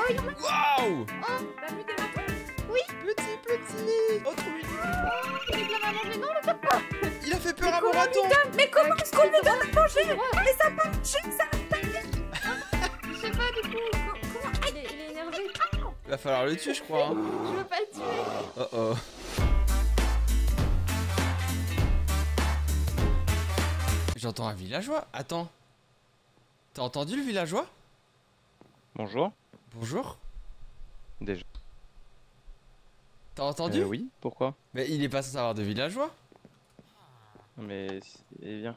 Oh, il y en a. Waouh! Oh, t'as vu des ratons? Oui! Petit! Oh, trop mignon! Il est plein à manger. Non, le top pas. Il a fait peur à mon raton! Mais comment est-ce qu'on lui donne à manger? Mais ça pas marché, ça a attaqué. Je sais pas du coup. Comment? Il est énervé. Il va falloir le tuer, je crois. Hein. Je veux pas le tuer. Oh oh. J'entends un villageois. Attends. T'as entendu le villageois? Bonjour. Bonjour. Déjà. T'as entendu? Oui, pourquoi? Mais il est pas censé avoir de villageois. Mais viens.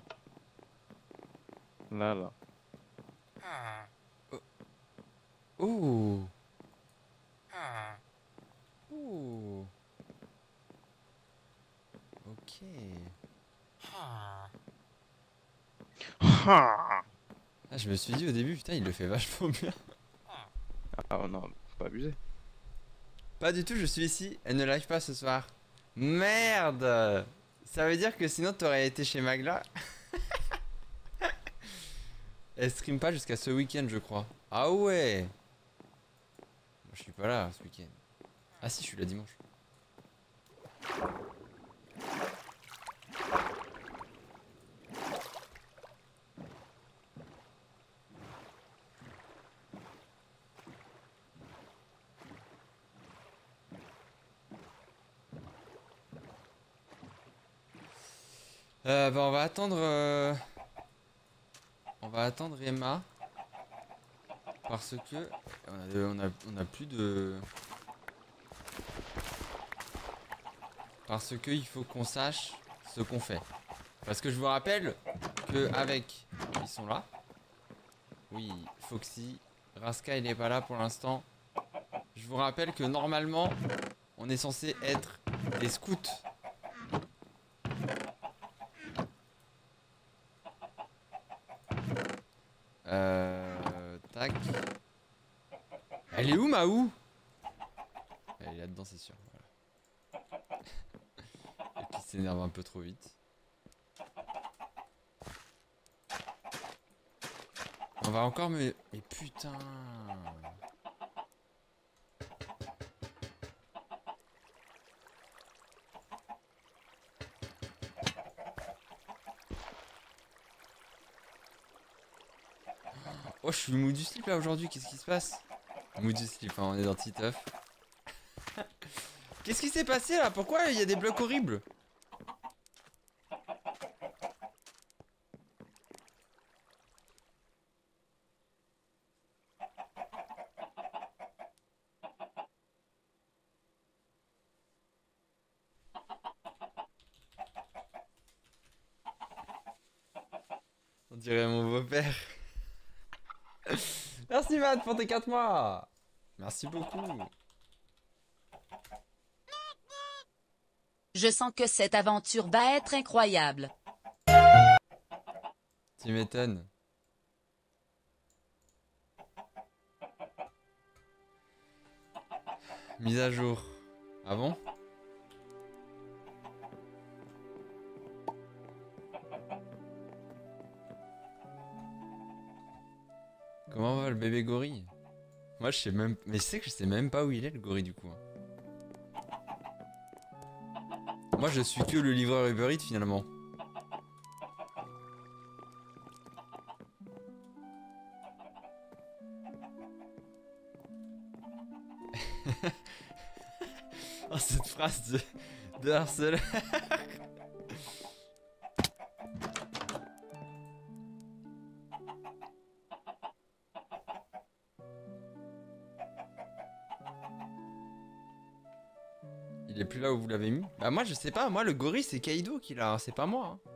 Là, là. Oh. Oh. Ok. Ah, je me suis dit au début, putain, il le fait vachement bien. Ah non, faut pas abuser. Pas du tout, je suis ici. Elle ne live pas ce soir. Merde! Ça veut dire que sinon t'aurais été chez Magla. Elle stream pas jusqu'à ce week-end, je crois. Ah ouais! Moi, je suis pas là ce week-end. Ah si, je suis là dimanche. Bah on va attendre Emma parce que on a plus de parce que il faut qu'on sache ce qu'on fait. Parce que je vous rappelle que avec ils sont là. Oui, Foxy, Raska il est pas là pour l'instant. Je vous rappelle que normalement on est censé être des scouts. Tac. Elle est où, Maou? Elle est là-dedans, c'est sûr. Voilà. Et qui s'énerve un peu trop vite. On va encore me... Mais putain. Oh, je suis mou du slip là aujourd'hui, qu'est-ce qui se passe? Mou du slip, hein, on est dans Titeuf. Qu'est-ce qui s'est passé là? Pourquoi il y a des blocs horribles? On dirait mon beau-père. Merci Matt pour tes 4 mois. Merci beaucoup. Je sens que cette aventure va être incroyable. Tu m'étonnes. Mise à jour. Ah bon? Comment va le bébé gorille? Moi je sais même... Mais je sais que je sais même pas où il est le gorille du coup. Moi je suis que le livreur Uber Eats finalement. Oh cette phrase de harceleur. Il est plus là où vous l'avez mis? Bah moi je sais pas, moi le gorille c'est Kaido qui l'a, c'est pas moi. Hein.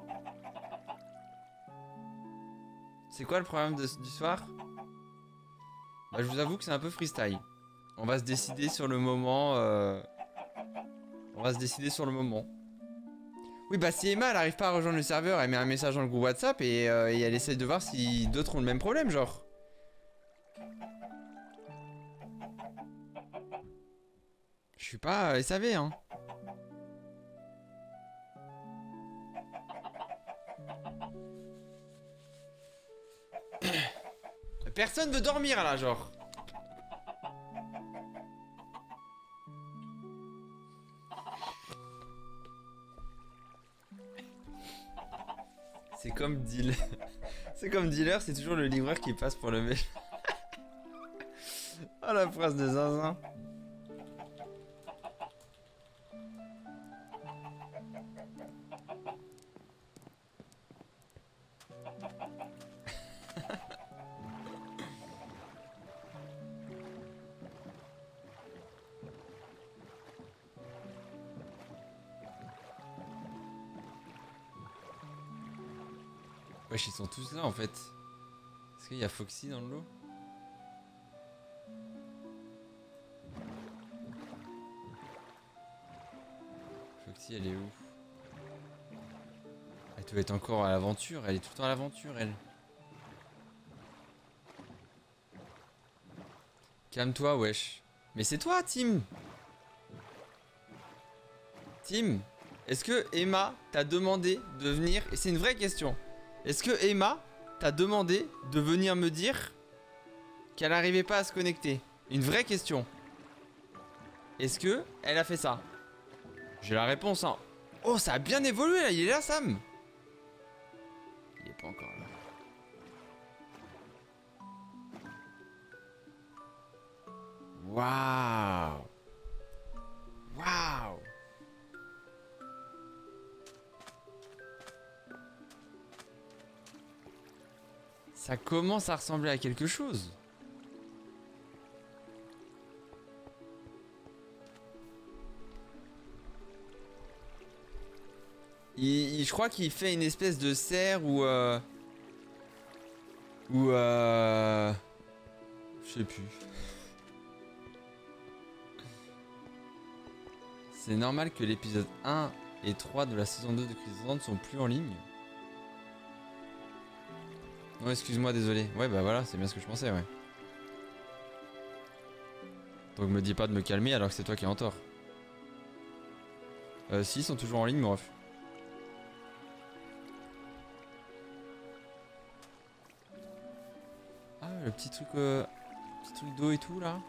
C'est quoi le problème du soir? Bah je vous avoue que c'est un peu freestyle. On va se décider sur le moment. On va se décider sur le moment. Oui bah si Emma elle arrive pas à rejoindre le serveur, elle met un message dans le groupe WhatsApp et elle essaie de voir si d'autres ont le même problème genre. Je suis pas SAV hein. Personne veut dormir là genre. C'est comme deal. C'est comme dealer, c'est toujours le livreur qui passe pour le méchant. Oh la phrase de zinzin. Wesh, ils sont tous là en fait. Est-ce qu'il y a Foxy dans le lot? Foxy, elle est où? Elle doit être encore à l'aventure, elle est tout le temps à l'aventure, elle. Calme-toi, wesh. Mais c'est toi, Tim! Tim, est-ce que Emma t'a demandé de venir? Et c'est une vraie question. Est-ce que Emma t'a demandé de venir me dire qu'elle n'arrivait pas à se connecter? Une vraie question. Est-ce que elle a fait ça? J'ai la réponse, hein. Oh, ça a bien évolué là, il est là, Sam. Il est pas encore là. Waouh. Waouh. Ça commence à ressembler à quelque chose. Je crois qu'il fait une espèce de serre ou je sais plus. C'est normal que l'épisode 1 et 3 de la saison 2 de Crise ne sont plus en ligne. Non, excuse-moi, désolé. Ouais, bah voilà, c'est bien ce que je pensais, ouais. Donc me dis pas de me calmer alors que c'est toi qui es en tort. Si, ils sont toujours en ligne, mon ref. Ah, le petit truc d'eau et tout, là.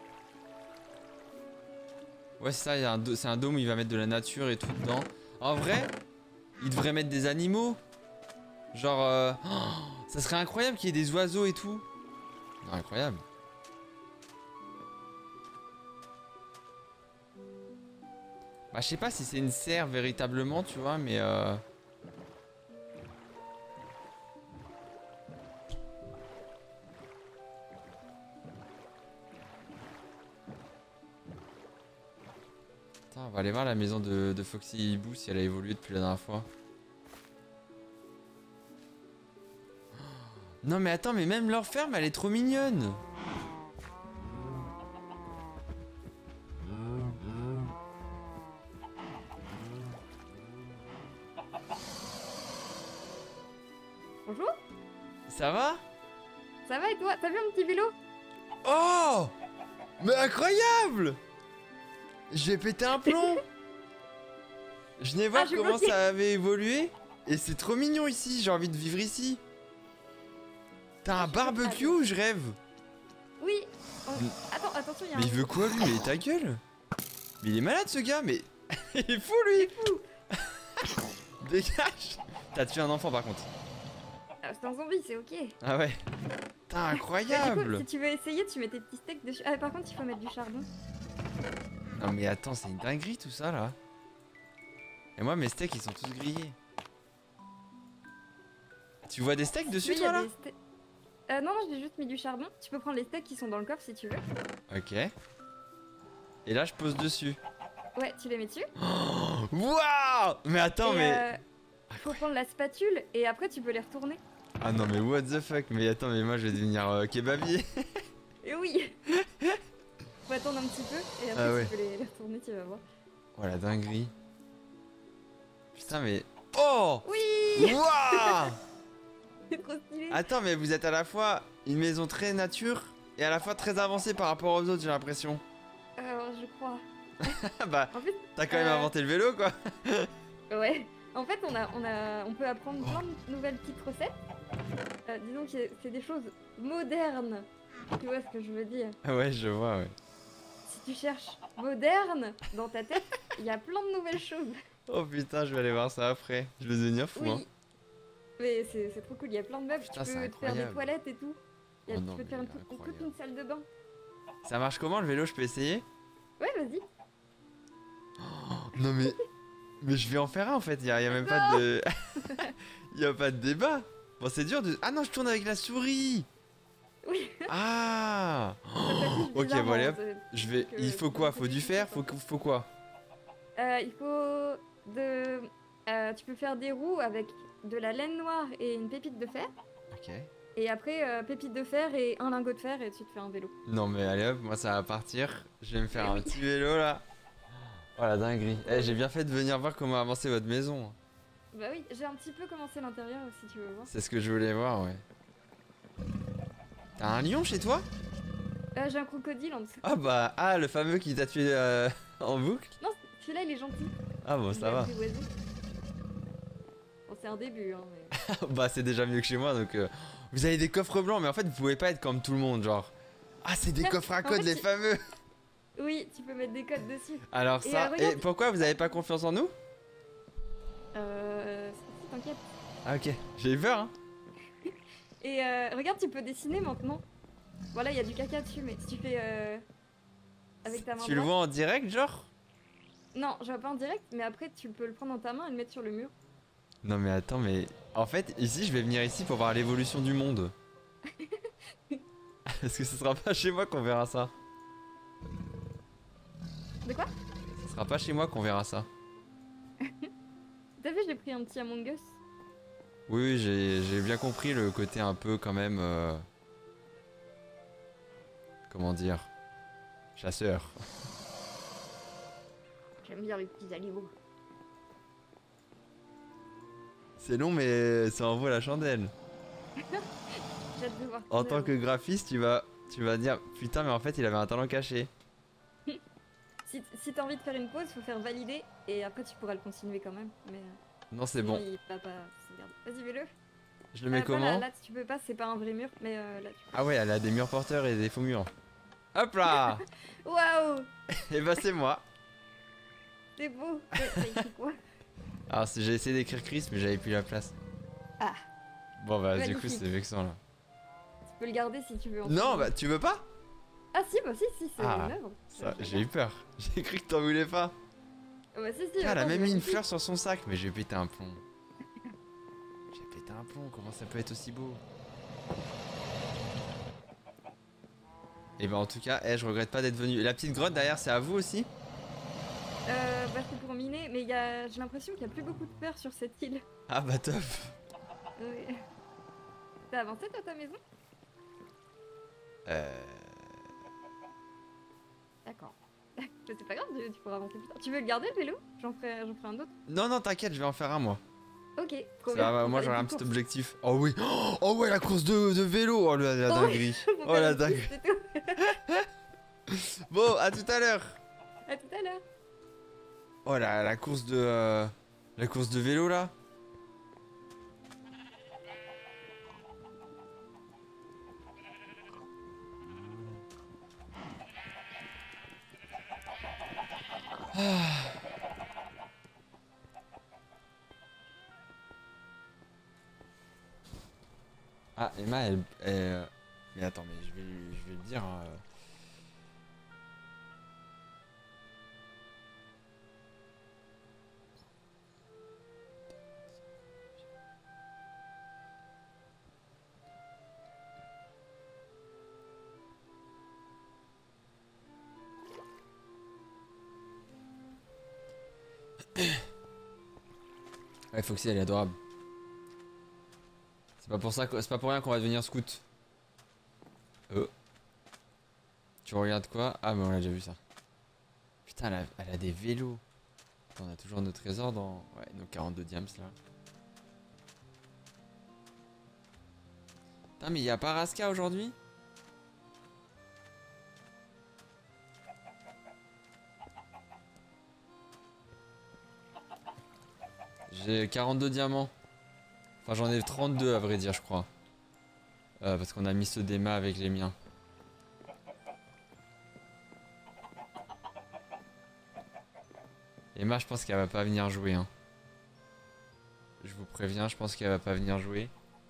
Ouais, c'est ça, c'est un dôme où il va mettre de la nature et tout dedans. En vrai, il devrait mettre des animaux. Genre, oh, ça serait incroyable qu'il y ait des oiseaux et tout. Non, incroyable. Bah, je sais pas si c'est une serre véritablement, tu vois, mais Attends, on va aller voir la maison de Foxy Hibou si elle a évolué depuis la dernière fois. Non mais attends, mais même leur ferme, elle est trop mignonne. Bonjour. Ça va? Ça va et toi? T'as vu mon petit vélo? Oh! Mais incroyable! J'ai pété un plomb. Je venais voir comment ça avait évolué. Et c'est trop mignon ici, j'ai envie de vivre ici. T'as un barbecue, je rêve. Oui. Attends, attention, il y a Mais il veut quoi lui? Mais ta gueule. Mais il est malade ce gars, mais il est fou lui. Dégage. T'as tué un enfant par contre. C'est un zombie, c'est ok. Ah ouais. T'es incroyable. Du coup, si tu veux essayer, tu mets tes petits steaks dessus. Ah, par contre, il faut mettre du charbon. Non mais attends, c'est une dinguerie tout ça là. Et moi mes steaks ils sont tous grillés. Tu vois des steaks dessus toi là? Non, j'ai juste mis du charbon. Tu peux prendre les steaks qui sont dans le coffre si tu veux. Ok. Et là je pose dessus. Ouais, tu les mets dessus. Waouh! Mais attends, mais... Faut prendre la spatule et après tu peux les retourner. Ah non mais what the fuck? Mais attends, mais moi je vais devenir kebabier. Et oui. Faut attendre un petit peu et après tu peux les retourner, tu vas voir. Oh la dinguerie. Putain mais... Oh! Oui! Waouh! C'est trop stylé. Attends, mais vous êtes à la fois une maison très nature et à la fois très avancée par rapport aux autres, j'ai l'impression. Je crois. Bah, en fait, t'as quand même inventé le vélo, quoi. Ouais. En fait, on peut apprendre plein de nouvelles petites recettes. Disons que c'est des choses modernes. Tu vois ce que je veux dire? Ouais, je vois, ouais. Si tu cherches moderne dans ta tête, il y a plein de nouvelles choses. Oh putain, je vais aller voir ça après. Je vais devenir fou, oui. hein. Mais c'est trop cool, il y a plein de meubles, Putain, tu c'est peux te faire des incroyable. toilettes et tout. Oh non, Tu peux te faire mais toute incroyable. une salle de bain. Ça marche comment le vélo? Je peux essayer? Ouais, vas-y. Non mais je vais en faire un en fait, y a même pas de... y a pas de débat. Bon c'est dur de... Ah non je tourne avec la souris. Oui. Ah. Ça s'affiche Ok bizarrement, bon allez hop, c'est- je vais... que- Il faut que- quoi? que Faut tu du fer? fais, quoi. Faut quoi? Il faut de... tu peux faire des roues avec de la laine noire et une pépite de fer. Ok. Et après, pépite de fer et un lingot de fer et tu te fais un vélo. Non mais allez hop, moi ça va partir. Je vais me faire Eh un oui. petit vélo là. Oh la dinguerie. Eh j'ai bien fait de venir voir comment avancer votre maison. Bah oui, j'ai un petit peu commencé l'intérieur si tu veux voir. C'est ce que je voulais voir ouais. T'as un lion chez toi? J'ai un crocodile en dessous. Ah bah, ah le fameux qui t'a tué en boucle? Non, celui-là il est gentil. Ah bon Il ça est va. apprivoisé. Bon, c'est un début, hein, mais... Bah c'est déjà mieux que chez moi donc vous avez des coffres blancs mais en fait vous pouvez pas être comme tout le monde genre. Ah c'est des coffres à En code fait, les tu- fameux. Oui, tu peux mettre des codes dessus. Alors Et, ça, regarde- et pourquoi vous avez pas confiance en nous? T'inquiète. Ah ok, j'ai eu peur hein. Et regarde, tu peux dessiner maintenant. Voilà, il y a du caca dessus, mais si tu fais avec ta main Tu le droite... vois en direct genre? Non, je vois pas en direct, mais après tu peux le prendre dans ta main et le mettre sur le mur. Non mais attends mais en fait ici je vais venir ici pour voir l'évolution du monde. Est-ce que ce sera pas chez moi qu'on verra ça? De quoi? Ce sera pas chez moi qu'on verra ça. T'as vu, j'ai pris un petit Among Us. Oui, j'ai bien compris le côté un peu quand même... comment dire? Chasseur. J'aime bien les petits animaux. C'est long mais ça en vaut la chandelle. J'ai hâte de voir. En ton tant œuvre. que graphiste, tu vas dire putain mais en fait il avait un talent caché. Si t'as envie de faire une pause, faut faire valider et après tu pourras le continuer quand même. Mais Non c'est sinon, bon. il va pas sauvegarder. Vas-y, mets-le. Je le mets Voilà, comment? là, tu peux pas, c'est pas un vrai mur, mais là tu Ah ouais, elle a des murs porteurs et des faux murs. Hop là. peux. Waouh! Et bah c'est moi. C'est beau! T'as écrit quoi? Alors j'ai essayé d'écrire Chris mais j'avais plus la place. Ah. Bon bah du coup Magnifique. c'est vexant là. Tu peux le garder si tu veux. Non ensuite. bah tu veux pas? Ah si, bah si, c'est Ah, une œuvre. Ça, Je j'ai eu regarde. peur. J'ai cru que t'en voulais pas. Ah bah si, si. Elle a attends, même c'est mis une magnifique. fleur sur son sac, mais j'ai pété un plomb. J'ai pété un plomb, comment ça peut être aussi beau? Et bah en tout cas, je regrette pas d'être venu. La petite grotte derrière, c'est à vous aussi? Bah c'est pour miner, mais j'ai l'impression qu'il y a plus beaucoup de peur sur cette île. Ah bah top. Oui. T'as avancé toi ta maison? D'accord. C'est pas grave, tu pourras avancer plus tard. Tu veux le garder le vélo? J'en ferai un autre. Non, non, t'inquiète, je vais en faire un moi. Ok, trop Ça bien. va, On moi va j'aurai aller un plus petit court. objectif. Oh oui. Oh ouais, la course de vélo. Oh la Oh oui. dinguerie. On Oh fait la une dinguerie. piste et tout. Bon, à tout à l'heure. À tout à l'heure. Oh la course de... la course de vélo là. Ah, Emma, mais attends, mais je vais le dire. Hein. Ouais, Foxy, elle est adorable. C'est pas pour rien qu'on va devenir scout. Tu regardes quoi? Ah, mais on a déjà vu ça. Putain, elle a des vélos. Attends, on a toujours nos trésors dans... Ouais, nos 42 diams là. Putain, mais il y a pas Raska aujourd'hui? J'ai 42 diamants. Enfin, j'en ai 32 à vrai dire, je crois. Parce qu'on a mis ceux d'Emma avec les miens. Emma, je pense qu'elle va pas venir jouer. Hein. Je vous préviens, je pense qu'elle va pas venir jouer.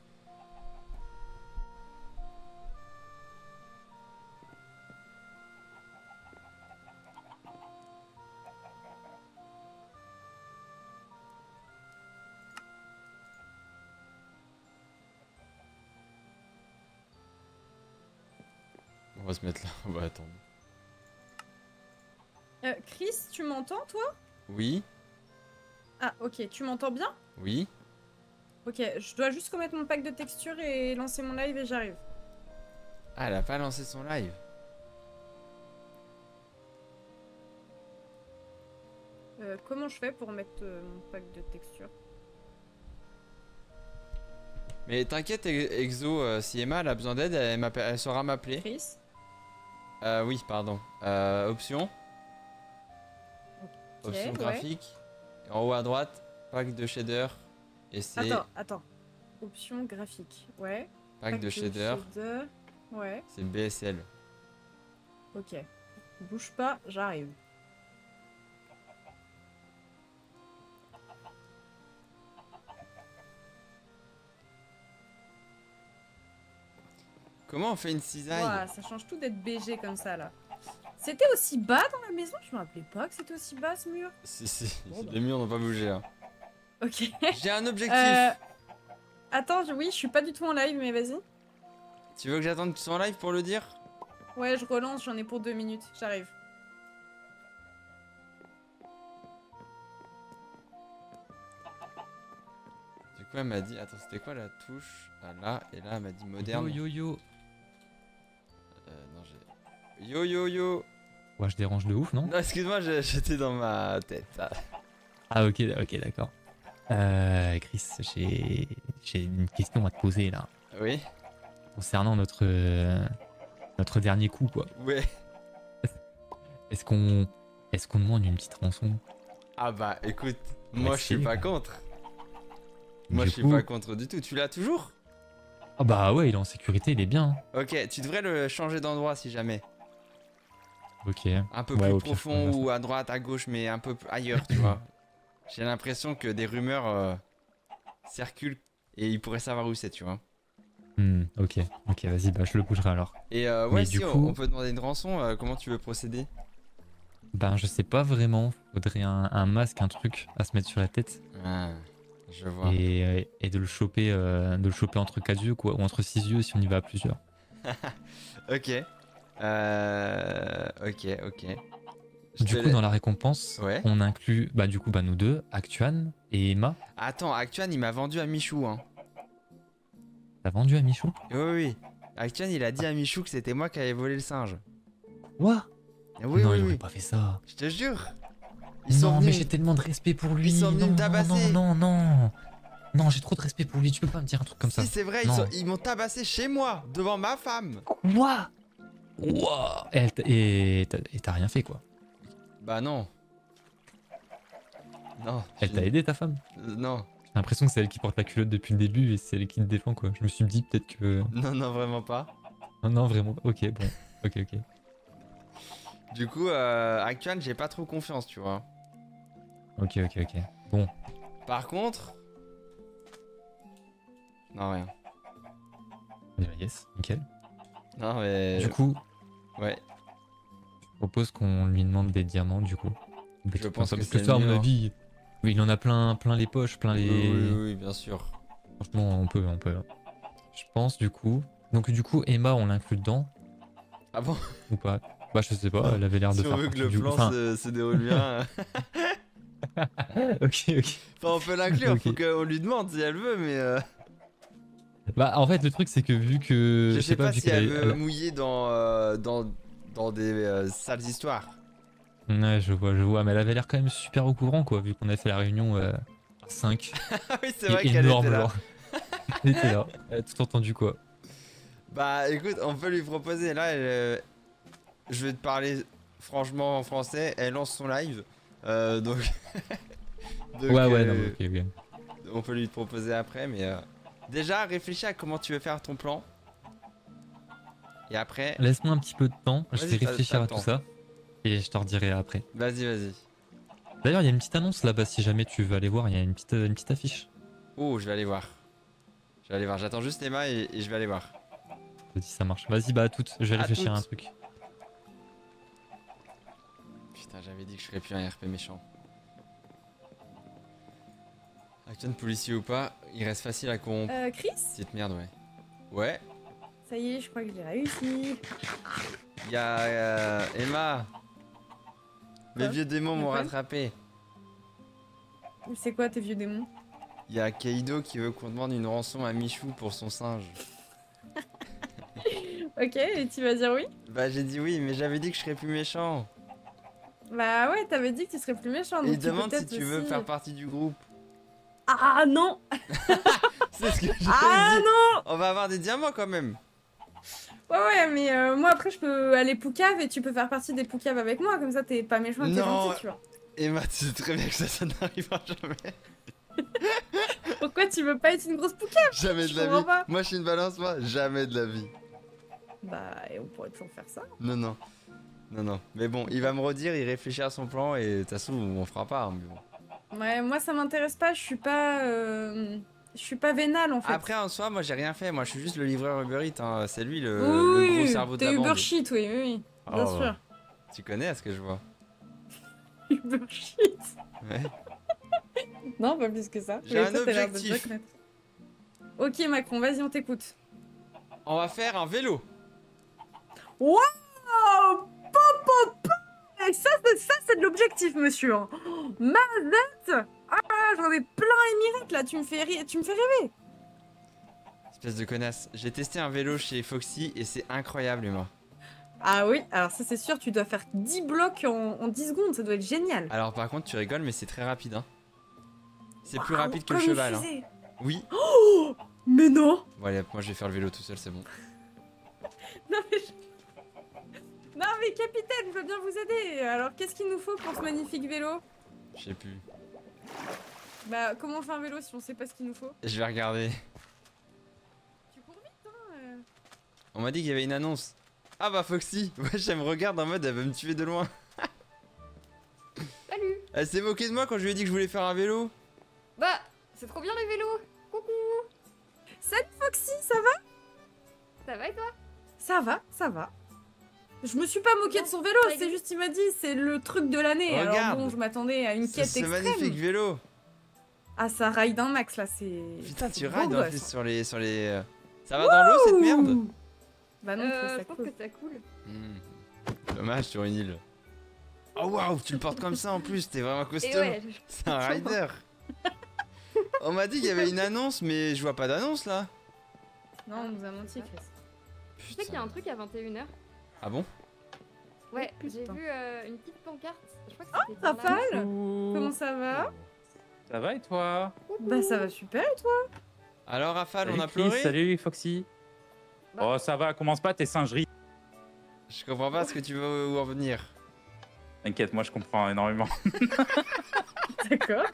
On va se mettre là, on va attendre. Chris, tu m'entends toi? Oui, Ah ok, tu m'entends bien? oui. Ok, je dois juste remettre mon pack de texture et lancer mon live et j'arrive. Ah, elle a pas lancé son live. Comment je fais pour mettre mon pack de texture? Mais t'inquiète, Exo, si Emma elle a besoin d'aide, elle saura m'appeler. Chris? Oui, pardon. Option. Option ouais. graphique. Et en haut à droite, pack de shader. Et c'est Attends. Option graphique, ouais. pack de shader. Ouais, C'est BSL. ok. Bouge pas, j'arrive. Comment on fait une cisaille? Ouah, ça change tout d'être BG comme ça là. C'était aussi bas dans la maison? Je me rappelais pas que c'était aussi bas ce mur. Si, Bon, bah. les murs n'ont pas bougé. Hein. Ok. J'ai un objectif. Attends, oui, je suis pas du tout en live, mais vas-y. Tu veux que j'attende son live pour le dire? Ouais, je relance, j'en ai pour 2 minutes, j'arrive. Du coup, elle m'a dit. Attends, c'était quoi la touche? Ah, là, et là, elle m'a dit moderne. Yo. Non, j'ai. Yo. Ouais, je dérange de ouf, non? Non, excuse-moi, j'étais dans ma tête. Ah. Ah, ok, d'accord. Chris, j'ai une question à te poser là. Oui? Concernant notre dernier coup, quoi. Ouais. Est-ce qu'on demande une petite rançon? Ah bah écoute, moi je suis c'est- pas contre. Moi Du je suis coup- pas contre du tout. Tu l'as toujours? Ah bah ouais, il est en sécurité, il est bien. Ok, tu devrais le changer d'endroit si jamais. Ok. Un peu Ouais, plus au pire, profond je ou à droite, à gauche, mais un peu ailleurs, tu vois. J'ai l'impression que des rumeurs circulent et il pourrait savoir où c'est, tu vois. Ok, vas-y, bah je le bougerai alors. Et ouais, Mais si du coup- on peut demander une rançon, comment tu veux procéder? Ben je sais pas vraiment, faudrait un masque, un truc à se mettre sur la tête Ah, je vois. et de le choper entre 4 yeux quoi, ou entre 6 yeux si on y va à plusieurs. Ok. Ok. Du coup, dans la récompense, Ouais. on inclut nous deux, Actuan et Emma. Attends, Actuan il m'a vendu à Michou, hein. T'as vendu à Michou? Oui. Actuan il a dit à Michou que c'était moi qui avais volé le singe. Quoi? Oui, Non, il aurait pas fait ça. Je te jure. Non, mais j'ai tellement de respect pour lui. Ils sont venus me tabasser. Non, j'ai trop de respect pour lui. Tu peux pas me dire un truc comme ça. Si, c'est vrai, Non. ils m'ont tabassé chez moi, devant ma femme. Quoi? Et t'as rien fait quoi? Bah non. Non. Elle t'a aidé ta femme? Non. J'ai l'impression que c'est elle qui porte la culotte depuis le début et c'est elle qui te défend quoi. Je me suis dit peut-être que... Non, vraiment pas. Non, vraiment. Ok, bon. Ok. Du coup, Actuan, j'ai pas trop confiance, tu vois. Ok. Bon. Par contre... Non, rien. Yes, nickel. Non, mais... Du coup, Ouais. je propose qu'on lui demande des diamants du coup. Des Je trucs pense comme que ça, parce que c'est ça, à mieux, mon hein. avis, oui, il en a plein les poches, plein les... Oui, bien sûr. Franchement, on peut. Je pense du coup. Donc du coup, Emma, on l'inclut dedans Ah bon? ou pas? Bah je sais pas, elle avait l'air de Si faire on veut que partie le du... plan Enfin, se déroule bien... ok. Enfin, on peut l'inclure, Ok. faut qu'on lui demande si elle veut, mais... Bah en fait, le truc c'est que vu que... Je sais pas vu si elle qu'elle veut mouiller dans des sales histoires. Ouais, je vois, mais elle avait l'air quand même super au courant quoi, vu qu'on a fait la réunion à 5. Ah oui, c'est vrai qu'elle énorme, était là. genre. Elle était là, elle a tout entendu quoi. Bah écoute, on peut lui proposer. Là, je vais te parler franchement en français. Elle lance son live. Donc, Ouais, non, ok. on peut lui proposer après. Mais déjà, réfléchis à comment tu veux faire ton plan. Et après, Laisse-moi un petit peu de temps, je Vas-y, vais réfléchir à attends. tout ça. Et je te redirai après. vas-y. D'ailleurs, il y a une petite annonce là-bas, si jamais tu veux aller voir, il y a une petite affiche. Oh, je vais aller voir. Je vais aller voir. J'attends juste Emma et je vais aller voir. Vas-y, ça marche. Vas-y, bah à toutes. Je vais À réfléchir à un toutes. truc. Putain, j'avais dit que je ferais plus un RP méchant. Action policier ou pas, il reste facile à corrompre. Chris, Petite merde, ouais. Ouais, ça y est, je crois que j'ai réussi. il y a Emma. Mes Quoi vieux démons m'ont Quoi rattrapé. C'est quoi tes vieux démons? Il y a Kaido qui veut qu'on demande une rançon à Michou pour son singe. Ok, et tu vas dire oui? Bah j'ai dit oui, mais j'avais dit que je serais plus méchant. Bah ouais, t'avais dit que tu serais plus méchant. Et donc il tu peux demande si peut-être tu veux aussi- faire partie du groupe. Ah non! C'est ce que j'ai Ah dit. non! On va avoir des diamants quand même. Ouais, mais moi après je peux aller poucave et tu peux faire partie des poucaves avec moi, comme ça t'es pas méchant et t'es Non. gentil, tu vois. Emma, tu sais très bien que ça n'arrivera jamais. Pourquoi tu veux pas être une grosse poucave? Jamais de Je la comprends vie. pas. Moi je suis une balance, moi, jamais de la vie. Bah, et on pourrait toujours faire ça. Non, non. Non, non. Mais bon, il va me redire, il réfléchit à son plan et de toute façon, on fera pas. Hein, mais bon. Ouais, moi ça m'intéresse pas, je suis pas. Je suis pas vénale en fait. Après, en soi, moi j'ai rien fait. Moi je suis juste le livreur Uber Eats. Hein. C'est lui le oui, gros cerveau de t'es la bande. Uber shit, oui, oui, bien Oh. sûr. Tu connais à ce que je vois. Uber shit. Ouais. Non, pas plus que ça. J'ai Mais un toi, t'as l'air de objectif. bien connaître. Ok, Macron, vas-y, on t'écoute. On va faire un vélo. Waouh! Et ça, c'est de l'objectif, monsieur. hein. Mazette! Ah, j'en ai plein les mirettes là, tu me fais rêver. Espèce de connasse. J'ai testé un vélo chez Foxy et c'est incroyable, Emma. Ah oui, alors ça c'est sûr, tu dois faire 10 blocs en 10 secondes, ça doit être génial. Alors par contre, tu rigoles, mais c'est très rapide. Hein. C'est plus Waouh, rapide que le comme une cheval. Hein. fusée. Oui. Oh! Mais non! Bon, allez, moi je vais faire le vélo tout seul, c'est bon. Non mais, non mais capitaine, je veux bien vous aider. Alors qu'est-ce qu'il nous faut pour ce magnifique vélo? Je sais plus. Bah comment on fait un vélo si on sait pas ce qu'il nous faut? Je vais regarder. Tu cours vite On m'a dit qu'il y avait une annonce. Ah bah Foxy. Ouais, elle me regarde en mode elle veut me tuer de loin. Salut. Elle s'est moquée de moi quand je lui ai dit que je voulais faire un vélo. Bah, c'est trop bien le vélo. Coucou. Salut Foxy, ça va? Ça va et toi? Ça va, ça va. Je me suis pas moquée de son vélo, c'est juste il m'a dit c'est le truc de l'année. Alors Regarde. bon, je m'attendais à une C'est quête ce extrême. magnifique vélo. Ah ça ride un max là, c'est. Putain, c'est tu beau rides en gosse. plus sur les. Ça va dans l'eau cette merde? Bah non, faut Je ça pense coule. que ça coule. Dommage sur une île. Oh waouh, tu le portes comme ça en plus, t'es vraiment Et costaud. ouais, C'est un rider. On m'a dit qu'il y avait une annonce, mais je vois pas d'annonce là. Non, on nous a menti, Chris. tu sais qu'il y a un truc à 21h. Ah bon? Ouais, Oh, j'ai putain. vu une petite pancarte. Je crois que c'était dans Raphaël l'annonce. Comment ça va? Ça va et toi? Bah ça va super et toi? Alors Rafale, on Salut a Chris, pleuré? salut Foxy. Bah. Oh ça va, commence pas tes singeries. Je comprends pas ce que tu veux où en venir. T'inquiète, moi je comprends énormément. D'accord.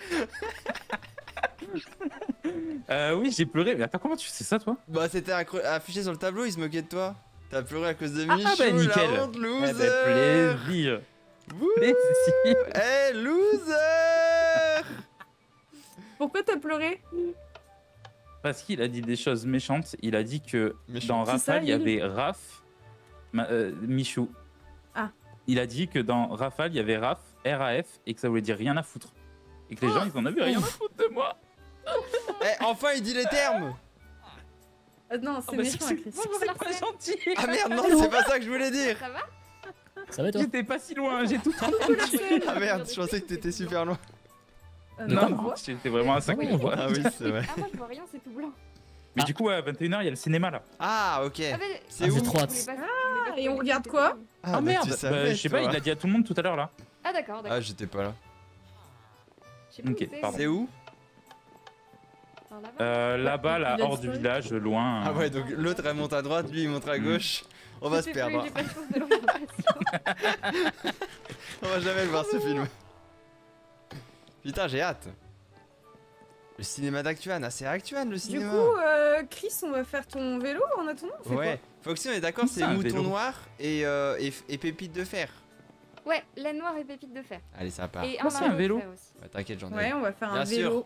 Oui, j'ai pleuré. Mais attends, comment tu sais ça toi? Bah c'était affiché sur le tableau, il se moquait de toi. T'as pleuré à cause de Ah, Michou, bah, nickel. la honte, Eh loser. ben, plaisir. Wouh. Plaisir. Eh, loser. Pourquoi t'as pleuré? Parce qu'il a dit des choses méchantes. Il a dit que Méchant. dans Qui ça, Rafale, il y il avait Raph, Michou. Ah. Il a dit que dans Rafale, il y avait Raph, RAF, et que ça voulait dire rien à foutre. Et que les gens, ils en avaient rien à foutre de moi. Eh, enfin il dit les termes. Non, c'est bah, méchant, c'est- Chris. Bonjour, C'est pas Larsen. gentil. Ah merde, non, c'est pas ça que je voulais dire. Ça va? Ça va toi? J'étais pas si loin, j'ai tout Larsen. Ah merde, je pensais que t'étais super loin. Non, on non, voit. j'étais vraiment à 5 Oui, minutes. Ah oui, c'est vrai. Ah, moi je vois rien, c'est tout blanc. Mais du coup, à 21h, il y a le cinéma là. Ah ok. Ah, mais C'est Ah, où j'ai trop hâte. je voulais pas- et on regarde quoi? Ah, Oh bah, merde, tu bah, savais, je sais pas, toi. il a dit à tout le monde tout à l'heure là. Ah, d'accord, d'accord. Ah, j'étais pas là. Je sais pas où ok, c'est, pardon. C'est où? Enfin, là-bas. Là-bas, là, Il a hors du disparu. village, loin. Ah ouais, donc l'autre elle monte à droite, lui il monte à gauche. On va Je se sais perdre. plus, j'ai pas de chance de l'orientation. On va jamais le voir ce film. Putain, j'ai hâte. Le cinéma d'Actuane, ah c'est Actuane le Du cinéma. coup, Chris, on va faire ton vélo en attendant? On fait Ouais, Foxy on est d'accord, c'est C'est un mouton vélo. noir et pépite de fer. Ouais, laine noire et pépite de fer. Allez, ça part. Et Moi, c'est un marteau de vélo. fer aussi. Bah, t'inquiète, j'en ai. quoi? Ouais, on va faire un Bien sûr. vélo.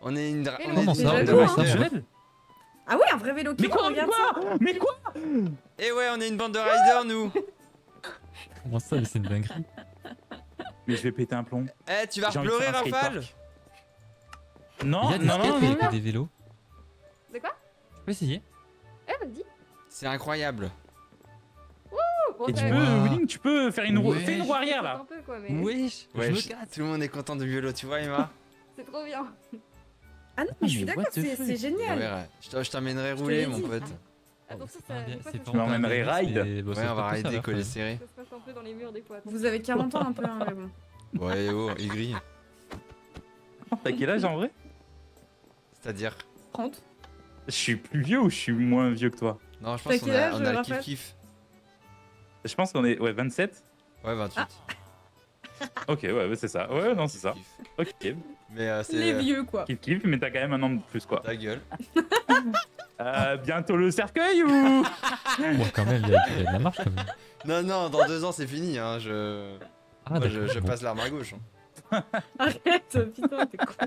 On est une. Vélo. On est Comment une ça, bande de comment ça, riders. Ah ouais, un vrai vélo Mais kilo, quoi, regarde ça. Mais quoi? Eh ouais, on est une bande de riders, nous. Comment ça, mais c'est une dinguerie. Mais je vais péter un plomb. Eh, tu vas J'ai envie de pleurer, faire un Rafale. skatepark. Non, Il y a des non, non, skates non, avec non. des vélos. De quoi? Je peux essayer. Eh, vas-y. C'est incroyable. Oh, bon, Et tu ça- peux, Wow. Winning, tu peux faire une roue, Ouais. fais une roue arrière Un là. peu, quoi, mais Wesh, Ouais, je me casse. tout le monde est content de vélo, tu vois, Emma. c'est trop bien. Ah non, mais je suis Mais d'accord, what the c'est fuck. c'est génial. Ouais, je t'emmènerai Je te rouler, l'ai mon dit. pote. Attention, C'est pas ça. bien- des fois, c'est ça pas se- Mais on encore emmènerait bien, ride. c'est- bon, Ouais, ça on va se fait, rider, ça coller va. serré. ça se passe un peu dans les murs des fois. attention. Vous avez 40 ans un peu, hein, mais bon. Ouais, oh, aigri. T'as quel âge en vrai? C'est-à-dire. 30. Je suis plus vieux ou je suis moins vieux que toi? Non, je T'as pense qu'on quel âge, a le Raphaël kiff-kiff. Je pense qu'on est, ouais, 27. Ouais, 28. Ok, ouais, c'est ça. Ouais, non, c'est ça. Kiff. Ok. Mais c'est. Les vieux, quoi. Kiff kiff, mais t'as quand même un an de plus quoi. Ta gueule. Bientôt le cercueil ou? Bon, quand même, il y a de la marche quand même. Non, non, dans 2 ans, c'est fini. Hein. Ah, Moi, d'accord. je bon. passe l'arme à gauche. Hein. Arrête, putain, t'es con.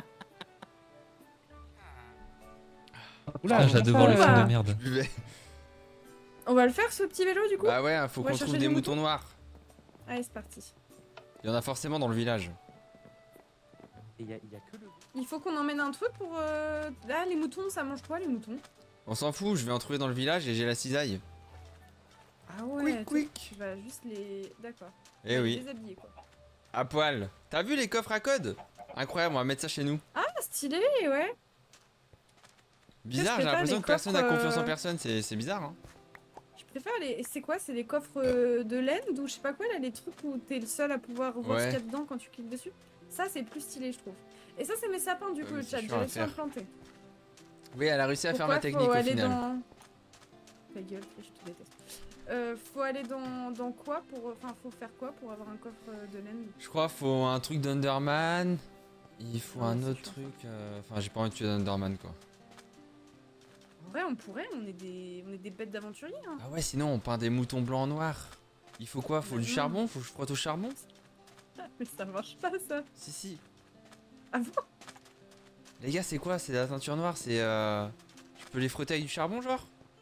Oula, Ah, j'adore le Oula. son de merde. Je buvais. On va le faire, ce petit vélo, du coup? Bah ouais, faut On va qu'on chercher trouve des des moutons moutons noirs. Allez, c'est parti. Il y en a forcément dans le village. Il y a que le. Il faut qu'on emmène un truc pour... Ah, les moutons, ça mange quoi, les moutons? On s'en fout, je vais en trouver dans le village et j'ai la cisaille. Ah ouais, Quick. tu vas juste les... D'accord. Eh oui, Déshabiller, quoi. à poil. T'as vu les coffres à code? Incroyable, on va mettre ça chez nous. Ah, stylé, ouais. Bizarre, je j'ai préfère l'impression les que personne n'a coffres, confiance en personne, c'est bizarre. Hein. Je préfère les... C'est quoi? C'est les coffres de laine ou je sais pas quoi, là, les trucs où t'es le seul à pouvoir voir ce Ouais. qu'il y a dedans quand tu cliques dessus? Ça, c'est plus stylé, je trouve. Et ça, c'est mes sapins, du Ouais, coup, mais le c'est chat. chiant J'ai à réussi à faire. me planter. Oui, elle a réussi à faire Pourquoi ma technique faut au aller final. dans... Ta gueule, je te déteste. Faut aller dans quoi pour... Enfin, faut faire quoi pour avoir un coffre de laine? Je crois qu'il faut un truc d'Underman. Il faut Ouais, un c'est autre chiant. truc. Enfin, j'ai pas envie de tuer Underman quoi. En vrai, on pourrait, on est des bêtes d'aventuriers, hein. Ah ouais, sinon on peint des moutons blancs en noir. Il faut quoi? Faut du Non. charbon? Faut que je frotte au charbon? Mais ça marche pas, ça. Si, si. Ah bon? Les gars, c'est quoi? C'est de la teinture noire? C'est. Tu peux les frotter avec du charbon, genre?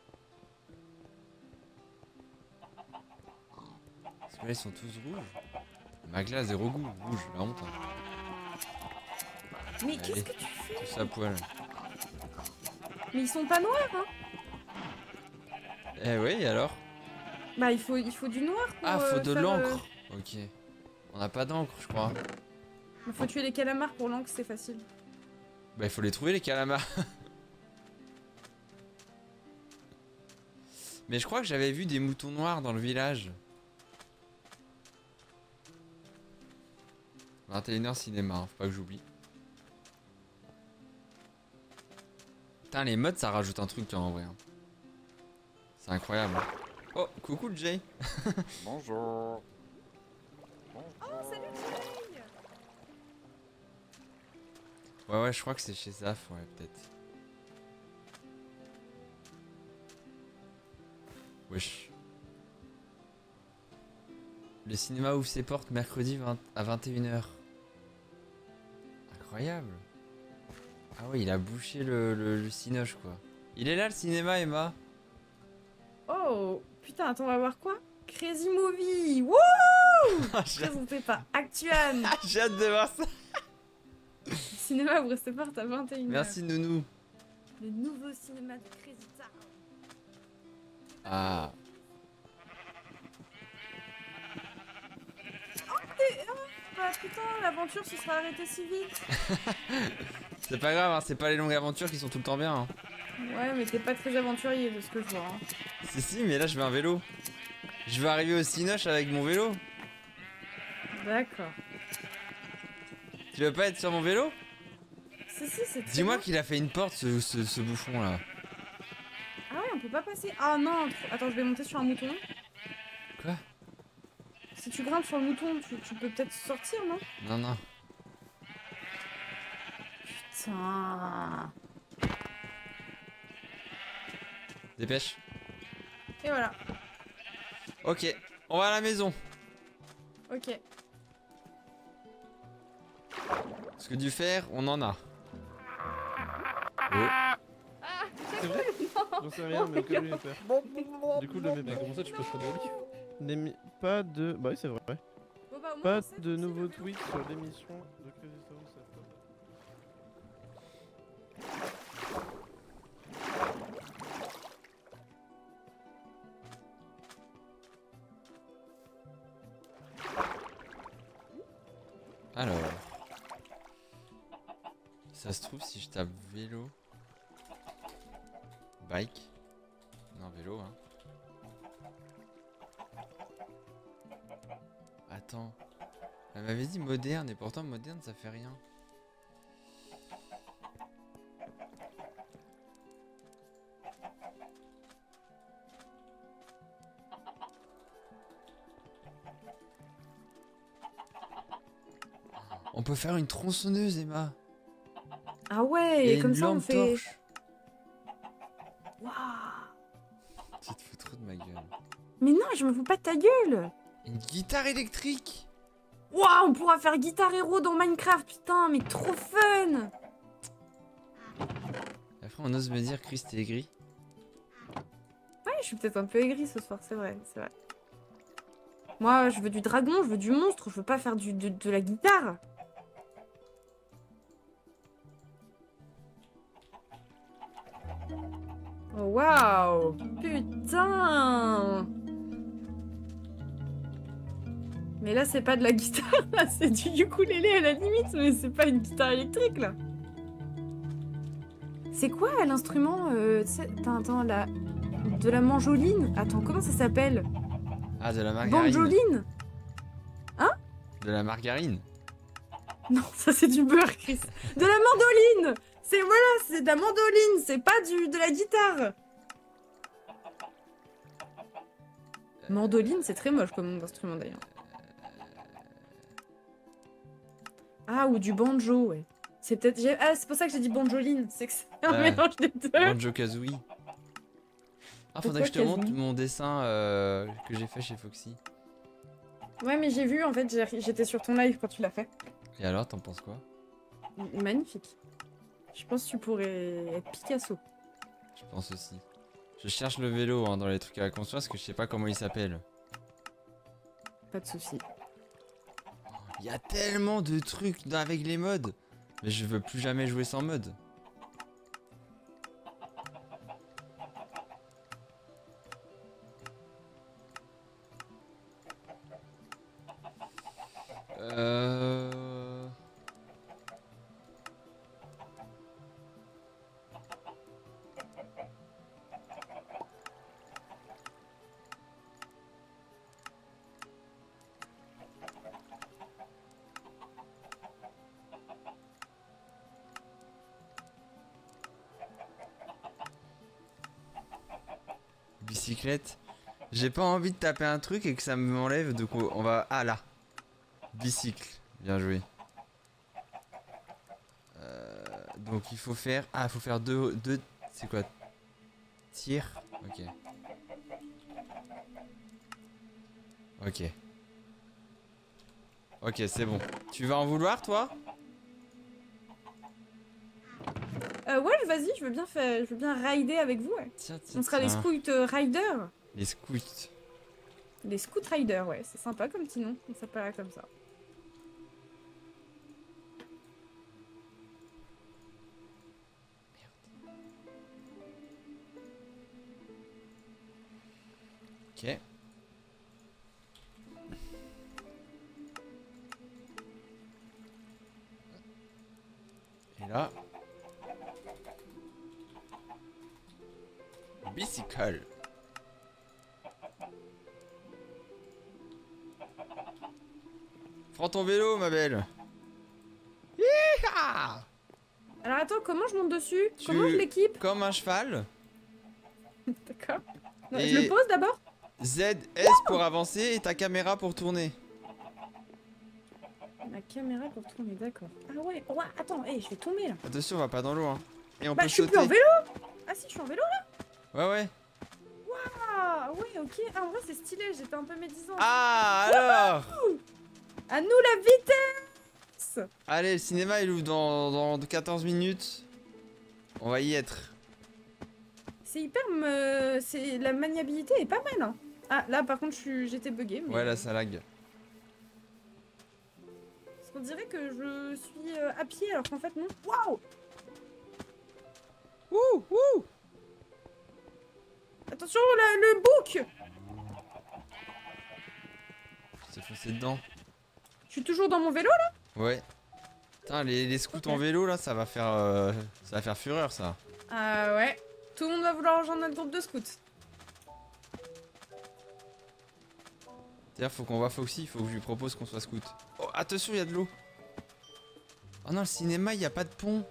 Parce que là, ils sont tous rouges. Ma glace, zéro goût. Rouge, la honte. Hein. Mais Allez. qu'est-ce que tu fais? Tout ça à poil. Mais ils sont pas noirs, hein. Eh oui, et alors? Bah, il faut du noir pour... Ah, faut de faire, l'encre. Ok. On n'a pas d'encre, je crois. Faut tuer les calamars pour l'encre, c'est facile. Bah, il faut les trouver, les calamars. Mais je crois que j'avais vu des moutons noirs dans le village. 21h cinéma, hein, faut pas que j'oublie. Putain, les mods, ça rajoute un truc hein, en vrai. Hein. C'est incroyable. Oh, coucou Jay. Bonjour. Oh, salut, Jay. Ouais, je crois que c'est chez Zaf, ouais, peut-être. Wesh. Le cinéma ouvre ses portes mercredi à 21h. Incroyable. Ah ouais, il a bouché le cinoche, quoi. Il est là, le cinéma, Emma. Oh, putain, attends, on va voir quoi? Crazy Movie. Wouh! J'ai Présenté par Actuan. hâte de voir ça. Le cinéma ouvre ses portes à 21h. Merci, Nounou. Le nouveau cinéma de Crazy Town. Ah. Bah putain, l'aventure se sera arrêtée si vite. C'est pas grave, hein, c'est pas les longues aventures qui sont tout le temps bien. Hein. Ouais, mais t'es pas très aventurier de ce que je vois. Hein. Si, mais là, je veux un vélo. Je veux arriver au cinoche avec mon vélo. D'accord. Tu veux pas être sur mon vélo? Si, c'est très Dis-moi bien. qu'il a fait une porte, ce bouffon là. Ah ouais, on peut pas passer. Ah non, attends, je vais monter sur un mouton. Quoi? Si tu grimpes sur le mouton, tu peux peut-être sortir, non? Non, non. Putain. Dépêche. Et voilà. Ok, on va à la maison. Ok. Parce que du fer, on en a. C'est vrai? J'en sais rien, mais au cas où j'ai peur. Du coup, le mets pas. Comment ça, tu passes pas de livre? Pas de. Bah oui, c'est vrai. Bon, bah, au moins, Pas on sait, de c'est nouveaux le vélo. tweets sur l'émission de Crazy Story. Alors. Ça se trouve si je tape vélo. Bike. Non, vélo, hein. Attends. Elle m'avait dit moderne et pourtant moderne ça fait rien. On peut faire une tronçonneuse, Emma. Ah ouais, Et et comme une ça on lampe fait. torche. Waouh. Tu te fous trop de ma gueule. Mais non, je me fous pas de ta gueule. Une guitare électrique. Waouh, on pourra faire Guitar Hero dans Minecraft, putain, mais trop fun. Après on ose me dire Chris t'es aigri. Ouais, je suis peut-être un peu aigrie ce soir, c'est vrai, c'est vrai. Moi, je veux du dragon, je veux du monstre, je veux pas faire de la guitare. Oh, waouh. Putain. Mais là, c'est pas de la guitare, là, c'est du ukulélé à la limite, mais c'est pas une guitare électrique, là. C'est quoi l'instrument attends, la... de la manjoline? Attends, comment ça s'appelle? Ah, de la margarine. Banjoline? De la margarine. Non, ça c'est du beurre, Chris. De la mandoline. C'est voilà, c'est de la mandoline, c'est pas de la guitare. Mandoline, c'est très moche comme instrument d'ailleurs. Ah, ou du banjo, ouais. C'est peut-être. Ah, c'est pour ça que j'ai dit banjoline. C'est que c'est un Ouais. mélange des deux. Banjo Kazooie. Ah, faudrait que je te Pourquoi montre Kazooie mon dessin que j'ai fait chez Foxy. Ouais, mais j'ai vu en fait, j'étais sur ton live quand tu l'as fait. Et alors, t'en penses quoi? Magnifique. Je pense que tu pourrais être Picasso. Je pense aussi. Je cherche le vélo hein, dans les trucs à construire parce que je sais pas comment il s'appelle. Pas de soucis. Il y a tellement de trucs avec les modes. Mais je veux plus jamais jouer sans mode. Bicyclette. J'ai pas envie de taper un truc et que ça m'enlève, donc on va... Ah là. Bicycle. Bien joué. Donc il faut faire... Ah, il faut faire deux... C'est quoi? Tir. Ok. Ok. Ok, c'est bon. Tu vas en vouloir, toi? Ouais, vas-y, je veux bien rider avec vous, ouais. Tiens, On sera les Scout Riders. Les scouts. Les Scout Riders, ouais, c'est sympa comme petit nom, on s'appellera comme ça. Ok. Et là. Bicycle. Prends ton vélo, ma belle. Yeeha! Alors attends, comment je monte dessus? Tu- Comment je l'équipe? Comme un cheval. D'accord. Non, Et- je le pose d'abord? ZS pour avancer et ta caméra pour tourner. La caméra pour tourner, d'accord. Ah ouais, ouais, attends, hey, je vais tomber là. Attention, on va pas dans l'eau. Hein. Et on Bah peut je suis sauter. plus en vélo. Ah si, je suis en vélo là. Ouais, ouais. Ah ouais, ok. Ah en vrai c'est stylé, j'étais un peu médisante. Ah, alors. À nous la vitesse. Allez, le cinéma il ouvre dans 14 minutes. On va y être. C'est hyper... La maniabilité est pas mal, hein. Ah, là, par contre, j'étais bugué. Mais... Ouais, là, ça lag. Parce qu'on dirait que je suis à pied, alors qu'en fait, non. Waouh! Wouh, wouh! Attention, le bouc! Je t'ai foncé dedans. Je suis toujours dans mon vélo, là? Ouais. Putain, les scouts en vélo, là, ça va faire fureur, ça. Ah ouais. Tout le monde va vouloir rejoindre notre groupe de scouts. D'ailleurs, faut qu'on voit Foxy, il faut que je lui propose qu'on soit scout. Oh, attention, il y a de l'eau. Oh non, le cinéma, il n'y a pas de pont.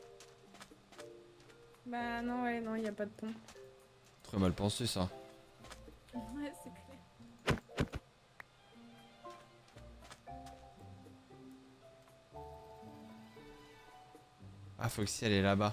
Bah non, ouais, non, y a pas de pont. Très mal pensé, ça. Ouais, c'est clair. Ah, Foxy, elle est là-bas.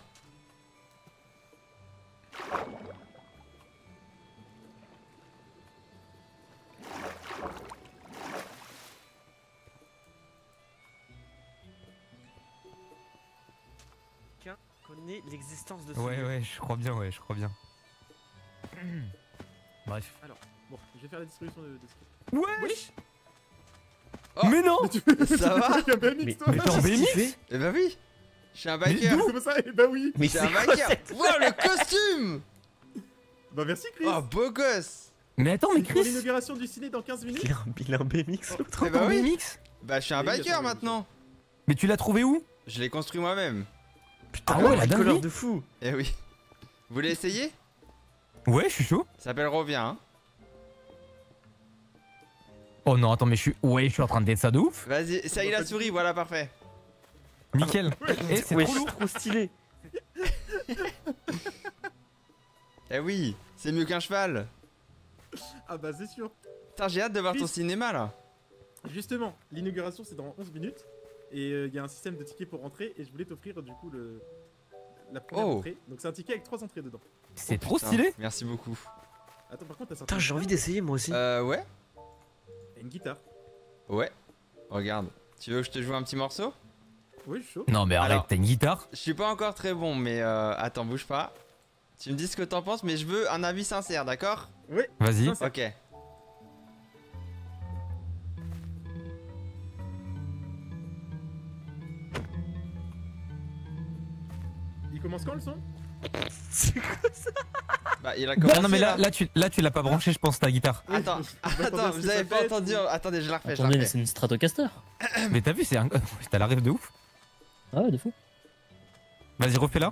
Connaît l'existence de ce Ouais, lieu. ouais, je crois bien, ouais, je crois bien. Bref. Alors, bon, je vais faire la distribution de ce Wesh Oh. Mais non Ça va? Avec un BMX, toi. Mais t'es en BMX? Eh bah oui. Je suis un biker. Comment ça? Eh bah oui. Mais Je suis c'est un quoi biker. cette... Wow, le costume. Bah merci Chris. Oh, beau gosse. Mais attends, mais Pour Chris l'inauguration du ciné dans 15 minutes. Il a un BMX l'autre. Eh bah oui. BMX? Bah, je suis un Oui, biker attends, maintenant. Mais tu l'as trouvé où? Je l'ai construit moi-même. Ah ouais, la couleur dinguerie. de fou. Eh oui. Vous voulez essayer? Ouais, je suis chaud. Ça s'appelle Reviens, hein. Oh non, attends, mais je suis... Ouais, je suis en train de d'être ça de ouf. Vas-y, ça y est la souris, voilà, parfait. Nickel. Eh, c'est Ouais, trop lourd. trop stylé. Eh oui, c'est mieux qu'un cheval. Ah bah c'est sûr. Putain, j'ai hâte de voir ton Chris. cinéma là. Justement, l'inauguration c'est dans 11 minutes. Et il y a un système de tickets pour rentrer. Et je voulais t'offrir du coup la première Oh. entrée. Donc c'est un ticket avec 3 entrées dedans. C'est trop Putain, stylé. Merci beaucoup. Attends, par contre, t'as sorti Putain, j'ai envie d'essayer moi aussi. Ouais. T'as une guitare. Ouais. Regarde. Tu veux que je te joue un petit morceau? Oui, je suis chaud. Non, mais arrête, Alors. t'as une guitare? Je suis pas encore très bon, mais attends, bouge pas. Tu me dis ce que t'en penses, mais je veux un avis sincère, d'accord? Vas-y. Sincère. Ok. Il commence quand le son? C'est quoi ça? Bah, il a commencé. Non, mais là tu l'as pas branché, je pense, ta guitare. Attends, attends, vous avez pas entendu. Attendez, je la refais, je la Attendez, refais. c'est une Stratocaster. Mais t'as vu, c'est un... T'as la rêve de ouf. Ah ouais, de fou. Vas-y, refais-la.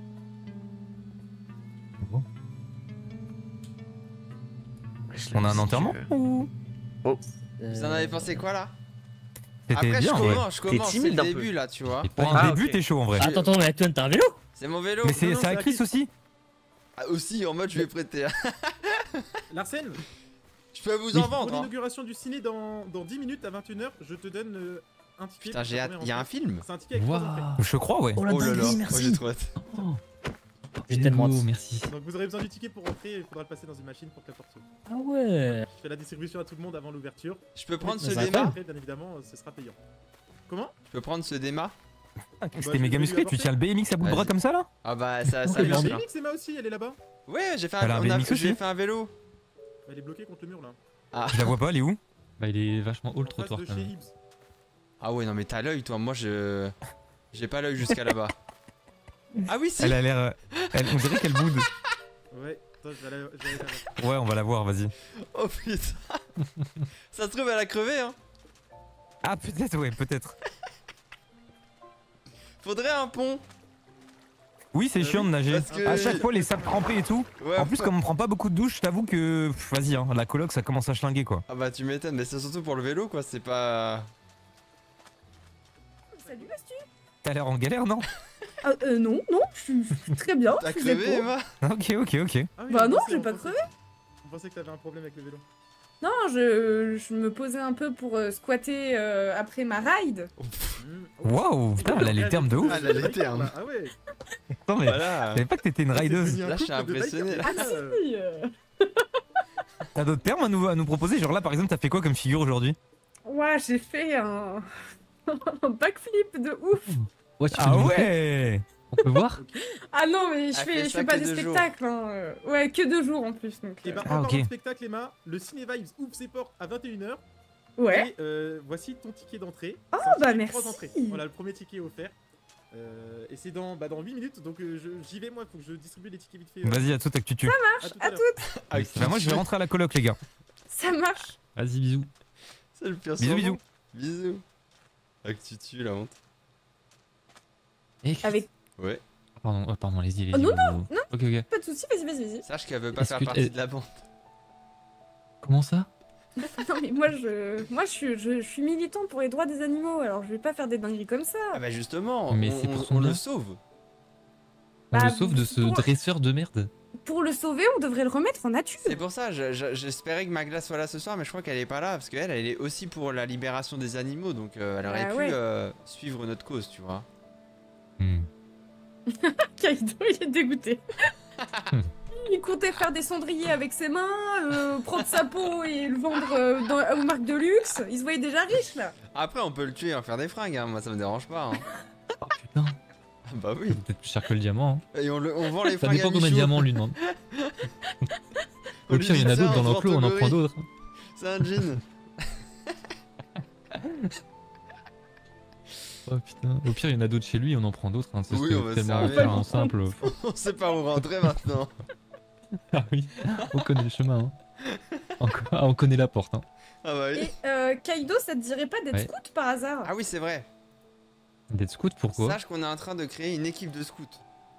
On a un enterrement ou... Vous en avez pensé quoi là? C'était Après, bien, je ouais. commence, c'est timide le un peu. début là, tu vois. Pour un Ah, début, ok. t'es chaud en vrai. Attends, attends, mais Actuel, t'as un vélo? C'est mon vélo. Mais c'est non, à c'est Chris Chris. aussi. Ah, aussi, en mode je vais prêter. Larsen, Je peux vous Oui. en pour vendre. Hein. l'inauguration du ciné dans 10 minutes à 21h, je te donne un ticket. Putain, pour j'ai ta hâte. première Il y a un entrée. film. C'est un ticket avec 3 entrées. Waouh. Je crois, ouais. Oh la Oh là là. dinguerie, Oh, merci. j'ai trop hâte. J'ai tellement hâte. merci. Donc vous aurez besoin du ticket pour rentrer, il faudra le passer dans une machine pour que la porte s'ouvre. Ah ouais. Je fais la distribution à tout le monde avant l'ouverture. Je peux prendre Mais ce ça déma? Après, bien évidemment, ce sera payant. Comment? Je peux prendre ce déma? C'était méga musclé, tu tiens le BMX à bout de bras Vas-y. comme ça là? Ah bah ça Ok, muscle. merci. hein. BMX, Emma aussi, elle est là-bas. Ouais, j'ai fait Elle a un on a- BMX j'ai aussi fait un vélo. Elle est bloquée contre le mur là. Ah. Je la vois pas, elle est où? Bah, il est vachement haut le En face trottoir de quand chez même. Ibs. Ah ouais, non mais t'as l'œil toi, moi je... J'ai pas l'œil jusqu'à là-bas. Ah oui, si. Elle a l'air... On dirait qu'elle boude. Ouais, attends, je vais aller là-bas. Ouais, on va la voir, vas-y. Oh putain. Ça se trouve elle a crevé hein. Ah, peut-être, ouais, peut-être. Faudrait un pont. Oui, c'est chiant de nager. parce que- À chaque fois, les sables trempés et tout. Ouais, En plus, ouais. comme on prend pas beaucoup de douches, je t'avoue que... Vas-y, hein, la coloc, ça commence à schlinguer, quoi. Ah bah tu m'étonnes, mais c'est surtout pour le vélo quoi, c'est pas... Salut, Astu. T'as l'air en galère, non? Non, je suis très bien. T'as je suis crevé épais. Emma? Ok, ok, ok. Ah oui, Bah on non, pensait- j'ai on pas pensait- crevé. On pensait que t'avais un problème avec le vélo. Non, je me posais un peu pour squatter après ma ride. Waouh, putain, elle a les termes de ouf. Ah, elle a les termes. Ah ouais. Attends, mais je Voilà. savais pas que t'étais une rideuse. Là, je suis impressionné. Ah si T'as d'autres termes à nous proposer? Genre là, par exemple, t'as fait quoi comme figure aujourd'hui? Ouais, j'ai fait un... un backflip de ouf. Ouais, tu peux Ah nous montrer ouais! On peut voir? Ah non, mais je Elle fait fais ça pas que des 2 jours. spectacles. Hein. Ouais, que 2 jours en plus. Donc, Et bah, Ah, en ok. parlant de spectacle, Emma, le Ciné Vibes ouvre ses portes à 21h. ouais. Et voici ton ticket d'entrée. Oh, C'est un bah, ticket de 3 merci. entrées. Voilà, le premier ticket offert. Et c'est dans 8 minutes, donc j'y vais moi, faut que je distribue les tickets vite fait. Vas-y, à tout, que tu tues. À tout à À l'heure. toutes. Ah, Bah, moi, je vais rentrer à la coloc, les gars. Ça marche. Vas-y, bisous. C'est le pire Bisous, surnom. bisous. Bisous. Ah, que tu tues la honte. Et Avec Ouais. Pardon, allez-y, allez-y. Oh, non, vous- non. Ok, ok. pas de soucis, vas-y. Sache qu'elle veut pas Est-ce faire que- partie de la bande. Comment ça? Non, mais moi, je suis militant pour les droits des animaux, alors je vais pas faire des dingueries comme ça. Ah bah justement, Mais on, c'est pour on- son on le bien. sauve. On Bah, le sauve de ce pour- dresseur de merde. Pour le sauver, on devrait le remettre en nature. C'est pour ça, j'espérais que Magla soit là ce soir, mais je crois qu'elle est pas là, parce qu'elle, elle est aussi pour la libération des animaux, donc elle aurait Bah pu ouais. suivre notre cause, tu vois. Kaido, il est dégoûté. Il comptait faire des cendriers avec ses mains, prendre sa peau et le vendre aux marques de luxe. Il se voyait déjà riche là. Après, on peut le tuer et en faire des fringues, hein. Moi ça me dérange pas. Hein. Oh putain, Ah bah oui. c'est peut-être plus cher que le diamant. Hein. Et on vend les Ça fringues dépend à combien de Michou. diamants on lui demande. On Au lui pire, il y en a dit, d'autres tiens, dans l'enclos, on en prend d'autres. C'est un jean. Oh putain. Au pire, il y en a d'autres chez lui, on en prend d'autres. Hein. C'est Oui, on va se tellement servir. tellement simple. On sait pas où rentrer maintenant. Ah oui, on connaît le chemin. Hein. On connaît la porte. Hein. Ah bah oui. Et Kaido, ça te dirait pas d'être Ouais. scout par hasard? Ah oui, c'est vrai. D'être scout, pourquoi? Sache qu'on est en train de créer une équipe de scouts.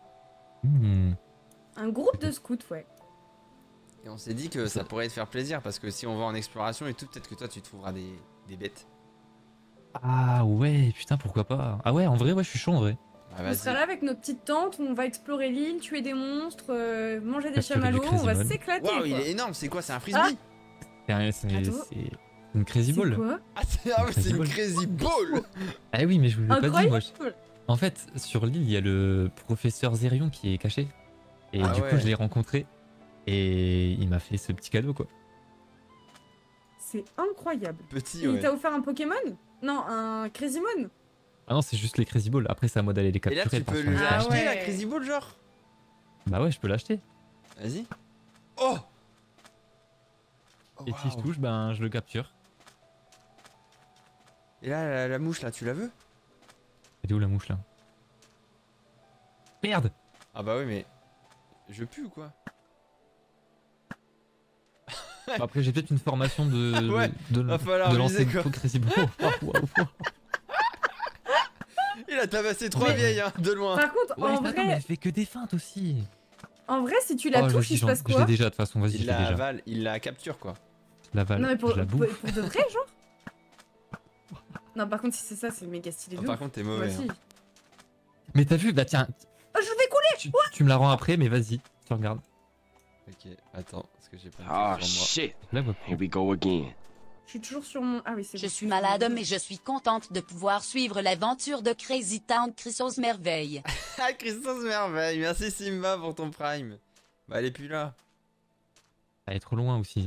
Un groupe de scouts, ouais. Et on s'est dit que ça pourrait te faire plaisir, parce que si on va en exploration et tout, peut-être que toi tu trouveras des bêtes. Ah ouais, putain, pourquoi pas? Ah ouais, en vrai, ouais, je suis chaud en vrai. Ah, On vas-y. sera là avec notre petite tente, on va explorer l'île, tuer des monstres, manger des Capturer du chamallows, on va Crazy s'éclater. Waouh, quoi. il est énorme, c'est quoi? C'est un frisbee? C'est Attends. c'est une crazy C'est ball. quoi? Ah, c'est une crazy ball! Ah oui, mais je vous l'ai pas dit, moi. Incroyable. En fait, sur l'île, il y a le professeur Zerion qui est caché. Et Ah du ouais. coup, je l'ai rencontré. Et il m'a fait ce petit cadeau, quoi. C'est incroyable. Petit, Il ouais. t'a offert un Pokémon? Non, un Crazymon? Ah non, c'est juste les crazy balls. Après, c'est à moi d'aller les Et là, capturer. tu parce peux qu'on- lui Ah acheter ouais. la crazy ball, genre? Bah ouais, je peux l'acheter. Vas-y. Oh! Oh, Et si je waouh. touche, ben je le capture. Et là, la mouche, là, tu la veux? Elle est où la mouche là? Merde! Ah bah oui, mais... Je pue ou quoi? Bon, après, j'ai peut-être une formation de, Ouais, va falloir de viser, lancer quoi. de crazy ball. Oh, waouh, waouh. Il a tabassé 3 Mais- vieilles, hein, de loin. Par contre, Ouais, en mais attends, mais vrai, elle fait que des feintes aussi. si tu la Oh, touches, vas-y, il se passe je l'ai quoi? déjà, de toute façon, vas-y, je Il l'ai la déjà. avale, il la capture, quoi. Je l'avale, Non, mais pour je la bouffe. de vrai, genre? Non, par contre, si c'est ça, c'est méga stylé. Ah, de par ouf. contre, t'es Moi mauvais. aussi. hein. Mais t'as vu? Bah tiens, Oh, je vais couler! tu me la rends après, mais vas-y, tu regardes. Ok, attends, parce que j'ai pas Ah, de truc sur moi. shit. Je la vois Here we go again. Je suis toujours sur mon. Ah oui, c'est Je bon. suis malade, mais je suis contente de pouvoir suivre l'aventure de Crazy Town Chrysos Merveille. Ah, Christophe Merveille, merci Simba pour ton prime. Bah, elle est plus là. Elle est trop loin aussi.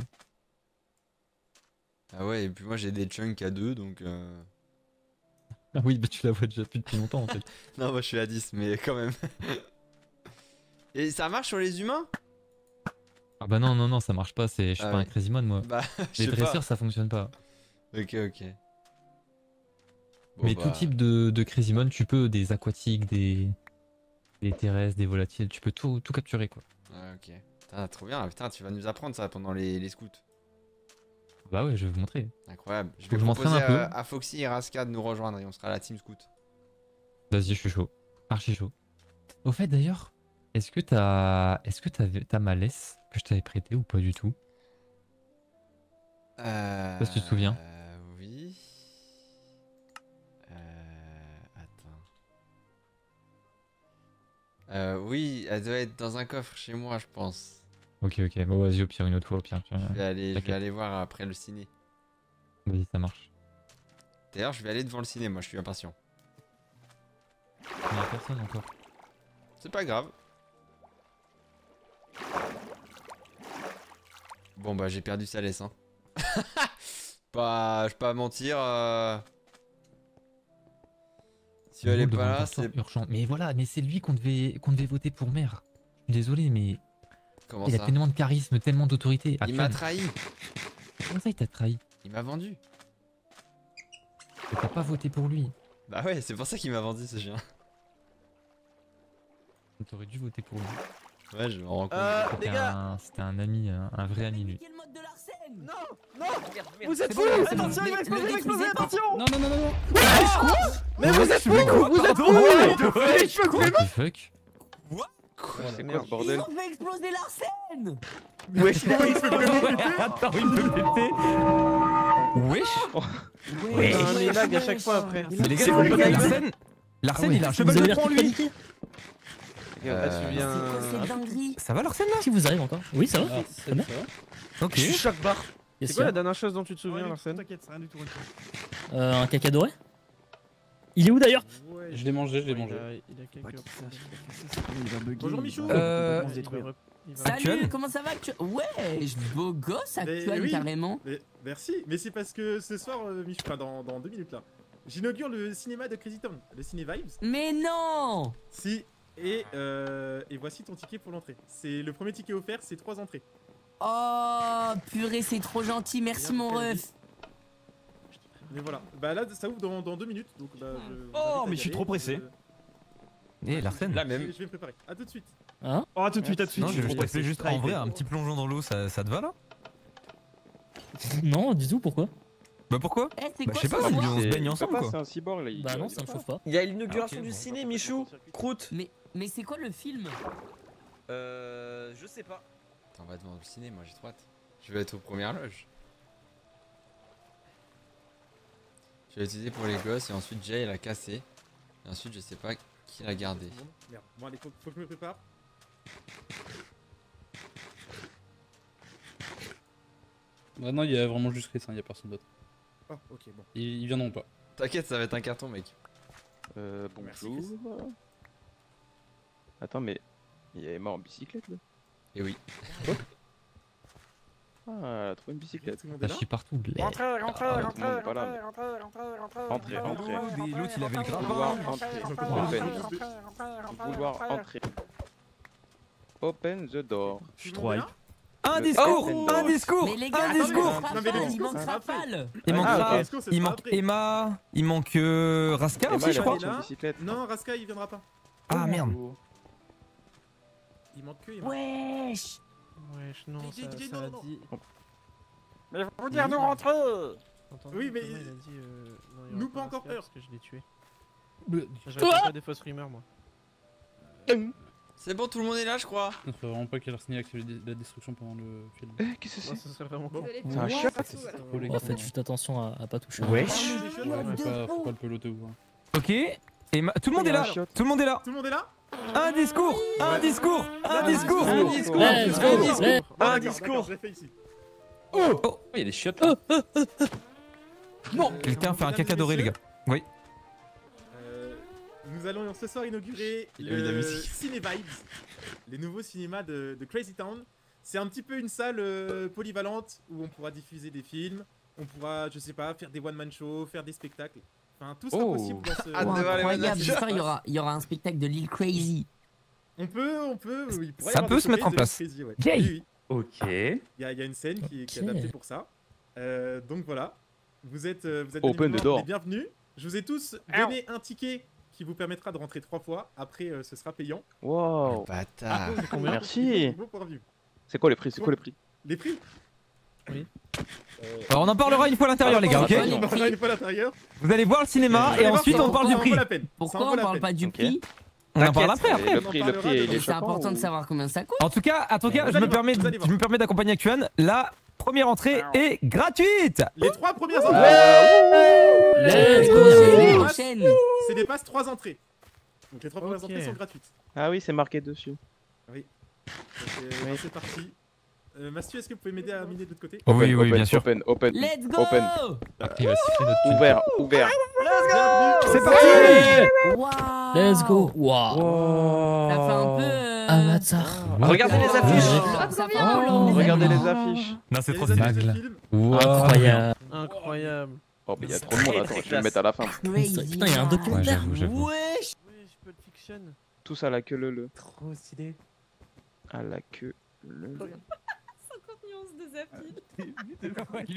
Ah ouais, et puis moi j'ai des chunks à 2, donc... Ah oui, bah tu la vois déjà depuis longtemps en fait. Non, moi je suis à 10, mais quand même. Et ça marche sur les humains? Ah bah non, ça marche pas, je suis Ah pas ouais. un crazy mode moi. Bah, je Les sais dresseurs pas. ça fonctionne pas. Ok. Bon, Mais bah, tout type de crazy mode, tu peux des aquatiques, des terrestres, des volatiles, tu peux tout capturer quoi. Ouais, ok. Putain, trop bien, putain, tu vas nous apprendre ça pendant les scouts. Bah ouais, je vais vous montrer. Incroyable. Je Faut vais que je m'entraîne proposer un peu. à Foxy et Raska de nous rejoindre et on sera la team scout. Vas-y, je suis chaud. Archi chaud. Au fait d'ailleurs, est-ce que t'as ma laisse que je t'avais prêtée ou pas du tout? Pas si tu te souviens. Oui. Attends. Oui, elle doit être dans un coffre chez moi, je pense. Ok, bon vas-y au pire une autre fois au pire. Je vais t'inquiète. aller voir après le ciné. Vas-y, ça marche. D'ailleurs, je vais aller devant le ciné, moi je suis impatient. Il y a personne encore. C'est pas grave. Bon bah j'ai perdu sa laisse hein. Je vais pas mentir. Si elle est Devant pas le là, porteur c'est. urgent. Mais voilà, mais c'est lui qu'on devait voter pour maire. Je suis désolé, mais Comment il a ça? tellement de charisme, tellement d'autorité. Il m'a Actuel. trahi. Comment ça, il t'a trahi? Il m'a vendu. Et t'as pas voté pour lui. Bah ouais, c'est pour ça qu'il m'a vendu ce chien. T'aurais dû voter pour lui. Ouais, je me rends compte. C'était un ami, un vrai ami lui. Non, non, Vous êtes bon, fous. c'est bon, Attention, il va exploser, attention. Non, non, non, non, non. Mais vous êtes fous, vous êtes fous. What the fuck? C'est quoi ce bordel? fait exploser l'arsène. Wesh, il a explosé. Attends, il peut péter. Wesh. Ouais, Putain, les lags à chaque fois après. Mais les gars, C'est vous bon, voulez pas Larsen, Larsen, il a un Vous cheval avez de l'air prend lui. paniqué. tu viens. cette dinguerie? Ça va Larsen là? Si vous arrivez encore. Oui, ça va. Très bien. Ok. Je suis choc barre. Yes, C'est quoi la sir. dernière chose dont tu te souviens, Larsen? T'inquiète, c'est rien du tout. Un caca doré. Il est où d'ailleurs? Ouais. Je l'ai mangé, je l'ai mangé. Il a quelques. Il va bugger. Bonjour Michou. Salut, comment ça va Ouais, beau gosse actuel oui. carrément. Mais, merci, mais c'est parce que ce soir, Michou, enfin dans 2 minutes là, j'inaugure le cinéma de Crazy Town, le Ciné Vibes. Mais non. Si, et voici ton ticket pour l'entrée. C'est le premier ticket offert, c'est 3 entrées. Oh, purée, c'est trop gentil, merci mon ref. Mais voilà, bah là ça ouvre dans 2 minutes, donc bah Oh, mais je suis trop pressé. Eh Larsen. Là même. Je vais me préparer, à tout de suite. Hein? Oh, à tout de suite, à tout de Non, suite. je t'appelais juste en vrai un petit plongeon dans l'eau, ça te va là? Non, du tout, pourquoi? Bah pourquoi? Eh, c'est Bah quoi je sais pas, ce soir on se baigne ensemble quoi. C'est un cyborg là. Bah non, ça me chauffe pas. Il y a l'inauguration Ah, ok, du bon. ciné, Michou. Croûte. Mais c'est quoi le film? Je sais pas. Attends, on va devant le ciné, moi j'ai trop hâte. Je vais être aux premières loges. Je vais l'utiliser pour les gosses et ensuite Jay l'a cassé. Et ensuite je sais pas qui l'a gardé. Merde, bon allez, faut que je me prépare. Bah non, il y a vraiment juste Chris, il y a personne d'autre. Oh, ok, bon. Ils viendront pas. T'inquiète, ça va être un carton mec. Bonjour. Attends, mais il est mort en bicyclette là? Et oui. Ah, elle a trouvé une bicyclette. Tout le monde est Bah là. je suis partout. Rentrez, rentrez. L'autre il avait le Vouloir entrer. Vouloir entrer. Open the door. Je suis trop hype. Un discours, Un discours! Mais les gars, Un discours. Rafale, Non, mais le il discours, manque c'est après. Rafale. Il manque Ah, ça, ok. Discours, ce il sera manque après. Emma, il manque Raska Emma, aussi elle je a crois. pris son bicyclette. Non, Raska il viendra pas. Ah merde. Il manque que Emma. Wesh. Wesh, non, DJ, ça non, a non. dit. Mais faut dire nous rentrer. Oui, mais Thomas, il a dit, non, il y nous aura pas encore Raska peur. Parce que je l'ai tué. Bleu. Je raconte pas des fausses rumeurs, moi. C'est bon, tout le monde est là je crois. Il faudrait vraiment pas qu'Alarsen active la destruction pendant le film. Qu'est-ce que Moi, c'est? ça serait vraiment con. Désolé, C'est un ouais, chat. partout, voilà. Faut les Oh, faites juste attention à pas toucher. Wesh. Faut pas le peloter ou quoi. Ok. Emma, tout le monde est là. Tout le monde est là. Tout le monde est là? Un discours. Un discours. Un discours. Un discours. Let's go, let's go. Un discours. Je l'ai fait ici. Oh, il y a des chiottes là. Quelqu'un fait un caca doré les gars. Oui. Nous allons ce soir inaugurer Il a eu de la le musique. Ciné Vibes, les nouveaux cinémas de Crazy Town. C'est un petit peu une salle polyvalente où on pourra diffuser des films, on pourra, je sais pas, faire des one-man shows, faire des spectacles. Enfin, tout sera Oh. possible dans ce. Ah, Oh, de voir les incroyable, menaces. j'espère il y aura un spectacle de Lil Crazy. On peut, oui, il pourrait y Ça avoir peut des se mettre en surprises place. de Crazy, ouais. Yay. Oui, oui. Ok. Il y a une scène qui est Ok. adaptée pour ça. Donc voilà, vous êtes Open the door. les bienvenus. Je vous ai tous donné un ticket qui vous permettra de rentrer 3 fois. Après, ce sera payant. Wow. Bâtard. Combien? Merci. Bon point de vue. C'est quoi les prix? C'est quoi les prix? Les prix. Alors on en parlera une fois à l'intérieur les gars, ok? Les On prix. parlera une fois à l'intérieur. Vous allez voir le cinéma Vous et allez voir, ensuite ça on en parle vaut- du ça en prix. vaut la peine. Pourquoi Ça en vaut on la parle peine. pas du Ok. prix? On en parle après. Et le on en prix, parlera il est demain. C'est important choquant de ou- savoir combien ça coûte. En tout cas, Vous allez je me voir, vous allez permets, voir. je me permets d'accompagner Actuan. La première entrée est gratuite. Les 3 premières Ah. entrées. Let's Go, go. c'est les prochaines. C'est des passes 3 entrées. Donc les 3 premières Ok. entrées sont gratuites. Ah oui, c'est marqué dessus. Donc, c'est parti. Mastu, est-ce que vous pouvez m'aider à miner de l'autre côté? Oui, oui, Open, bien sûr. Open, open, Let's go. open. Après, il va siffler notre pute. Ouvert, ouvert. Bienvenue. C'est parti. Waouh. Let's go. Waouh. Ça fait un peu. Avatar. Regardez les affiches. Ah, Ça trop fait un bien. peu long. Regardez les affiches. Non, c'est Il y a trop des stylé. affiches de Dingue. films. Incroyable. Incroyable. Oh, mais il y a trop de monde, attends, je vais le mettre à la fin. Putain, il y a un documentaire. J'avoue. Wesh. Wesh, Pulp Fiction. Tous à la queue le. Trop stylé. À la queue le. 50 nuances de Zafi. Il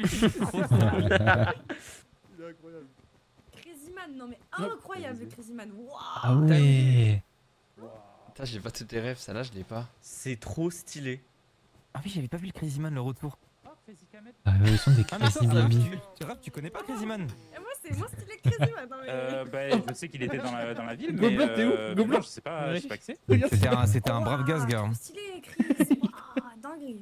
est incroyable. Crazy Man, non mais incroyable Crazy Man. Waouh. Ah ouais. Putain, j'ai pas toutes les rêves, ça là je l'ai pas. C'est trop stylé. Ah oui, j'avais pas vu le Crazy Man, le retour. Ah ouais, ils sont des Ah mais Crazy toi, Mimi. tu connais pas Crazy Man? Et moi c'est moins stylé que Crazy Man. Non, mais... Bah, je sais qu'il était dans la ville, mais Gobelin, t'es où Gobelin, je sais pas que c'est. C'était un brave gars, ce gars. Stylé Chris. Ah, dinguerie.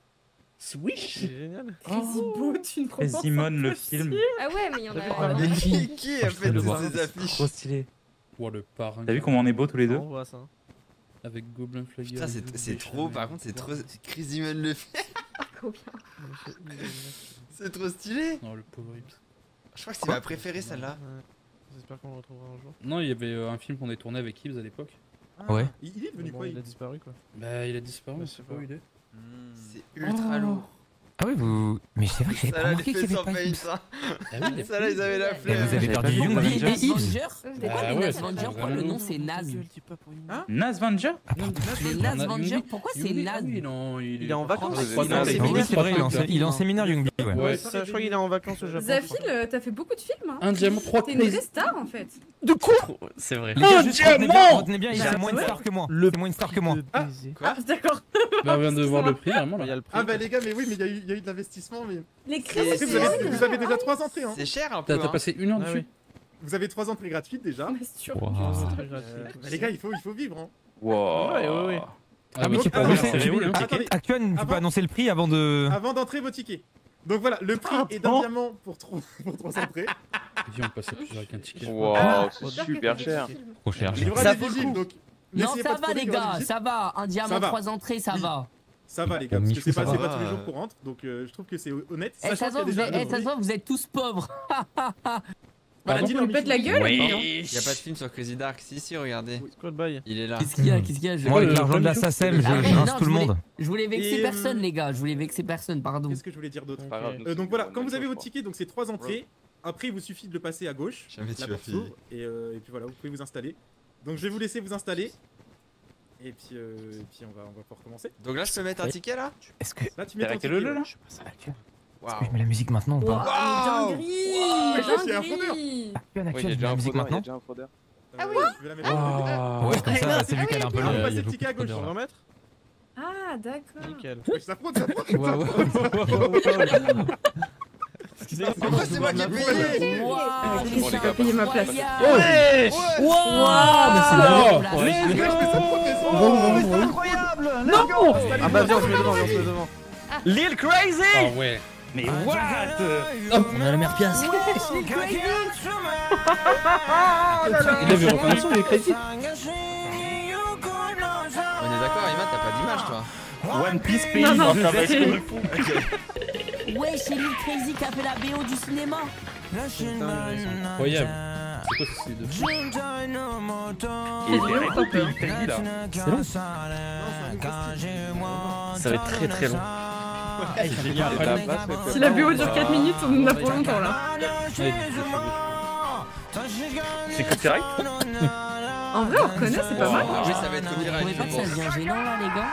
Swish. C'est génial. Crazy Boat, une romance. Simone, le film. Ah ouais, mais il y en a. Mais qui a fait le toutes voir. ces affiches? Trop stylé. Oh, le parrain. T'as vu comment on est beaux tous les deux? On voit ça. Avec Gobelin Flagger. Putain, c'est trop, par contre, c'est trop. Crazy Man le film. Trop bien. C'est trop stylé. Non, le pauvre Ips. Je crois que c'est ma préférée celle-là. J'espère qu'on le retrouvera un jour. Non, il y avait un film qu'on a tourné avec Ibs à l'époque. Ouais. Il est devenu Bon, quoi il a disparu quoi. Bah, il a disparu, Ouais, on je sait sais pas où pas. il est. C'est ultra lourd. Ah oui, vous. Mais c'est vrai que j'avais pas Celle-là, remarqué les qu'il y faits avait sans pas pain, Ibs. ça. Ah oui, Celle-là, ils avaient la Et flemme. vous avez perdu Young et Ibs. Ah ouais, c'est Pourquoi le nom c'est naze? Nazvanger? Les Nazvanger, pourquoi c'est naze? Il est en vacances. Oui, c'est vrai, il est en séminaire Young ouais. Ouais, ça, je crois qu'il est en vacances au Japon. Zafil, t'as fait beaucoup de films. Hein. Un diamant, 3 T'es une vraie star en fait. De quoi? C'est vrai. Les gars, juste retenez bien, il a moins une star que moi. C'est moins une star que moi. Ah, d'accord. Bah, on vient de voir le prix, vraiment Il y a là. le prix. Ah bah les gars, mais oui, mais il y a eu de l'investissement, mais. Les C'est- Crazy Vous avez déjà 3 entrées, hein. C'est cher un peu. T'as hein. passé 1 heure Ah dessus. oui. Vous avez 3 entrées gratuites déjà. Waouh. Bah, les gars, il faut vivre, hein. Wow. Ouais. Ah oui, bah, tu peux ah, annoncer. c'est rigolo, hein. Attendez, Actuel, tu peux annoncer le prix avant de. avant d'entrer vos tickets. Donc voilà, le prix est d'un diamant pour 3 entrées. Viens, on passe à plusieurs avec un ticket. Waouh, c'est super cher. Trop cher. Il y aura Ça des vaut le vigiles, coup. donc. Non, n'essayez ça pas de va troller, les il y aura des gars, vigiles. ça va. Un Ça diamant, va. 3 entrées, ça Oui. va. Ça va les gars, parce que Michou, c'est ça pas va. tous les jours qu'on rentre, donc je trouve que c'est honnête. Eh, ça se voit, vous êtes tous pauvres. Bah, dis-leur, On lui pète la gueule. Il y a pas de film sur Crazy Dark. Si, regardez. Squad by. Il est là. Qu'est-ce qu'il y a? Qu'est-ce qu'il y a? Moi, avec l'argent de la SACEM, je Arrête, rince non, tout le monde. Je voulais vexer Et, personne, les gars. Je voulais vexer personne, pardon. Qu'est-ce que je voulais dire d'autre Pas grave, nous, Donc c'est voilà, une quand vous bonne avez chose, vos tickets, donc c'est 3 entrées. Après, il vous suffit de le passer à gauche. Jamais tu La vas porte finir. s'ouvre, et puis voilà, vous pouvez vous installer. Donc je vais vous laisser vous installer. Et puis on va pouvoir commencer. Donc là, je peux mettre un ticket là? Est-ce que. Là, tu mets ton T'as ticket. le là? ouais. Waouh. Je mets la musique maintenant ou pas? Waouh, Wow, il y a un fondeur. dinguerie. Actuel, Oui, il y a je mets déjà la un musique fraudeur, il y a maintenant. déjà un fraudeur. Ah oui, je vais la mettre. Ouais, comme ça, c'est lui qui a un peu Ah, vous long. passez le ticket à gauche. On va remettre? Ah, d'accord. Nickel. Ouais, ça fraude, ça fraude. Pourquoi c'est moi qui ai payé? Waouh, Bon, les gars, payer ma place. Ouais. Waouh, mais c'est waouh, marrant. C'est incroyable. Non. Ah bah viens, on se met devant, viens, on se met devant. Lil Crazy. Ah ouais. Mais what? On a la mère pièce. Il avait refait un son, il est crazy. On est d'accord, Emma, t'as pas d'image toi. One Piece pays, Non, non, ça va c'est- être fou. Ouais, c'est Lil Crazy qui a fait la BO du cinéma. Incroyable. C'est quoi ce style de fou? Il était arrêté au pays crazy là. C'est long. Ça va être très très long. Si la BO dure 4 minutes, on en a pour longtemps là. C'est copyright? En vrai, on reconnaît, c'est pas mal. Oui, ça va être Vous copyright, trouvez je pas que ça pense. devient gênant là, les gars?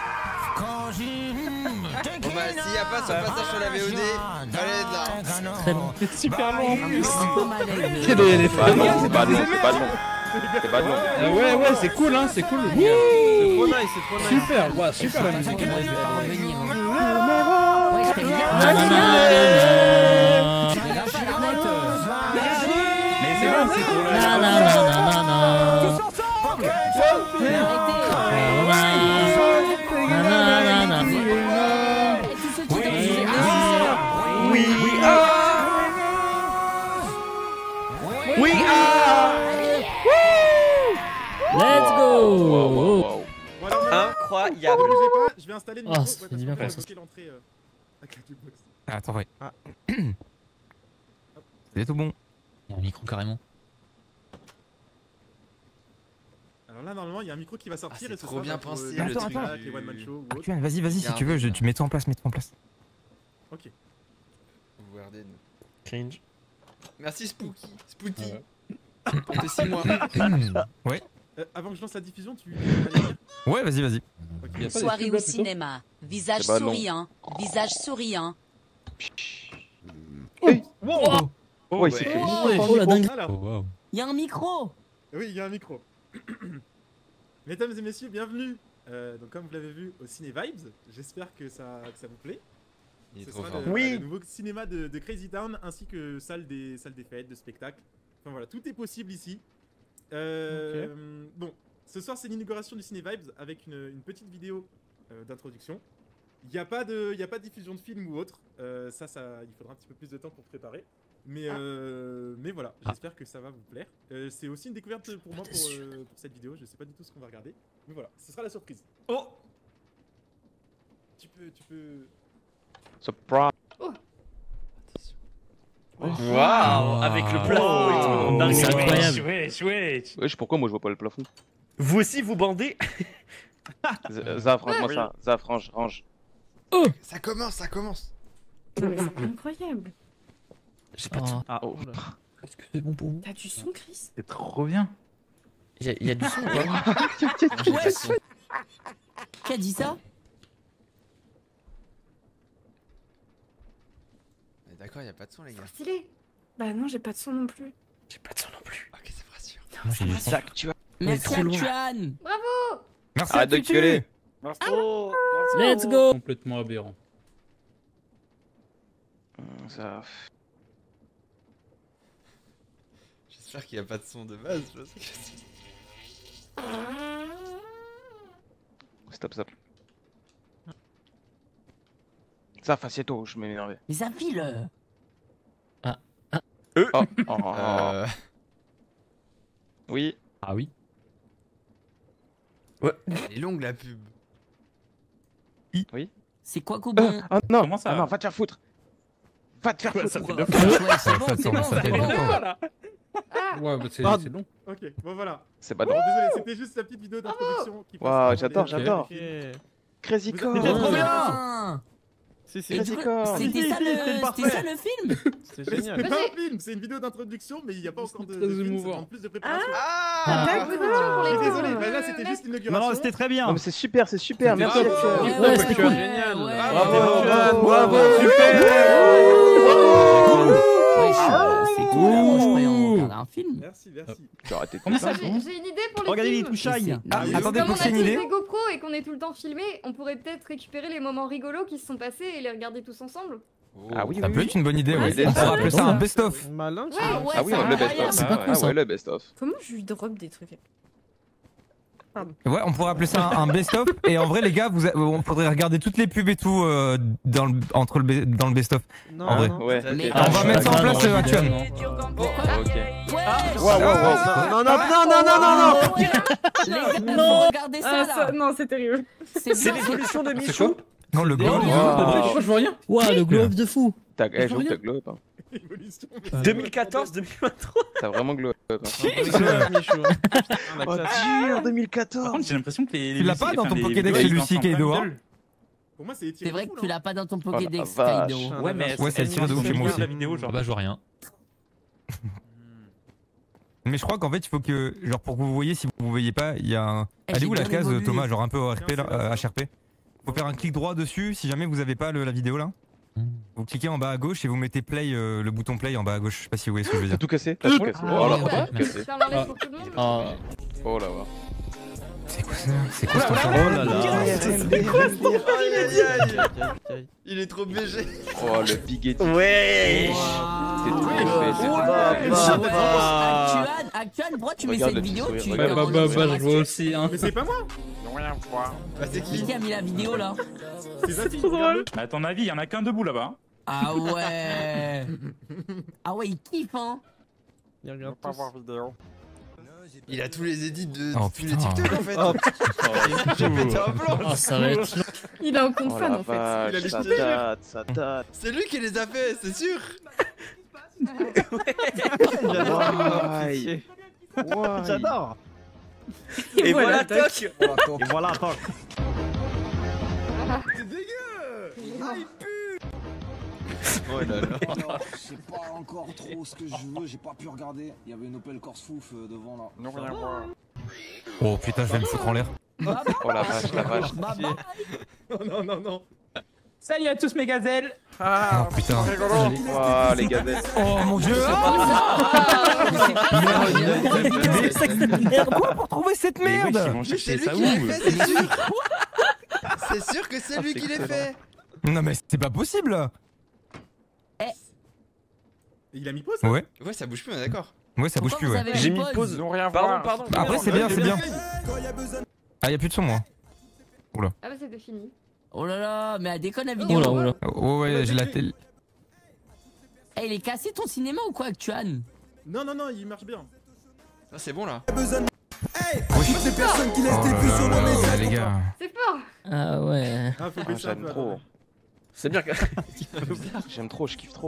Bon bah, s'il y a pas ce passage sur la VOD, allez de là. Très long. C'est super long. C'est pas mal, C'est des éléphants. Bah non, c'est pas de nom, c'est pas de nom. C'est pas de nom. Ah ouais, ouais, c'est cool, hein, c'est cool. C'est trop nice, c'est trop nice. Super, ouais, super la musique. Ouais, je vais pas revenir. Hein. Ouais, je t'ai bien. Mais c'est bon, c'est cool. Oui, we are. Let's go. Bon, alors, maintenant, Incroyable. ne bougez pas, je vais installer le Ah, micro. ça fait parce du bien qu'on va pour ça. bloquer l'entrée avec la jukebox. Attends, ouais. Ah. C'est tout bon. Il y a un micro carrément. Alors là, normalement, il y a un micro qui va sortir. Ah, c'est et ce trop sera bien pour, pensé, les le spectacles, truc les one man show ou autre. Actuel, vas-y, si tu veux, tu mets ça en place, mets-toi en place. Ok. Vous regardez, nous. Cringe. Merci Spooky. Spooky. Pour tes 6 mois. Ouais. Avant que je lance la diffusion, tu. Ouais, vas-y, vas-y. Une soirée au cinéma. Visage C'est pas long. souriant. Visage souriant. Wow. Oh, il s'est fait. Oh la dingue. Voilà. Oh, wow. Il y a un micro. Oui, il y a un micro. Mesdames et messieurs, bienvenue. Donc comme vous l'avez vu au Ciné Vibes, j'espère que ça vous plaît. Il est Ce trop sera fort. le nouveau cinéma de Crazy Town ainsi que salle des fêtes, de spectacles. Enfin voilà, tout est possible ici. Bon, ce soir c'est l'inauguration du Ciné Vibes avec une petite vidéo d'introduction. Il n'y a pas de diffusion de film ou autre. Ça, il faudra un petit peu plus de temps pour préparer. Mais voilà, j'espère que ça va vous plaire. C'est aussi une découverte pour moi pour cette vidéo. Je sais pas du tout ce qu'on va regarder. Mais voilà, ce sera la surprise. Oh. Tu peux... Surprise. Waouh, avec le plafond et tout. Dingue. C'est incroyable. Chouette. Wesh, pourquoi moi je vois pas le plafond? Vous aussi, vous bandez. Zaf, range-moi ça. Zaf, range. Oh. Ça commence. C'est incroyable. J'ai pas de son. Ah, oh. Est-ce que c'est bon pour vous? T'as du son, Chris? C'est trop bien. Il y a du son ou pas? Wesh. Qui a dit ça? D'accord, y a pas de son les gars. Stylé. Bah non, j'ai pas de son non plus. J'ai pas de son non plus. Ok, ça me rassure. Moi j'ai du son. Zach, tu vois. Merci trop loin. Actuan. Bravo. Merci Arrête de gueuler. Let's go. Complètement aberrant. Zaf. J'espère qu'il y a pas de son de base. Parce que... Stop. Zaf, assieds-toi, je vais m'énerver. Mais ça file. Oh. Oui. Ah oui. Elle est longue la pub. Oui. C'est quoi Koubon? Ah non, Comment ça non, va te faire foutre. Va te faire foutre. Ça fait Ouais, bien. c'est bon, c'est bon, c'est bon. Ouais, bah c'est long. Ok, bon voilà. C'est pas Bon, drôle. désolé, c'était juste la petite vidéo d'introduction. qui Waouh, passe j'adore, pendant j'adore. les- Crazy Vous- Core. C'était trop bien. Ah. Crazy Core. C'était ça le film? C'est Mais génial. c'est pas un film, c'est une vidéo d'introduction, mais il n'y a pas encore de très film, ça émouvant. demande plus de préparation. D'accord. Je suis pour les désolé, fans. bah là c'était juste l'inauguration. Non, non, c'était très bien. Non, mais c'est super, merci. C'était Merci. top. Actuel. Ouais, c'était cool. Génial. Ouais. Bravo, C'est cool, là, moi je croyais en regarder un film. Merci. Tu as arrêté de Comment faire ça J'ai une idée pour les Regardez les films. touchailles. Ah, oui. Attendez, Comme pour on que a c'est une tous idée. des GoPro et qu'on est tout le temps filmé, on pourrait peut-être récupérer les moments rigolos qui se sont passés et les regarder tous ensemble. Ah oui, Ça peut être une bonne idée, Ouais, ouais. c'est On pourrait ça. appeler ça un best-of. Malin. Ouais, Ah ouais, Ah oui, c'est le incroyable. best-of. C'est pas con, Ah ça. ouais, le best-of. Comment je lui drop des trucs? Ouais, on pourrait appeler ça un best-of. Et en vrai, les gars, on faudrait regarder toutes les pubs et tout dans le best-of. Non, En vrai. non. Ouais, Mais- ok. On va mettre ça en place, Actuel. Ok. Non. Non, regardez ça Ah, ça, là. non, c'est terrible. C'est bien. l'évolution de C'est Michou. quoi? Non, le glow. Pourquoi je vois rien? Ouah, le glow up de fou. J'avoue que t'as glow up. Hein. Évolution. 2014, 2023. T'as vraiment glow up. Hein. Michou. Oh, dur, 2014. Par contre, j'ai l'impression que les. Tu l'as pas dans ton les Pokédex vidéos, chez ils Lucie dansent Kaido, en hein bundle. Pour moi c'est C'est vrai que tu l'as pas dans ton Oh la Pokédex, vache. Kaido. Ouais, mais Ouais, c'est tiré de ouf chez moi aussi. la vidéo, Ah genre. bah, je vois rien. Mais je crois qu'en fait, il faut que, genre, pour que vous voyez, si vous voyez pas, il y a un. Eh, Elle est j'ai où la bien case, évolué. Thomas? Genre un peu ORP, là, HRP. Faut faire un clic droit dessus si jamais vous avez pas la vidéo là. Vous cliquez en bas à gauche et vous mettez play, le bouton play en bas à gauche. Je sais pas si vous voyez ce que je veux T'as dire. tout cassé. T'as tout cassé. Ah, Oh là, ouais, t'as tout cassé. Faire l'enlève pour tout le monde. Ah. Oh là là. C'est quoi ça? C'est quoi ce truc? Oh là là. C'est quoi ce truc? Il est trop BG. Oh le big edit. Ouais. C'est tout fait, c'est tout fait. Actuan, pourquoi tu mets Regarde cette le petit vidéo? sourire, Tu regarde. Je vois aussi, hein. Mais c'est pas moi. Bah, c'est Qui qui? a mis la vidéo là? C'est Zati. regarde-le. À ton avis, il y en a qu'un debout là-bas. hein. Ah ouais. Ah ouais, il kiffe hein. Il regarde tous. Il a tous les edits de Oh, tous les putain. TikTok en fait. Oh, J'ai pété un plomb. Ah, ça va être long. Il a un compte Oh fan la en fait. Il a vache, les ça coupés, date, ça date. C'est lui qui les a fait, c'est sûr. Why? Why? J'adore. Et Et voilà, voilà toc. toc. Et voilà toc. C'est dégueu. Ah il pue. Oh là là. Alors, je sais pas encore trop ce que je veux, j'ai pas pu regarder. Il y avait une Opel Corse Fouf devant là. Non, rien à voir. Oh putain, je vais me foutre en l'air. Oh la vache, la vache. Non, non, non. Salut à tous mes gazelles. Oh putain. Oh les gazelles. Oh mon dieu. Merde, quoi pour trouver cette merde? Ils vont chercher ça où? C'est sûr que c'est lui qui l'a fait. Non mais c'est pas possible. Il a mis pause? Ouais. Ouais, ça bouge plus, on est d'accord. Ouais, ça bouge plus, ouais. J'ai mis pause. Pardon. Après, c'est bien, c'est bien. Ah, y'a plus de son, moi. Oula. Ah bah c'était fini. Oh là là, mais elle déconne la vidéo. Oula, oula. Oh ouais, j'ai la télé. Eh, il est cassé ton cinéma ou quoi, Actuan? Non, non, non, il marche bien. Ah, c'est bon là. Oh là là, les gars. C'est fort. Ah ouais. Ah, faut baisser un J'aime peu. trop. C'est bien que. J'aime trop, je kiffe trop.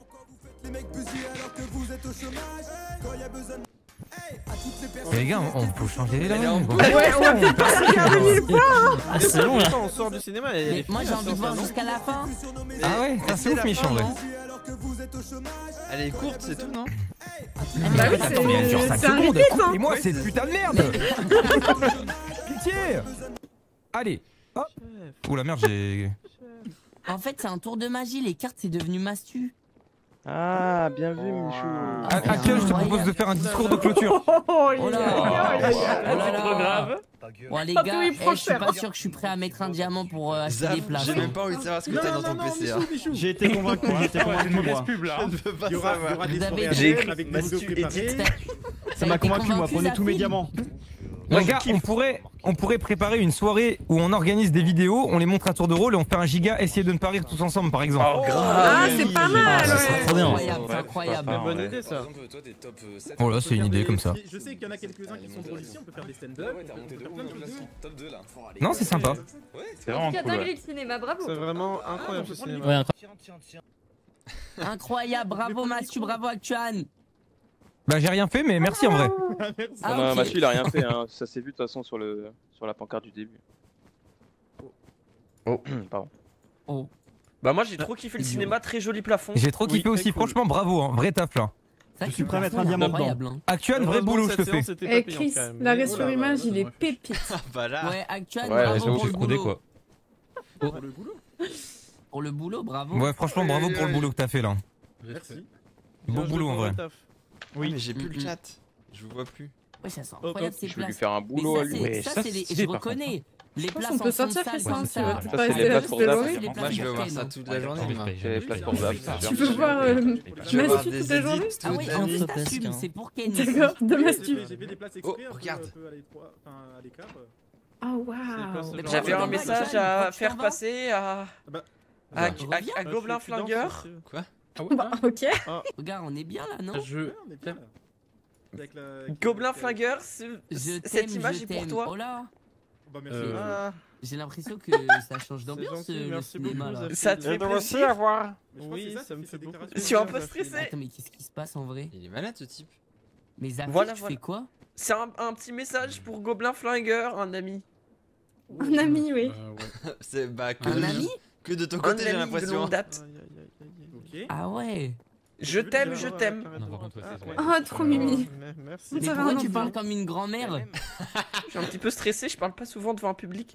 Les gars, on peut changer là. Elle est en quoi. Ouais, on va peut-être pas se regarder mille fois. Ah, c'est long là. On sort du cinéma et. Mais moi j'ai envie de voir jusqu'à la fin. Ah ouais, ça c'est ouf, Michel, en vrai. Elle est courte, c'est tout, non? Bah oui, Attends, mais elle dure 5 c'est un secondes. repeat, hein. Et moi, c'est putain de merde. Pitié. Allez, hop. Oula, merde, j'ai. En fait, c'est un tour de magie, les cartes c'est devenu mastu. Ah, bien vu, Michou. Actuel, je te propose de faire un discours de clôture. Oh Oh là Trop grave. Bon les Pas gars, tout, il prend je suis cher. pas sûr que je suis prêt à mettre un diamant pour acheter Zaf, des places. j'ai même pas envie de savoir ce que t'as dans ton PC. Hein. J'ai été convaincu, j'étais convaincu moi. Je ne peux pas Il y aura savoir. des Vous soirées avez- J'ai écrit avec des Mastu vidéos préparées. Ça m'a convaincu moi, prenez tous mes diamants. Les gars, on pourrait préparer une soirée où on organise des vidéos, on les montre à tour de rôle et on fait un giga, essayer de ne pas rire tous ensemble par exemple. Ah, c'est pas mal, Ça serait ouais. trop bien. Incroyable, c'est incroyable. Bonne idée ça. Oh là, c'est une idée comme ça. Je sais qu'il y en a quelques-uns qui sont drôles ici, on peut faire des stand-up. Non, c'est sympa. C'est vraiment Il y a cool. dinguerie le cinéma, bravo. C'est vraiment incroyable ce cinéma. Ouais, incroyable. Incroyable, bravo Mastu, bravo Actuan. Bah, j'ai rien fait, mais merci en vrai. Ah, Non, ok. Mastu il a rien fait, hein. Ça s'est vu de toute façon sur la pancarte du début. Oh. Pardon. Oh. Bah, moi j'ai trop kiffé le cinéma, très joli plafond. J'ai trop kiffé Oui, aussi, très cool. franchement, bravo, hein. Vrai taf là. Ça, Je suis prêt à mettre un diamant dedans. incroyable, hein. Actuel, vrai boulot, je te fais. Eh Chris, l'arrêt sur image, il est pépite. Ah bah là. Ouais, Actuan, Ouais, bravo j'avoue, pour le J'ai fraudé boulot. quoi. Pour le boulot. Pour le boulot, bravo. Ouais, franchement, bravo pour le boulot que t'as fait là. Merci. Bon boulot en vrai. Oui, mais j'ai plus le chat. Je vous vois plus. Ouais, ça sent incroyable ces Je vais lui places. faire un boulot à lui. Mais ça, c'est les. Je reconnais. Les Je pense places qu'on en peut fond de sortir, salle, Christian, comme si tu veux. ça. T'es Ça, pas c'est les places resté pour là, Zaf. c'est les Moi, places je vais de voir Ken. ça toute la journée demain. J'ai les places pour Zaf. Tu peux voir Je vais voir Mastu des toute la journée. edits Ah toute oui, la en nuit. fait, t'assumes, c'est pour Ken. D'accord, de Mastu. J'ai fait des places Oh, exprès, un peu, regarde. un peu à l'écart. Ah waouh. J'avais un message à faire passer à Bah, Gobelin Flingueur. Quoi? Bah, ok. Regarde, on est bien là, non? ouais, on est bien là. Avec la- Gobelin Flingueur, Je t'aime, cette image je est pour t'aime. toi. Oh là, Bah, merci. Ah, j'ai l'impression que ça change d'ambiance gentil, le merci cinéma beaucoup, là. Zaf. Ça te fait plaisir à voir. Mais je crois que Oui, c'est ça me qui fait des beaucoup déclarations. plaisir. Je suis un peu stressé. Attends, mais qu'est-ce qui se passe en vrai? Il est malade ce type. Mais Zafir, Voilà, tu voilà. fais quoi? C'est un petit message pour Gobelin Flingueur, un ami. Un ami, oui. C'est bah que Un de, ami? que de ton Un côté, j'ai ami de l'impression. longue date. Ok. Ah ouais. Je t'aime, je t'aime. Non, par contre, ouais, c'est vrai. Oh, trop mimi. Merci. Mais Ça va, pourquoi un tu enfant. parles comme une grand-mère? Je suis un petit peu stressé, je parle pas souvent devant un public.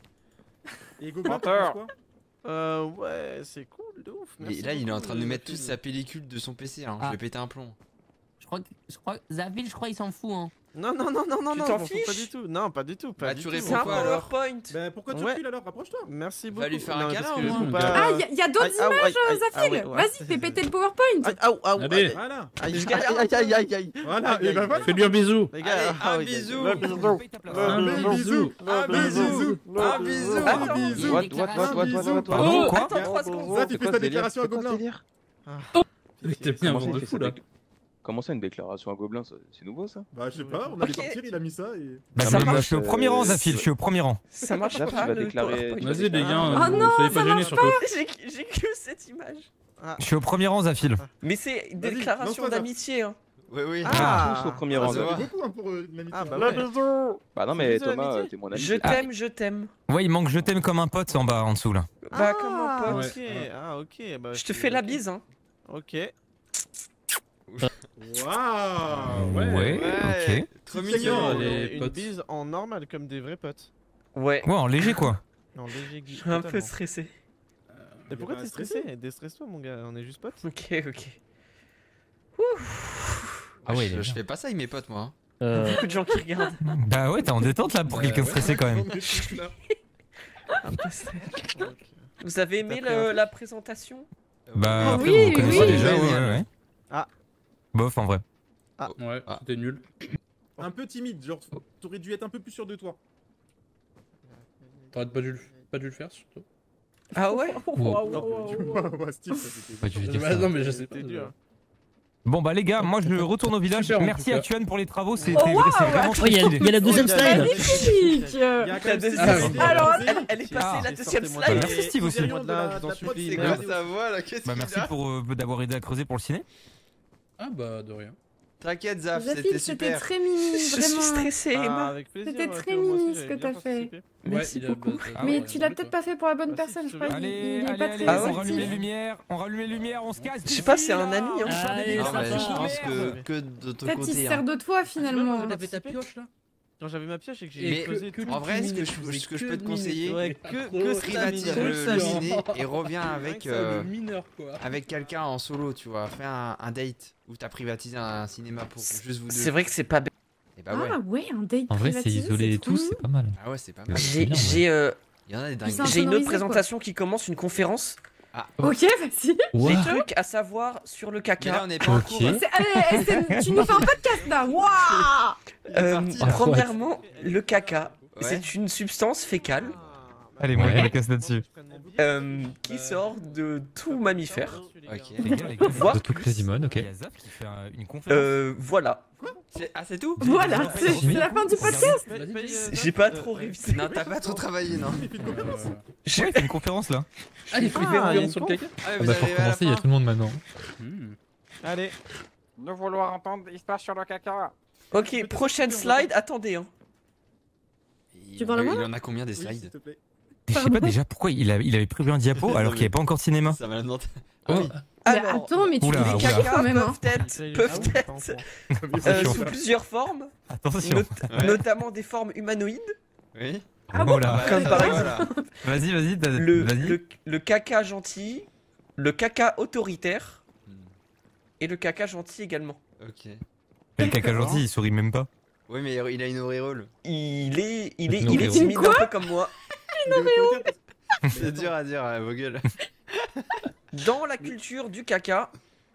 Et Gobelin, Menteur. t'en penses quoi? Ouais, c'est cool, de ouf. Et là, il est en train de nous mettre toute sa pellicule de son PC. Hein. Je Ah. vais péter un plomb. Je crois, Zafir, je crois, il s'en fout, hein. Non, Tu je t'en m'en fous fiches pas du tout. Non, pas du tout. Bah, Pas tu du tout. réponds C'est un quoi, alors PowerPoint. Bah, pourquoi tu Ouais. recules alors? Rapproche-toi. Merci beaucoup. Va lui faire un Non, câlin, parce que au je moins. peux pas- Ah, y a d'autres Aïe, ah, images, aïe, Zafil. ouais, ouais. Vas-y, fais péter le PowerPoint. Aïe, aïe, aïe, Allez. aïe. Voilà. Aïe, aïe. Voilà, Aïe, et bah aïe. voilà. Fais-lui un bisou. Les gars, Allez, ah un oui, bisou. le bisou. Un bisou. Un bisou. Un bisou. Attends. Il y a une déclaration. Pardon, quoi? Attends, 3 secondes. Zaf, il fait sa déclaration à Gobelin. T'as mis un Comment vent de ça, fou là. Comment ça, une déclaration à Gobelin? C'est nouveau ça? Bah, je sais pas, on allait Ok. sortir, il a mis ça et. Bah, Ça ça marche, je suis au premier rang, Zafil, je suis au premier rang. Ça marche Zaf, tu pas, vas le déclarer- PowerPoint. Vas-y les gars, Oh non, soyez ça pas gênés marche surtout. J'ai que cette image. Je suis au premier rang, Zafil. Mais c'est une Vas-y, déclaration lance-toi, Zaf. d'amitié. Hein. Oui, oui. Ah, tous au premier rang. Ça fait beaucoup hein, pour une amitié. Ah bah hein. ouais. Bah non, mais Bisous, Thomas, amitié. t'es mon ami. Je t'aime. Ouais, il manque je t'aime comme un pote en bas, en dessous là. Bah comme un pote. Ouais. Ok, ah ok. Bah, Je te fais la bise, hein. Ok. Waouh. Ouais, ok. Trop Petite mignon. seconde. Une bise en normal comme des vrais potes. Ouais. Ouais, en léger quoi. En léger. Je suis un peu stressé. Mais pourquoi Bah, t'es stressé? Déstresse-toi mon gars, on est juste potes. Ok, ok. Ah ouais, je fais pas ça avec mes potes, moi. Beaucoup de gens qui regardent. Bah ouais, t'es en détente là pour quelqu'un stressé quand même. Un peu stressé. Vous avez aimé la présentation? Bah après, oui, vous connaissez oui. déjà, Oui, oui. ouais. Ah. Bof en vrai. Ouais, c'était nul. Un peu timide, genre t'aurais dû être un peu plus sûr de toi. T'aurais pas dû le faire surtout. Ah ouais? Ouais, Steve, ça c'était. Pas dû dire Bah, ça. non mais je sais pas. C'était dur. Bon bah les gars, moi je retourne au village. Super, en Merci tout cas. à Tuan pour les travaux, c'est Oh, wow, c'est vraiment Oh, très il y a stylé. la deuxième slide. Magnifique. Il y a quand même La six deuxième- secondes. Alors, Elle est passée la deuxième sortez-moi slide. de Merci Steve aussi. Sortez-moi de là, je de vous en la supplie, prod, c'est merde. quoi sa voix là, qu'est-ce Bah qu'il merci a pour d'avoir aidé à creuser pour le ciné. Ah bah de rien. T'inquiète, Zaf, Zafir, c'était c'était super. très mignon, Je suis vraiment. stressé, Ah, Emma. avec plaisir. C'était ouais, très Théo, moi aussi, mignon ce j'avais que bien t'as fait. participé. Merci beaucoup. Mais tu l'as peut-être pas fait pour la bonne Bah, si, personne, je je crois. Allez, Il est allez, pas allez, très Ah ouais on rallume les gentil. lumières, on se casse. Je sais pas, c'est un ami, hein. Allez, Non, ça mais va. je pense que de ton Peut-être il se côté. sert hein. de toi finalement. T'avais ta pioche là? Quand j'avais ma pioche et que Mais j'ai creusé tout. en vrai, ce que je peux te conseiller, Ouais, que privatise stamina. le ciné et reviens avec Le mineur quoi. avec quelqu'un en solo, tu vois. Fais un date où t'as privatisé un cinéma pour juste vous deux. C'est vrai que c'est pas bête. Et bah ouais. Ah ouais, un date En vrai, c'est privatisé, isolé et trop tout, mignon. c'est pas mal. Ah ouais, c'est pas mal. C'est bien, ouais. Il y en a des C'est dingues. un- J'ai une Sonorisé, autre présentation qui commence, une conférence. Ok, vas-y. Ouah. Des trucs à savoir sur le Mais là, caca. on est pas en Ok. cours. hein. Allez, tu nous fais un podcast là. Waouh. parti, là. Premièrement, le caca, Ouais. c'est une substance fécale Allez, moi je Ouais. me casse là-dessus. qui sort de tout mammifère. Ok. Les gars, Voir De tout Quasimon, ok. Il y a Zaf qui fait une conférence. Voilà. Ah, c'est tout Voilà, c'est la fin du podcast. J'ai pas trop révisé. Non, t'as pas trop travaillé, non. Ouais, il fait une conférence là. Ah il fait une Ah, il y a conférence une sur le caca. Ah, Ah vous bah pour arrivez à la commencer, il y a fin. tout le monde maintenant. Allez. Ne vouloir entendre l'histoire sur le caca. Ok, prochaine slide, attendez. Hein. Tu veux la main, Il là en a combien des Oui, s'il slides te plaît. Je sais pas déjà pourquoi il avait prévu un diapo alors qu'il n'y avait pas encore de cinéma. Ça m'a demandé. Oh, Mais Alors, attends, mais tu Oula, fais oula. des cacas quand même. Hein. peuvent être sous plusieurs formes, Attention. Ouais. notamment des formes humanoïdes. Oui. Ah bon Oh là. Comme par Voilà. Vas-y, Le, le caca gentil, le caca autoritaire et le caca gentil également. Ok. Et le caca gentil, il sourit même pas. Oui, mais il a une auréole. Il est Une timide Quoi un peu comme moi. C'est dur à dire, vos gueules. Dans la culture du caca,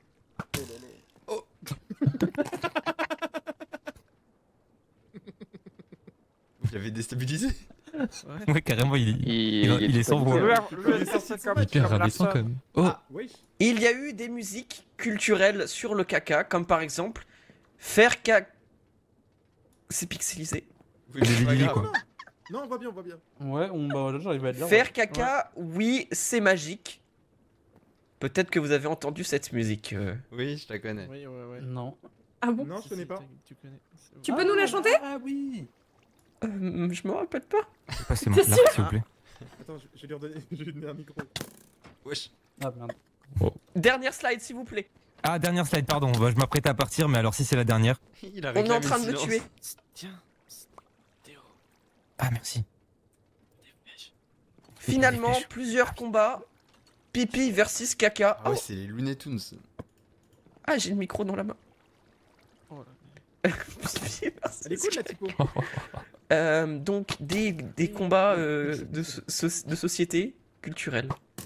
Vous l'avez déstabilisé. Ouais, carrément, il est sans voix. hyper rabaissant quand même. Oh, Oui. il y a eu des musiques culturelles sur le caca, comme par exemple faire caca. C'est pixelisé. Oui, mais c'est pas grave. quoi. Non, on voit bien, on voit bien. Ouais, bah là j'arrive à être là. Faire caca, oui, c'est magique. Peut-être que vous avez entendu cette musique. Oui, je la connais. Oui, ouais. Non. Ah bon? Non, je connais pas. Tu connais. Tu peux nous la chanter? Ah oui. Je me rappelle pas. Passez-moi T'es là, sûr s'il vous plaît. Attends, je vais lui redonner, je vais lui donner un micro. Wesh. Ah merde. Dernière slide, s'il vous plaît. Ah, dernière slide, pardon. Bah, je m'apprêtais à partir, mais alors si c'est la dernière. Il a On est en réclamé train le de me silence. tuer. Tiens. Théo. Ah, merci. Finalement, Dépêche. plusieurs combats. Pipi versus caca. Ah ouais, Oh. c'est les Looney Tunes. Ah, j'ai le micro dans la main. Oh là. Pipi versus Elle est cool la typo. donc des combats de société culturelle.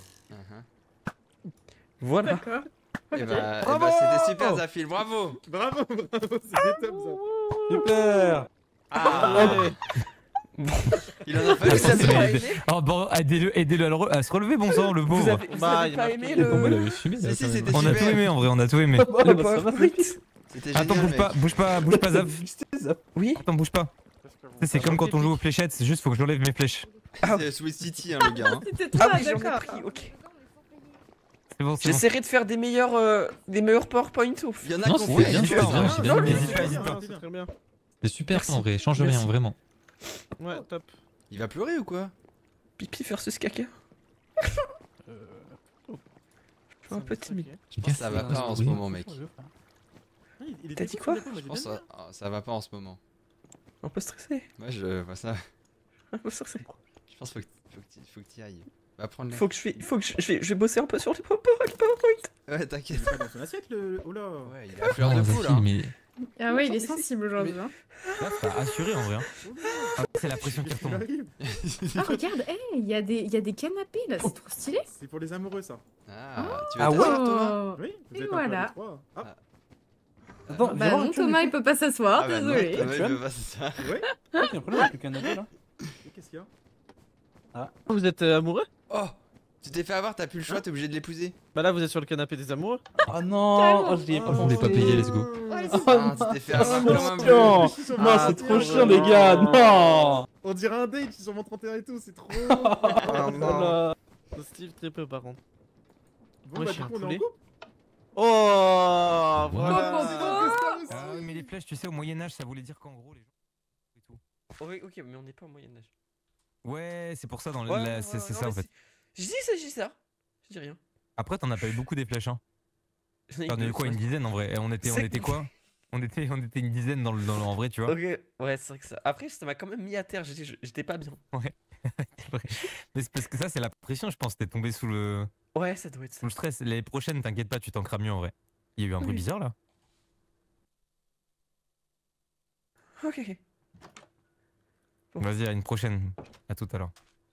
Voilà. D'accord. Et bah, Bravo. c'était super, Zafil, bravo. Bravo, c'était top ça. Super. Ah, il en a fallu. Vous avez pas aimé Oh, bon, aidez-le à se relever, bon sang, le Vous pauvre. avez, vous avez pas aimé le... on l'avait fumé là. Si, si, quand même. c'était On a super. tout aimé en vrai, on a tout aimé. le PowerPoint? C'était génial, Attends, bouge pas, Zaf. Oui. Attends, bouge pas. C'est comme quand on joue aux fléchettes, c'est juste faut que j'enlève mes flèches. C'est Swiss City, hein, le gars. hein. C'était Ah toi, oui, j'en ai d'accord. pris, ok. C'est bon, c'est bon. J'essaierai de faire des meilleurs PowerPoint. Il y en a Non, qui c'est ont bien, fait bien, super. bien, j'ai bien aimé. N'hésite pas, n'hésite pas. C'est très bien. C'est super Merci. en vrai, change Merci. rien, vraiment. Ouais, top. Il va pleurer ou quoi? Pipi versus caca. Je suis un peu timide. Je pense que ça va pas en ce moment, mec. T'as dit quoi? Je pense que ça va pas en ce moment. Un peu stressé. Moi, je vois ça. Un peu stressé. Je pense qu'il faut que t'y ailles. Va prendre l'air. Faut que je vais bosser un peu sur les PowerPoint. Ouais, t'inquiète. C'est pas dans son assiette le. Oh là. Ouais, il a fleur de poule, hein. Mais Ah ouais, il est sensible aujourd'hui. Hein. Là, t'as assuré en vrai. Ah, c'est la pression qui retombe. Ah regarde, il y a des canapés là, c'est trop stylé. C'est pour les amoureux ça. Ah, tu veux Ah ouais t'asseoir, Thomas? Oui, vous Et êtes voilà. un peu à trois. Ah. Attends, Bah non, Thomas il peut pas s'asseoir, Ah bah non, désolé. Thomas, il veut pas ça. Ouais. il y a un problème avec le canapé là. Et qu'est-ce qu'il y a? Ah. Vous êtes amoureux? Oh, tu t'es fait avoir, t'as plus le choix, t'es obligé de l'épouser. Bah là vous êtes sur le canapé des amoureux. Oh non, Carrément. oh, je l'ai pas on voulait pas payer, let's go. Ah, tu t'es fait avoir comme un bleu. Non, c'est trop chiant les gars, non. On dirait un date sur mon 31 et tout, c'est trop. Ah non. Steve très peu par contre. Bon, Moi, bah je suis du un coup on est en poulet. couple. Oh voilà. Ah oui, mais les flèches, tu sais, au Moyen-Âge, ça voulait dire qu'en gros, les gens. Et tout. Oui, ok, mais on n'est pas au Moyen-Âge. Ouais, c'est pour ça, dans Ouais, la... c'est non, ça en mais fait. Je dis ça, je dis ça. Je dis rien. Après, t'en as pas eu beaucoup des flèches, hein. J'en ai T'en as eu eu quoi, une dizaine en vrai? Et on était quoi? On était une dizaine dans le en vrai, tu vois. Ok, ouais, c'est vrai que ça. Après, ça m'a quand même mis à terre, j'étais pas bien. Ouais. C'est vrai. Mais c'est parce que ça, c'est la pression, je pense. T'es tombé sous le. Ouais, ça doit être ça. Sous le stress. Les prochaines, t'inquiète pas, tu t'en crames mieux en vrai. Il y a eu un bruit bizarre là. Ok, ok. Bon. Vas-y, à une prochaine. À tout à l'heure.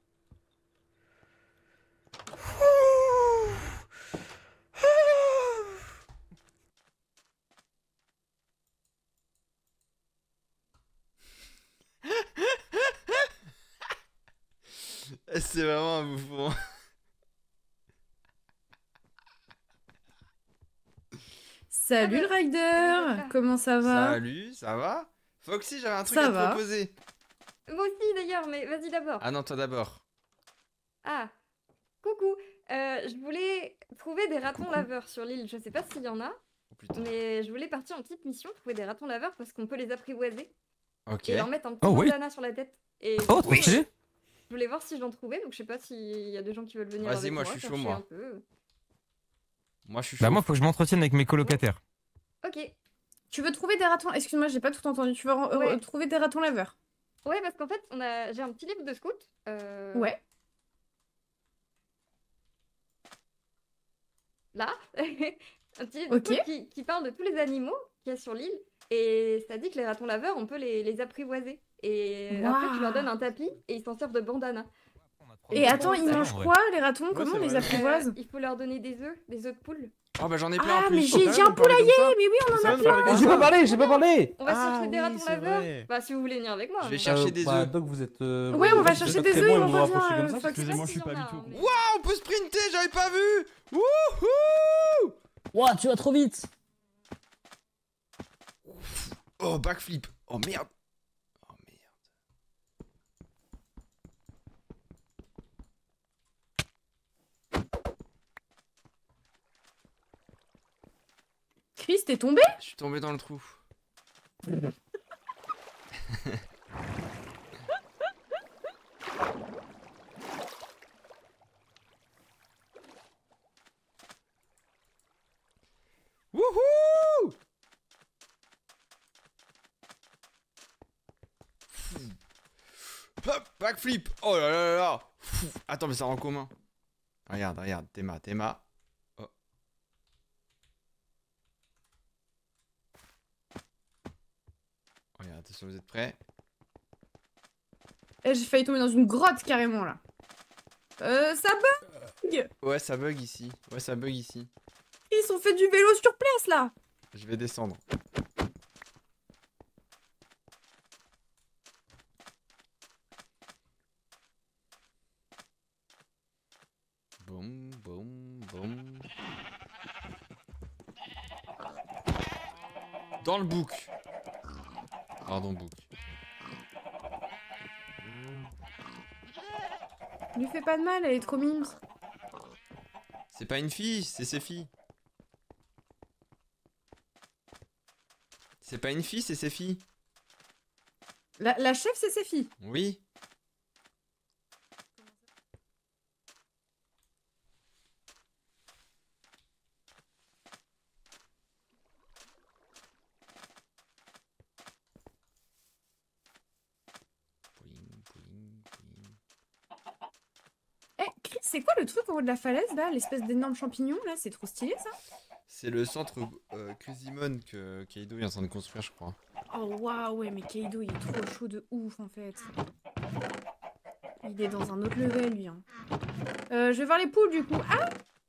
C'est vraiment un bouffon. Salut le rider, comment ça va? Salut, ça va? Foxy, j'avais un truc Ça à te va. proposer. Moi aussi d'ailleurs, mais vas-y d'abord. Ah non, toi d'abord. Ah, coucou. Je voulais trouver des ratons laveurs sur l'île. Je sais pas s'il y en a, mais je voulais partir en petite mission, trouver des ratons laveurs parce qu'on peut les apprivoiser Ok. et leur mettre un petit Oh, oui. bandana sur la tête. Et Oh, trop stylé! je voulais voir si j'en trouvais, donc je sais pas s'il y a des gens qui veulent venir Vas-y, avec moi, je suis chaud, chercher moi. un peu. Moi, je suis chaud. Bah, moi, faut que je m'entretienne avec mes colocataires. Ok. Tu veux trouver des ratons? Excuse-moi, j'ai pas tout entendu. Tu veux Ouais. trouver des ratons laveurs? Ouais, parce qu'en fait, j'ai un petit livre de scout. Ouais. Là, un petit livre Ok. de scout qui parle de tous les animaux qu'il y a sur l'île. Et ça dit que les ratons laveurs, on peut les apprivoiser. Et après, tu leur donnes un tapis et ils s'en servent de bandana. Et attends, ils ça, mangent quoi les ratons? Comment on les apprivoise? Il faut leur donner des œufs de poule. Oh bah j'en ai plein en Ah, plus. mais j'ai un poulailler! Mais oui, on en a plein! J'ai pas parlé, j'ai pas parlé. On va chercher des oui, ratons c'est laveurs. vrai. Bah, si vous voulez venir avec moi. Je vais mais- chercher des œufs. Donc vous êtes. Ouais, on va chercher des œufs et on revient. Fox. Excusez-moi, je suis pas S'il y en a, habitué au mais- Waouh, on peut sprinter, j'avais pas vu. Wouhou! Ouah, tu vas trop vite. Oh, backflip. Oh merde. Oh merde. Chris, t'es tombé? Je suis tombé dans le trou. Wouhou! Hop, backflip. Oh là là là là. Attends, mais ça rend commun. Regarde, regarde, Théma. Oh. Regarde, attention, vous êtes prêts? Eh, j'ai failli tomber dans une grotte carrément là. Ça bug! Ouais, ça bug ici. Ouais, ça bug ici. Ils ont fait du vélo sur place là! Je vais descendre. Boum, boum, boum. Dans le bouc. Pardon, bouc. Lui fais pas de mal, elle est trop mimes. C'est pas une fille, c'est ses filles. C'est pas une fille, c'est ses filles. La chef, c'est ses filles. Oui. Eh, Chris, c'est quoi le truc en haut de la falaise là? L'espèce d'énorme champignon là? C'est trop stylé ça? C'est le centre Cusimon que Kaido est en train de construire, je crois. Oh waouh, ouais, mais Kaido il est trop chaud de ouf en fait. Il est dans un autre level lui. Hein. Je vais voir les poules du coup. Ah!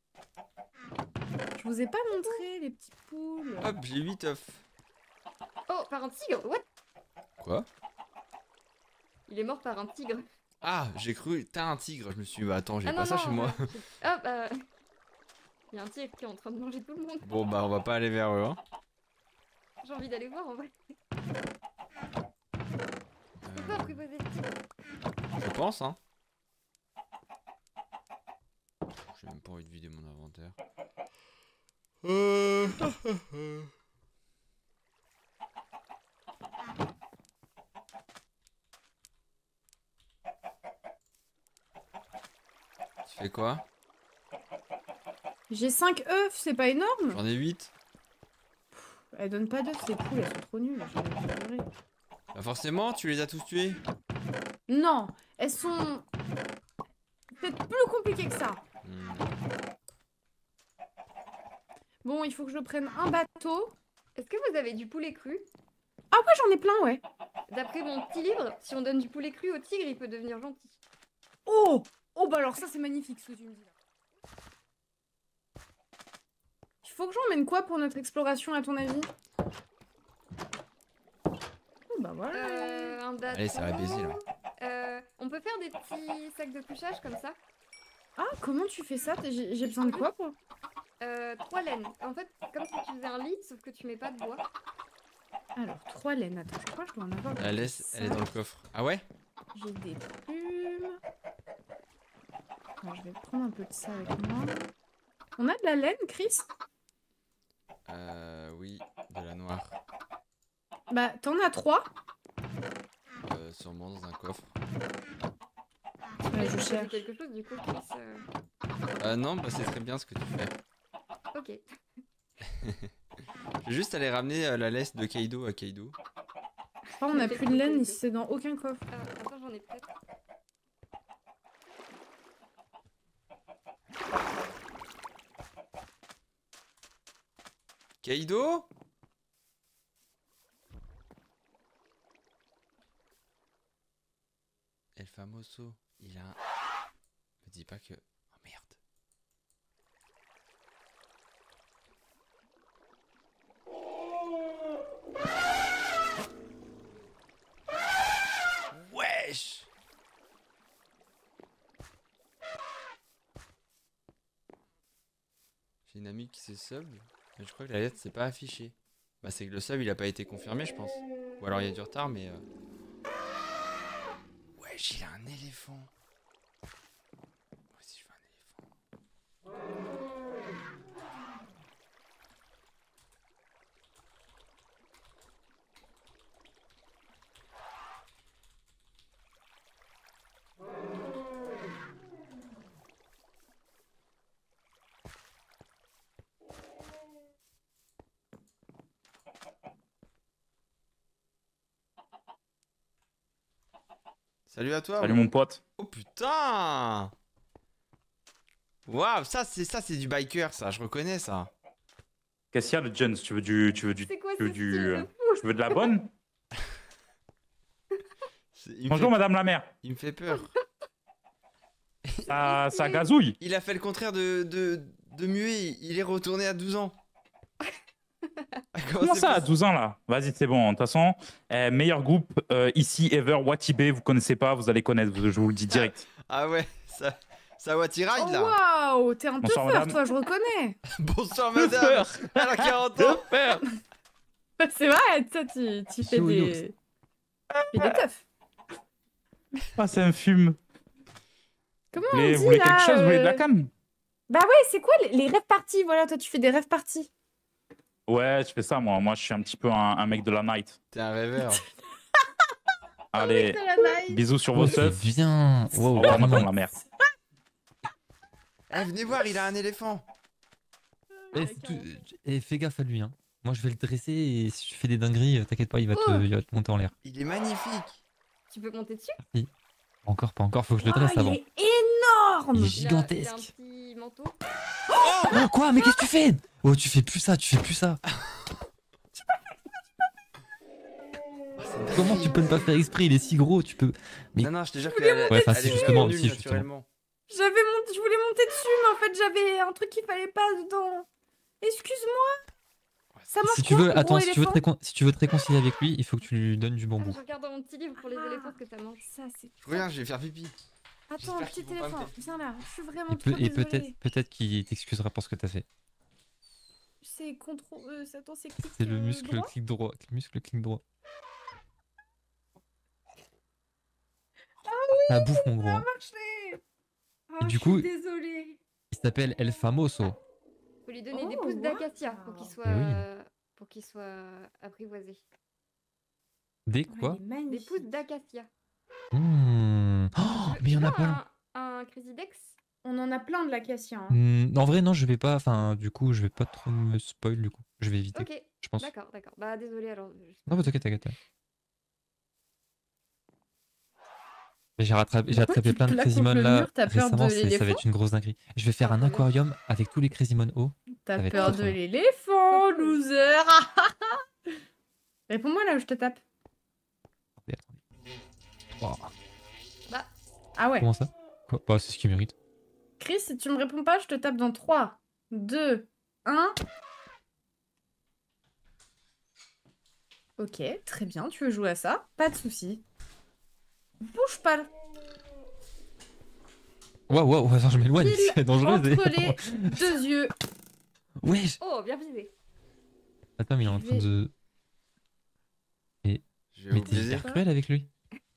Je vous ai pas montré les petits poules. Hop, j'ai 8 œufs. Oh, par un tigre, what? Quoi? Il est mort par un tigre. Ah, j'ai cru, t'as un tigre. Je me suis dit, bah attends, j'ai Ah pas non, ça non, chez moi. Ah bah... Il y a un tigre qui est en train de manger tout le monde. Bon, bah on va pas aller vers eux, hein. J'ai envie d'aller voir en vrai. C'est pas apprivoiser le tigre. Je pense, hein. J'ai même pas envie de vider mon inventaire. Tu fais quoi? J'ai 5 œufs, c'est pas énorme? J'en ai 8. Elles donnent pas d'œufs, ces poules, elles sont trop nulles. Bah forcément, tu les as tous tués. Non, elles sont peut-être plus compliquées que ça. Bon, il faut que je prenne un bateau. Est-ce que vous avez du poulet cru? Ah ouais, j'en ai plein, ouais. D'après mon petit livre, si on donne du poulet cru au tigre, il peut devenir gentil. Oh! Oh bah alors ça c'est magnifique ce que tu me dis là. Il faut que j'emmène quoi pour notre exploration à ton avis? Oh bah voilà. Un bâton. Allez, ça va baiser là. On peut faire des petits sacs de couchage comme ça? Ah, comment tu fais ça? J'ai besoin de quoi pour... 3 laines. En fait, comme si tu faisais un lit, sauf que tu mets pas de bois. Alors, 3 laines. Attends, je crois que je dois en avoir. La laisse, elle est dans le coffre. Ah ouais? J'ai des plumes. Alors, je vais prendre un peu de ça avec moi. On a de la laine, Chris? Oui, de la noire. Bah, t'en as 3? Sûrement dans un coffre. Ouais, je cherche. quelque chose du coup, Chris. Non, bah c'est très bien ce que tu fais. Ok. Je vais juste aller ramener la laisse de Kaido à Kaido. Oh, on a plus de laine, c'est dans aucun coffre. Attends, j'en ai peut-être. Kaido? El famoso, il a un... Me dis pas que... Oh merde. Wesh! J'ai une amie qui s'est sub, mais je crois que la lettre s'est pas affichée. Bah c'est que le sub il a pas été confirmé je pense. Ou alors il y a du retard mais... Wesh, il a un éléphant. Moi aussi je veux un éléphant. Salut à toi. Salut mon pote. Oh putain. Waouh, ça c'est du biker ça, je reconnais ça. Qu'est-ce qu'il y a le Jones? Tu veux de la bonne? Bonjour madame la mère. Il me fait peur. Ça gazouille. Il a fait le contraire de muet, il est retourné à 12 ans. Comment ça à 12 ans là? Vas-y, c'est bon. De toute façon, meilleur groupe ici ever, Watibé, vous connaissez pas, vous allez connaître, je vous le dis direct. Ah ouais, ça Watiride là. Waouh, t'es un Bonsoir, teufeur, madame. toi, je reconnais. Bonsoir madame. Elle a 40 ans. C'est vrai, toi, tu fais des... Tu fais des teufs. Ah, c'est un fume. Comment Vous on dit voulez là, quelque chose? Vous voulez de la cam? Bah ouais, c'est quoi les rêves parties? Voilà, toi tu fais des rêves parties. Ouais, je fais ça, moi. Moi, je suis un petit peu un mec de la night. T'es un rêveur. Allez, de la night. bisous sur vos Oh, c'est seufs. bien. Au Wow, revoir, madame vraiment. la mère. Eh, venez voir, il a un éléphant. Et fais gaffe à lui, hein. Moi, je vais le dresser et si tu fais des dingueries, t'inquiète pas, il va te monter en l'air. Il est magnifique. Tu peux monter dessus? Si. Pas encore, faut que je le Oh, dresse avant. il est énorme. Il est Il a un gigantesque. petit manteau. Oh, quoi? Mais qu'est-ce que tu fais? Oh, tu fais plus ça, tu fais plus ça. Comment tu peux ne pas faire exprès? Il est si gros, tu peux. Mais... Non, je te jure voulais que. Ouais, enfin, si, justement, si, justement. naturellement. Je voulais monter dessus, mais en fait j'avais un truc qu'il fallait pas dedans. Excuse-moi. Ça mange Si tu quoi, veux, gros attends, éléphant si tu veux te réconcilier avec lui, il faut que tu lui donnes du Ah, bambou. je regarde dans mon petit livre pour les éléphants ce que ça mange. Ça, c'est... Regarde, je vais faire pipi. Attends, J'espère petit qu'ils vont pas me éléphant, faire- viens là. Je suis vraiment Et, trop et désolée. peut-être qu'il t'excusera pour ce que t'as fait. C'est contrôle... attends, c'est clic C'est le muscle droit. clic droit. Le muscle clic droit. Ah oui, Ça bouffe, mon gros. ça a hein. marché. Ah, Et du je coup, suis désolée. il s'appelle El Famoso. Faut lui donner des Oh, pousses wow. d'acacia pour qu'il soit, Eh oui. pour qu'il soit apprivoisé. Des Oh, quoi? il est Des magnifique. pousses d'acacia. Mmh. Oh, mais il y en a Tu veux pas. un Crazy Dex? On en a plein de l'acacia. Hein. En vrai, non, je vais pas. Enfin, du coup, je vais pas trop me spoil, du coup. Je vais éviter. Ok, Je pense. d'accord. Bah désolé alors. Non, bah t'inquiète. Mais j'ai attrapé tu plein de plaques Crazy contre Mon le là mur, t'as peur récemment, de ça va l'éléphant être une grosse dinguerie. Je vais faire un trop bien. aquarium avec tous les Crazy Mon haut. T'as Ça va être peur trop de bien. l'éléphant, loser. Réponds-moi là où je te tape. Oh, Bah, Ah ouais. comment ça? Quoi? Bah, c'est ce qu'il mérite. Chris, si tu me réponds pas, je te tape dans 3, 2, 1. Ok, très bien, tu veux jouer à ça? Pas de souci. Bouge pas là. Waouh, attends, je m'éloigne, Pile c'est dangereux. entre les deux yeux. Ouais. oh, bien visé. Attends, mais il est en train de. Je vais Mais vous t'es baiser. hyper cruel avec lui.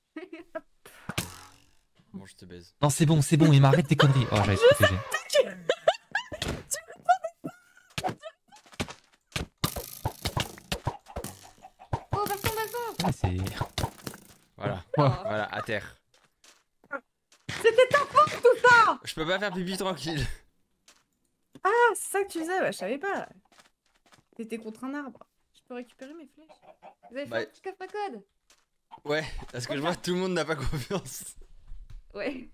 Bon, je te baise. Non, c'est bon, il m'arrête tes conneries. Oh, j'allais te protéger. Oh, baston. Ouais, c'est. Voilà. Oh. Voilà, à terre. C'était ta faute tout ça. Je peux pas faire pipi tranquille. Ah, c'est ça que tu faisais, bah, je savais pas. T'étais contre un arbre. Je peux récupérer mes flèches? Vous avez fait Bah, un petit coffre à code? Ouais, parce que je vois que tout le monde n'a pas confiance. Ouais.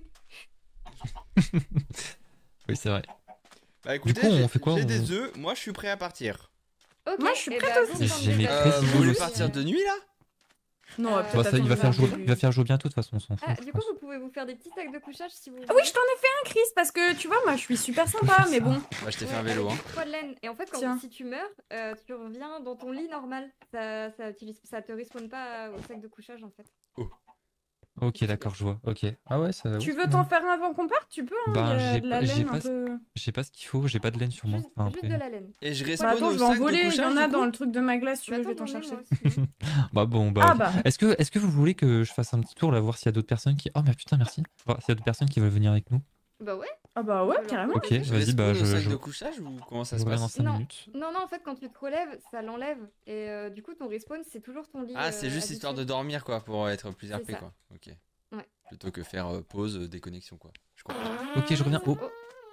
Oui, c'est vrai. Bah écoutez, Du coup, on fait quoi, j'ai on- des œufs, moi je suis prêt à partir. Ok, Moi, je suis eh prête bah, aussi. vous, J'ai mes Crazy Vous Mon voulez aussi. partir de nuit là? Non, Bah, Bah, ça, il va faire jour bientôt, de toute façon, on s'en fout. Ah, je du coup, pense. vous pouvez vous faire des petits sacs de couchage si vous voulez. Ah oui, je t'en ai fait un, Chris, parce que tu vois, moi, je suis super sympa, mais bon. Bah je t'ai Ouais, fait un vélo hein. avec des poids de laine. Et en fait, Tiens. si tu meurs, tu reviens dans ton lit normal. Ça te respawn pas au sac de couchage en fait. Ok, d'accord, je vois. Ok. Ah ouais, ça. Tu ouais, veux c'est t'en bien. faire un avant qu'on parte? Tu peux, hein, Ben, il y a j'ai de la pas- j'ai laine pas un ce- peu. J'ai pas ce qu'il faut, j'ai pas de laine sur moi. Enfin, Juste après. de la laine. Et je Bah, respawn attends, au je vais en sac de voler, il y couchage en a du dans coup le truc de ma glace, tu veux, je vais t'en Attends, j'en ai, chercher. moi aussi. Bah bon, bah. Ah ok. bah. Est-ce que vous voulez que je fasse un petit tour là, voir s'il y a d'autres personnes qui. Oh, mais putain, merci. Voir s'il y a d'autres personnes qui veulent venir avec nous. Bah ouais. Ah bah ouais, carrément. Ok, Je vas-y, bah respawn au sac je. de couchage ou comment ça se reviens dans passe? 5 Non. minutes. Non, en fait, quand tu te relèves, ça l'enlève. Et du coup, ton respawn, c'est toujours ton lit. Ah c'est juste histoire de habituel. dormir quoi, pour être plus C'est RP ça. quoi. Ok. Ouais. Plutôt que faire pause, déconnexion quoi. Je comprends. Ok, je reviens. Oh.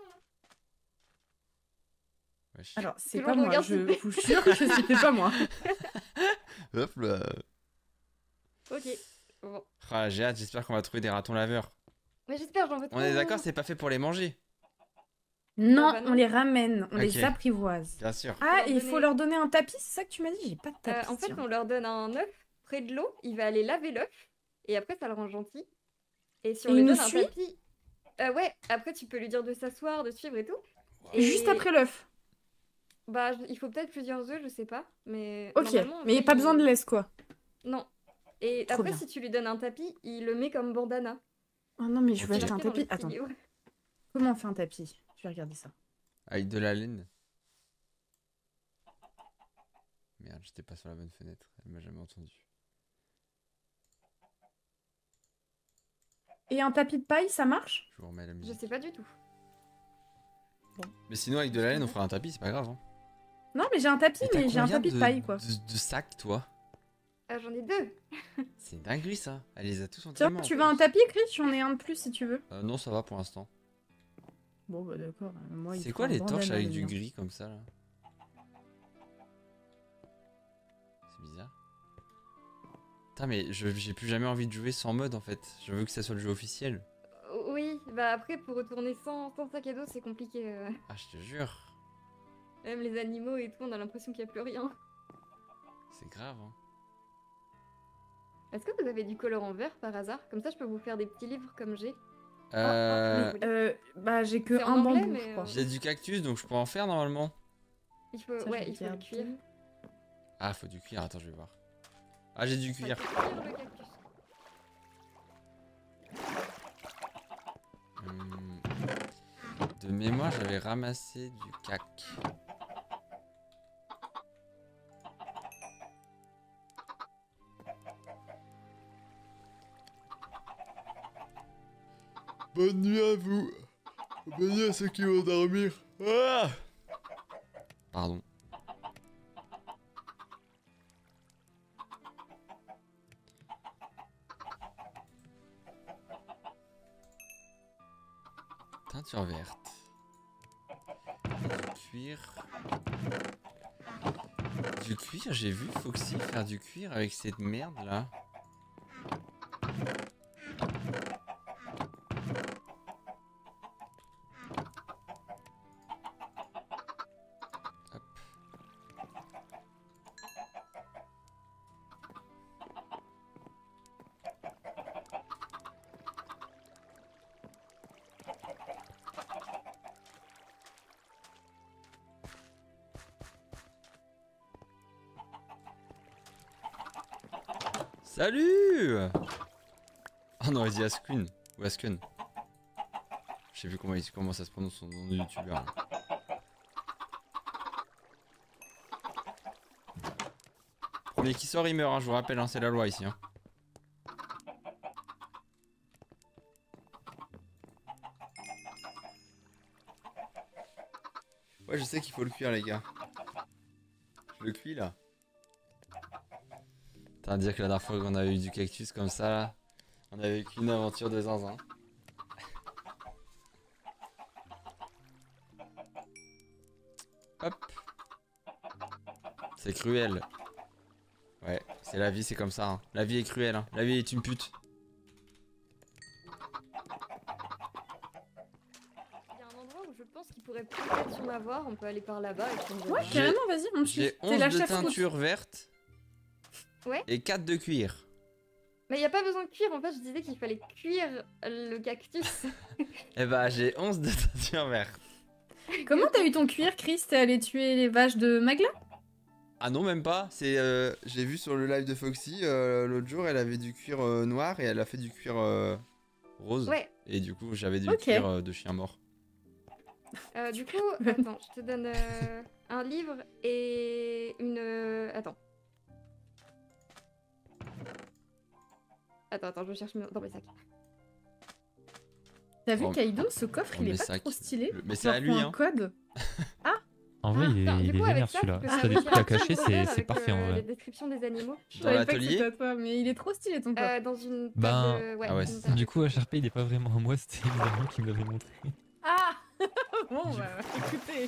Wesh. Alors, c'est Tout le pas monde moi, regarde je s'il te plaît. vous jure que c'était pas moi. Hop là. Ok. Bon. Ah, j'ai hâte, j'espère qu'on va trouver des ratons laveurs. Mais j'espère, j'en veux trop. On est d'accord, c'est pas fait pour les manger. Non, bah non. on les ramène, on Ok. les apprivoise. Bien sûr. Ah, leur et il donner- faut leur donner un tapis, c'est ça que tu m'as dit? J'ai pas de tapis. En fait, tiens. on leur donne un œuf près de l'eau. Il va aller laver l'œuf. Et après, ça le rend gentil. Et si on Et lui il nous donne un suit tapis. Ouais, après, tu peux lui dire de s'asseoir, de suivre et tout. Et juste après l'œuf. Bah, il faut peut-être plusieurs œufs, je sais pas. Mais. Ok, normalement, mais après, pas besoin de laisse quoi. Non. Et Trop après, bien. si tu lui donnes un tapis, il le met comme bandana. Oh non, mais je vais Ok. acheter un Marqué dans tapis. le petit Attends, livre. comment on fait un tapis? Je vais regarder ça. Avec de la laine. Merde, j'étais pas sur la bonne fenêtre. Elle m'a jamais entendu. Et un tapis de paille, ça marche? Je vous remets la Je musique. sais pas du tout. Mais sinon, avec de la laine, on fera un tapis, c'est pas grave. Hein. Non, mais j'ai un tapis, t'as mais j'ai un combien tapis de paille, quoi. De sacs, toi? J'en ai 2. C'est une dinguerie, ça. Elle les a tous Tiens, entièrement. tu veux un tapis, Chris? J'en ai un de plus si tu veux. Non, ça va pour l'instant. Bon, bah d'accord. C'est quoi les torches avec du gris comme ça, là? C'est bizarre. Putain, mais j'ai plus jamais envie de jouer sans mode, en fait. Je veux que ça soit le jeu officiel. Oui, bah après, pour retourner sans sac à dos, c'est compliqué. Ah, je te jure. Même les animaux et tout, on a l'impression qu'il n'y a plus rien. C'est grave, hein. Est-ce que vous avez du colorant vert par hasard? Comme ça, je peux vous faire des petits livres comme j'ai. Bah, j'ai que C'est un en anglais, bambou, mais, je crois. J'ai du cactus, donc je peux en faire normalement. Il faut, Ça, ouais, je il faut le regarde. cuire. Ah, faut du cuir, attends, je vais voir. Ah, j'ai du cuir. Ça fait cuire le cactus. De mémoire, j'avais ramassé du cac. Bonne nuit à vous. Bonne nuit à ceux qui vont dormir. Ah, pardon. Teinture verte. Du cuir. Du cuir, j'ai vu Foxy faire du cuir avec cette merde là. Hop. Salut! Oh non, il dit Askun. Ou Askun. Je sais plus comment ça se prononce son nom de youtubeur. Premier qui sort, il meurt, hein, je vous rappelle, hein, c'est la loi ici. Hein. Ouais, je sais qu'il faut le cuire, les gars. Je le cuis là. T'as à dire que la dernière fois qu'on avait eu du cactus comme ça, là, on avait vécu une aventure de zinzin. Hop. C'est cruel. Ouais, c'est la vie, c'est comme ça. Hein. La vie est cruelle. Hein. La vie est une pute. Il y a un endroit où je pense qu'il pourrait peut-être y en avoir. On peut aller par là-bas. Ouais, carrément, vas-y, on suit. J'ai 11 de teinture verte. Ouais. Et 4 de cuir. Mais il n'y a pas besoin de cuire, en fait, je disais qu'il fallait cuire le cactus. Eh bah, j'ai 11 de teinture verte. Comment t'as eu ton cuir, Chris? T'es allé tuer les vaches de Magla? Ah non, même pas. C'est, j'ai vu sur le live de Foxy, l'autre jour, elle avait du cuir noir et elle a fait du cuir rose. Ouais. Et du coup, j'avais du cuir de chien mort. Du coup, attends, je te donne un livre et une... Attends. Attends, je cherche dans mes sacs. T'as vu, Oh, Kaido, ce coffre, il mes est pas sacs. trop stylé. Mais c'est à lui, Faut hein. un code. Ah, En vrai, il est vénère celui-là. Si t'as des trucs à cacher, c'est parfait en Les vrai. descriptions des animaux. je savais pas que c'était à toi, mais il est trop stylé ton coffre. Dans une table Ben, de... ouais, ah ouais, une c'est table. du coup, HRP, il est pas vraiment à moi, c'était une amie qui me l'avait montré. Ah bon, bah, écoutez.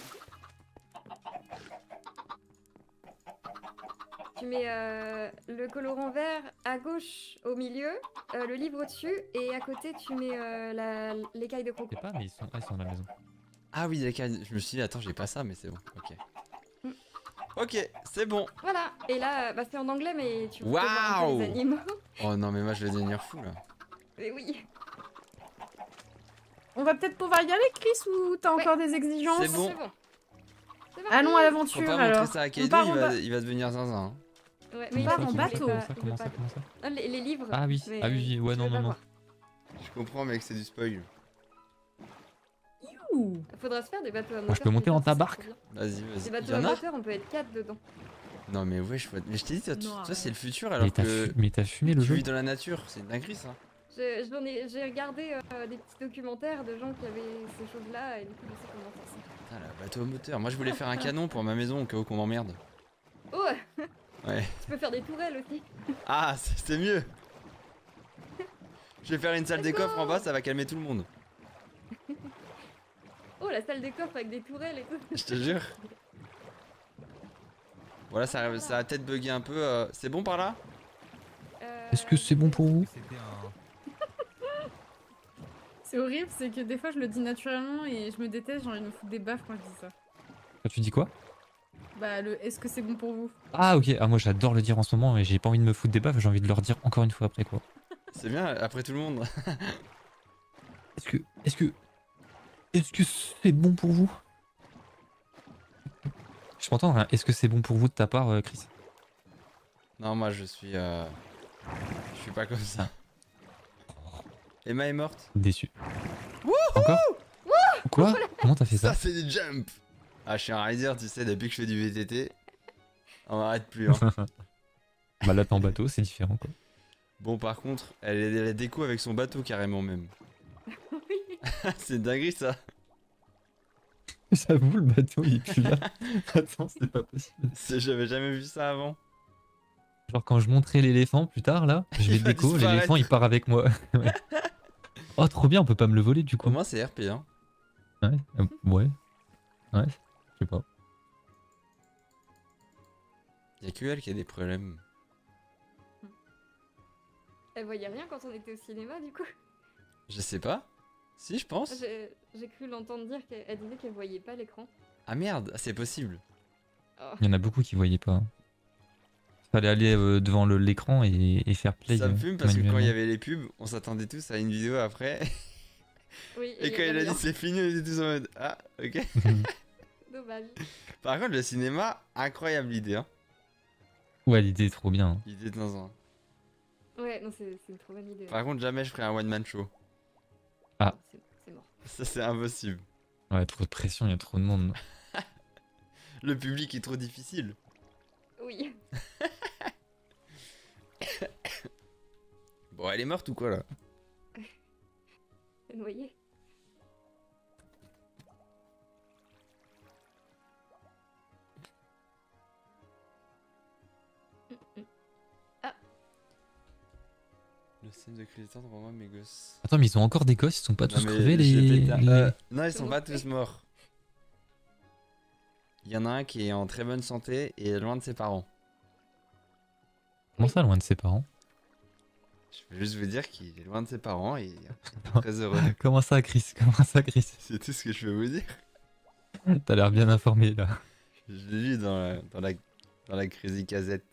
Tu mets le colorant vert à gauche au milieu, le livre au-dessus, et à côté tu mets l'écaille de coco. Je sais pas, mais ils sont à la maison. Ah oui, d'accord. Je me suis dit, attends, j'ai pas ça, mais c'est bon. Ok. Ok, c'est bon. Voilà, et là, bah, c'est en anglais, mais tu peux voir un peu Waouh! les animaux. Oh non, mais moi, je vais devenir fou, là. Mais oui. On va peut-être pouvoir y aller, Chris, ou t'as encore des exigences? C'est bon. Allons à Faut l'aventure pas alors. montrer ça à On Kaido, part en il va devenir zinzin. Hein. Ouais, On mais part il en veut bateau. pas- il veut Comment pas- ça Ah, les livres. Ah oui, mais, ah oui, ouais, je non, veux non, pas non. voir. Je comprends, mec, c'est du spoil. Youhou. Faudra se faire des bateaux à moteur. Moi, je peux monter dans ta barque? Vas-y, Des vas-y. bateaux Y à en a? moteur, on peut être 4 dedans. Non, mais ouais, mais je t'ai dit, toi, Non, toi, c'est le futur, Mais alors t'as que mais t'as fumé le tu jeu? vis dans la nature. C'est une dinguerie, ça. J'ai regardé des petits documentaires de gens qui avaient ces choses-là, et du coup, je sais comment ça se passe. Ah, le bateau au moteur. Moi, je voulais faire un canon pour ma maison au cas où qu'on m'emmerde. Oh Ouais. Tu peux faire des tourelles aussi. Ah, c'est mieux. Je vais faire une salle des coffres en bas, ça va calmer tout le monde. Oh, la salle des coffres avec des tourelles et tout. Je te jure. Voilà, ça a peut-être bugué un peu. C'est bon par là? Est-ce que c'est bon pour vous? C'est horrible, c'est que des fois je le dis naturellement et je me déteste, j'ai envie de me foutre des baffes quand je dis ça. Tu dis quoi? Bah, est-ce que c'est bon pour vous? Ah ok, ah moi j'adore le dire en ce moment mais j'ai pas envie de me foutre des baffes, j'ai envie de le redire encore une fois après quoi. C'est bien, après tout le monde. Est-ce que c'est bon pour vous? Je m'entends, hein, est-ce que c'est bon pour vous de ta part, Chris? Non, moi je suis pas comme ça. Emma est morte. Déçu. Wouhou! Encore? Quoi? Comment t'as fait ça? Ça c'est des jumps. Ah, je suis un rider, tu sais, depuis que je fais du VTT. On m'arrête plus, hein. Bah là t'es en bateau, c'est différent quoi. Bon, par contre, elle est la déco avec son bateau carrément même. C'est dingue ça. J'avoue, le bateau il est plus là. Attends, c'est pas possible. J'avais jamais vu ça avant. Genre quand je montrais l'éléphant plus tard là, je vais déco, disparaître. l'éléphant il part avec moi. Ouais. Oh trop bien, on peut pas me le voler du coup. Au moins c'est RP hein. Ouais, ouais. Ouais, je sais pas. Y'a que elle qui a des problèmes. Elle voyait rien quand on était au cinéma du coup. Je sais pas. Si, je pense. J'ai cru l'entendre dire qu'elle disait qu'elle voyait pas l'écran. Ah merde, c'est possible. Oh. Il y en a beaucoup qui voyaient pas. Fallait aller devant l'écran et faire play. Ça me fume parce que quand il y avait les pubs, on s'attendait tous à une vidéo après. Oui, et quand il a dit c'est fini, on était tous en mode ah, ok. Dommage. Par contre, le cinéma, incroyable l'idée. Hein. Ouais, l'idée est trop bien. Hein. L'idée de dans un. Ouais, non, c'est une trop bonne idée. Par contre, jamais je ferai un one-man show. Ah. C'est mort. Ça, c'est impossible. Ouais, trop de pression, il y a trop de monde. Le public est trop difficile. Oui. Bon, elle est morte ou quoi là? Elle est noyée. Ah. Le scène de Créateur devant moi, mes gosses. Attends, mais ils ont encore des gosses, ils sont pas tous crevés Non, ils sont pas tous morts. Il y en a un qui est en très bonne santé et loin de ses parents. Comment ça, loin de ses parents? Je veux juste vous dire qu'il est loin de ses parents et très heureux. Comment ça, Chris? Comment ça, Chris? C'est tout ce que je veux vous dire. T'as l'air bien informé là. Je l'ai lu dans la Crazy Casette.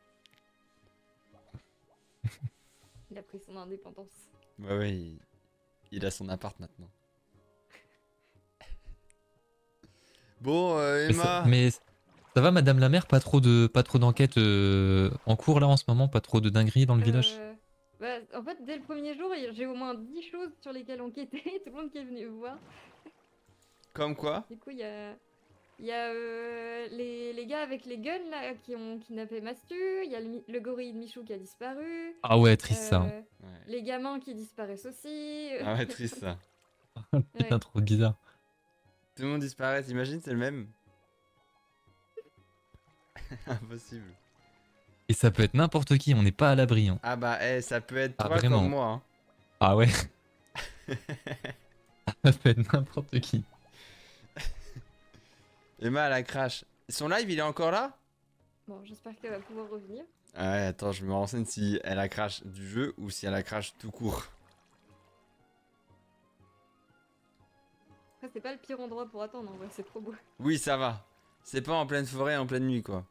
Il a pris son indépendance. Ouais, il a son appart maintenant. Bon, Emma. Mais ça va, Madame la Maire? Pas trop d'enquêtes en cours là en ce moment? Pas trop de dingueries dans le village? Bah, en fait, dès le premier jour, j'ai au moins 10 choses sur lesquelles enquêter. Tout le monde qui est venu me voir. Comme quoi? Du coup, il y a les gars avec les guns là qui ont kidnappé Mastu. Il y a le gorille de Michou qui a disparu. Ah ouais, triste ça. Ouais. Les gamins qui disparaissent aussi. Ah ouais, triste ça. Putain, trop bizarre. Tout le monde disparaît, t'imagines, c'est le même? Impossible. Et ça peut être n'importe qui, on n'est pas à l'abri. Hein. Ah bah, ça peut être toi vraiment. comme moi. Hein. Ah ouais. Ça peut être n'importe qui. Emma, elle a crash. Son live, il est encore là? Bon, j'espère qu'elle va pouvoir revenir. Ah ouais, attends, je me renseigne si elle a crash du jeu ou si elle a crash tout court. Après, c'est pas le pire endroit pour attendre, en vrai, c'est trop beau. Oui, ça va. C'est pas en pleine forêt, en pleine nuit, quoi.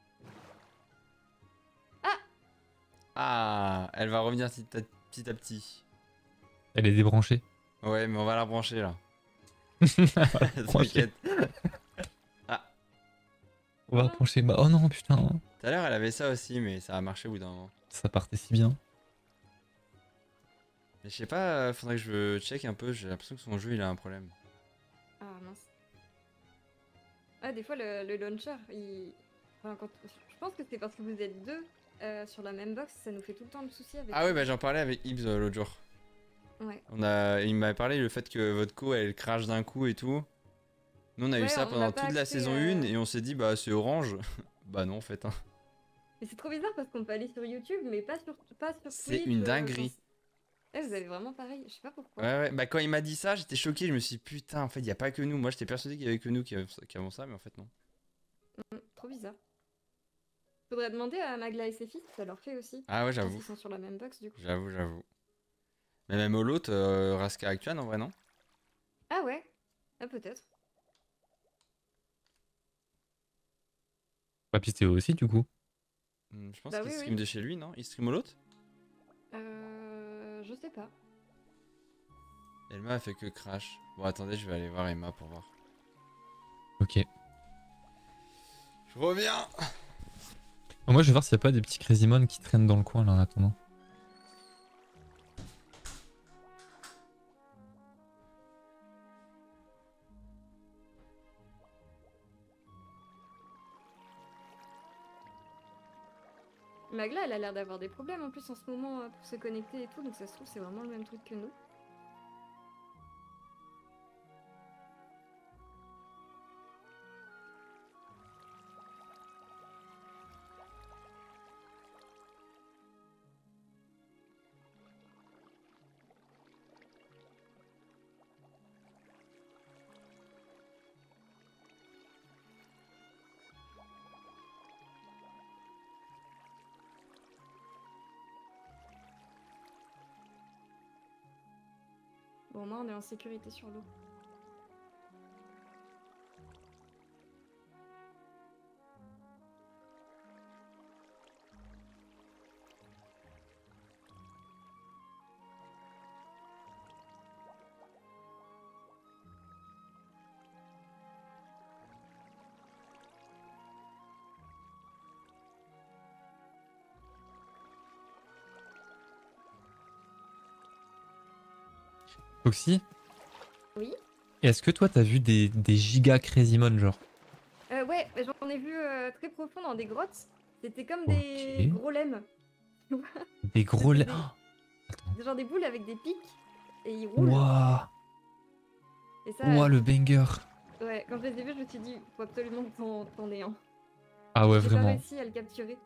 Ah! Ah, elle va revenir petit à petit. Elle est débranchée. Ouais, mais on va la brancher, là. T'inquiète. Ah. On va brancher. Bah, oh non, putain. Tout à l'heure, elle avait ça aussi, mais ça a marché au bout d'un moment. Ça partait si bien. Mais je sais pas, faudrait que je check un peu. J'ai l'impression que son jeu, il a un problème. Ah mince. Ah, des fois, le launcher, enfin, je pense que c'est parce que vous êtes deux sur la même box, ça nous fait tout le temps de soucis avec. Ah ouais, bah j'en parlais avec Ibs l'autre jour. Ouais. Il m'avait parlé le fait que votre co elle crache d'un coup et tout. Nous on a eu Ouais, ça on pendant n'a pas toute la accès, saison 1 et on s'est dit bah c'est orange. Bah non en fait. Hein. Mais c'est trop bizarre parce qu'on peut aller sur YouTube, mais pas sur C'est Twitch, une dinguerie. Vous avez vraiment pareil, je sais pas pourquoi. Ouais, bah quand il m'a dit ça, j'étais choqué, je me suis dit putain, en fait, il y a pas que nous. Moi, j'étais persuadé qu'il y avait que nous qui avons ça, mais en fait non. Trop bizarre. Faudrait demander à Magla et ses fils, ça leur fait aussi. Ah ouais, j'avoue. Ils sont sur la même box du coup. J'avoue. Mais même au l'autre, Raska Actuan en vrai, non? Ah ouais. Ah peut-être. Papistéo aussi du coup. Je pense Bah qu'il oui, stream de chez lui, non? Il stream au l'autre? Je sais pas. Elma a fait que crash. Bon, attendez, je vais aller voir Emma pour voir. Ok. Je reviens. Moi je vais voir s'il n'y a pas des petits Crazymon qui traînent dans le coin là en attendant. Magla, elle a l'air d'avoir des problèmes en plus en ce moment pour se connecter et tout, donc ça se trouve c'est vraiment le même truc que nous. Bon, moi on est en sécurité sur l'eau. Foxy, Oui. est-ce que toi t'as vu des giga Crazymon genre? Ouais, j'en ai vu très profond dans des grottes. C'était comme des gros lemmes. Des gros Des- Oh. Genre des boules avec des pics et ils roulent. Ouah. Et ça, Ouah le banger. Ouais, quand je les ai vus, je me suis dit, faut absolument que t'en aies un. Ah ouais J'ai pas vraiment. réussi à le capturer.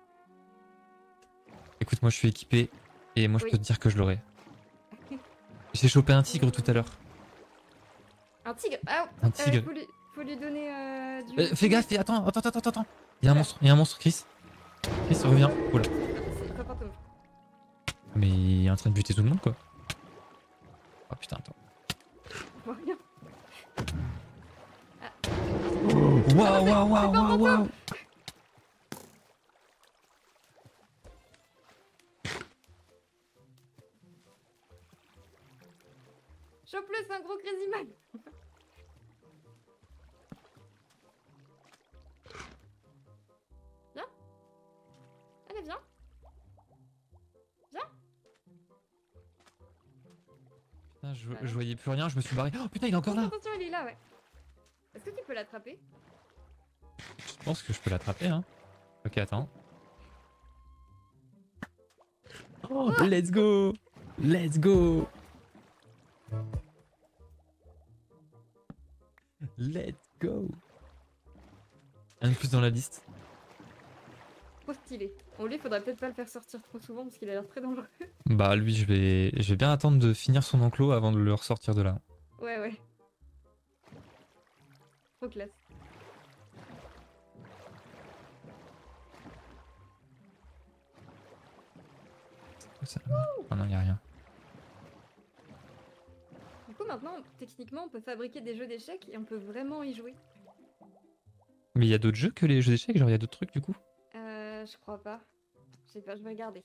Écoute moi je suis équipé et moi je Oui. peux te dire que je l'aurai. J'ai chopé un tigre tout à l'heure. Un tigre. Ah, Un tigre. faut lui donner du... Fais gaffe, attends. Il y a un monstre, Chris. Chris reviens. Oula. C'est pas fantôme. Mais il est en train de buter tout le monde quoi. Oh putain attends. Je vois rien. Waouh. Chope-le, c'est un gros Crazyman. Viens. Allez, viens. Viens. Putain, je voyais plus rien, je me suis barré. Oh putain il est encore là. Attention, il est là, ouais. Est-ce que tu peux l'attraper? Je pense que je peux l'attraper hein. Ok attends. Oh let's go. Let's go. Let's go. Un de plus dans la liste. Trop stylé. Bon, lui, faudrait peut-être pas le faire sortir trop souvent parce qu'il a l'air très dangereux. Bah lui je vais bien attendre de finir son enclos avant de le ressortir de là. Ouais. Trop classe. Ça, oh non y a rien. Du coup, maintenant, techniquement, on peut fabriquer des jeux d'échecs et on peut vraiment y jouer. Mais il y a d'autres jeux que les jeux d'échecs, genre il y a d'autres trucs du coup? Je crois pas. Je sais pas, je vais regarder.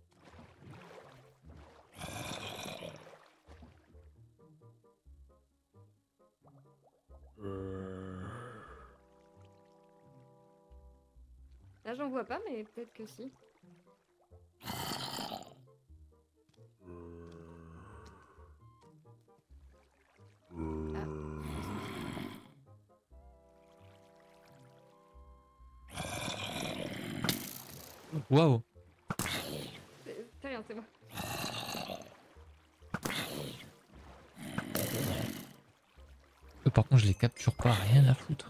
Là, j'en vois pas, mais peut-être que si. Waouh. C'est rien, c'est moi. Hop. par contre, je les capture pas, rien à foutre.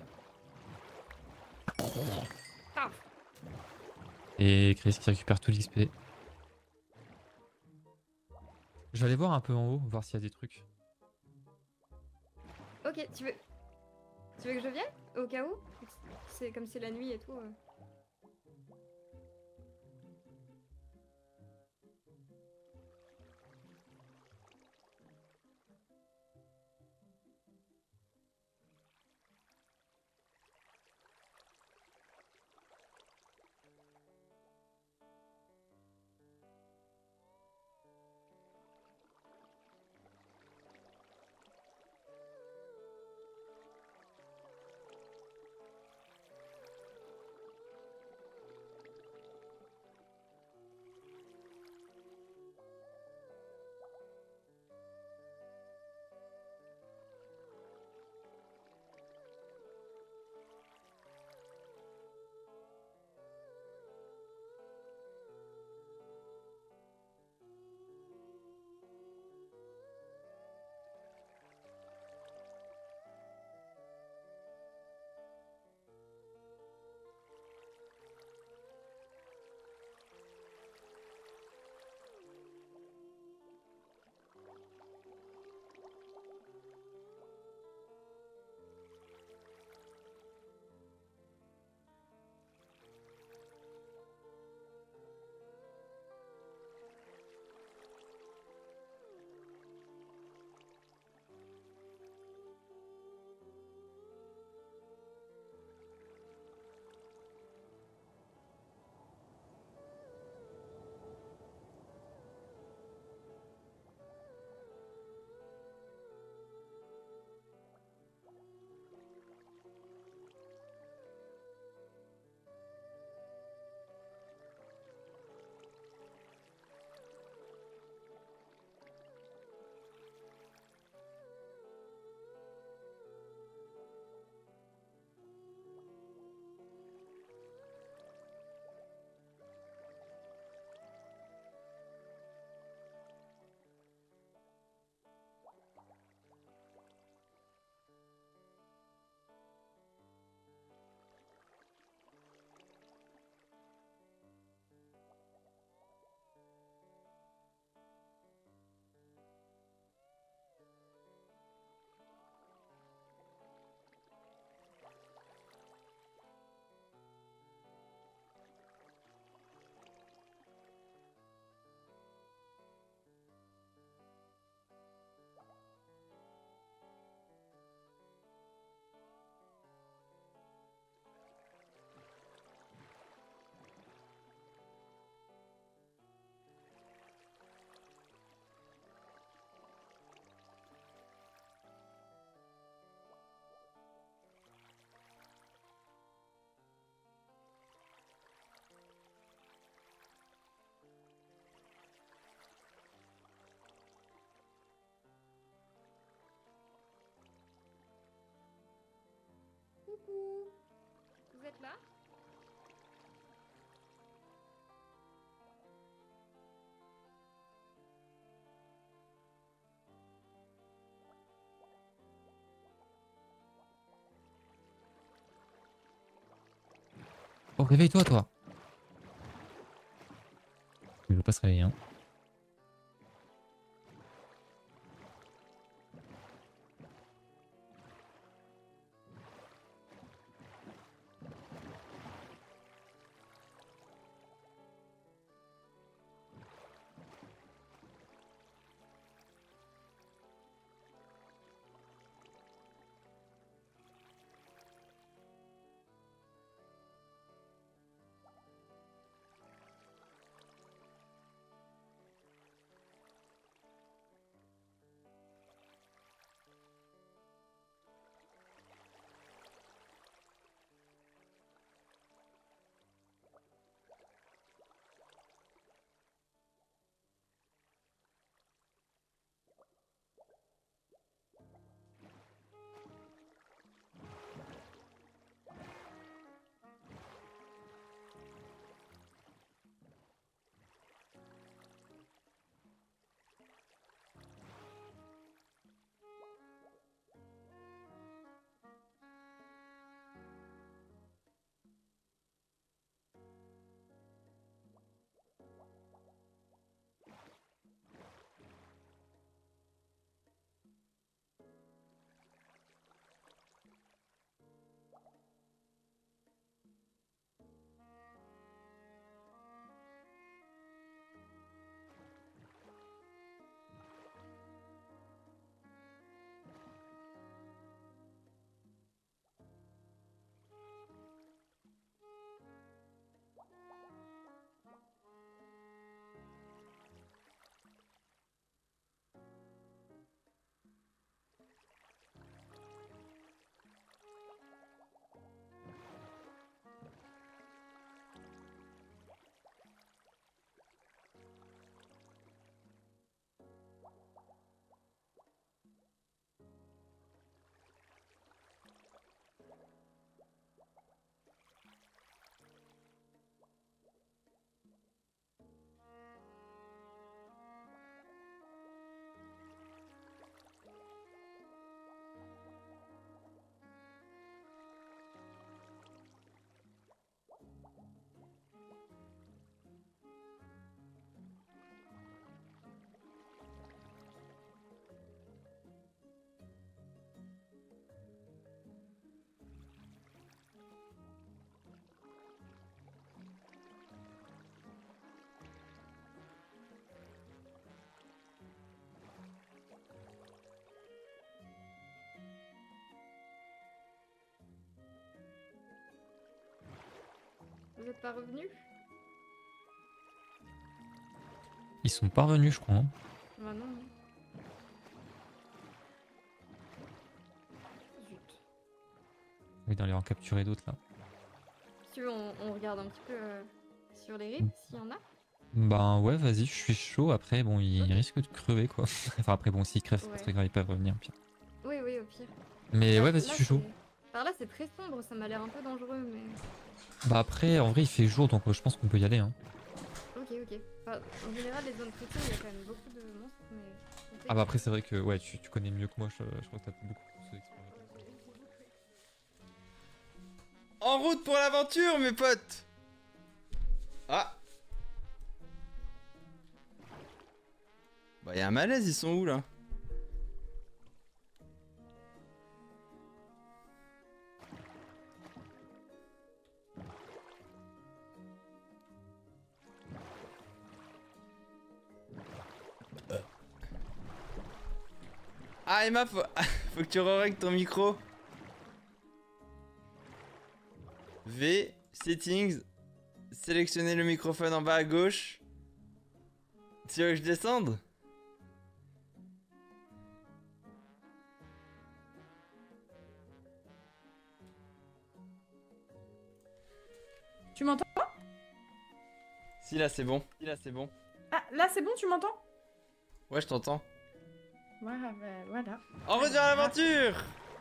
Ah. Et Chris qui récupère tout l'XP. Je vais aller voir un peu en haut, voir s'il y a des trucs. Ok, tu veux que je vienne au cas où? C'est comme c'est la nuit et tout. Coucou. Vous êtes là? Oh, réveille-toi, toi. Il veut pas se réveiller, hein. Vous êtes pas revenus? Ils sont pas revenus, je crois. Hein. Bah non. Oui, d'aller en capturer d'autres là. Si tu veux, on regarde un petit peu sur les rives, s'il y en a. Bah ouais, vas-y, je suis chaud. Après, bon, il risque de crever quoi. Enfin, après, bon, s'il crève, c'est pas très grave, ils peuvent revenir. Pire. Oui, oui, au pire. Mais Là, ouais, vas-y, je suis chaud. Par là, c'est très sombre, ça m'a l'air un peu dangereux, mais. Bah après, en vrai, il fait jour, donc je pense qu'on peut y aller. Hein. Ok, ok. Enfin, en général, les zones chrétiennes, il y a quand même beaucoup de monstres, mais. Ah bah après, c'est vrai que ouais, tu connais mieux que moi, je crois que t'as beaucoup plus d'expérience. En route pour l'aventure, mes potes. Ah. Bah, y a un malaise, ils sont où là? Ah Emma, faut que tu règles ton micro. V, settings, sélectionnez le microphone en bas à gauche. Tu veux que je descende? Tu m'entends? Si là c'est bon. Ah, là c'est bon, tu m'entends? Ouais, je t'entends. Voilà, bah, voilà. En route vers l'aventure!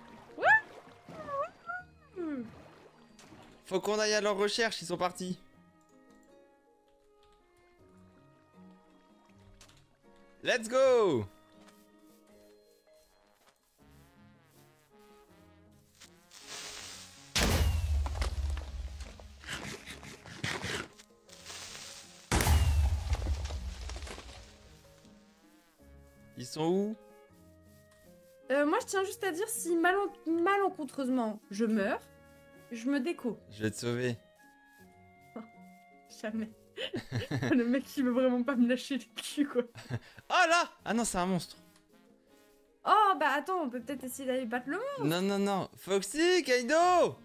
Faut qu'on aille à leur recherche, ils sont partis. Let's go! Ils sont où? Moi je tiens juste à dire si malencontreusement je meurs, je me déco. Je vais te sauver. Jamais. Le mec qui veut vraiment pas me lâcher le cul quoi. Oh là! Ah non, c'est un monstre. Oh bah attends, on peut peut-être essayer d'aller battre le monstre. Non, non, non. Foxy, Kaido!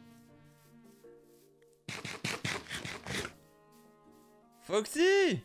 Foxy!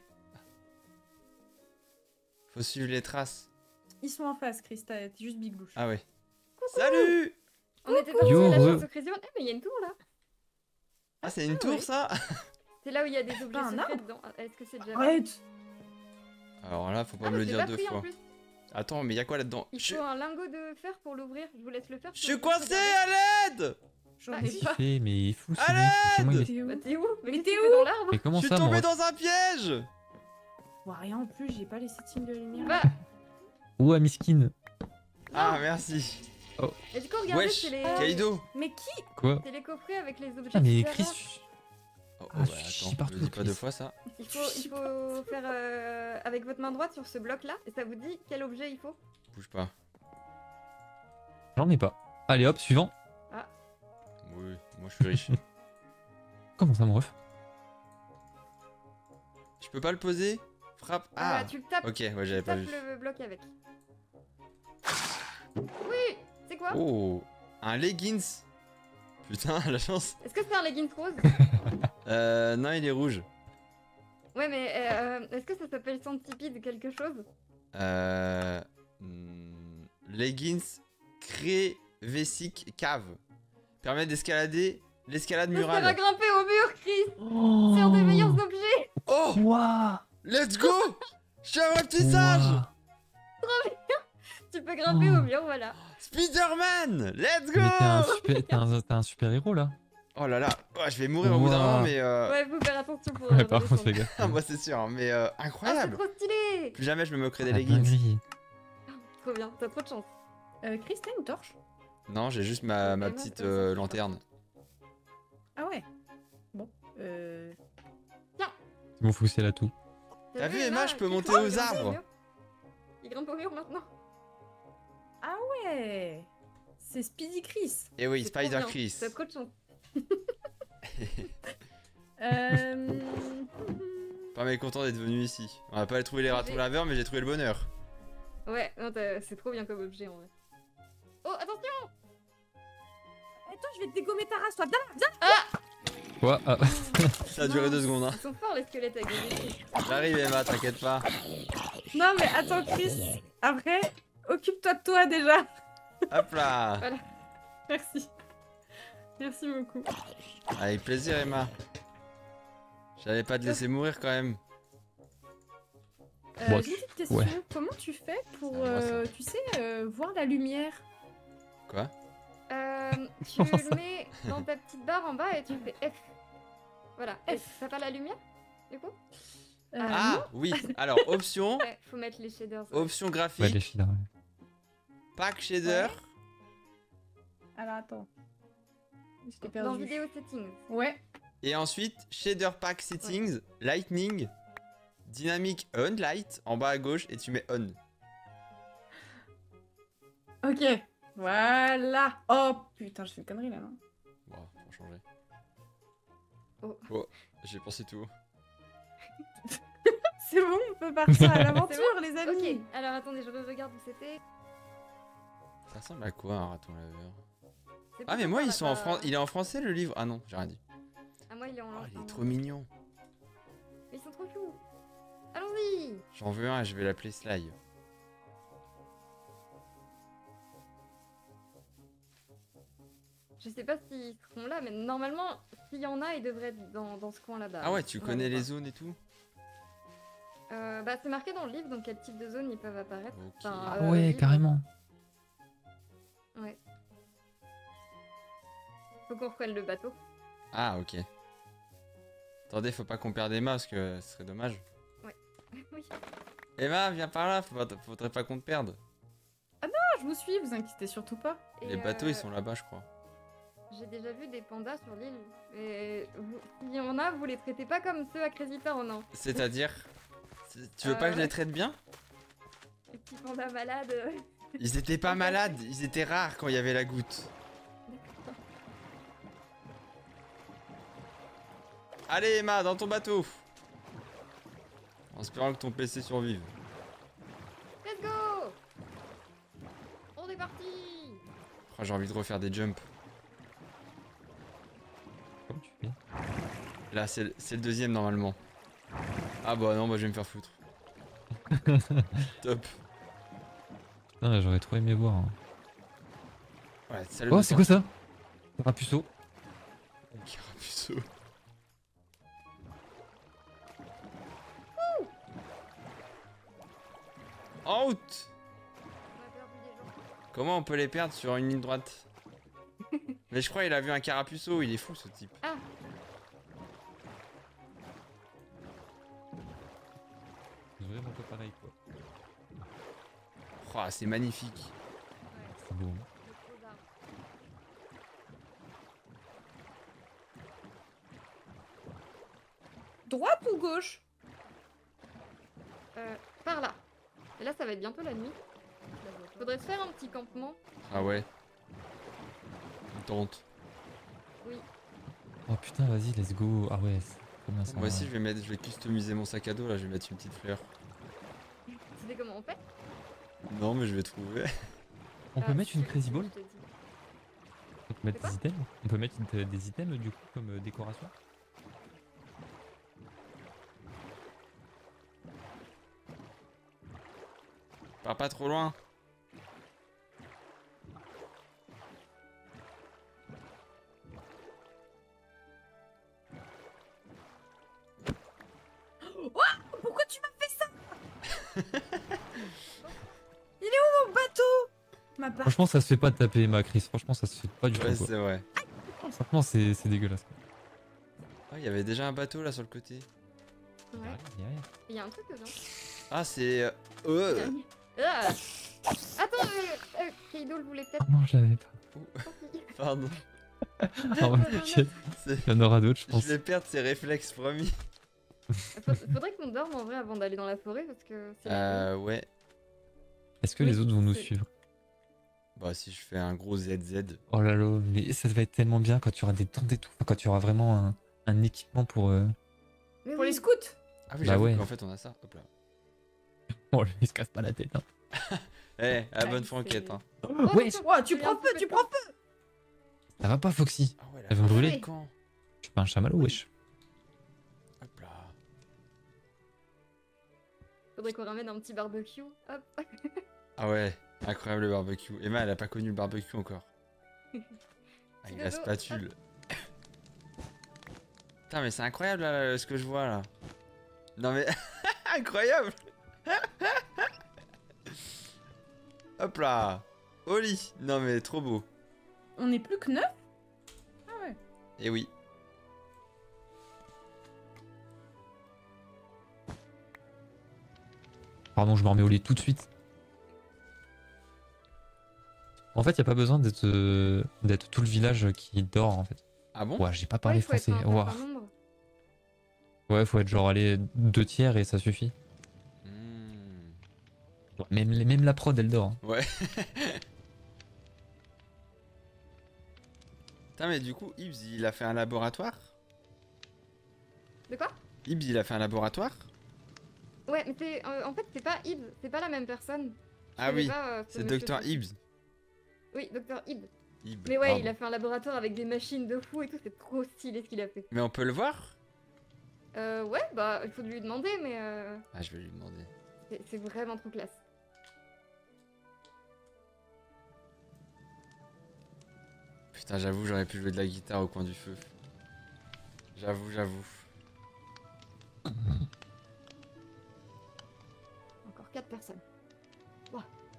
Faut suivre les traces. Ils sont en face, Chris, t'es juste Big Louche. Ah ouais. Salut! On était partis à la chasse au Crazy One. Eh mais il y a une tour là. Ah c'est une tour ça? C'est là où il y a des objets un secrets arbre dedans. Est-ce que c'est déjà Arrête! Alors là, faut pas Ah, me mais le c'est dire pas deux pris, en fois. plus. Attends, mais y a quoi là-dedans? Il faut un lingot de fer pour l'ouvrir. Je vous laisse le faire. Je suis coincé, à l'aide! J'en ai pas. Mais il est fou ce À mec. Chez moi, il est- T'es où? Bah t'es où? Mais qu'est-ce t'es que tu fais où? dans l'arbre? Mais comment Je suis ça, mon tombé ref? dans un piège! Je vois rien en plus, j'ai pas les settings de lumière. Bah, Où à Miskin? Ah merci. Oh. et du coup, regardez, Wesh, c'est les. Kaido! Mais qui? Quoi? C'est les coffrets avec les objets. Ah mais différents. Chris. Oh, Ah, bah, je chie attends, partout, je dis pas Chris. deux fois ça. Il faut faire avec votre main droite sur ce bloc là et ça vous dit quel objet il faut. Bouge pas. J'en ai pas. Allez hop, suivant. Ah, Oui, moi je suis riche. Comment ça, mon ref? Je peux pas le poser? Frappe. voilà, Ah! tu le tapes. Ok, ouais, Tu j'avais pas tapes vu. le bloc avec. Oui, c'est quoi? Oh! Un leggings! Putain, la chance! Est-ce que c'est un leggings rose? Non, il est rouge. Ouais, mais est-ce que ça s'appelle centipede quelque chose? Leggings Crévesic Cave. Permet d'escalader l'escalade Ça sert à murale. grimper au mur, Chris! C'est un des meilleurs objets! Oh! Waouh! Let's go! Je suis un vrai petit sage! Trop bien! Tu peux grimper au mur, voilà. Spider-Man! Let's go! Mais t'es un super héros là. Oh là là, oh, je vais mourir au bout d'un moment, mais Ouais, faut faire attention pour. Ouais, par contre, redescendre. les gars. Ah, moi c'est sûr, hein, mais Ah, c'est incroyable! trop stylé! Plus jamais je me moquerai des Ah, leggings. dinguerie. Trop bien, t'as trop de chance. Chris, t'as une torche? Non, j'ai juste ma Emma, petite comme ça, lanterne. Ah ouais. Bon. Tiens! C'est mon fou, c'est là tout. T'as vu, Emma, je peux il monter grimpe aux au mur. arbres. Il grimpe au mur maintenant. Ah ouais. C'est Speedy Chris. Et oui, C'est trop Spider bien, Chris. T'as trop de chance. Pas mécontent d'être venu ici. On va pas trouvé les ratons laveurs, mais j'ai trouvé le bonheur. Ouais, non, c'est trop bien comme objet en vrai. Oh, attention! Attends, je vais te dégommer ta race, toi. Viens là, viens. Quoi ah. Ça a duré 2 secondes. Hein. Ils sont forts les squelettes avec des épées. J'arrive Emma, t'inquiète pas. Non mais attends Chris, après, occupe-toi de toi déjà. Hop là. Voilà. Merci. Merci beaucoup. Avec plaisir Emma. J'allais pas te laisser mourir quand même. J'ai une petite question. Ouais. Comment tu fais pour, tu sais, voir la lumière? Quoi? Tu le mets dans ta petite barre en bas et tu fais F. Voilà. F. T'as pas la lumière du coup? Ah oui. Alors option. Ouais, faut mettre les shaders. Option graphique. Ouais, les shaders. Ouais. Pack shader. Ouais. Alors attends. Dans vidéo settings. Ouais. Et ensuite shader pack settings, lightning, dynamic on light en bas à gauche et tu mets on. Ok. Voilà. Oh putain, je fais une connerie là, non? Bon, faut changer. Oh, j'ai pensé tout. C'est bon, on peut partir à l'aventure, bon les amis. Ok, alors attendez, je regarde où c'était. Ça ressemble à quoi un raton laveur? Ah mais moi ils sont en France, il est en français le livre? Ah non, j'ai rien dit. Ah moi il est en Oh, il est trop mignon. Ils sont trop choux. Allons-y. J'en veux un, je vais l'appeler Sly. Je sais pas s'ils seront là, mais normalement, s'il y en a, ils devraient être dans ce coin là-bas. Ah ouais, tu connais les zones et tout? Bah c'est marqué dans le livre, donc quel type de zone ils peuvent apparaître. Okay. Enfin, ouais, livre. carrément. Ouais. Faut qu'on reprenne le bateau. Ah ok. Attendez, faut pas qu'on perde Emma parce que ce serait dommage. Ouais. Oui. Emma, viens par là, faudrait pas qu'on te perde. Ah non, je vous suis, vous inquiétez surtout pas. Et les bateaux ils sont là-bas je crois. J'ai déjà vu des pandas sur l'île. Et s'il y en a, vous les traitez pas comme ceux à Crazy Town, non? C'est-à-dire? Tu veux pas que je les traite bien? Les petits pandas malades. Ils étaient pas malades, ils étaient rares quand il y avait la goutte. Allez Emma, dans ton bateau. En espérant que ton PC survive. Let's go. On est parti. Oh, j'ai envie de refaire des jumps. Comment tu fais? Là, c'est le deuxième normalement. Ah bah non, bah je vais me faire foutre. Top. Putain, j'aurais trop aimé voir. Hein. Ouais, salut. Oh, c'est quoi ça? Carapuceau. Carapuceau. Out. Comment on peut les perdre sur une ligne droite? Mais je crois qu'il a vu un carapuceau, il est fou ce type. Ah. C'est vraiment pas pareil quoi. Oh, c'est magnifique. C'est beau. Droite ou gauche? Par là. Et là, ça va être bientôt la nuit. Faudrait se faire un petit campement. Ah ouais. Une tente. Oui. Oh putain, vas-y, let's go. Ah ouais, c'est trop bien ça. Moi aussi, je vais customiser mon sac à dos là, je vais mettre une petite fleur. Tu sais comment on fait? Non, mais je vais trouver. On peut mettre une crazy ball? Je te dis. On peut mettre des items? On peut mettre des items du coup comme décoration? Pars pas trop loin. Oh, pourquoi tu m'as fait ça? Il est où mon bateau? Ma barque. Franchement, ça se fait pas de taper Emma, Chris. Franchement, ça se fait pas du tout. Ouais, Quoi. c'est vrai. Franchement, c'est dégueulasse. Ah, il y avait déjà un bateau là sur le côté. Ouais. Il y a un truc dedans. Ah, c'est. Ah. Attends, Keido le voulait peut-être. Non, je l'avais pas. Pardon. Oh, t'inquiète. Il y en aura d'autres, je pense. Je vais perdre ses réflexes, promis. Faudrait qu'on dorme en vrai avant d'aller dans la forêt parce que c'est. Ouais. Est-ce que les autres vont nous suivre? Bah, si je fais un gros ZZ. Oh là là, mais ça va être tellement bien quand tu auras des tentes et tout. Enfin, quand tu auras vraiment un équipement pour. Pour les scouts. Ah oui, bah j'avoue ouais. qu'en fait on a ça. Hop là. Oh, lui, il se casse pas la tête. Hein. Eh, à la bonne franquette. Hein. Ouais, tu prends feu, tu prends feu. Ça va pas, Foxy. Ah ouais, elle va brûler. Quand pas un chamallow, wesh. Hop là. Faudrait qu'on ramène un petit barbecue. Hop. Ah ouais, incroyable le barbecue. Emma, elle a pas connu le barbecue encore. Avec la spatule. Putain, mais c'est incroyable là, ce que je vois là. Non mais... incroyable. Hop là. Au lit. Non mais trop beau. On est plus que 9? Ah ouais. Et oui. Pardon, je me remets au lit tout de suite. En fait, y a pas besoin d'être tout le village qui dort en fait. Ah bon? Ouais, j'ai pas parlé français. Faut être Ouah. un nombre. Ouais, faut être genre aller 2 tiers et ça suffit. Même la prod elle dort. Hein. Ouais. Putain, mais du coup, Ibs il a fait un laboratoire? De quoi? Ibs il a fait un laboratoire? Ouais, mais c'est en fait c'est pas Ibs, c'est pas la même personne. Ah oui, ce c'est monsieur Dr Fou. Ibs. Oui, Dr Ibs. Ibs, Mais ouais, pardon. il a fait un laboratoire avec des machines de fou et tout, c'est trop stylé ce qu'il a fait. Mais on peut le voir? Ouais, bah il faut lui demander, mais Ah, je vais lui demander. c'est vraiment trop classe. Putain, j'avoue, j'aurais pu jouer de la guitare au coin du feu. J'avoue. Encore 4 personnes. Ouah.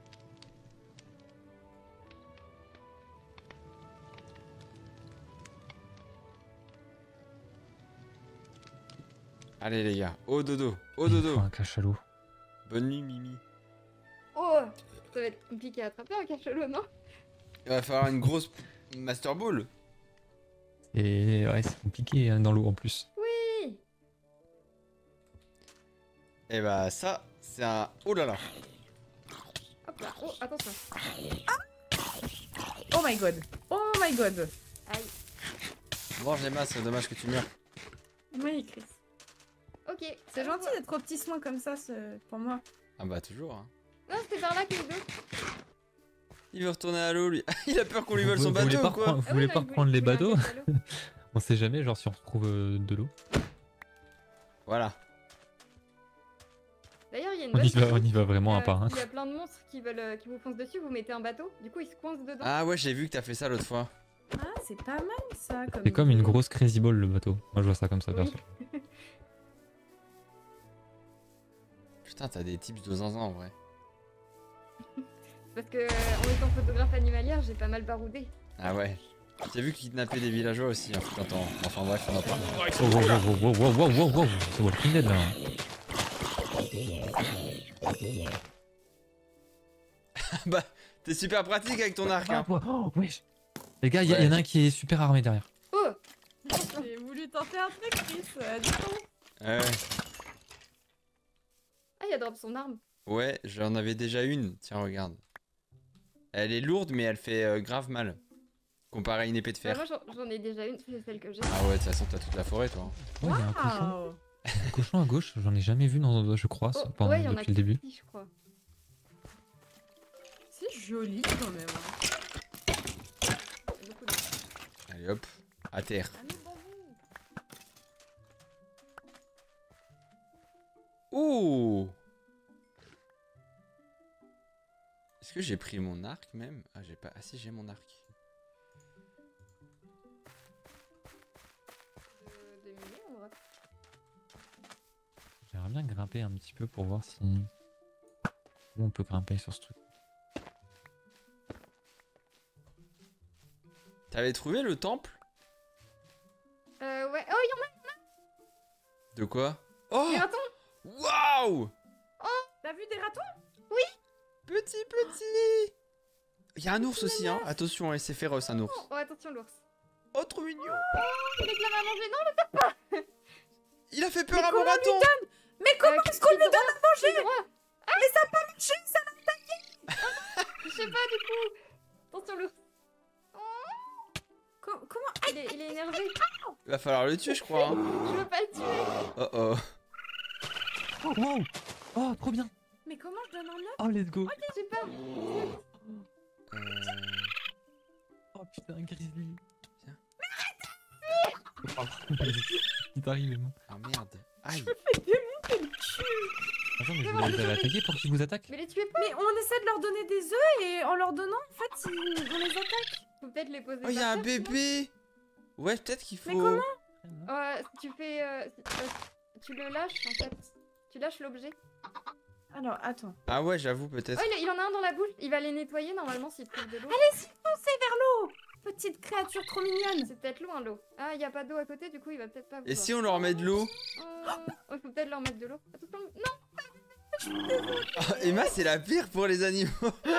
Allez les gars, au dodo, au dodo. Un cachalot. Bonne nuit Mimi. Oh, ça va être compliqué à attraper un cachalot, non? Il va falloir une grosse Master Ball. Et ouais, c'est compliqué hein, dans l'eau en plus. Oui. Et bah ça, c'est un... Oh là là. Hop là, oh, attention. Oh my god. Oh my god. Aïe. Bon, Gemma, c'est dommage que tu meurs. Oui, Chris. Ok. C'est gentil d'être au petit soin comme ça pour moi. Ah bah toujours. Hein. Non, c'était par là qu'il veut. Il veut retourner à l'eau lui. Il a peur qu'on lui vole son bateau ou quoi? Vous voulez pas reprendre les bateaux? On sait jamais, genre si on retrouve de l'eau. Voilà. D'ailleurs, il y a une On y va vraiment un par un. Il y a plein de monstres qui vous foncent dessus, vous mettez un bateau, du coup ils se coincent dedans. Ah ouais, j'ai vu que t'as fait ça l'autre fois. Ah, c'est pas mal ça. C'est comme une grosse crazy ball le bateau. Moi je vois ça comme ça, perso. Putain, t'as des tips de zinzin en vrai. Parce que en étant photographe animalière, j'ai pas mal baroudé. Ah ouais. J'ai vu kidnapper des villageois aussi, hein, tout un temps. Enfin bref, on en parle. Wow, c'est Walking Dead là. Bah, t'es super pratique avec ton arc. Hein. Oh, wesh. Les gars, il y en a un qui est super armé derrière. Oh. J'ai voulu tenter un truc, Chris. Dis donc. Ouais. Ah, il a drop son arme. Ouais, j'en avais déjà une. Tiens, regarde. Elle est lourde, mais elle fait grave mal. Comparé à une épée de fer. Moi j'en ai déjà une, c'est celle que j'ai. Ah ouais, de toute façon, t'as toute la forêt, toi. Ouais, il y a un cochon. Un cochon à gauche, j'en ai jamais vu je crois, Oh, ouais, y en a depuis le début. je crois. C'est joli quand même. Allez hop, à terre. Oh! Est-ce que j'ai pris mon arc même? Ah j'ai pas. Ah si, j'ai mon arc. J'aimerais bien grimper un petit peu pour voir si où on peut grimper sur ce truc. T'avais trouvé le temple? Ouais. Oh, y'en a! De quoi? Oh! Des ratons! Waouh! Oh! T'as vu des ratons? Oui! Petit! Il y a un ours aussi, hein. Attention, c'est féroce un ours. Oh, attention l'ours. Oh, trop mignon! Oh, il réclame à manger. Non, le faites pas! Il a fait peur à mon raton! Mais comment est-ce qu'on lui donne à manger? Ah, mais ça a pas marché, ça l'a attaqué! Je sais pas du coup. Attention l'ours. Comment? Il est énervé. Il va falloir le tuer, je crois. Hein. Je veux pas le tuer. Oh oh. Oh wow! Oh trop bien! Mais comment je donne un œuf? Oh let's go! Je sais pas. Oh putain, grizzly! Il t'arrive, moi. Ah merde. Aïe. Démonter le cul. Attends, mais vous les avez attaqués pour qu'ils vous attaquent? Mais les tuez pas. Mais on essaie de leur donner des œufs et en leur donnant, en fait, on les attaque. Faut peut-être les poser. Oh, il y a par un terre, bébé. Ouais, peut-être qu'il faut. Mais comment? tu fais. Tu le lâches en fait. Tu lâches l'objet. Alors, attends. Ah ouais, j'avoue, peut-être. Oh, il en a un dans la bouche. Il va les nettoyer normalement s'il trouve de l'eau. Allez-y, foncez vers l'eau. Petite créature trop mignonne. C'est peut-être loin l'eau. Ah, il y a pas d'eau à côté, du coup il va peut-être pas. Et si on leur met de l'eau? Il faut peut-être leur mettre de l'eau. Attention, non. Oh, Emma, c'est la pire pour les animaux.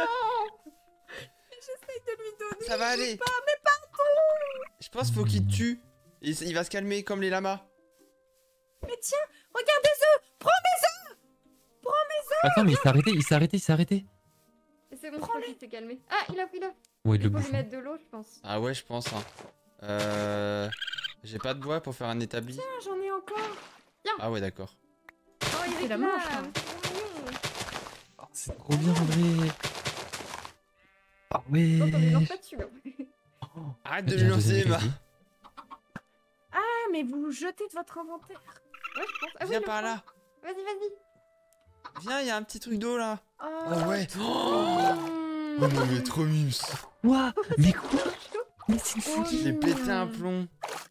J'essaye de lui donner. Ça va aller. Mais pardon. Je pense qu'il faut qu'il te tue. Et il va se calmer comme les lamas. Mais tiens, regarde des œufs. Prends mes œufs. Prends mes œufs. Attends, mais il s'est arrêté. C'est bon, je crois qu'il s'est calmé. Ah, il a pris là. Ouais, il le faut lui bouffon. mettre de l'eau, je pense. Ah ouais, je pense. J'ai pas de bois pour faire un établi. Tiens, j'en ai encore. Ah ouais, d'accord. Oh, il C'est est la là. manche, hein. C'est trop bien, André. Ah ouais. Non, t'en lance pas dessus. Arrête de lui lancer, Emma. Ah, mais vous jetez de votre inventaire. Ouais, je pense. Ah, oui, Viens le par prend. là. Vas-y. Viens, il y a un petit truc d'eau là. Oh, Oh ouais. Oh non, mais trop mimes. Ouah, mais quoi? Mais c'est une folie. J'ai pété un plomb.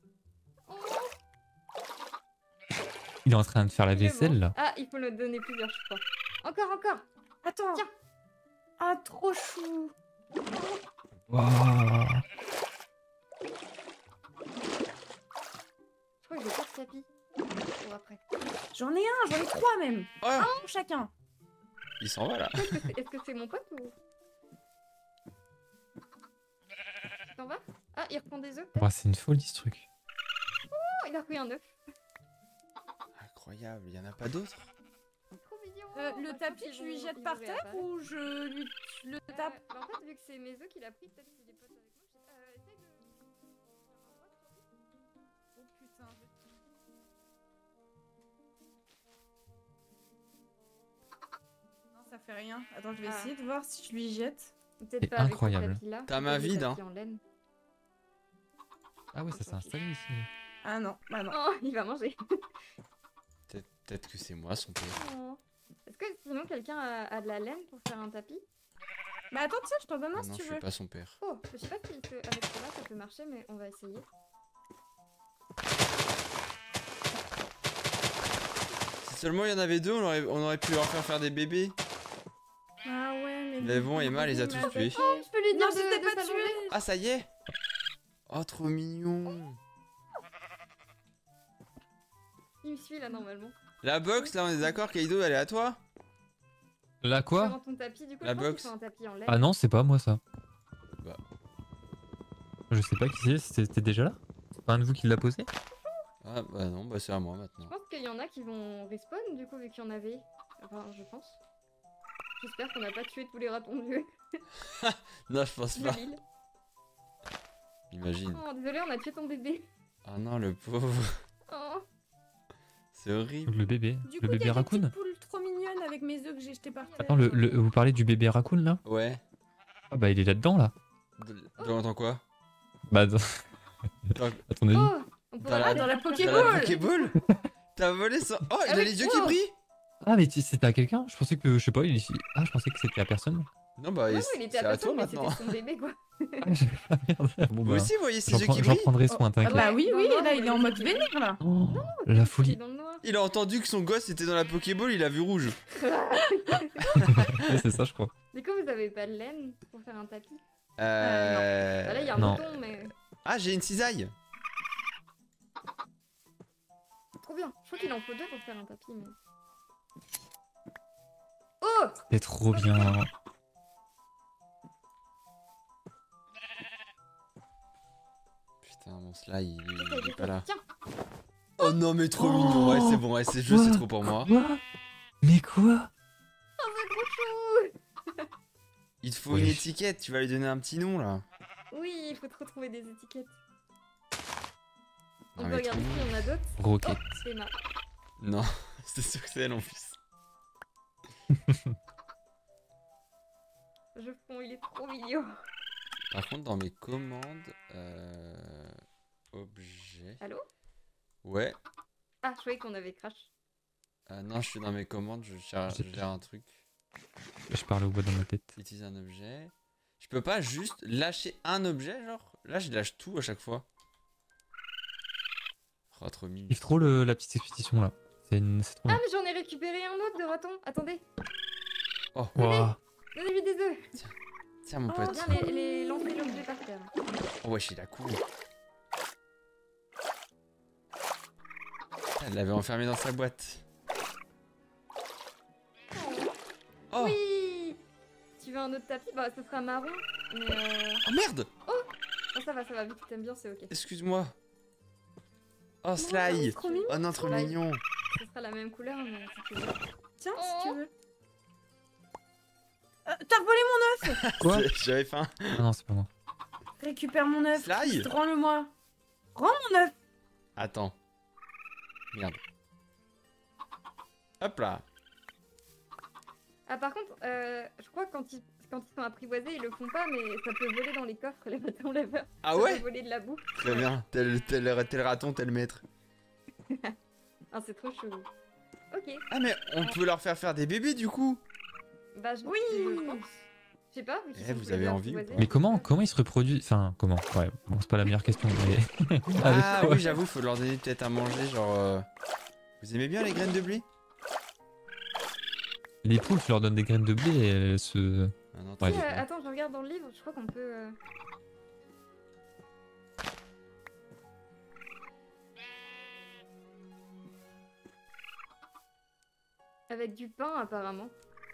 Il est en train de faire la Il est vaisselle bon. là. Ah, il faut le donner plusieurs, je crois. Encore. Attends. Tiens. Ah, trop chou. Waouh. Je crois que je vais faire ce tapis. Pour après. J'en ai un, j'en ai trois même. Oh. Un chacun. Il s'en va là. Est-ce que c'est mon pote ou. T'en vas? Ah, il reprend des œufs. Ouah, c'est une folie ce truc. Oh, il a repris un œuf. Incroyable, il y en a pas d'autres? Trop mignon. Le tapis, je lui jette par terre ou je lui le tape? Bah, en fait, vu que c'est mes œufs qu'il a pris, peut-être qu'il est pote avec moi. Essaye de. Oh putain. Non, ça fait rien. Attends, je vais essayer de voir si je lui jette. Peut-être C'est pas avec ce incroyable. tapis-là. T'as main Peut-être des vide, hein. tapis en laine. Ah ouais, ça s'est installé ici. Ah non, bah non. Oh, il va manger. Peut-être que c'est moi son père. Oh. Est-ce que sinon quelqu'un a de la laine pour faire un tapis? Bah attends, tiens, je t'en donne un Ah si non, tu je veux. suis pas son père. Oh, je sais pas si avec cela ça peut marcher, mais on va essayer. Si seulement il y en avait deux, on aurait pu leur faire des bébés. Ah ouais, Mais bon, Emma les a tous tués. Oh, je peux lui dire Non, j'étais pas s'allonger. tuée. Ah, ça y est. Oh, trop mignon. Il me suit là normalement. La box, là, on est d'accord, Kaido, elle est à toi? Là quoi? Devant ton tapis, du coup, La je pense qu'il box. faut un tapis en laine. Ah non, c'est pas moi ça. Bah. Je sais pas qui c'est, c'était déjà là? C'est pas un de vous qui l'a posé? Ah bah non, bah c'est à moi Je maintenant. pense qu'il y en a qui vont respawn du coup, vu qu'il y en avait. Enfin, je pense. J'espère qu'on n'a pas tué tous les ratons de Non, je pense pas. l'île. Imagine. Oh, désolé, on a tué ton bébé. Ah non, le pauvre. Oh. C'est horrible. Le bébé. Du Le coup, il y bébé a des raccoon? petites poules trop mignonnes avec mes œufs que j'ai jetés par terre. Attends, vous parlez du bébé raccoon là? Ouais. Ah bah il est là-dedans là. Dans quoi? Bah Dans- à ton avis? Oh, on pourrait aller dans la Dans Pokéball. la Pokéball? T'as volé son. Oh, il a Avec les yeux toi. qui brillent? Ah mais c'était à quelqu'un? Je pensais que, je sais pas, il est ici. Ah je pensais que c'était à personne. Non, bah Non, c'est il était à à toi personne, mais maintenant. c'était son bébé quoi. Ah, merde. Bon Vous bah, aussi, vous voyez ses j'en yeux prends- qui j'en brillent? prendrai soin, Ah t'inquiète. bah oui, Non, oui, non, là il est en mais- mode vénère là. Oh, la folie. Dans le noir. Il a entendu que son gosse était dans la Pokéball, il a vu rouge. Ouais, c'est ça je crois. Du coup, vous avez pas de laine pour faire un tapis? Bah Euh. là, il y a un non. bouton, mais. Ah, j'ai une cisaille. Trop bien. Je crois qu'il en faut deux pour faire un tapis, mais. Oh! C'est trop bien. Putain, mon slide, il est pas là. Tiens! Oh non, mais trop mignon. Ouais, c'est bon, ouais, c'est jeu, c'est trop pour moi. Quoi? Mais quoi? Oh, c'est trop chou! Il te faut Oui. une étiquette, tu vas lui donner un petit nom là. Oui, il faut te retrouver des étiquettes. Non, On mais peut regarder trop s'il y en a d'autres. Rocket. Oh, c'est ma. Non, c'est sûr que c'est elle en plus. Je fonds, il est trop mignon. Par contre, dans mes commandes. objet. Allô? Ouais. Ah, je croyais qu'on avait crash. Non, je suis dans mes commandes, je gère un truc. Je parle au bout dans ma tête. Utilise un objet. Je peux pas juste lâcher un objet, genre? Là, je lâche tout à chaque fois. Oh, trop mignon. Il fait trop la petite expédition là. C'est trop Ah, bien. mais j'en ai récupéré un autre de raton. Attendez. Oh, Waouh. Donnez-lui des œufs. Tiens, mon pote. Bien, les lancer l'objet par terre. Oh, wesh, il a cool. Elle l'avait enfermé dans sa boîte. Oh. Oui. Tu veux un autre tapis? Bah, ce sera marron. Mais Oh merde! Oh, ça va, vu que tu t'aimes bien, c'est ok. Excuse-moi. Oh, Sly! trop mignon. Oh non, trop Sly. mignon. Ce sera la même couleur, mais si tu veux. Tiens, Oh. si tu veux. T'as volé mon œuf. Quoi? J'avais faim. Ah non, c'est pas moi. Récupère mon œuf. Sly. Rends-le-moi. Rends mon œuf. Attends. Merde. Hop là. Ah, par contre, je crois que quand ils sont apprivoisés, ils le font pas, mais ça peut voler dans les coffres, les ratons laveurs. Ah Ça ouais? peut voler de la bouffe. Très bien. Tel raton, tel maître. Ah, c'est trop chou. Ok. Ah, mais on peut leur faire des bébés du coup. Bah, je pense. Je sais pas. vu qu'ils sont vous tous les avez deux envie ou apprivoisés. Mais comment ils se reproduisent? Enfin, comment? Ouais, bon, c'est pas la meilleure question, mais. Avec Ah quoi? oui, j'avoue, faut leur donner peut-être à manger, genre. Vous aimez bien les graines de blé? Les poules, tu leur donnes des graines de blé et elles se. Ah non, Ouais, Si, attends, je regarde dans le livre, je crois qu'on peut. Avec du pain, apparemment.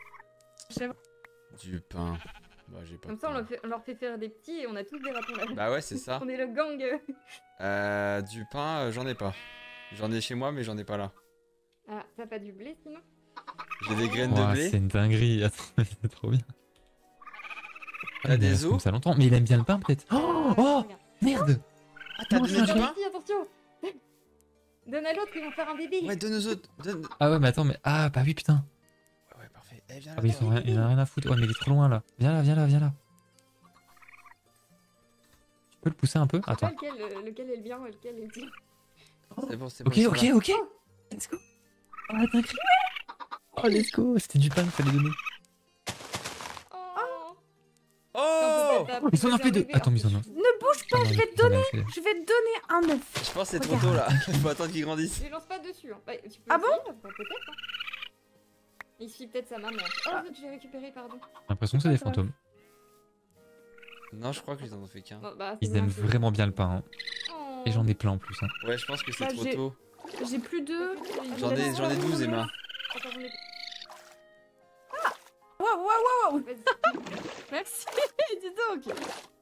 Du pain. Bah, j'ai pas. Comme ça, on leur fait faire des petits et on a tous des ratons là. Bah ouais, c'est ça. On est le gang. Du pain, j'en ai pas. J'en ai chez moi, mais j'en ai pas là. Ah, t'as pas du blé sinon? J'ai des graines de Ouah, blé. c'est une dinguerie. Attends, c'est trop bien. T'as des il reste os comme ça longtemps. Mais il aime bien le pain, peut-être. Oh merde! Ah, t'as Non, donné du pain? Si, attention. Donne à l'autre, ils vont faire un bébé. Ouais, donne aux autres. Donne. Ah ouais, mais attends, mais. Ah, bah oui, putain. Ouais, parfait. Eh, viens Ah, là. mais toi. il en a rien à foutre. Ouais, mais il est trop loin là. Viens là, viens là, viens là. Tu peux le pousser un peu? Je sais pas Attends. lequel est le bien, lequel est le pire. C'est bon, c'est bon. Ok, ça ok, va. ok. Let's go. Oh, la dinguerie. Oh, let's go. C'était du pain qu'il fallait donner. Oh! Ils en ont fait deux. Attends, mais ils en ont. Ne bouge pas, Ah non, je vais te putain, donner. elle a fait- Je vais te donner un œuf. Je pense que c'est trop tôt là. Faut attendre qu'ils grandissent. Je les lance pas dessus. Hein. Bah, tu peux Ah bon? essayer, bah, peut-être. Hein. Il suit peut-être sa maman. Oh, je l'ai récupéré, pardon. J'ai l'impression que c'est des fantômes. Non, je crois qu'ils en ont fait qu'un. Bon, bah, c'est Ils aiment dommage. vraiment bien le pain. Hein. Oh. Et j'en ai plein en plus. Hein. Ouais, je pense que c'est Bah, trop j'ai- tôt. J'ai plus d'œufs. J'en ai 12, Emma. Attends, j'en ai- Waouh. Vas-y. Merci. Dis donc.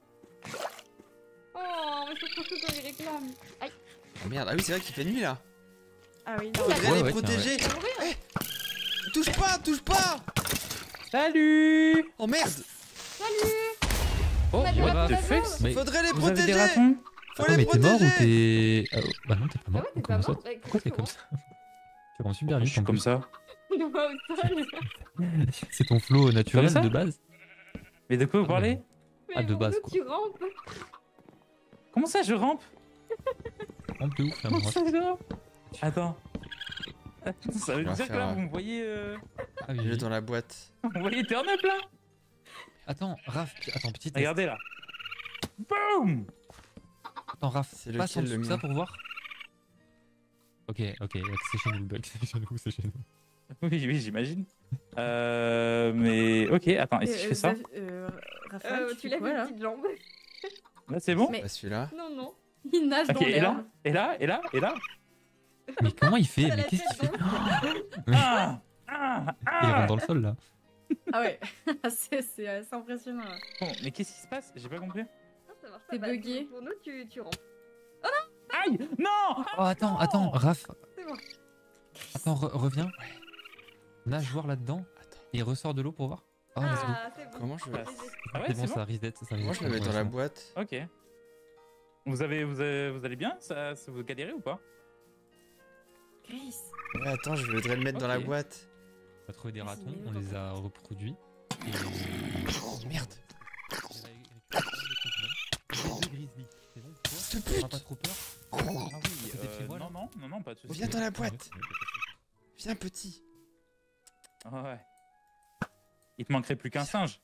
Oh, mais c'est trop chou quand il réclame. Aïe. Oh merde, ah oui, c'est vrai qu'il fait nuit là. Ah oui, Faudrait Ouais, les ouais, protéger. tiens, Eh, touche pas, touche pas. Salut! Oh merde. Salut. Oh, On a du what raton the laveur. fuck? Mais... Faudrait les Vous avez des protéger. ratons? Faut Attends, les mais t'es mort ou protéger. t'es. Bah non, t'es pas mort. Ah ouais, t'es pas Comment ça? mort. Bah, Pourquoi t'es écoute, comme ça? Tu rends super vite. Je suis en comme plus. ça. Il va au sol. C'est ton flow naturel Comme ça de base. Mais de quoi vous parlez? Ah, de Mais base, Bruno, quoi. tu rampes. Comment ça, je rampe? Rampe de ouf là, Comment moi. ça, je rampe? Attends. Ça veut On va dire que faire, là, vous me voyez. Ah oui, Il est oui. dans la boîte. Vous me voyez turn up là? Attends, Raph, attends, petit test. Regardez là. Boum! Attends, Raph, C'est passe en lequel, le dessous de ça mien pour voir. Ok, c'est chez nous le bug, c'est chez nous, c'est chez nous. Oui, j'imagine. Mais ok, attends, et si je fais ça? Raphaël, Tu lèves quoi, une là? petite jambe. Là, c'est bon? Mais- Pas celui-là. Non, non. Il nage Ok, dans et l'air. là? Et là? Et là? Et là? Mais comment il fait? T'as Mais la qu'est-ce qu'il tête fait? dans Ah! Il rentre dans le sol là. Ah ouais, c'est assez impressionnant. Là. Bon, mais qu'est-ce qui se passe? J'ai pas compris. Non, ça marche pas. T'es Bah, bugué. Pour nous, tu rampes. Aïe! Non! Oh, attends, Raph. C'est bon. Attends, reviens. Nage voir là-dedans. Et ressort de l'eau pour voir. Oh, let's go. Ah, c'est bon. Comment je. Ah ouais, C'est bon, c'est ça bon? risque d'être. ça risque Moi, d'être je le mets dans la intéressant. boîte. Ok. Vous allez bien? Ça vous galérez ou pas? Chris. Ouais, attends, je voudrais le mettre dans la Ok. boîte. On a trouvé des ratons, on les a reproduits. Et... Oh merde. J'ai récupéré des grizzlies. lui. C'est bon, toi Te t'auras pute. pas trop peur? Ah oui, Peut-être chez moi, là. non, pas de soucis. Viens dans la boîte. Viens, petit. Ah ouais. Il te manquerait plus qu'un singe.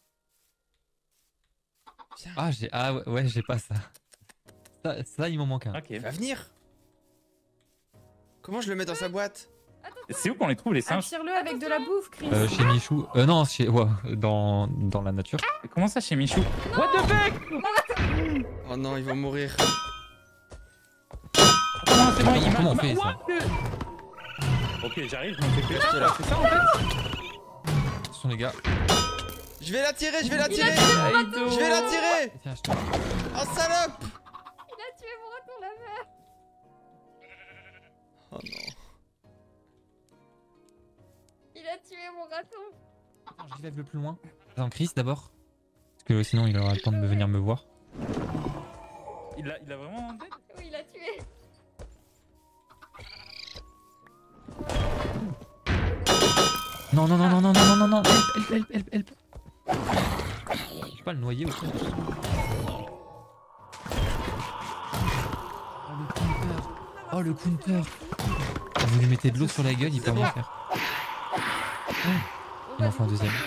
Ah, ouais, j'ai pas ça. Ça, il m'en manque un. Ok. Va venir. Comment je le mets dans sa boîte? C'est où qu'on les trouve les singes? Attire-le avec de la bouffe, Chris. Chez Michou. Non, dans la nature. Comment ça chez Michou? What the fuck? Oh non, ils vont mourir. Comment c'est moi? Comment on fait ça? Ok, j'arrive, je m'en fais plus. là. C'est ça en fait? Attention les gars. Je vais la tirer, je vais la tirer. Aido. Je vais la tirer. Tiens, je te- Oh salope. Il a tué mon raton laveur. Oh non. Il a tué mon raton. Attends, je lève le plus loin. Attends, Chris d'abord. Parce que sinon il aura le temps de venir me voir. Il a vraiment un dead? Oui, il a tué. Non. Help. Je peux pas le noyer ou quoi? Oh le counter. Vous lui mettez de l'eau sur la gueule, il peut rien faire. Il m'en faut un deuxième.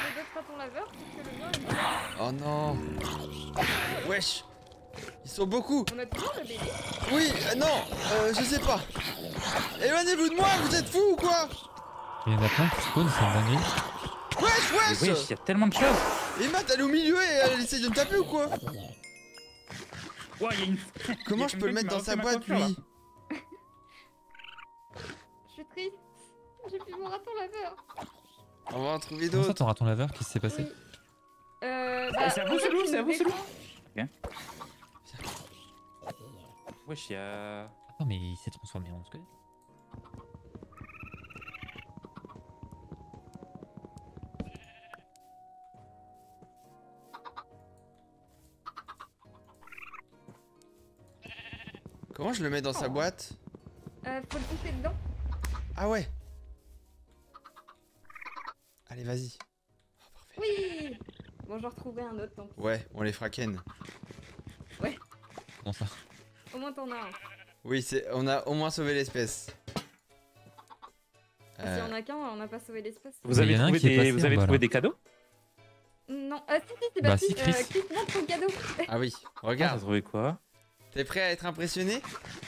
Oh non. Wesh. Ils sont beaucoup. On a toujours le bébé. Oui, non, je sais pas. Éloignez-vous de moi, vous êtes fous ou quoi? Il y en a plein qui spawnent, c'est une dinguerie. Wesh, wesh. Wesh, il y a tellement de choses. Emma, elle est au milieu et elle essaie de me taper ou quoi? Ouais, il y a une... Comment je peux le mettre dans sa boîte, lui? Je suis triste. J'ai plus mon raton laveur. On va en trouver Comment ça, d'autres. ton raton laveur? Qu'est-ce qui s'est passé? C'est à vous, c'est c'est à vous, Ok. Wesh, il y a... Attends, mais il s'est transformé en squelette. Comment je le mets dans sa boîte? Faut le pousser dedans. Ah ouais. Allez, vas-y. Oui. Bon, j'en retrouverai un autre, tant pis. Ouais, on les fracaine. Ouais. Comment ça? Au moins t'en as un. Oui, on a au moins sauvé l'espèce. Si on a qu'un, on n'a pas sauvé l'espèce. Vous avez trouvé des cadeaux? Non, si, c'est Bah, parti. si, Chris. Chris, montre ton cadeau. Ah oui, T'as regarde. trouvé quoi? T'es prêt à être impressionné?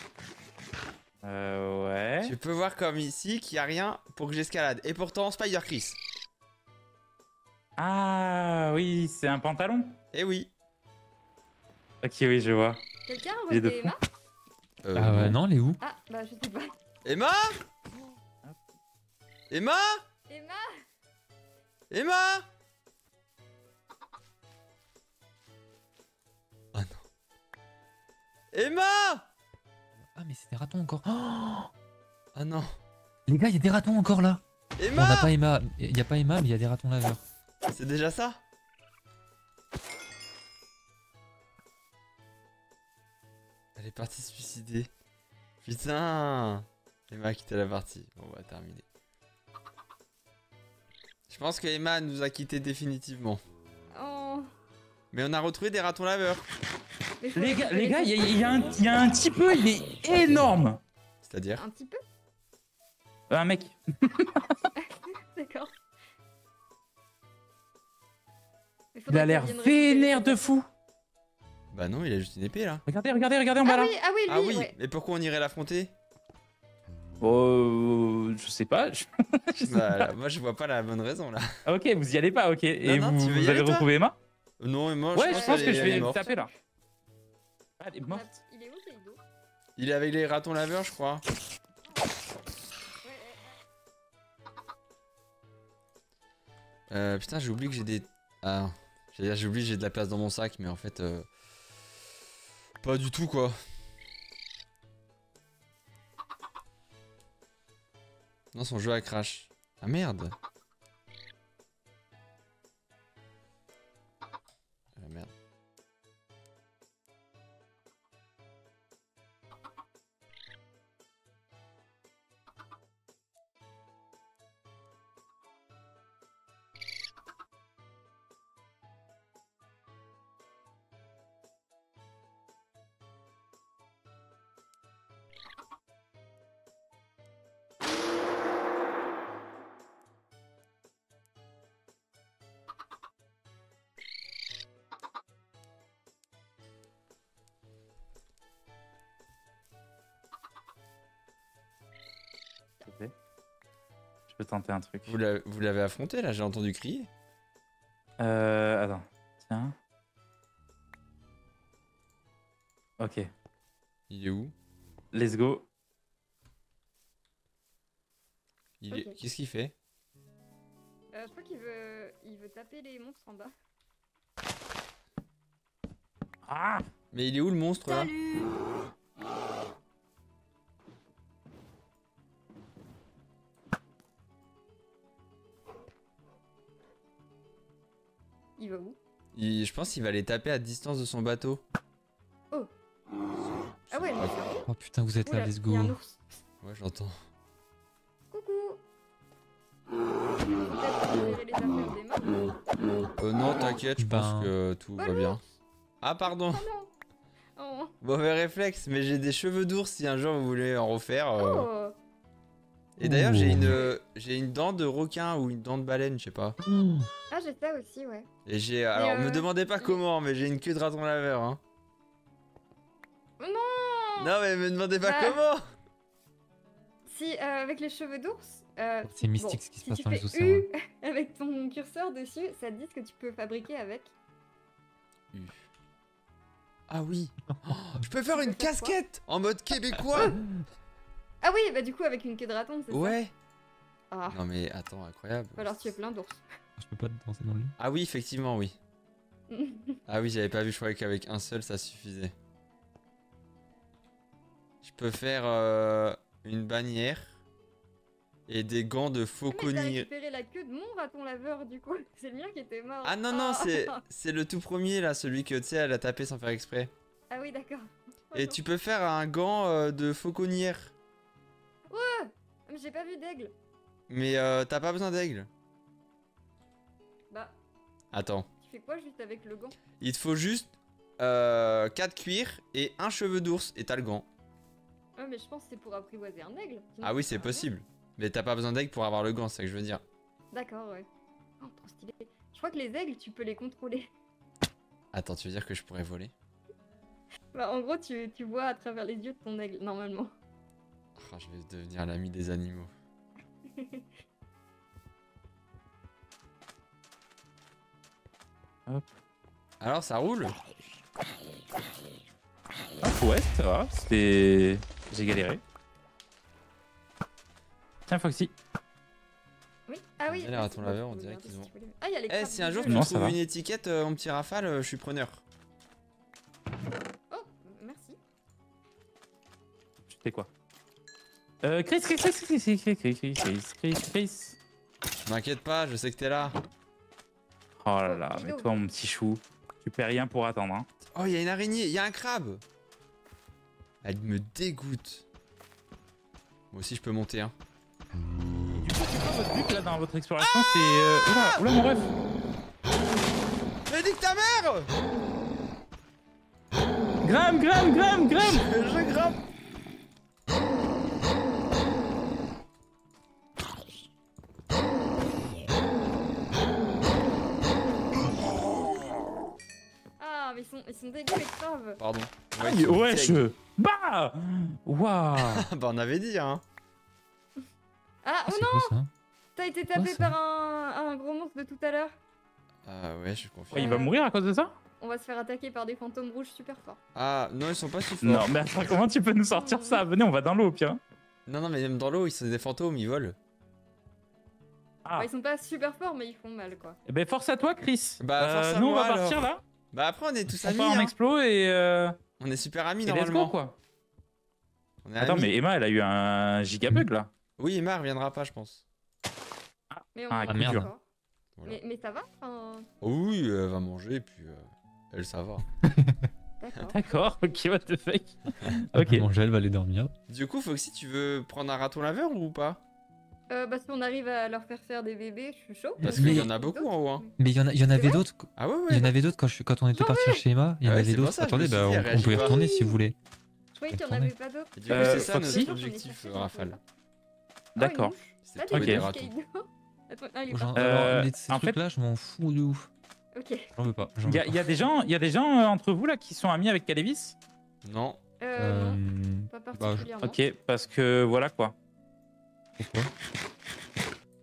Ouais. Tu peux voir comme ici qu'il n'y a rien pour que j'escalade. Et pourtant, Spider Chris. Ah oui, c'est un pantalon? Eh oui. Ok, oui, je vois. Quelqu'un a Il est de voté Emma? Ah ouais, non, elle est où? Ah, bah, je sais pas. Emma? Emma? Emma? Emma? Oh non. Emma? Ah, mais c'est des ratons encore. Oh Ah non. les gars, il y a des ratons encore là. Emma? Bon, on n'a pas Emma. Il n'y a pas Emma, mais il y a des ratons laveurs. C'est déjà ça? Elle est partie se suicider. Putain! Emma a quitté la partie. Bon, on va terminer. Je pense que Emma nous a quitté définitivement. Oh. Mais on a retrouvé des ratons laveurs. Les gars, il y a un petit peu, il est énorme. C'est-à-dire? Un petit peu? Un mec. D'accord. Il a l'air vénère de fou. Bah non, il a juste une épée là. Regardez en bas là. Ah oui, lui, Ah oui, ouais. mais pourquoi on irait l'affronter? Je sais pas. Bah, là, moi je vois pas la bonne raison là. Ah, ok, vous y allez pas, ok. Et non, vous, tu veux y vous avez aller, toi? retrouvé Emma? Non, Emma, Ouais, je pense que je elle est vais morte. taper là. Ah, elle est morte. Il est où, Kaido? Il est avec les ratons laveurs, je crois. Putain, j'ai oublié que j'ai des... Ah, j'ai oublié que j'ai de la place dans mon sac, mais en fait... Pas du tout, quoi. Non, son jeu a crash. Ah merde. Ah merde. peux tenter un truc. Vous l'avez affronté là, j'ai entendu crier. Attends. Tiens. Ok. Il est où? Let's go. Ok. Qu'est-ce qu'il fait? Je crois qu'il veut taper les monstres en bas. Ah! Mais il est où le monstre là? Salut! Il va où? Je pense qu'il va les taper à distance de son bateau. Oh! Ah ouais, mais c'est Oh putain, vous êtes là, let's go. Il y a un ours. Ouais, j'entends. Coucou! Peut-être gérer les affaires des mains. Non, t'inquiète, je pense que tout va bien. Ah, pardon! Oh. Mauvais réflexe, mais j'ai des cheveux d'ours si un jour vous voulez en refaire. Oh. Et d'ailleurs, j'ai une dent de requin ou une dent de baleine, je sais pas. Ah, j'ai ça aussi, ouais. Et j'ai. Alors, me demandez pas comment, mais j'ai une queue de raton laveur, hein. Non! Non, mais me demandez pas comment! Si, avec les cheveux d'ours. C'est mystique ce qui se passe si dans les tu fais océans. U avec ton curseur dessus, ça te dit ce que tu peux fabriquer avec. Ah oui! Oh, je peux faire une casquette en mode québécois! Ah oui, bah du coup, avec une queue de raton, c'est ça? Ouais! Ah. Non, mais attends, incroyable. Alors tu es plein d'ours. Je peux pas danser dans le lit. Ah oui, effectivement, oui. Ah oui, j'avais pas vu, je croyais qu'avec un seul ça suffisait. Je peux faire une bannière et des gants de Mais t'as fauconnier. récupéré la queue de mon raton laveur du coup. C'est le mien qui était mort. Ah non, non, c'est le tout premier là, celui que tu sais, elle a tapé sans faire exprès. Ah oui, d'accord. Et tu peux faire un gant de fauconnière. Ouais! Mais j'ai pas vu d'aigle. Mais t'as pas besoin d'aigle. Bah, Attends. tu fais quoi juste avec le gant? Il te faut juste 4 cuirs et un cheveu d'ours et t'as le gant. Ouais, mais je pense que c'est pour apprivoiser un aigle. Sinon, Ah oui, ça c'est sert à rien. possible. Mais t'as pas besoin d'aigle pour avoir le gant, c'est ça que je veux dire. D'accord, ouais. Oh, trop stylé. Je crois que les aigles, tu peux les contrôler. Attends, tu veux dire que je pourrais voler? Bah, en gros, tu vois à travers les yeux de ton aigle, normalement. Oh, je vais devenir l'ami des animaux. Hop. Alors, ça roule? Ah ouais, ça va. C'était... J'ai galéré. Tiens, Foxy. Oui, ah oui. Les ratons laveurs, on dirait qu'ils ont... Ah, il y a les Eh, crabes si un du jour jeu. tu Non, ça trouves va. une étiquette, mon petit Rafale, je suis preneur. Oh, merci. Tu fais quoi? Chris. M'inquiète pas, je sais que t'es là. Oh là là, mais toi, mon petit chou, tu perds rien pour attendre, hein. Oh, il y a une araignée, il y a un crabe. Elle me dégoûte. Moi aussi, je peux monter, hein. Du coup, c'est quoi votre but là dans votre exploration? C'est. Oula, mon ref! Mais nique ta mère! Grimpe! Je grimpe! Ah, mais ils sont dégueux les crabes. Pardon. Aïe, wesh! Bah! Waouh! Bah, on avait dit, hein. Ah, oh C'est non! quoi ça? T'as été Quoi, tapé ça par un gros monstre de tout à l'heure. Ah ouais, je confie. Ouais, il va mourir à cause de ça? On va se faire attaquer par des fantômes rouges super forts. Ah, non, ils sont pas si forts. Non, mais attends, comment tu peux nous sortir ça? Venez, on va dans l'eau, au pire. Non, mais même dans l'eau, ils sont des fantômes, ils volent. Ah. Bah, ils sont pas super forts, mais ils font mal quoi. Eh ben, force à toi, Chris. Bah, force à nous, on moi, va partir alors. là. Bah, après, on est tous On amis, part en hein. explo et. On est super amis, Et let's normalement. go, quoi. On est Attends, amis. mais Emma, elle a eu un gigabug là. Oui, Emma reviendra pas, je pense. Mais on Ah, va merde. d'accord. Voilà. Mais ça va enfin... Oh oui, elle va manger, puis elle, ça va. D'accord. D'accord, ok, what the fuck. Ok. Manger, elle va aller dormir. Du coup, Foxy, tu veux prendre un raton laveur ou pas? Bah si on arrive à leur faire des bébés, je suis chaud. Parce Mais- qu'il y en a beaucoup en haut, hein. Mais il y en avait d'autres. Ah ouais, Il y ouais. en avait d'autres quand on était parti chez Emma. Il y en Ah ouais, avait c'est pour d'autres. ça, je Attendez, me suis bah, dit, elle on peut réagit y pas. retourner si vous voulez. Je croyais qu'il y en Attendez. avait pas d'autres. Et du coup, c'est ça Foxy notre objectif, Rafale. D'accord. C'est Là, de trouver t'es des une ratons. Kaido. Attends, ah, il est Genre, parti. alors, ces en trucs-là, je m'en fous de ouf. Ok. J'en veux pas. Il y a des gens entre vous là qui sont amis avec Calevis? Non. Non, pas bah, particulièrement. Ok, parce que voilà quoi. Pourquoi?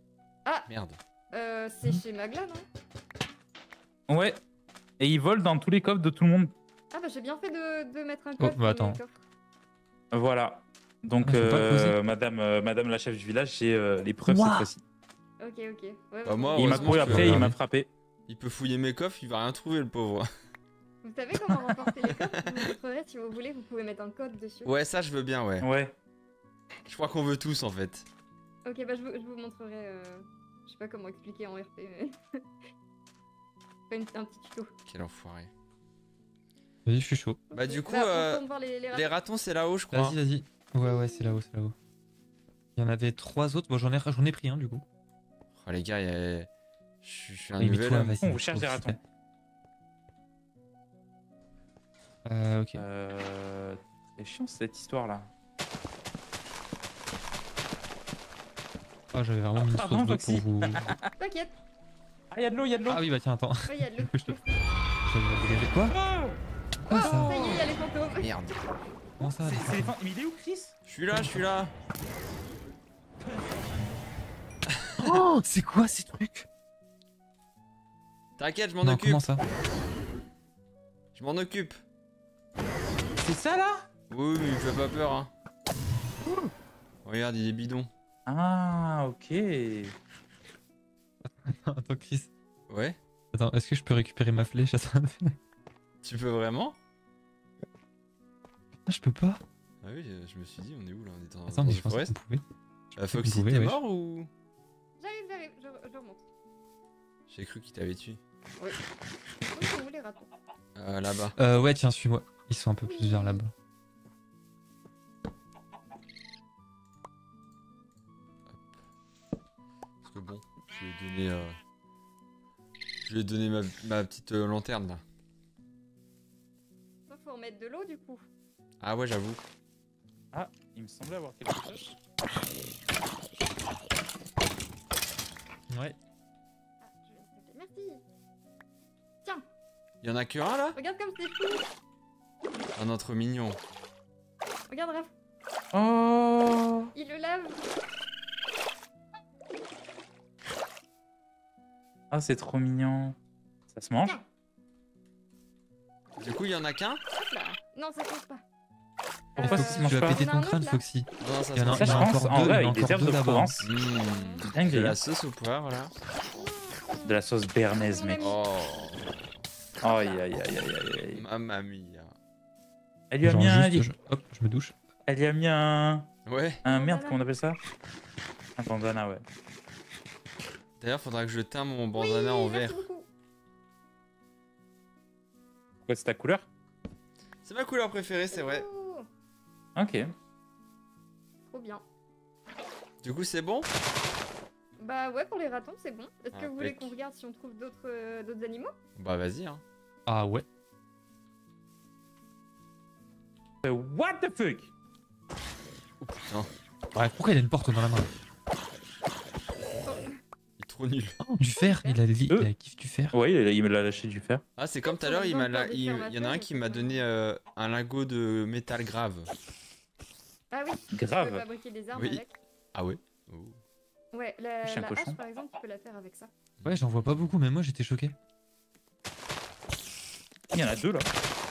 Ah Merde. C'est chez Magla, non? Ouais. Et ils volent dans tous les coffres de tout le monde. Ah bah j'ai bien fait de mettre un code Oh, bah attends. dans les coffres. Voilà. Donc, Ah, faut pas le poser. madame la chef du village, j'ai les preuves cette fois-ci. Ok, ok. Ouais, Bah, moi, Il m'a heureusement couru que- après, il m'a frappé. Il peut fouiller mes coffres, il va rien trouver, le pauvre. Vous savez comment remporter les coffres? Je vous montrerai si vous voulez, vous pouvez mettre un code dessus. Ouais, ça, je veux bien, ouais. Ouais. Je crois qu'on veut tous, en fait. Ok, bah je vous montrerai. Je sais pas comment expliquer en RP, mais. Un petit tuto. Quel enfoiré. Vas-y, je suis chaud. Bah, du coup, Bah, on retourne voir les les ratons, c'est là-haut, je crois. Vas-y, vas-y. Ouais, c'est là-haut, c'est là-haut. Il y en avait 3 autres. Bon, j'en ai pris un du coup. Oh, les gars, je suis un Oui, mais nouvel toi, homme. vas-y. On vous cherche des ratons. Ok. C'est chiant cette histoire-là. Oh, j'avais vraiment mis une Pardon, sauce d'eau Foxy. pour vous. T'inquiète. Ah, y'a de l'eau, y'a de l'eau. Ah oui, bah tiens, attends. Ouais, y'a de l'eau. J'avais dégagé quoi? Quoi ça? Ça y est, y'a les fantômes. Merde. Comment ça? C'est les Mais il est où, Chris? Je suis là. Oh, c'est quoi ces trucs? T'inquiète, je m'en Non, occupe. comment ça? Je m'en occupe. C'est ça là? Oui, mais il me fait pas peur, hein. Regarde, il est bidon. Ah, ok. Attends, Chris. Ouais. Attends, est-ce que je peux récupérer ma flèche? Attends. Tu peux vraiment? Ah, je peux pas. Ah oui, je me suis dit, on est où là? On est dans Attends, dans mais une je pensais forest. qu'on pouvait. Foxy, qu'on pouvait, t'es wesh. mort ou? J'arrive, je remonte. J'ai cru qu'il t'avait tué. Oui. Où sont où les ratons? Là-bas. Ouais, tiens, suis-moi. Ils sont un peu plus vers là-bas. Parce que bon, je lui ai donné ma petite lanterne là. Faut remettre de l'eau du coup. Ah ouais, j'avoue. Ah, il me semblait avoir quelque chose. Ouais. Ah, je vais stopper. Merci. Tiens, Il y en a que un là? regarde comme c'est fou. Un autre mignon. Regarde, Raph. Oh. Il le lave. Ah, c'est trop mignon. Ça se mange? Du coup, il y en a qu'un? Hop là. Non, ça compte pas. Pourquoi ça se mange Tu vas pas? péter Il y en a ton un crâne, autre, là. Foxy. Non, ça Il y en a, se il y en a mange. encore En deux, vrai, il y en a avec des encore herbes deux de là-bas. Provence. Dingue, De la sauce au poivre là. De la sauce béarnaise, mec. Oh. Aïe, aïe, aïe, aïe, aïe. Mamma mia. Elle lui a Genre mis un... juste, hop, je me douche. Elle lui a mis un... Ouais. Un merde, comment on appelle ça? Un bandana, ouais. D'ailleurs, faudra que je teins mon bandana en vert. Pourquoi c'est ta couleur? C'est ma couleur préférée, c'est vrai. Oh, Ok. trop bien. Du coup, c'est bon? Bah ouais, pour les ratons, c'est bon. Est-ce que vous voulez Impec. qu'on regarde si on trouve d'autres animaux? Bah vas-y hein. Ah ouais. What the fuck? Oh putain. Ouais, pourquoi il a une porte dans la main? Il est trop nul. Oh, du fer, il a le kiff du fer. Ouais, il me l'a lâché du fer. Ah, c'est comme tout à l'heure, il y en a un qui m'a donné un lingot de métal grave. Ah oui. Grave. Tu peux fabriquer des armes Oui. avec. Ah ouais? Oh. Ouais, Je suis un la cochon. hache par exemple, tu peux la faire avec ça. Ouais, j'en vois pas beaucoup, mais moi j'étais choqué. Il y en a deux là.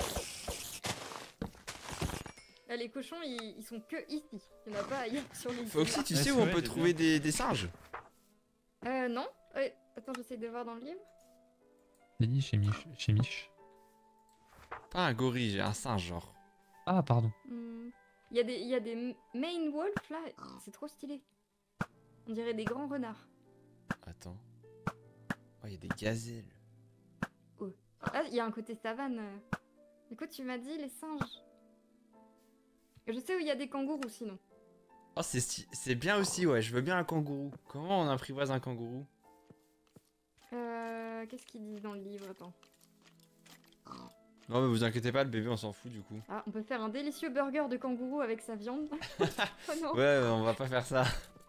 Là, les cochons, ils sont que ici. Il n'y en a pas ailleurs sur l'île. Foxy, tu sais où on peut trouver des singes? Non. Attends, j'essaie de voir dans le livre. J'ai dit chez Mich. Pas un gorille, j'ai un singe genre. Ah, pardon. Il y a des main wolves là, c'est trop stylé. On dirait des grands renards. Attends. Oh, il y a des gazelles. Oh. Ah, il y a un côté savane. Écoute, tu m'as dit les singes. Et je sais où il y a des kangourous sinon. Oh, c'est bien aussi, ouais, je veux bien un kangourou. Comment on apprivoise un kangourou? Qu'est-ce qu'ils disent dans le livre? Attends. Non, mais vous inquiétez pas, le bébé on s'en fout du coup. Ah, on peut faire un délicieux burger de kangourou avec sa viande. Oh non. Ouais, on va pas faire ça.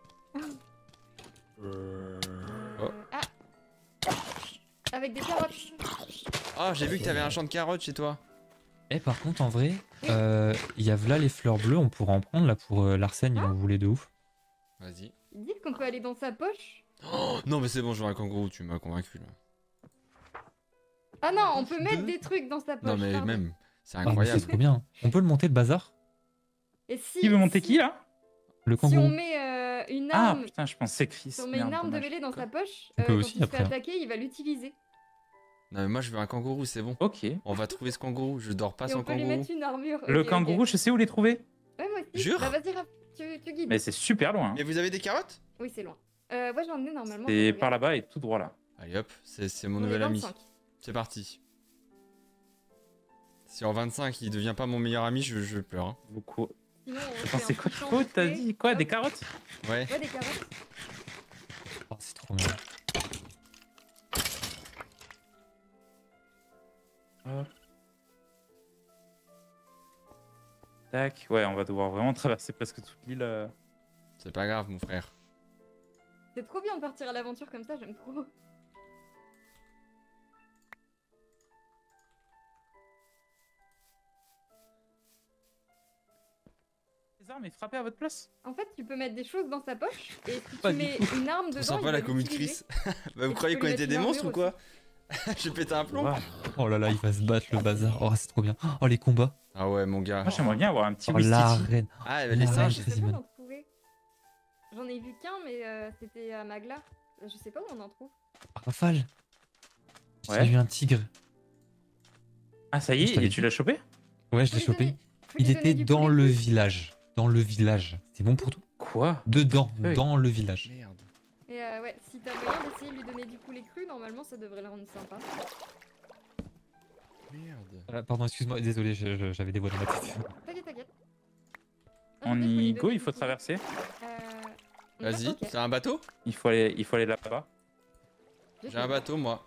Oh. Ah. Avec des carottes. Oh, j'ai vu que t'avais un champ de carottes chez toi. Eh, par contre, en vrai, il y a là les fleurs bleues, on pourra en prendre là pour Larsen, il en voulait de ouf. Vas-y. Ils disent qu'on peut aller dans sa poche Oh, non, mais c'est bon, je veux un kangourou, tu m'as convaincu là. Ah non, on peut mettre des trucs dans sa poche. Non, mais pardon. même, c'est Ah, mais incroyable. c'est trop bien. On peut le monter le bazar? Et si, Qui veut monter qui là? Le si on kangourou. met une Ah arme, putain, je pensais Chris. si on met Merde, une arme de dommage. mêlée dans sa poche, On peut quand aussi, il se fait après, hein. attaquer, il va l'utiliser. Non, mais moi je veux un kangourou, c'est bon. Ok. On va trouver ce kangourou, je dors pas Et sans on peut lui kangourou. mettre une armure. Le Ok, ok. kangourou, je sais où les trouver. Ouais, moi aussi. Jure Bah vas-y, Raph, tu guides. Mais c'est super loin. hein. Et vous avez des carottes? Oui, c'est loin. Ouais, j'en ai normalement. C'est par là-bas et tout droit là. Allez hop, c'est mon On est nouvel ami. 25. C'est parti. Si en 25 il devient pas mon meilleur ami, je pleure. Hein. Beaucoup. Sinon, on Je fait pensais un quoi petit de champ faux? vite T'as fait. dit quoi? Des Hop. carottes? Ouais. Ouais, des carottes. Oh, c'est trop bien. Hop. Tac. Ouais, on va devoir vraiment traverser presque toute l'île. C'est pas grave, mon frère. C'est trop bien de partir à l'aventure comme ça, j'aime trop. Les armes et frapper à votre place? En fait, tu peux mettre des choses dans sa poche et si Pas tu du mets tout. une arme Trop dedans, sympa il la va commu de l'utiliser. Chris. Bah, vous tu croyez peux qu'on lui était mettre des une monstres ou armure quoi? J'ai pété un plomb. Oh là là, il va se battre le bazar. Oh, c'est trop bien. Oh, les combats. Ah ouais, mon gars. Moi, j'aimerais bien avoir un petit Oh, Wistiti. l'arène. Ah, La les reine, singes. Je c'est sais pas Simone. d'en trouver. J'en ai vu qu'un, mais c'était à Magla. Je sais pas où on en trouve. Rafale. Ouais. J'ai eu un tigre. Ah, ça y Je est, t'avais et tu dit. l'as chopé? Ouais, je Faut l'ai lui chopé. donner- faut Il lui était donner du dans poulet le cru. village. Dans le village. C'est bon pour tout? Quoi? Dedans, Oui. dans le village. Merde. Et ouais, si t'as moyen d'essayer de lui donner du poulet cru, normalement ça devrait le rendre sympa. Merde. Pardon, excuse-moi, désolé, j'avais des voix dans ma tête. T'inquiète, t'inquiète. On y go, il faut traverser. Vas-y, ok. c'est un bateau? Il faut aller là-bas. J'ai un bateau, moi.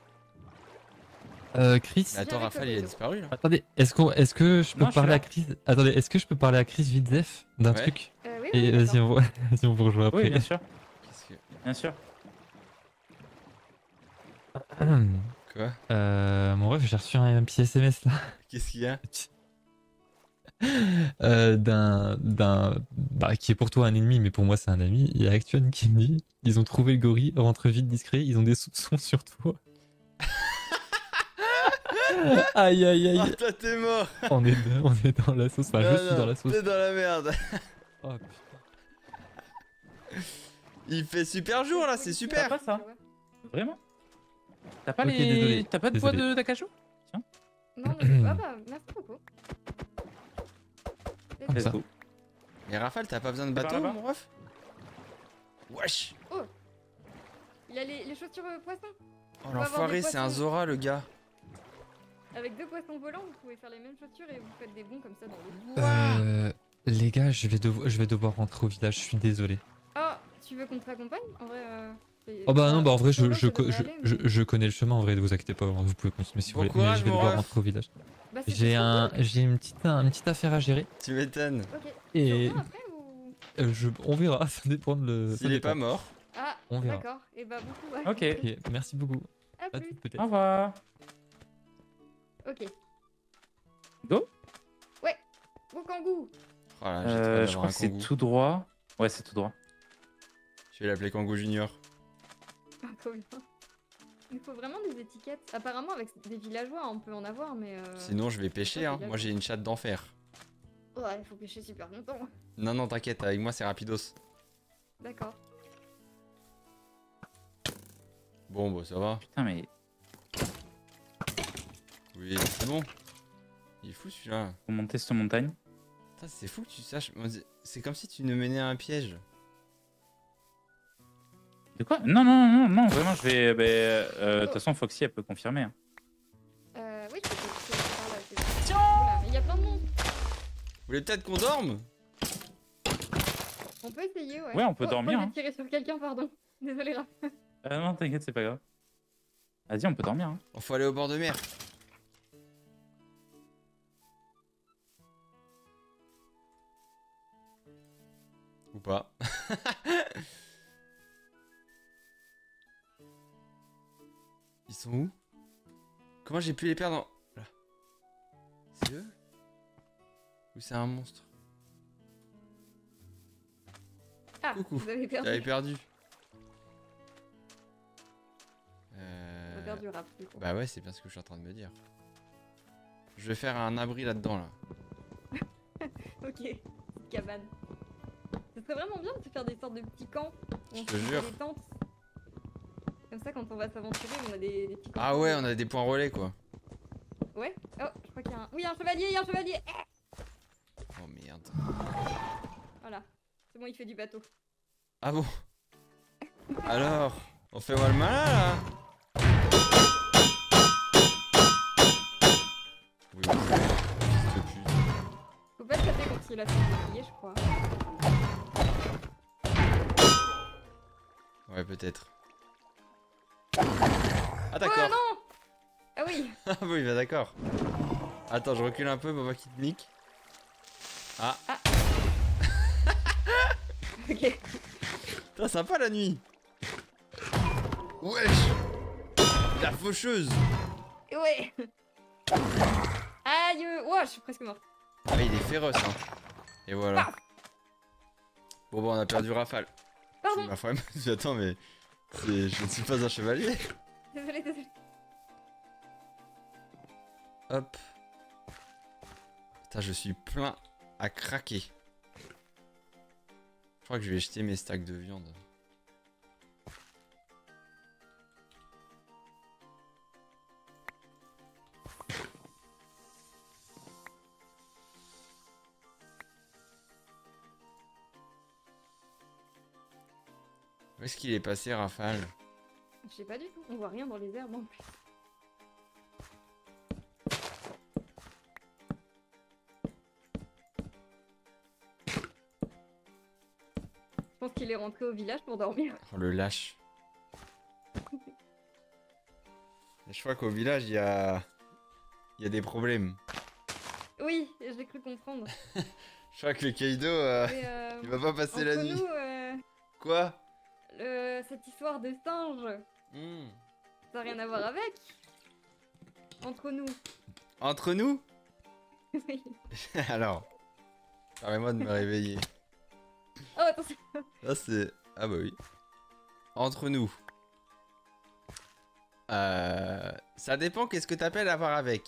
Chris. Mais attends, Raphaël, il a disparu là. Attendez, est-ce que je peux Non, je suis parler là. à Chris? Attendez, est-ce que je peux parler à Chris Vitzef d'un Ouais. truc? Oui, Et oui, vas-y, vas-y, on vous rejoint après. Oui, bien sûr. Qu'est-ce que... Bien sûr. Quoi? Mon ref, j'ai reçu un petit SMS là. Qu'est-ce qu'il y a? Qui est pour toi un ennemi, mais pour moi c'est un ami. Il y a Actuan qui me dit ils ont trouvé le gorille, rentre vite discret, ils ont des soupçons sur toi. Aïe aïe aïe. Ah, toi, t'es mort! On est dans la sauce, enfin je suis dans la sauce. T'es dans la merde. Oh, putain. Il fait super jour là, c'est T'as super! pas ça? Vraiment? T'as pas Ok, les... désolé. T'as pas de bois Désolé. d'acajou? Tiens. Non, mais ah bah, merci beaucoup. Comme Let's ça. go. Mais Raphaël, t'as pas besoin de C'est par bateau, là-bas mon ref? Wesh! Oh, il a les chaussures poissons. Oh On va avoir l'enfoiré, des c'est un poissons. Zora le gars. Avec 2 poissons volants, vous pouvez faire les mêmes chaussures et vous faites des bonds comme ça dans l'eau. Les gars, je vais devoir rentrer au village, je suis désolé. Oh, tu veux qu'on te raccompagne? En vrai, Oh bah non, bah en vrai, ça devrait aller, mais- je connais le chemin, en vrai, ne vous inquiétez pas, vous pouvez continuer si vous Bon voulez. Mais courage, je vais mon devoir ref. rentrer au village. Bah, c'est J'ai trop cool. une petite affaire à gérer. Tu m'étonnes. Ok. Et Tu reviens après ou... on verra, ça dépend de le. ça S'il est dépend. pas mort. Ah, On verra. d'accord. Et bah, beaucoup. Ouais. Ok. Ok, merci beaucoup. À À plus. toutes, peut-être. Au revoir. Ok. Go? Ouais. Bon kangou. Oh là, j'ai trop hâte Je d'avoir crois un que c'est kangou. tout droit. Ouais, c'est tout droit. Je vais l'appeler Kangoo Junior. Ah, trop bien. Il faut vraiment des étiquettes. Apparemment, avec des villageois, on peut en avoir, mais. Sinon, je vais pêcher, hein. Moi, j'ai une chatte d'enfer. Ouais, il faut pêcher super longtemps. Non, non, t'inquiète, avec moi, c'est rapidos. D'accord. Bon, bah, ça va. Putain, mais Oui, c'est bon. Il est fou celui-là. faut monter cette montagne. Putain, c'est fou que tu saches. C'est comme si tu nous menais à un piège. De quoi? Non, non, non, non, vraiment, je vais. De toute façon, Foxy, elle peut confirmer. Hein. Oui, je peux par là. Oula, mais il y a plein de monde. Vous voulez peut-être qu'on dorme? On peut essayer, ouais. Ouais, on peut Oh, dormir, J'ai hein. tiré sur quelqu'un, pardon. Désolé, Raph. Non, t'inquiète, c'est pas grave. Vas-y, on peut dormir. Hein. Il faut aller au bord de mer. Ou pas. Ils sont où? Comment j'ai pu les perdre en... Là. C'est eux? Ou c'est un monstre? Ah, Coucou. vous avez perdu. J'avais perdu. perdu rap du coup. Bah ouais, c'est bien ce que je suis en train de me dire. Je vais faire un abri là-dedans là. Ok, cabane. Ce serait vraiment bien de se faire des sortes de petits camps. Je te jure. Des tentes. Comme ça, quand on va s'aventurer, on a des petits camps. Ah ouais, on a des points relais quoi. Ouais. Oh, je crois qu'il y a un. Oui, il y a un chevalier, il y a un chevalier. Oh merde. Voilà. C'est bon, il fait du bateau. Ah bon? Alors, on fait moi le malin là? Oui, fils de pute. Faut pas le taper quand il a fait bouclier, je crois. Ouais, peut-être. Ah d'accord. Oh non! Ah oui. Ah oui, bah d'accord. Attends, je recule un peu pour pas qu'il te nique. Ah. Ok. Putain, sympa la nuit. Wesh. La faucheuse. Ouais. Aïe. Ouah, je suis presque morte. Ah, il est féroce, hein. Et voilà. Bon, bah, on a perdu Rafale. Pardon. Ma femme. Attends, mais. Je ne suis pas un chevalier. Désolé, désolé. Hop. Putain, je suis plein à craquer. Je crois que je vais jeter mes stacks de viande. Où est-ce qu'il est passé, Rafale? Je sais pas du tout. On voit rien dans les herbes en plus. Je pense qu'il est rentré au village pour dormir. Oh, le lâche. Je crois qu'au village, il y a des problèmes. Oui, j'ai cru comprendre. Je crois que le Kaido, il va pas passer la nuit. Nous, Quoi? cette histoire de singe, ça n'a rien à voir avec. Entre nous. Entre nous? Oui. Alors, permets-moi de me réveiller. Oh, attention. Là, c'est... Ah bah oui. Entre nous. Ça dépend qu'est-ce que t'appelles avoir avec.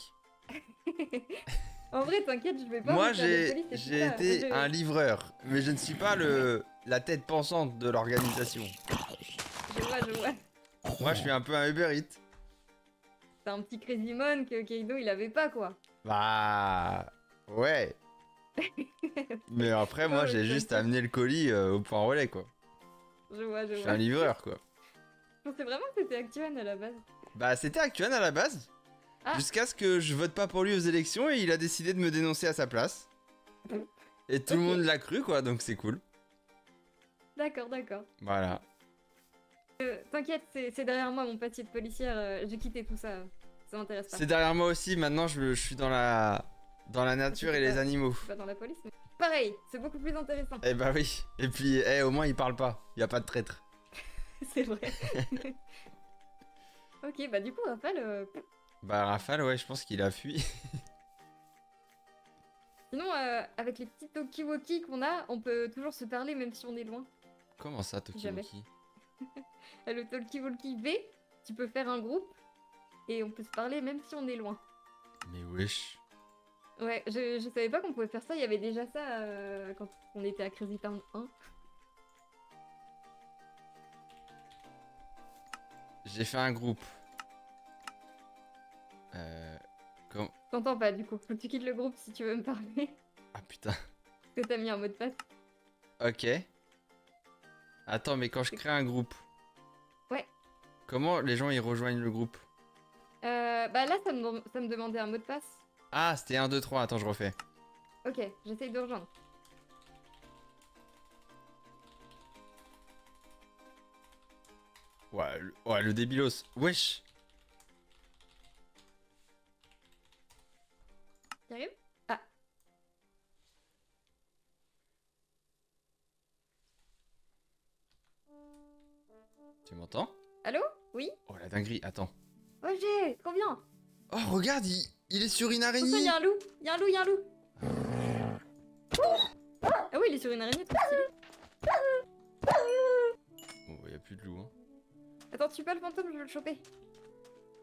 En vrai, t'inquiète, je vais pas... Moi, j'ai été un livreur, mais je ne suis pas la tête pensante de l'organisation. Je vois. Moi, je suis un peu un Uber Eats. C'est un petit Crazy Mon que Kaido, il avait pas, quoi. Bah... Ouais. Mais après, moi, j'ai juste amené le colis au point relais, quoi. Je vois. Je suis un livreur, quoi. Je pensais vraiment que c'était Actuan à la base. Bah, c'était Actuan à la base. Ah. Jusqu'à ce que je vote pas pour lui aux élections et il a décidé de me dénoncer à sa place. Et tout le monde l'a cru, quoi, donc c'est cool. D'accord. Voilà. T'inquiète, c'est derrière moi mon papier de policière. J'ai quitté tout ça. Ça m'intéresse pas. C'est derrière moi aussi, maintenant je suis dans la nature et les animaux. Je suis pas dans la police, mais... Pareil, c'est beaucoup plus intéressant. Eh bah oui. Et puis, au moins il parle pas. Y a pas de traître. C'est vrai. Ok, bah du coup, Rafale... Bah Rafale, ouais, je pense qu'il a fui. Sinon, avec les petits talkie-walkie qu'on a, on peut toujours se parler même si on est loin. Comment ça, talkie-walkie? Le talkie-walkie V, tu peux faire un groupe et on peut se parler même si on est loin. Mais wesh. Ouais, je savais pas qu'on pouvait faire ça, il y avait déjà ça quand on était à Crazy Town 1. J'ai fait un groupe. T'entends pas du coup, faut que tu quittes le groupe si tu veux me parler. Ah putain. Parce que t'as mis un mot de passe. Ok. Attends, mais quand je crée un groupe... Ouais. Comment les gens ils rejoignent le groupe? Bah là ça me demandait un mot de passe. Ah, c'était 1, 2, 3, attends, je refais. Ok, j'essaye de rejoindre. Ouais, le débilos. Wesh. T'arrives? Ah. Tu m'entends? Allô? Oui? Oh la dinguerie, attends. Oh j'ai, trop bien! Oh regarde, il est sur une araignée! Attention, il y a un loup! Ah oui, il est sur une araignée, trop stylé! Bon, bah, y a plus de loup, hein. Attends, tue pas le fantôme, je veux le choper.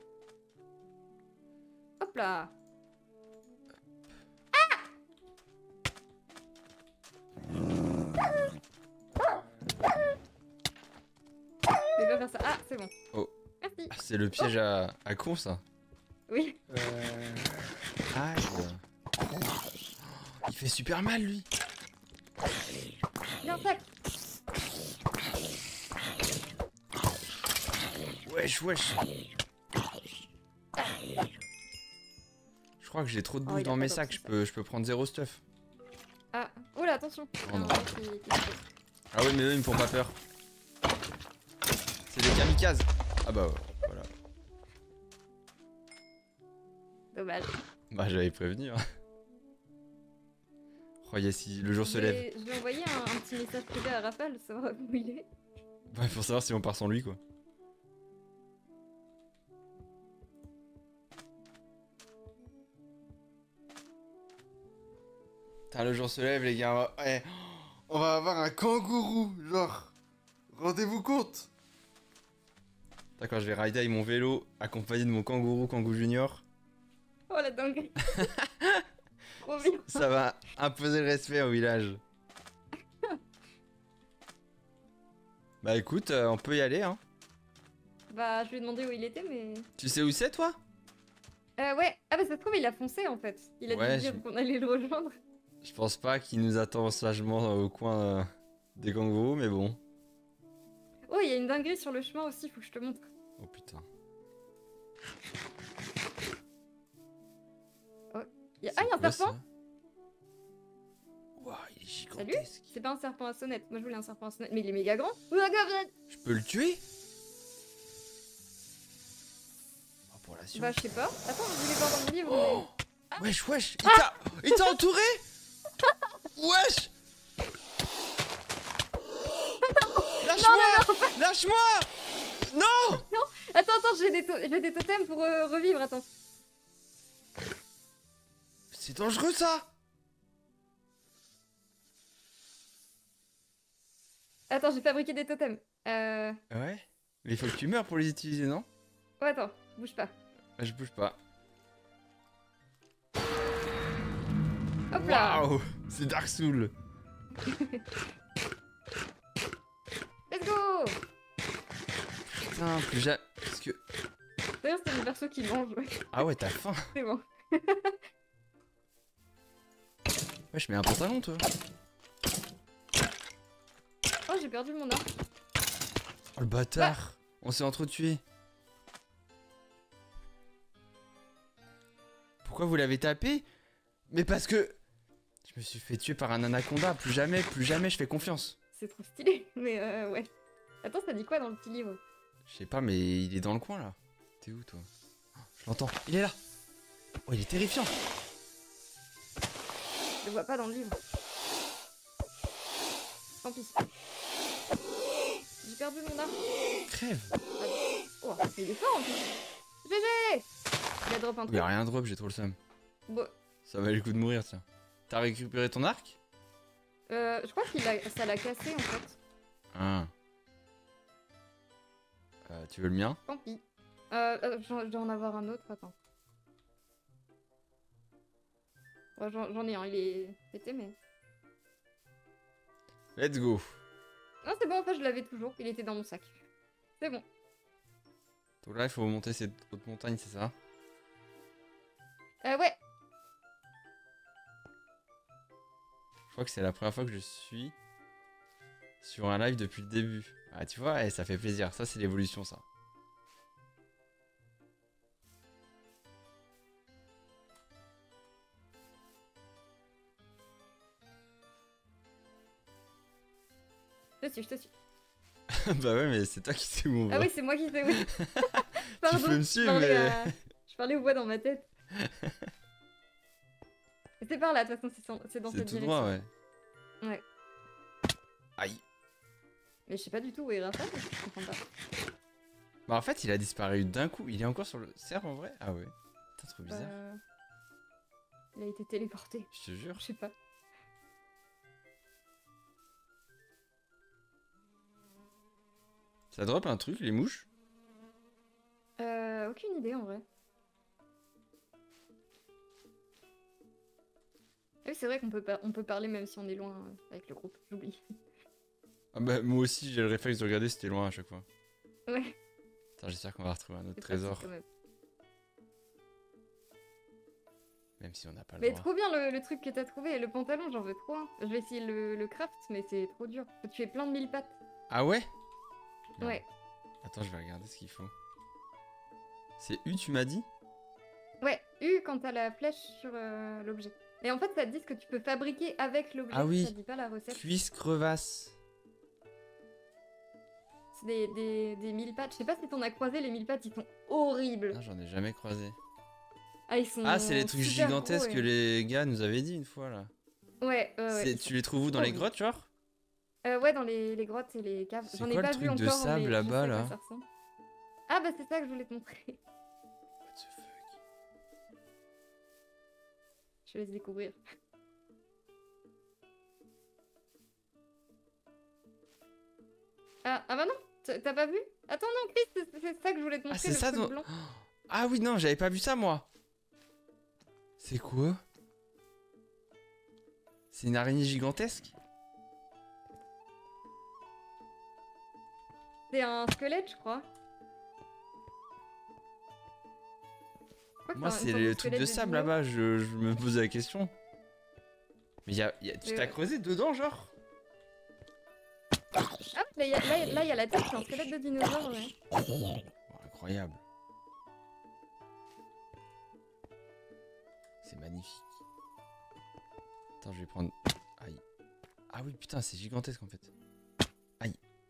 Hop là. Je vais pas faire ça. Ah, c'est bon. Oh. Merci. C'est le piège à con, ça. Oui. Aïe. Il fait super mal, lui. Viens, sac. Wesh, wesh. Je crois que j'ai trop de bouffe dans mes sacs. Je peux prendre 0 stuff. Ah, oh là, attention. Oh non. Qui- Ah ouais, mais eux, ils me font pas peur. C'est des kamikazes. Ah bah voilà. Dommage. Bah j'avais prévenu. Hein. Oh yes, le jour se lève. Je vais envoyer un petit message privé à Rafale, savoir où il est. Ouais, pour savoir si on part sans lui, quoi. Putain, le jour se lève, les gars. Ouais, on va avoir un kangourou, genre. Rendez-vous compte. D'accord, je vais rider avec mon vélo, accompagné de mon kangourou, Kangoo Junior. Oh la dinguerie. Trop bien. Ça va imposer le respect au village. Bah écoute, on peut y aller, hein. Bah, je lui ai demandé où il était, mais... Tu sais où c'est, toi? Ouais. Ah bah ça se trouve, il a foncé, en fait. Il a Ouais, dû dire qu'on allait le rejoindre. Je pense pas qu'il nous attend sagement au coin des kangourous, mais bon. Oh, il y a une dinguerie sur le chemin aussi, faut que je te montre. Oh putain. Oh, il y a un serpent. Waouh, il est Salut. gigantesque. C'est pas un serpent à sonnette. Moi, je voulais un serpent à sonnette, mais il est méga grand. Je peux le tuer? Oh, pour la Bah, je sais pas. Attends, je voulais voir dans le livre. Mais... Wesh, wesh. Il t'a entouré? Wesh. Lâche-moi! Lâche-moi! Non! Non! Attends, j'ai des totems pour revivre, attends. C'est dangereux, ça! Attends, j'ai fabriqué des totems. Ouais? Mais il faut que tu meurs pour les utiliser, non? Ouais, attends, bouge pas. Je bouge pas. Hop là! Waouh! C'est Dark Soul! Let's go! Putain, plus jamais. Parce que. D'ailleurs, c'est le perso qui mange, ouais. Ah ouais, t'as faim! C'est bon. Ouais, je mets un pantalon, toi! Oh, j'ai perdu mon arc. Oh le bâtard! On s'est entretués! Pourquoi vous l'avez tapé? Mais parce que. Je me suis fait tuer par un anaconda, plus jamais je fais confiance. C'est trop stylé, mais ouais. Attends, ça dit quoi dans le petit livre? Je sais pas, mais il est dans le coin là. T'es où toi? Oh, je l'entends, il est là! Oh, il est terrifiant! Je le vois pas dans le livre. Tant pis. J'ai perdu mon arc. Crève! Oh, il est fort en plus. GG! Il a drop un truc. Il y a rien de drop, j'ai trop le seum. Bon. Ça valait le coup de mourir, tiens. T'as récupéré ton arc? Je crois ça l'a cassé en fait. Ah. Tu veux le mien? Tant pis. Je dois en avoir un autre, attends. Ouais, j'en ai un, il est pété, mais... Let's go. Non, c'est bon, en fait, je l'avais toujours, il était dans mon sac. C'est bon. Donc là, il faut monter cette haute montagne, c'est ça? Ouais. Je crois que c'est la première fois que je suis sur un live depuis le début. Ah, tu vois, ça fait plaisir. Ça, c'est l'évolution, ça. Je te suis. Bah ouais, mais c'est toi qui sais où on va. Ah oui, c'est moi qui sais, oui. Pardon, tu peux me suivre, mais... Je parlais aux voix dans ma tête. C'est par là, de toute façon, c'est dans cette tout direction. droit, ouais. Ouais. Aïe. Mais je sais pas du tout où est Raphaël, je comprends pas. Bah en fait, il a disparu d'un coup. Il est encore sur le cerf en vrai? Ah ouais. Putain, trop bizarre. Il a été téléporté. Je te jure. Je sais pas. Ça drop un truc, les mouches? Aucune idée en vrai. Ah oui, c'est vrai qu'on on peut parler même si on est loin avec le groupe, j'oublie. Ah bah, moi aussi, j'ai le réflexe de regarder si t'es loin à chaque fois. Ouais. Attends, j'espère qu'on va retrouver un autre C'est trésor. pratique, quand même. Même si on n'a pas le Mais droit. trop bien le truc que t'as trouvé, le pantalon, j'en veux trop un. Je vais essayer le craft, mais c'est trop dur. Faut tuer plein de mille pattes. Ah ouais? Ouais. Attends, je vais regarder ce qu'il faut. C'est U, tu m'as dit? Ouais, U quand t'as la flèche sur l'objet. Et en fait, ça te dit ce que tu peux fabriquer avec l'objet. Ah oui. Ça dit pas la recette. Cuisse crevasse. C'est des mille pattes. Je sais pas si t'en as croisé, les mille pattes, ils sont horribles. Ah, j'en ai jamais croisé. Ah, ils sont. Ah, c'est les trucs super gigantesques gros, que les gars nous avaient dit une fois là. Ouais, ouais. Tu les trouves où, dans les grottes, genre? Ouais, dans les grottes et les caves. C'est J'en ai quoi pas le vu truc de encore, sable mais là-bas, je sais à là quoi ça ressemble. Ah bah c'est ça que je voulais te montrer. What the fuck? Je te laisse découvrir. Ah bah non, t'as pas vu? Attends non Chris, c'est ça que je voulais te montrer. Ah, c'est le ça truc dont... blanc. Ah oui, non, j'avais pas vu ça moi. C'est quoi? C'est une araignée gigantesque? C'est un squelette, je crois. Moi, c'est le truc de sable là-bas, je me posais la question. Mais tu t'as creusé dedans, genre? Ah, là, il y a la tête, c'est un squelette de dinosaure, ouais. Oh, incroyable. C'est magnifique. Attends, je vais prendre... Aïe. Ah oui, putain, c'est gigantesque en fait. Aïe.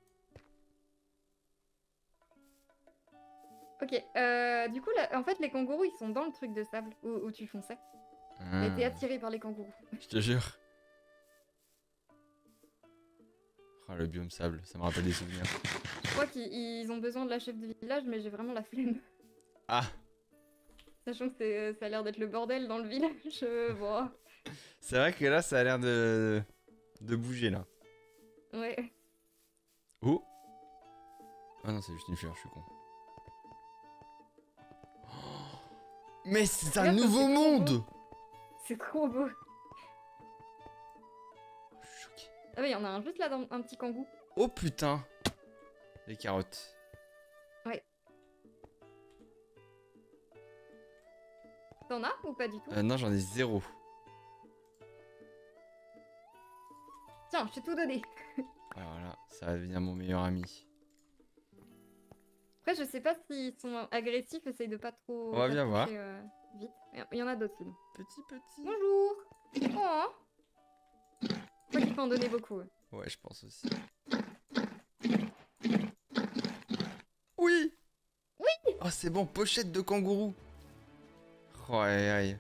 Ok, du coup, là, en fait, les kangourous, ils sont dans le truc de sable où tu fonçais. T'as été attiré par les kangourous. Je te jure. Oh, le biome sable, ça me rappelle des souvenirs. Je crois qu'ils ont besoin de la chef de village, mais j'ai vraiment la flemme. Ah. Sachant que ça a l'air d'être le bordel dans le village, bon. C'est vrai que là, ça a l'air de bouger, là. Ouais. Oh. Ah non, c'est juste une fleur, je suis con. Mais c'est un nouveau monde! C'est trop beau. Ah oui, il y en a un juste là, dans un petit kangou. Oh putain! Les carottes. Ouais. T'en as ou pas du tout? Non, j'en ai 0. Tiens, je t'ai tout donné. Alors là, ça va devenir mon meilleur ami. Après, je sais pas s'ils sont agressifs, essaye de pas trop... On va bien voir. Vite. Il y en a d'autres, sinon. Petit. Bonjour. Oh. Je crois qu'il faut en donner beaucoup. Ouais, je pense aussi. Oui. Oui. Oh, c'est bon, pochette de kangourou. Oh, aïe, aïe.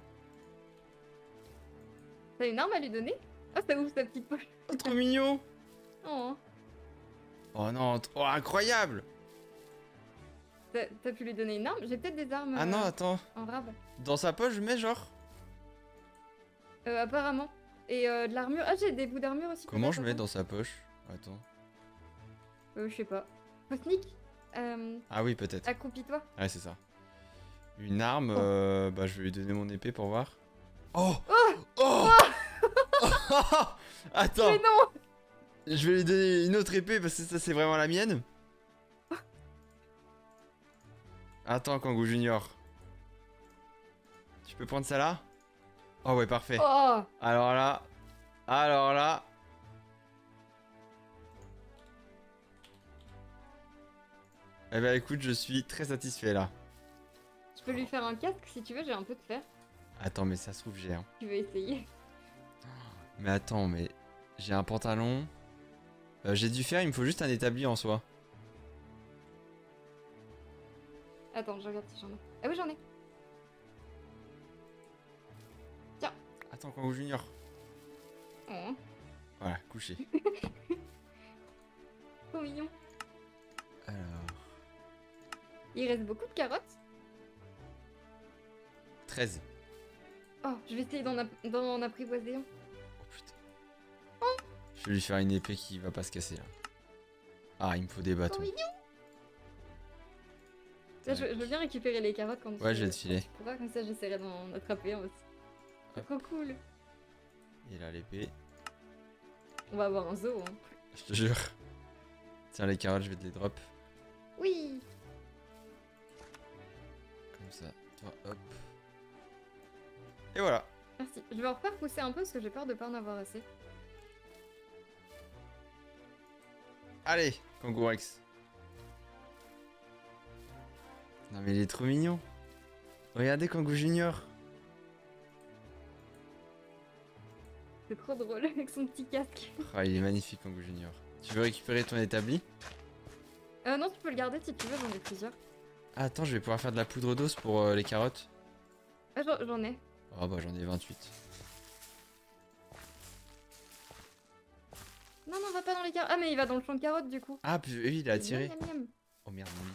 T'as une arme à lui donner? Oh, ça ouvre sa petite poche. Oh, trop mignon. Oh. Oh non, oh, incroyable. T'as pu lui donner une arme? J'ai peut-être des armes Ah non, attends. en rab. Dans sa poche, je mets genre? Apparemment. Et de l'armure. Ah, j'ai des bouts d'armure aussi. Comment je mets dans sa poche? Attends. Je sais pas. Faut sneak. Ah oui, peut-être. Accroupis-toi. Ouais, c'est ça. Une arme, bah je vais lui donner mon épée pour voir. Oh! Oh! Attends! Mais non! Je vais lui donner une autre épée parce que ça c'est vraiment la mienne. Attends, Kangoo Junior. Tu peux prendre ça là? Oh ouais, parfait. Oh! Alors là. Eh ben écoute, je suis très satisfait là. Je peux lui faire un casque si tu veux, j'ai un peu de fer. Attends, mais ça se trouve j'ai un. Tu veux essayer? Mais attends, mais j'ai un pantalon. J'ai du fer, il me faut juste un établi en soi. Attends, je regarde si j'en ai. Ah oui, j'en ai. Tiens. Attends, Kangoo Junior. Oh. Voilà, couché. Trop mignon. Alors. Il reste beaucoup de carottes. 13. Oh, je vais essayer d'en apprivoiser un. Je vais lui faire une épée qui va pas se casser là. Ah, il me faut des bâtons. Trop mignon. Là, je veux bien récupérer les carottes quand ouais, je vais te filer. Tu pourras, comme ça j'essaierai d'en attraper un aussi. C'est trop cool. Et là, l'épée. On va avoir un zoo. Hein. Je te jure. Tiens, les carottes, je vais te les drop. Oui. Comme ça. Toi, hop. Et voilà. Merci. Je vais en refaire pousser un peu parce que j'ai peur de pas en avoir assez. Allez, Kangourex. Non mais il est trop mignon. Regardez Kangoo Junior. C'est trop drôle avec son petit casque. Ah, il est magnifique Kangoo Junior. Tu veux récupérer ton établi? Non, tu peux le garder si tu veux, j'en ai plusieurs. Ah, attends, je vais pouvoir faire de la poudre d'os pour les carottes. Ah, j'en ai. Oh bah j'en ai 28. Non, non, va pas dans les carottes. Ah, mais il va dans le champ de carottes du coup. Ah, puis oui, il a attiré. Miam, miam, miam. Oh merde, oui.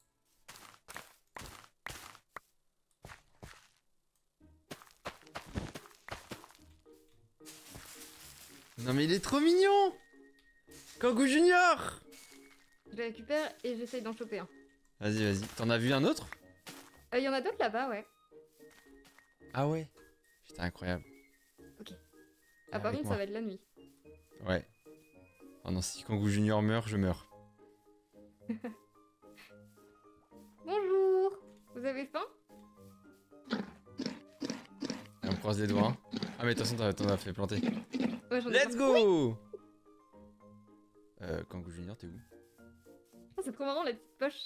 Non mais il est trop mignon! Kangoo Junior! Je le récupère et j'essaye d'en choper un. Vas-y, vas-y. T'en as vu un autre? Il y en a d'autres là-bas, ouais. Ah ouais? Putain, incroyable. Ok. Ah, par contre, ça va être la nuit. Ouais. Oh non, si Kangoo Junior meurt, je meurs. Bonjour! Vous avez faim? Et on croise les doigts. Hein. Ah mais de toute façon, t'en as fait planter. Ouais, j'en ai Let's pas. go! Kangoo Junior, t'es où? Oh, c'est trop marrant les petites poches.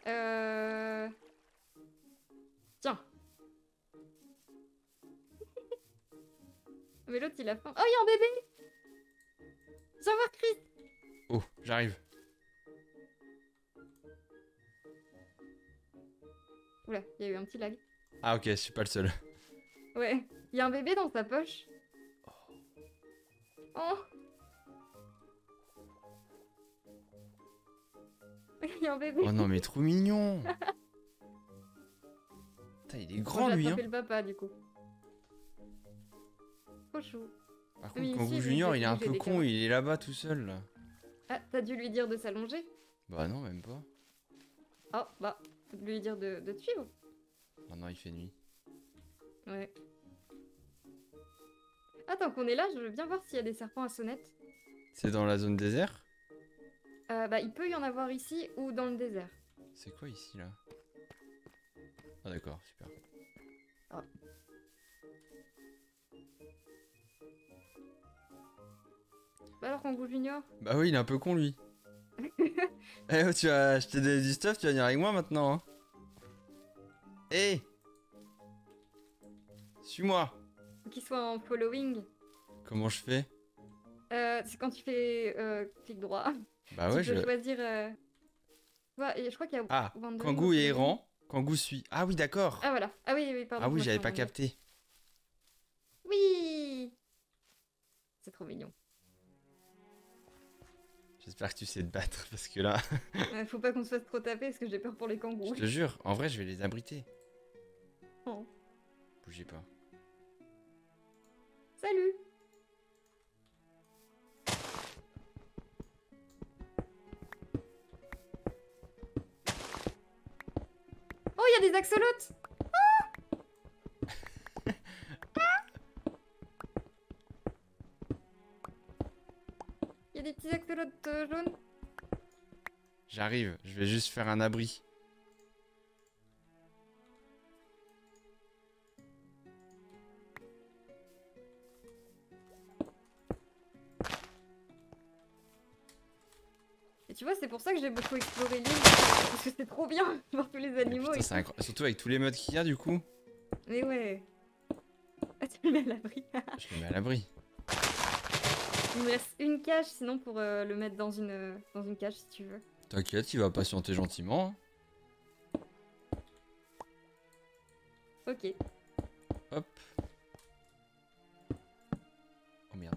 Tiens. Mais l'autre il a faim. Oh, il y a un bébé! Viens voir Chris! Oh, j'arrive. Oula, il y a eu un petit lag. Ah ok, je suis pas le seul. Ouais, il y a un bébé dans sa poche. Oh! Il y a un bébé. Oh non mais trop mignon. Putain, il est grand lui hein. J'ai le papa du coup. Trop chou. Par contre, Kangoo Junior, il est un peu con, il est là-bas tout seul là. Ah, t'as dû lui dire de s'allonger? Bah non, même pas. Oh, bah, faut lui dire de te suivre. Oh non, il fait nuit. Ouais. Attends qu'on est là, je veux bien voir s'il y a des serpents à sonnette. C'est dans la zone désert? Bah, il peut y en avoir ici ou dans le désert. C'est quoi ici là? Ah d'accord, super. Oh. Bah alors Kangoo Junior? Bah oui, il est un peu con lui. Eh oh, tu as acheté du stuff, tu vas venir avec moi maintenant hein. Eh! Suis-moi! Faut qu'il soit en following. Comment je fais? C'est quand tu fais clic droit. Bah ouais, tu peux choisir. Ouais, je crois qu'il y a. Ah, Kangoo est errant, Kangoo suit. Ah oui, d'accord. Ah voilà. Ah oui, oui, pardon. Ah oui, j'avais pas capté. Oui! C'est trop mignon. J'espère que tu sais te battre parce que là. Faut pas qu'on se fasse trop taper parce que j'ai peur pour les kangourous. Je te jure, en vrai, je vais les abriter. Oh. Bougez pas. Salut! Oh, il y a des axolotes! Il y a des petits axolotes jaunes. J'arrive, je vais juste faire un abri. Et tu vois, c'est pour ça que j'ai beaucoup exploré l'île. Parce que c'est trop bien de voir tous les animaux. Putain, c'est incroyable. Surtout avec tous les modes qu'il y a du coup. Mais ouais. Ah, tu le mets à l'abri. Je le mets à l'abri. Il me reste une cage sinon pour le mettre dans une cage si tu veux. T'inquiète, il va patienter gentiment. Ok. Hop. Oh merde.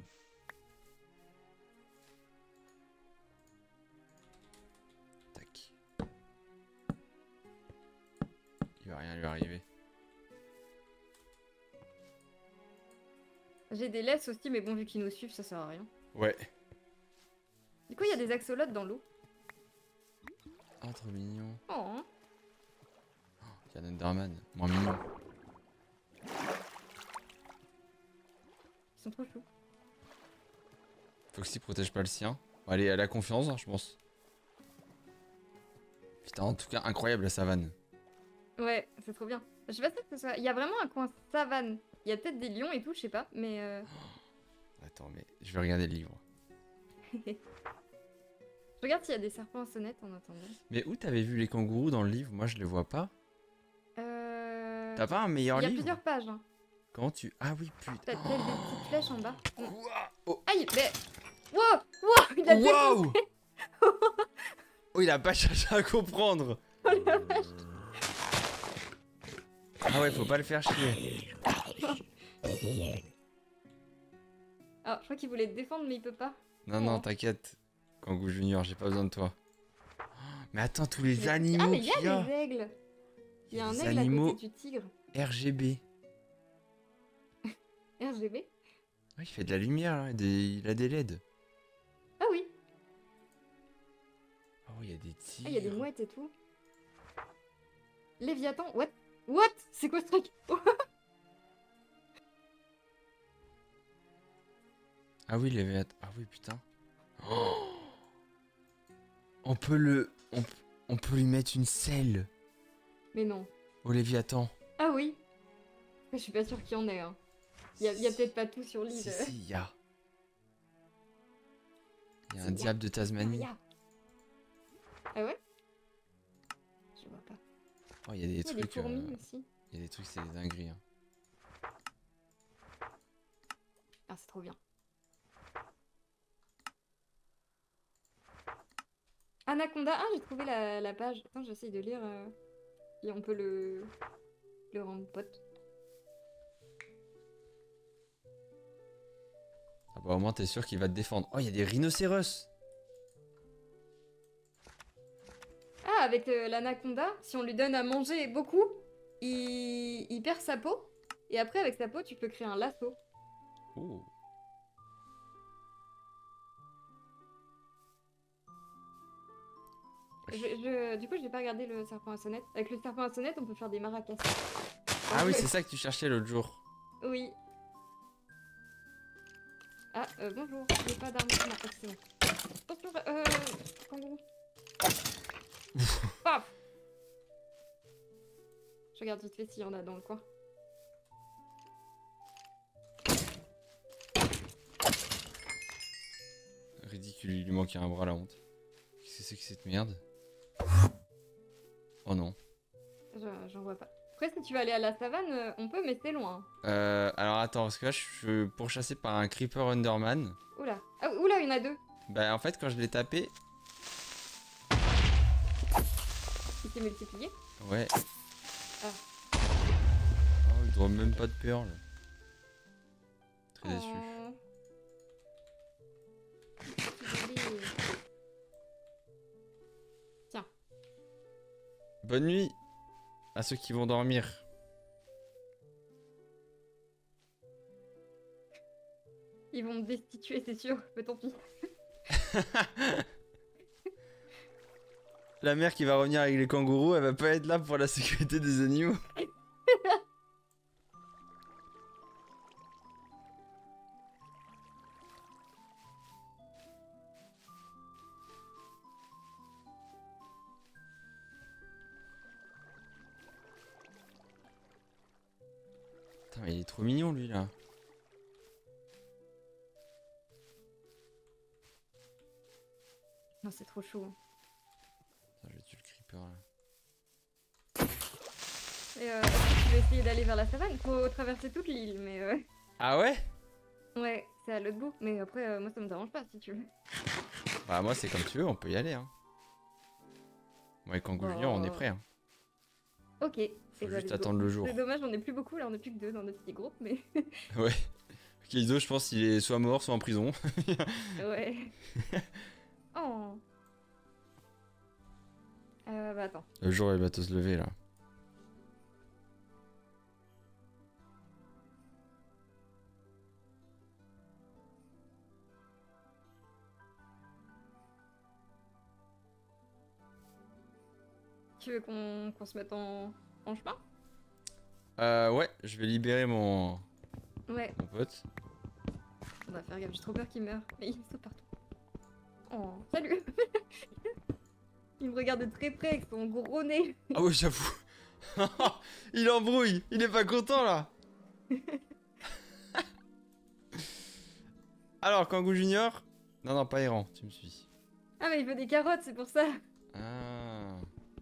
Tac. Il va rien lui arriver. J'ai des laisses aussi, mais bon, vu qu'ils nous suivent, ça sert à rien. Ouais. Du coup, il y a des axolotes dans l'eau. Ah, trop mignon. Oh. Il y a un Enderman, moins mignon. Ils sont trop choux. Foxy protège pas le sien. Bon, allez, elle a confiance, hein, je pense. Putain, en tout cas, incroyable la savane. Ouais, c'est trop bien. Je sais pas si que ce soit... Il y a vraiment un coin savane. Il y a peut-être des lions et tout, je sais pas, mais... Attends, mais je vais regarder le livre. Je regarde s'il y a des serpents en sonnette en attendant. Mais où t'avais vu les kangourous dans le livre? Moi, je les vois pas. T'as pas un meilleur livre? Il y a plusieurs pages. Hein. Comment tu... Ah oui, putain. T'as peut-être des petites flèches en bas. Oh. Aïe, mais... Wow, wow, il a wow. Oh, il a pas cherché à comprendre. Oh la vache. Ah ouais, faut pas le faire chier. Alors, je crois qu'il voulait te défendre, mais il peut pas. Non, non, t'inquiète. Kangoo Junior, j'ai pas besoin de toi. Mais attends, tous les animaux mais il qu'il y a des aigles. Il y a un aigle à côté du tigre. RGB. RGB? Ouais, il fait de la lumière, là. Il a des LED. Ah oui. Oh, il y a des tigres. Ah, il y a des mouettes et tout. Léviathan, what? What? C'est quoi ce truc? Ah oui, Léviathan. Ah oui, putain. Oh, on peut le... On peut lui mettre une selle. Mais non. Au Léviathan. Ah oui. Je suis pas sûre qu'il y en ait. Hein. Il y a peut-être pas tout sur l'île. Si, il y a. Il y a un diable de Tasmanie. Ah ouais? Je vois pas. Oh, il y a des trucs. Des fourmis aussi. Il y a des trucs, c'est des dingueries. Hein. Ah, c'est trop bien. Anaconda, ah j'ai trouvé la page. Attends, j'essaye de lire. Et on peut le rendre pote. Ah bah au moins t'es sûr qu'il va te défendre. Oh, il y a des rhinocéros. Ah, avec l'anaconda, si on lui donne à manger beaucoup, il perd sa peau. Et après, avec sa peau, tu peux créer un lasso. Oh. Du coup, je vais pas regarder le serpent à sonnette. Avec le serpent à sonnette, on peut faire des maracas. Ah oui, c'est ça que tu cherchais l'autre jour. Oui. Ah, bonjour. J'ai pas d'armes. Non, c'est bon. Attention, kangourou. Paf. Je regarde vite fait s'il y en a dans le coin. Ridicule, il lui manquait un bras, la honte. Qu'est-ce que c'est que cette merde? Oh non. J'en vois pas. Après, si tu veux aller à la savane, on peut, mais c'est loin. Alors attends, parce que là, je suis pourchassé par un Creeper Underman. Oula. Ah, oula, il y en a deux. Bah en fait, quand je l'ai tapé... Il s'est multiplié? Ouais. Ah. Oh, il doit même pas de perles. Très déçu. Tiens. Bonne nuit à ceux qui vont dormir. Ils vont me destituer, c'est sûr, mais tant pis. La mère qui va revenir avec les kangourous, elle va pas être là pour la sécurité des animaux. Putain, mais il est trop mignon lui là. Non, c'est trop chaud. Attends, je vais tuer le creeper là. Et tu veux essayer d'aller vers la savane? Faut traverser toute l'île, mais Ah ouais? Ouais, c'est à l'autre bout. Mais après, moi ça me dérange pas si tu veux. Bah moi c'est comme tu veux, on peut y aller hein. Moi et Kangoo Junior, on est prêts hein. Ok. Faut juste attendre le jour. C'est dommage, on est plus beaucoup là, on est plus que deux dans notre petit groupe, mais... Ouais. Kaido, je pense qu'il est soit mort, soit en prison. Ouais. Oh. Bah attends. Le jour, elle va tous se lever là. Tu veux qu'on se mette en chemin? Ouais, je vais libérer mon Ouais. pote. Faudra faire gaffe, j'ai trop peur qu'il meure. Mais il saute partout. Oh, salut. Il me regarde de très près avec son gros nez. Ah ouais, j'avoue. Il embrouille, il est pas content là. Alors, Kangoo Junior. Non, non, pas errant, tu me suis. Ah, mais il veut des carottes, c'est pour ça. Ah.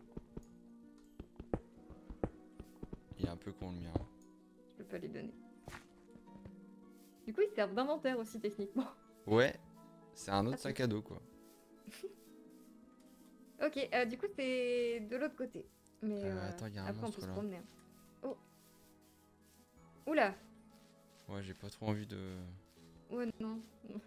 Il est un peu con le mien. Je peux pas les donner. Du coup, ils servent d'inventaire aussi, techniquement. Ouais, c'est un autre sac à dos quoi. Ok, du coup, c'est de l'autre côté. Mais attends, il y a un après, on peut monstre se là. promener. Hein. Oh. Oula. Ouais, j'ai pas trop envie de. Ouais, non.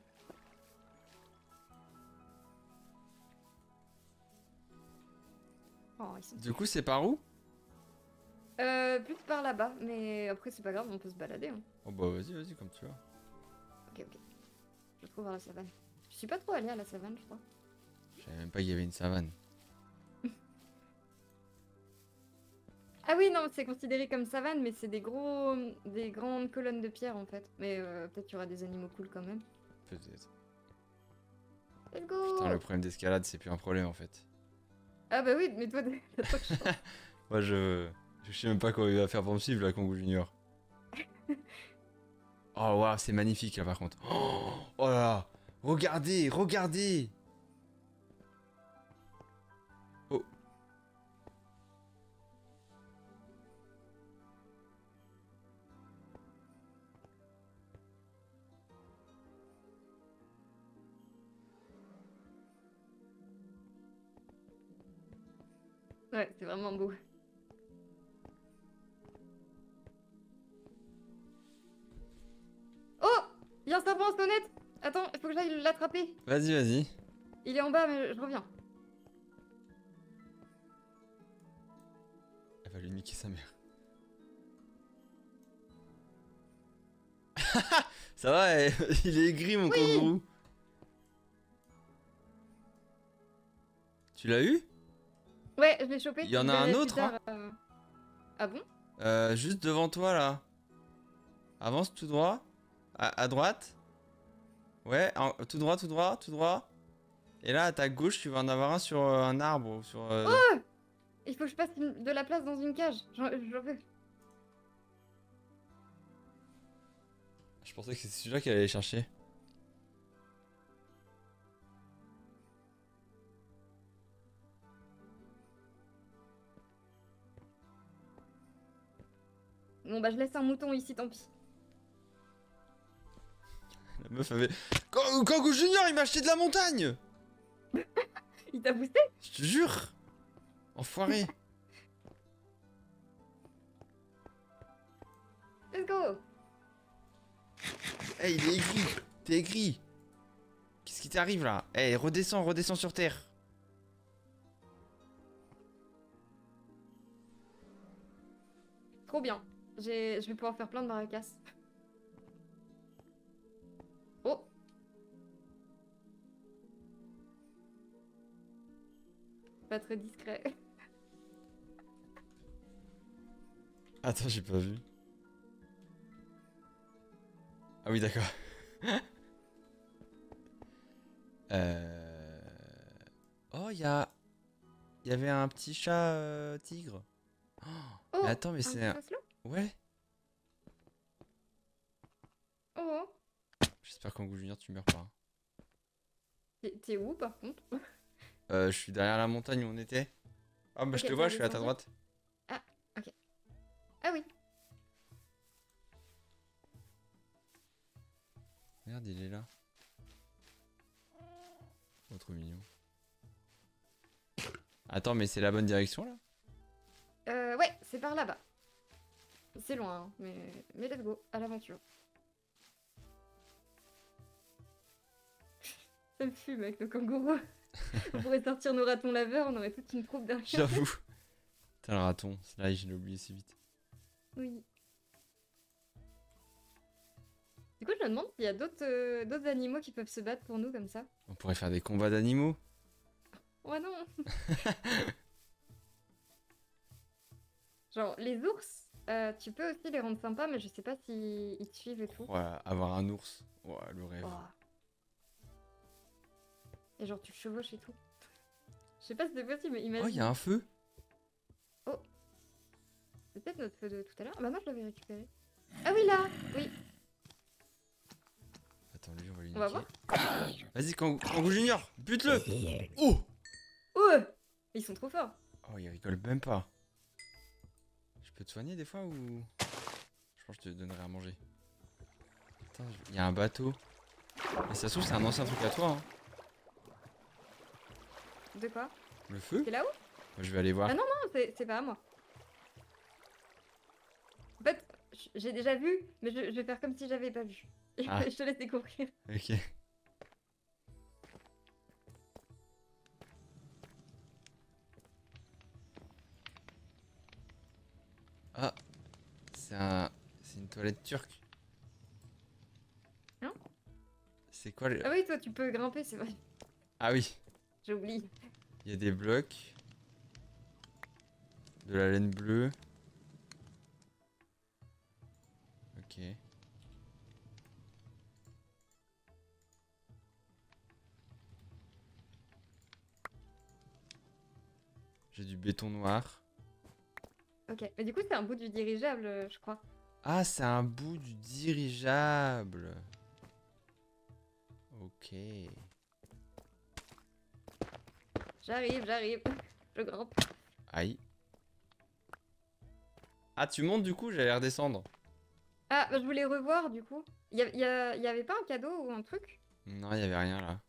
Oh, ils sont... Du coup, c'est par où? Plus par là-bas, mais après c'est pas grave, on peut se balader. Hein. Oh bah vas-y, vas-y, comme tu veux. Ok, ok. Je trouve vers la savane. Je suis pas trop allée à la savane, je crois. Je savais même pas qu'il y avait une savane. Ah oui, non, c'est considéré comme savane, mais c'est des grandes colonnes de pierre en fait. Mais peut-être qu'il y aura des animaux cool quand même. Peut-être. Let's go! Putain, le problème d'escalade, c'est plus un problème en fait. Ah bah oui, mais toi, t'as trop de chance. Moi, je sais même pas comment il va faire pour me suivre, la Kangoo Junior. Oh, waouh, c'est magnifique là par contre. Oh là là, regardez, regardez. Oh. Ouais, c'est vraiment beau. Oh! Il y a un serpent en sonnette! Attends, il faut que j'aille l'attraper. Vas-y, vas-y. Il est en bas, mais je reviens. Elle va lui niquer sa mère. Ça va, il est aigri mon kangourou. Tu l'as eu? Ouais, je l'ai chopé. Il y en a Je un verrai autre, plus tard, Ah bon? Juste devant toi là. Avance tout droit. À droite. Ouais, tout droit, tout droit, tout droit. Et là, à ta gauche, tu vas en avoir un sur un arbre ou sur. Oh! Il faut que je passe de la place dans une cage. J'en veux. Je pensais que c'était celui-là qu'elle allait chercher. Bon bah je laisse un mouton ici, tant pis. La meuf avait. Kangoo Junior, il m'a acheté de la montagne! Il t'a boosté? Je te jure! Enfoiré! Let's go! Hey, il est aigri! T'es aigri! Qu'est-ce qui t'arrive là? Hey, redescends, redescends sur terre! Trop bien. Je vais pouvoir faire plein de maracas. Oh! Pas très discret. Attends, j'ai pas vu. Ah oui, d'accord. Oh, il y avait un petit chat tigre. Oh, mais attends, mais c'est un... Ouais. Oh! J'espère qu'Kangoo Junior, tu meurs pas. T'es où, par contre? Je suis derrière la montagne où on était. Ah, bah Ok, je te vois, je suis à ta descendu. droite. Ah, ok. Ah oui. Merde, il est là. Oh, trop mignon. Attends, mais c'est la bonne direction là? Ouais, c'est par là-bas. C'est loin, hein, mais let's go, à l'aventure. Ça me fume avec le kangourou. On pourrait sortir nos ratons laveurs, on aurait toute une troupe derrière. J'avoue. Putain, le raton, là je l'ai oublié si vite. Oui. Du coup, je me demande s'il y a d'autres animaux qui peuvent se battre pour nous comme ça. On pourrait faire des combats d'animaux. Oh non! Genre, les ours, Tu peux aussi les rendre sympas, mais je sais pas si ils te suivent et tout. Ouais, avoir un ours. Ouais, le rêve. Oh. Et genre, tu le chevauches et tout. Je sais pas si c'est possible, mais imagine. Oh, il y a un feu. Oh. C'est peut-être notre feu de tout à l'heure. Ah bah moi, je l'avais récupéré. Ah oui, là. Oui. Attends, lui, on va lui On va niquer. voir. Vas-y, Kangoo Junior, bute-le. Oh. Oh. Ils sont trop forts. Oh, il rigole même pas. Je peux te soigner des fois ou... Je pense que je te donnerai à manger. Attends, il y a un bateau. Mais ça se trouve, c'est un ancien truc à toi. Hein. De quoi? Le feu? C'est là-haut? Je vais aller voir. Ah non, non, c'est pas à moi. En fait, j'ai déjà vu, mais je vais faire comme si j'avais pas vu. Ah. Je te laisse découvrir. Ok. Ah, c'est une toilette turque. Non? C'est quoi le... Ah oui, toi, tu peux grimper, c'est vrai. Ah oui, J'ai oublié. il y a des blocs. De la laine bleue. Ok. J'ai du béton noir. Ok, mais du coup, c'est un bout du dirigeable, je crois. Ah, c'est un bout du dirigeable. Ok. J'arrive. Je grimpe. Aïe. Ah, tu montes du coup, j'allais redescendre. Ah, bah, je voulais revoir, du coup. Y avait pas un cadeau ou un truc? Non, il y avait rien là.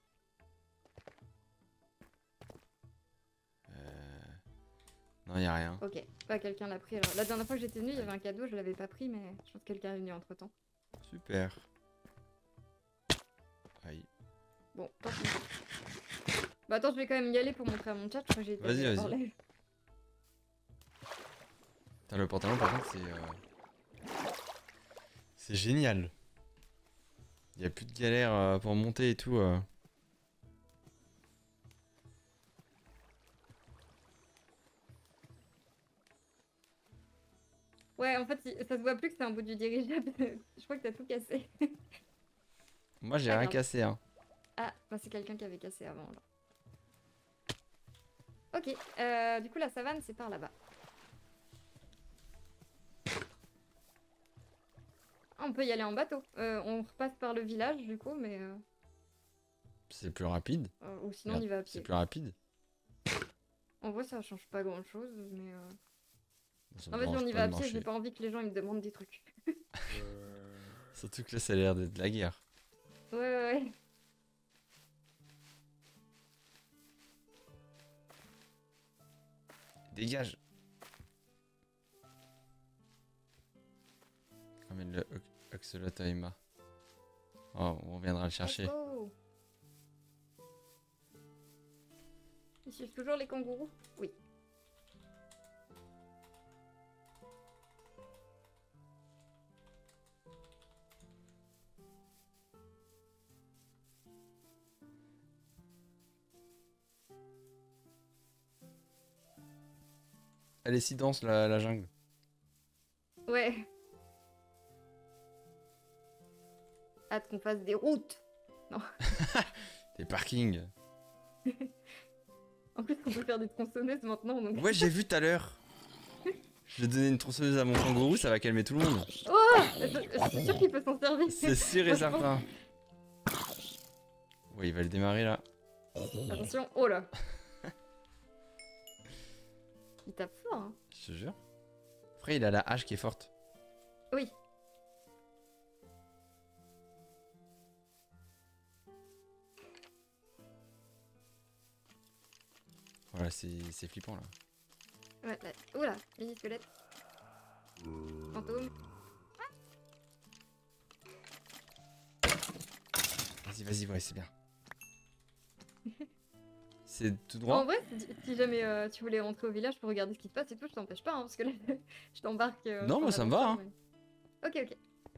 Non, il y a rien. Ok, bah, quelqu'un l'a pris alors. La dernière fois que j'étais venue, il y avait un cadeau, je l'avais pas pris, mais je pense que quelqu'un est venu entre temps. Super. Aïe. Bon, tant pis. Bah, attends, je vais quand même y aller pour montrer à mon chat. Je crois que j'ai été Vas-y, hors vas-y. live. Putain, le pantalon, par contre, c'est génial. Il y a plus de galère pour monter et tout. Ouais, en fait, ça se voit plus que c'est un bout du dirigeable. Je crois que t'as tout cassé. Moi, j'ai Ah, rien merde. cassé, hein. Ah, bah c'est quelqu'un qui avait cassé avant, là. Ok, du coup, la savane, c'est par là-bas. Ah, on peut y aller en bateau. On repasse par le village, du coup, mais... C'est plus rapide. ou sinon, on y va à pied. C'est plus rapide. En vrai, ça change pas grand-chose, mais... Ça En me fait, dérange on y pas va à de pied, marcher. j'ai pas envie que les gens ils me demandent des trucs. Surtout que là, ça a l'air d'être de la guerre. Ouais. Dégage. Ramène le Oxalot à Emma. Oh, on reviendra le chercher. Let's go. Ils suivent toujours les kangourous? Oui. Elle est si dense, la jungle. Ouais. Hâte qu'on fasse des routes. Non. Des parkings. En plus, on peut faire des tronçonneuses maintenant. Donc... Ouais, j'ai vu tout à l'heure. Je vais donner une tronçonneuse à mon kangourou, ça va calmer tout le monde. Oh, je suis sûr qu'il peut s'en servir. C'est sûr et certain. Ouais, il va le démarrer là. Attention, oh là. Il tape fort, hein. Je te jure. Après, il a la hache qui est forte. Oui. Voilà, c'est flippant là. Ouais, là. Oula, mini squelette. Fantôme. Vas-y, ouais, c'est bien. C'est tout droit. En vrai, si jamais tu voulais rentrer au village pour regarder ce qui se passe et tout, je t'empêche pas, hein, parce que là, je t'embarque. Non, moi ça me va. Hein. Mais... Ok.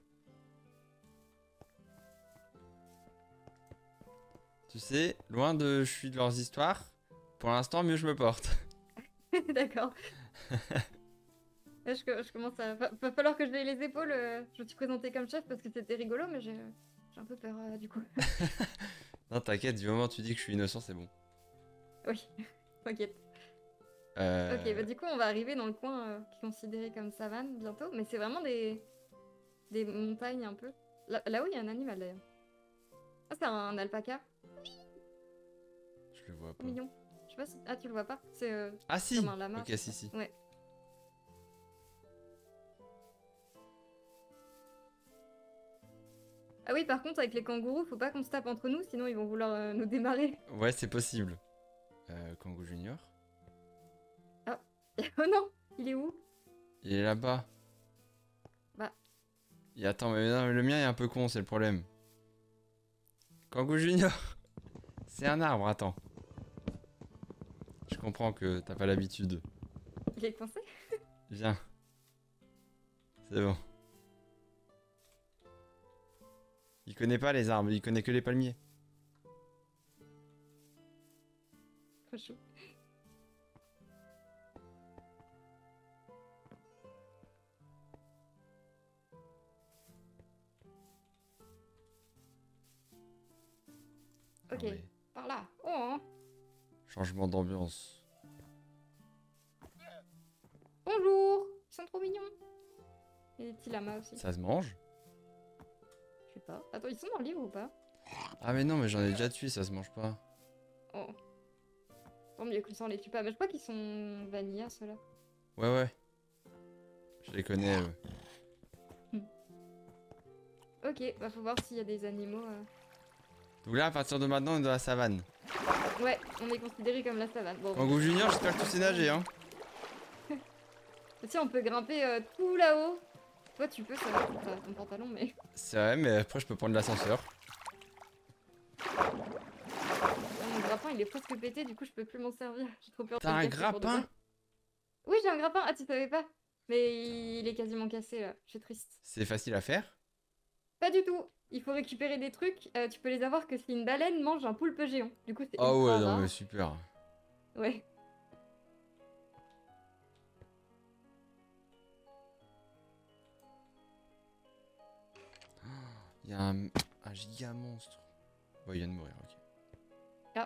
Tu sais, loin de je suis de leurs histoires, pour l'instant, mieux je me porte. D'accord. Là, je commence à... Va falloir que je lève les épaules. Je me suis présentée comme chef parce que c'était rigolo, mais j'ai un peu peur du coup. Non, t'inquiète, du moment où tu dis que je suis innocent, c'est bon. Oui, t'inquiète. Ok, bah du coup, on va arriver dans le coin qui est considéré comme savane bientôt, mais c'est vraiment des montagnes un peu. Là-haut, il y a un animal d'ailleurs. Ah, c'est un alpaca. Je le vois pas. Mignon. Je sais pas si... Ah, tu le vois pas? C'est ah si. comme un lama. Ok, si. Ouais. Ah oui, par contre, avec les kangourous, faut pas qu'on se tape entre nous, sinon ils vont vouloir nous démarrer. Ouais, c'est possible. Kangoo Junior. Ah. Oh non, il est où? Il est là-bas. Bah. Et attends, mais non, le mien est un peu con, c'est le problème. Kangoo Junior. C'est un arbre, attends. Je comprends que t'as pas l'habitude. Il est coincé? Viens. C'est bon. Il connaît pas les arbres, il connaît que les palmiers. Trop chou. Ok, Ah ouais. par là. Oh hein. Changement d'ambiance. Bonjour. Ils sont trop mignons. Et les petits lamas aussi. Ça se mange? Je sais pas. Attends, ils sont dans le livre ou pas? Ah mais non, mais j'en ai déjà tué, ça se mange pas. Oh. Tant mieux que ça on les tue pas. Mais je crois qu'ils sont vanilla ceux-là. Ouais. Je les connais. Ok, bah faut voir s'il y a des animaux. Donc là, à partir de maintenant, on est dans la savane. Ouais, on est considéré comme la savane. Bon, Kangoo Junior, j'espère que tu sais nager, hein. Si on peut grimper tout là-haut. Toi tu peux, ça va, t'as ton pantalon, mais... C'est vrai, mais après je peux prendre l'ascenseur. Mon grappin il est presque pété, du coup je peux plus m'en servir. J'ai trop peur de T'as un le casser pour de grappin? vrai. Oui, j'ai un grappin. Ah, tu savais pas? Mais il est quasiment cassé là, je suis triste. C'est facile à faire? Pas du tout. Il faut récupérer des trucs. Tu peux les avoir que si une baleine mange un poulpe géant. Du coup c'est Ah ouais, ultra non rare. mais super. Ouais. Il y a un giga monstre. Bon, il vient de mourir, ok. Ah.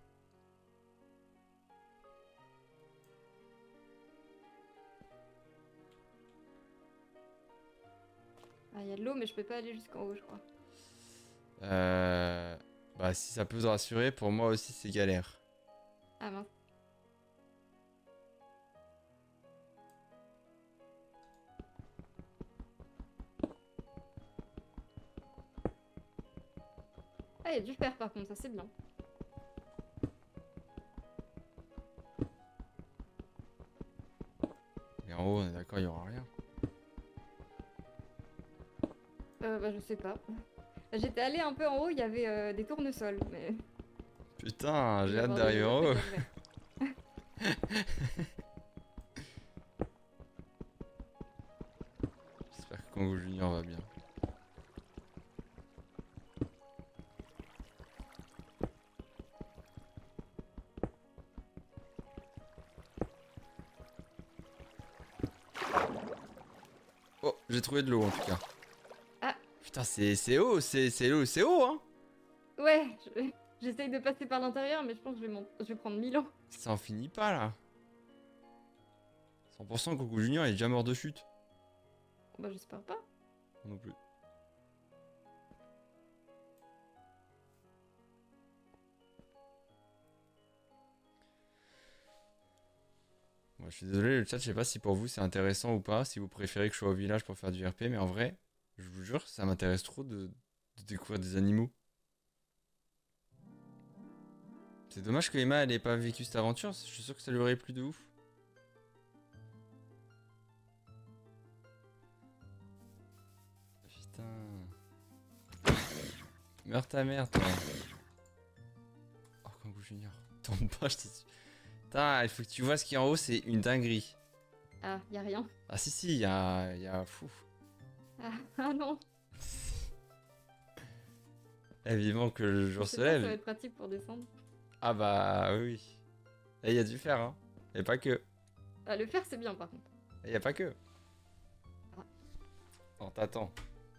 Ah, il y a de l'eau, mais je peux pas aller jusqu'en haut, je crois. Bah si ça peut te rassurer, pour moi aussi c'est galère. Ah mince. Ah, il y a du fer par contre, ça c'est bien. Et en haut, on est d'accord, il y aura rien. Bah je sais pas. J'étais allée un peu en haut, il y avait des tournesols, mais... Putain, Il j'ai va y hâte avoir d'arriver des en haut. trucs à vrai. J'espère que Kangoo Junior va bien. Oh, j'ai trouvé de l'eau en tout cas. Ah. Putain, c'est haut, c'est haut, hein. Ouais, j'essaye de passer par l'intérieur, mais je pense que je vais prendre 1000 ans. Ça en finit pas là. 100% Kangoo Junior est déjà mort de chute. Bah j'espère pas. Moi non plus. Moi, je suis désolé, le chat, je sais pas si pour vous c'est intéressant ou pas, si vous préférez que je sois au village pour faire du RP, mais en vrai, je vous jure, ça m'intéresse trop de découvrir des animaux. C'est dommage que Emma elle ait pas vécu cette aventure, je suis sûr que ça lui aurait plu de ouf. Putain. Meurs ta mère, toi. Oh, Kangoo Junior. Tombe pas, je t'ai dit. Putain, il faut que tu vois ce qu'il y a en haut, c'est une dinguerie. Ah, y a rien. Ah si, si, il y a fou. Ah non. Eh, vivement que le jour Je sais se pas, lève. ça va être pratique pour descendre. Ah bah oui. Et il y a du fer, hein. Et pas que. Ah, le fer c'est bien par contre. Y a pas que. On t'attend.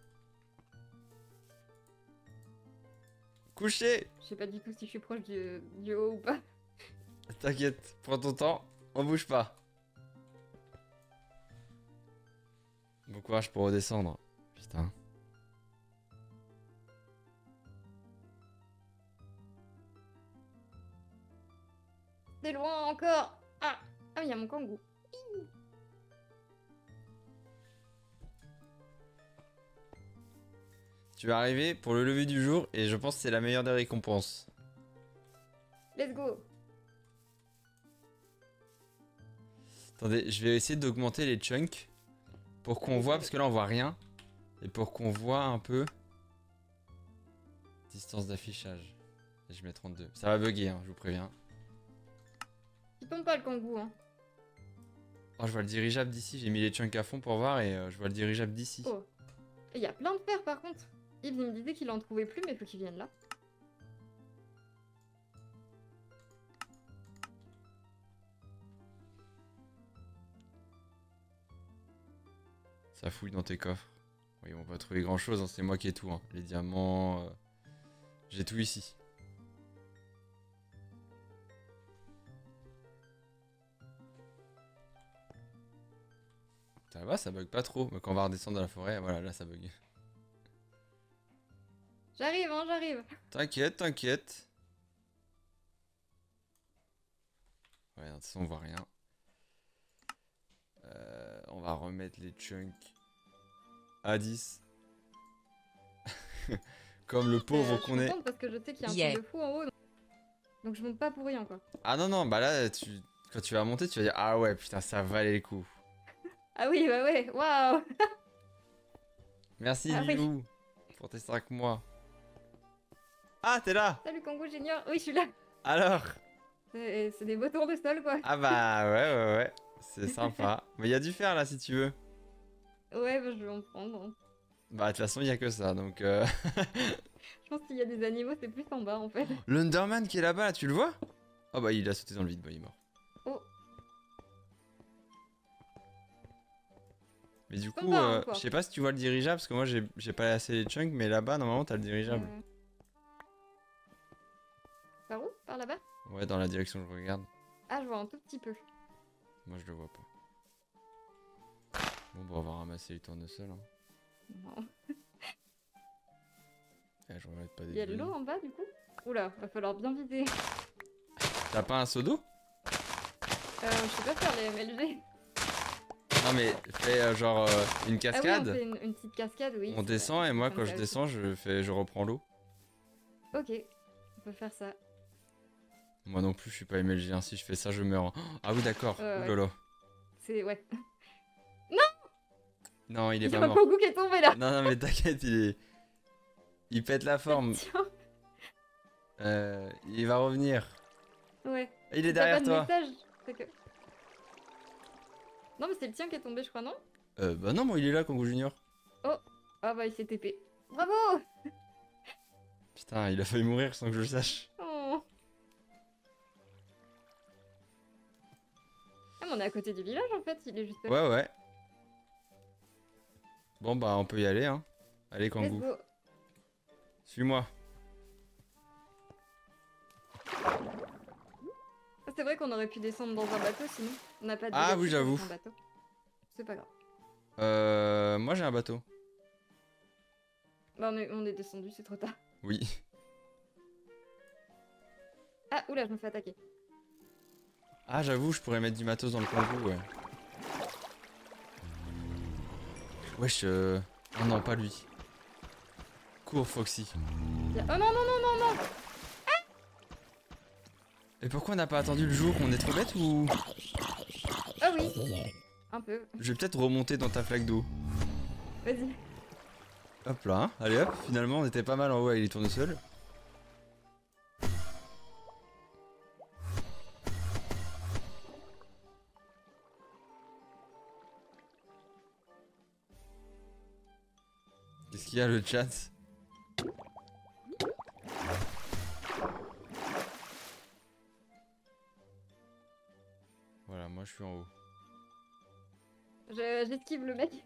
Couché. Je sais pas du tout si je suis proche du haut ou pas. T'inquiète, prends ton temps, on bouge pas. Bon courage pour redescendre. Putain. C'est loin encore. Ah, ah, il y a mon kangou. Tu vas arriver pour le lever du jour et je pense que c'est la meilleure des récompenses. Let's go. Attendez, je vais essayer d'augmenter les chunks pour qu'on voit, parce que là on voit rien. Et pour qu'on voit un peu. Distance d'affichage. Et je mets 32. Ça va bugger, hein, je vous préviens. Il tombe pas le kangou, hein. Oh, je vois le dirigeable d'ici. J'ai mis les chunks à fond pour voir et je vois le dirigeable d'ici. Oh. Et il y a plein de fer par contre. Yves il me disait qu'il en trouvait plus, mais il faut qu'il vienne là. Ça fouille dans tes coffres. Oui, on va pas trouver grand chose, hein, c'est moi qui ai tout. Hein. Les diamants. J'ai tout ici. Ça va, ça bug pas trop. Mais quand on va redescendre dans la forêt, voilà, là ça bug. J'arrive, hein, j'arrive. T'inquiète, t'inquiète. Ouais, de toute façon, on voit rien. On va remettre les chunks à 10. Comme le pauvre qu'on est. Je suis contente parce que je sais qu'il y a un truc de fou en haut. Donc je monte pas pour rien, quoi. Ah non, non, bah là, quand tu vas monter, tu vas dire ah ouais, putain, ça valait le coup. Ah oui, bah ouais, waouh. Merci, ah, Lilou, pour tes 5 mois. Ah, t'es là. Salut, Kangoo Junior. Oui, je suis là. Alors. C'est des beaux tours de sol, quoi. Ah bah ouais. C'est sympa. Mais il y a du fer là si tu veux. Ouais, bah je vais en prendre. Hein. Bah de toute façon, il y a que ça donc. Je pense qu'il y a des animaux, c'est plus en bas en fait. L'Underman qui est là-bas, là, tu le vois? Oh bah il a sauté dans le vide, bah il est mort. Oh. Mais du coup, je sais pas si tu vois le dirigeable parce que moi j'ai pas assez les chunks, mais là-bas normalement t'as le dirigeable. Par où? Par là-bas? Ouais, dans la direction que je regarde. Ah, je vois un tout petit peu. Moi je le vois pas. Bon, bah on va ramasser les tournesols. Hein. Non. Je regrette pas des. Il y a de l'eau en bas du coup? Oula, va falloir bien viser. T'as pas un seau d'eau? Je sais pas faire les MLG. Non mais fais genre une cascade. Ah oui, on fait une petite cascade, oui. On descend et moi quand je descends, je reprends l'eau. Ok, on peut faire ça. Moi non plus, je suis pas MLG, hein. Si je fais ça, je meurs. Ah oui, d'accord. Oulala. C'est... ouais. Non! Non, il est pas mort. Il y a un kangou qui est tombé là. Non, mais t'inquiète, il pète la forme. Il va revenir. Ouais. Il est derrière toi. Message, que... Non, mais c'est le tien qui est tombé, je crois, non? Bah non, moi il est là, Kangoo Junior. Oh! Ah bah il s'est TP. Bravo! Putain, il a failli mourir sans que je le sache. Oh. Ah, mais on est à côté du village en fait, il est juste... Ouais. Bon bah on peut y aller, hein. Allez, Kangoo. Suis-moi. C'est vrai qu'on aurait pu descendre dans un bateau sinon. On n'a pas de... Ah oui, j'avoue. C'est pas grave. Moi j'ai un bateau. Bah on est descendu, c'est trop tard. Oui. Ah, oula, je me fais attaquer. Ah, j'avoue, je pourrais mettre du matos dans le Kangoo, ouais. Wesh, oh non, pas lui. Cours, Foxy. Oh non, non, non, non, non. Et pourquoi on n'a pas attendu le jour? On est trop bête ou... Ah oui, un peu. Je vais peut-être remonter dans ta flaque d'eau. Vas-y. Hop là, hein. Allez hop, finalement on était pas mal en haut avec les tournesols. Qu'est-ce qu'il y a le chat? Voilà, moi je suis en haut. J'esquive le mec.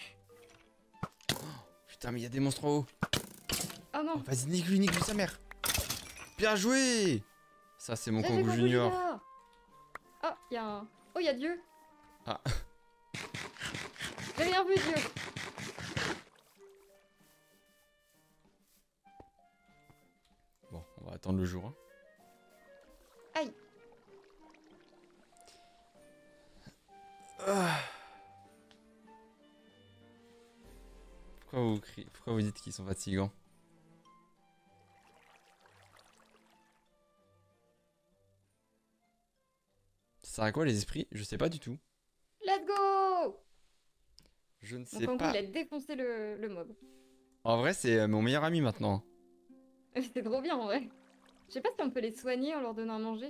Putain, mais il y a des monstres en haut. Oh non. Vas-y, nique-lui sa mère. Bien joué. Ça, c'est mon Kongo Junior. Oh, il y a un... Oh, il y a Dieu. Ah. J'ai rien vu, Dieu. Bon, on va attendre le jour. Hein. Aïe. Ah. Pourquoi vous dites qu'ils sont fatigants? Ça sert à quoi les esprits? Je sais pas du tout. Let's go. Je ne sais Donc, pas. il a défoncé le mob. En vrai, c'est mon meilleur ami maintenant. C'est trop bien en vrai. Je sais pas si on peut les soigner en leur donnant à manger.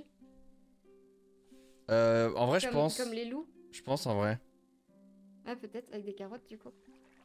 En vrai, je pense. Comme les loups. Je pense en vrai. Ah, peut-être avec des carottes du coup.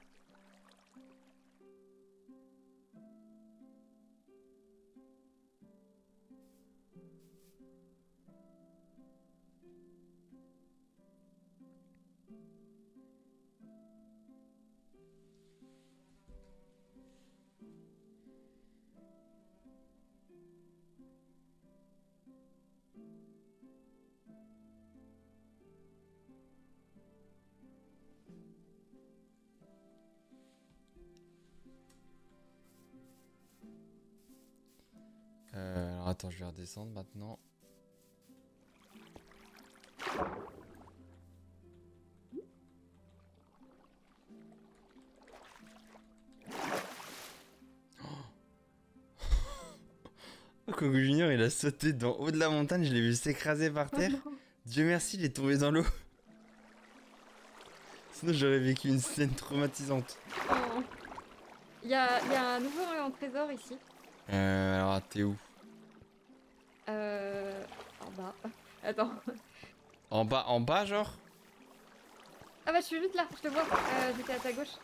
Alors attends, je vais redescendre maintenant. Kongo Junior, il a sauté d'en haut de la montagne, je l'ai vu s'écraser par terre. Dieu merci, il est tombé dans l'eau. Sinon, j'aurais vécu une scène traumatisante. Oh. Il y a un nouveau en trésor ici. Alors, t'es où? En bas. Attends. En bas, genre? Ah bah, je suis juste là, je te vois. J'étais à ta gauche.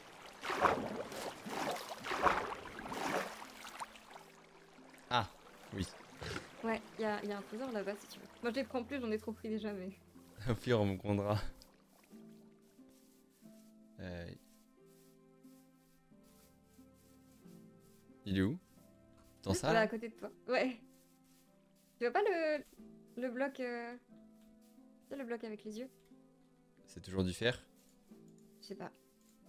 Ah, oui. Ouais, il y a un trésor là-bas si tu veux. Moi, je les prends plus, j'en ai trop pris déjà, mais. Au pire, on me comptera. Il est où? Dans ça là, là à côté de toi. Ouais. Tu vois pas le bloc c'est le bloc avec les yeux? C'est toujours du fer? Je sais pas.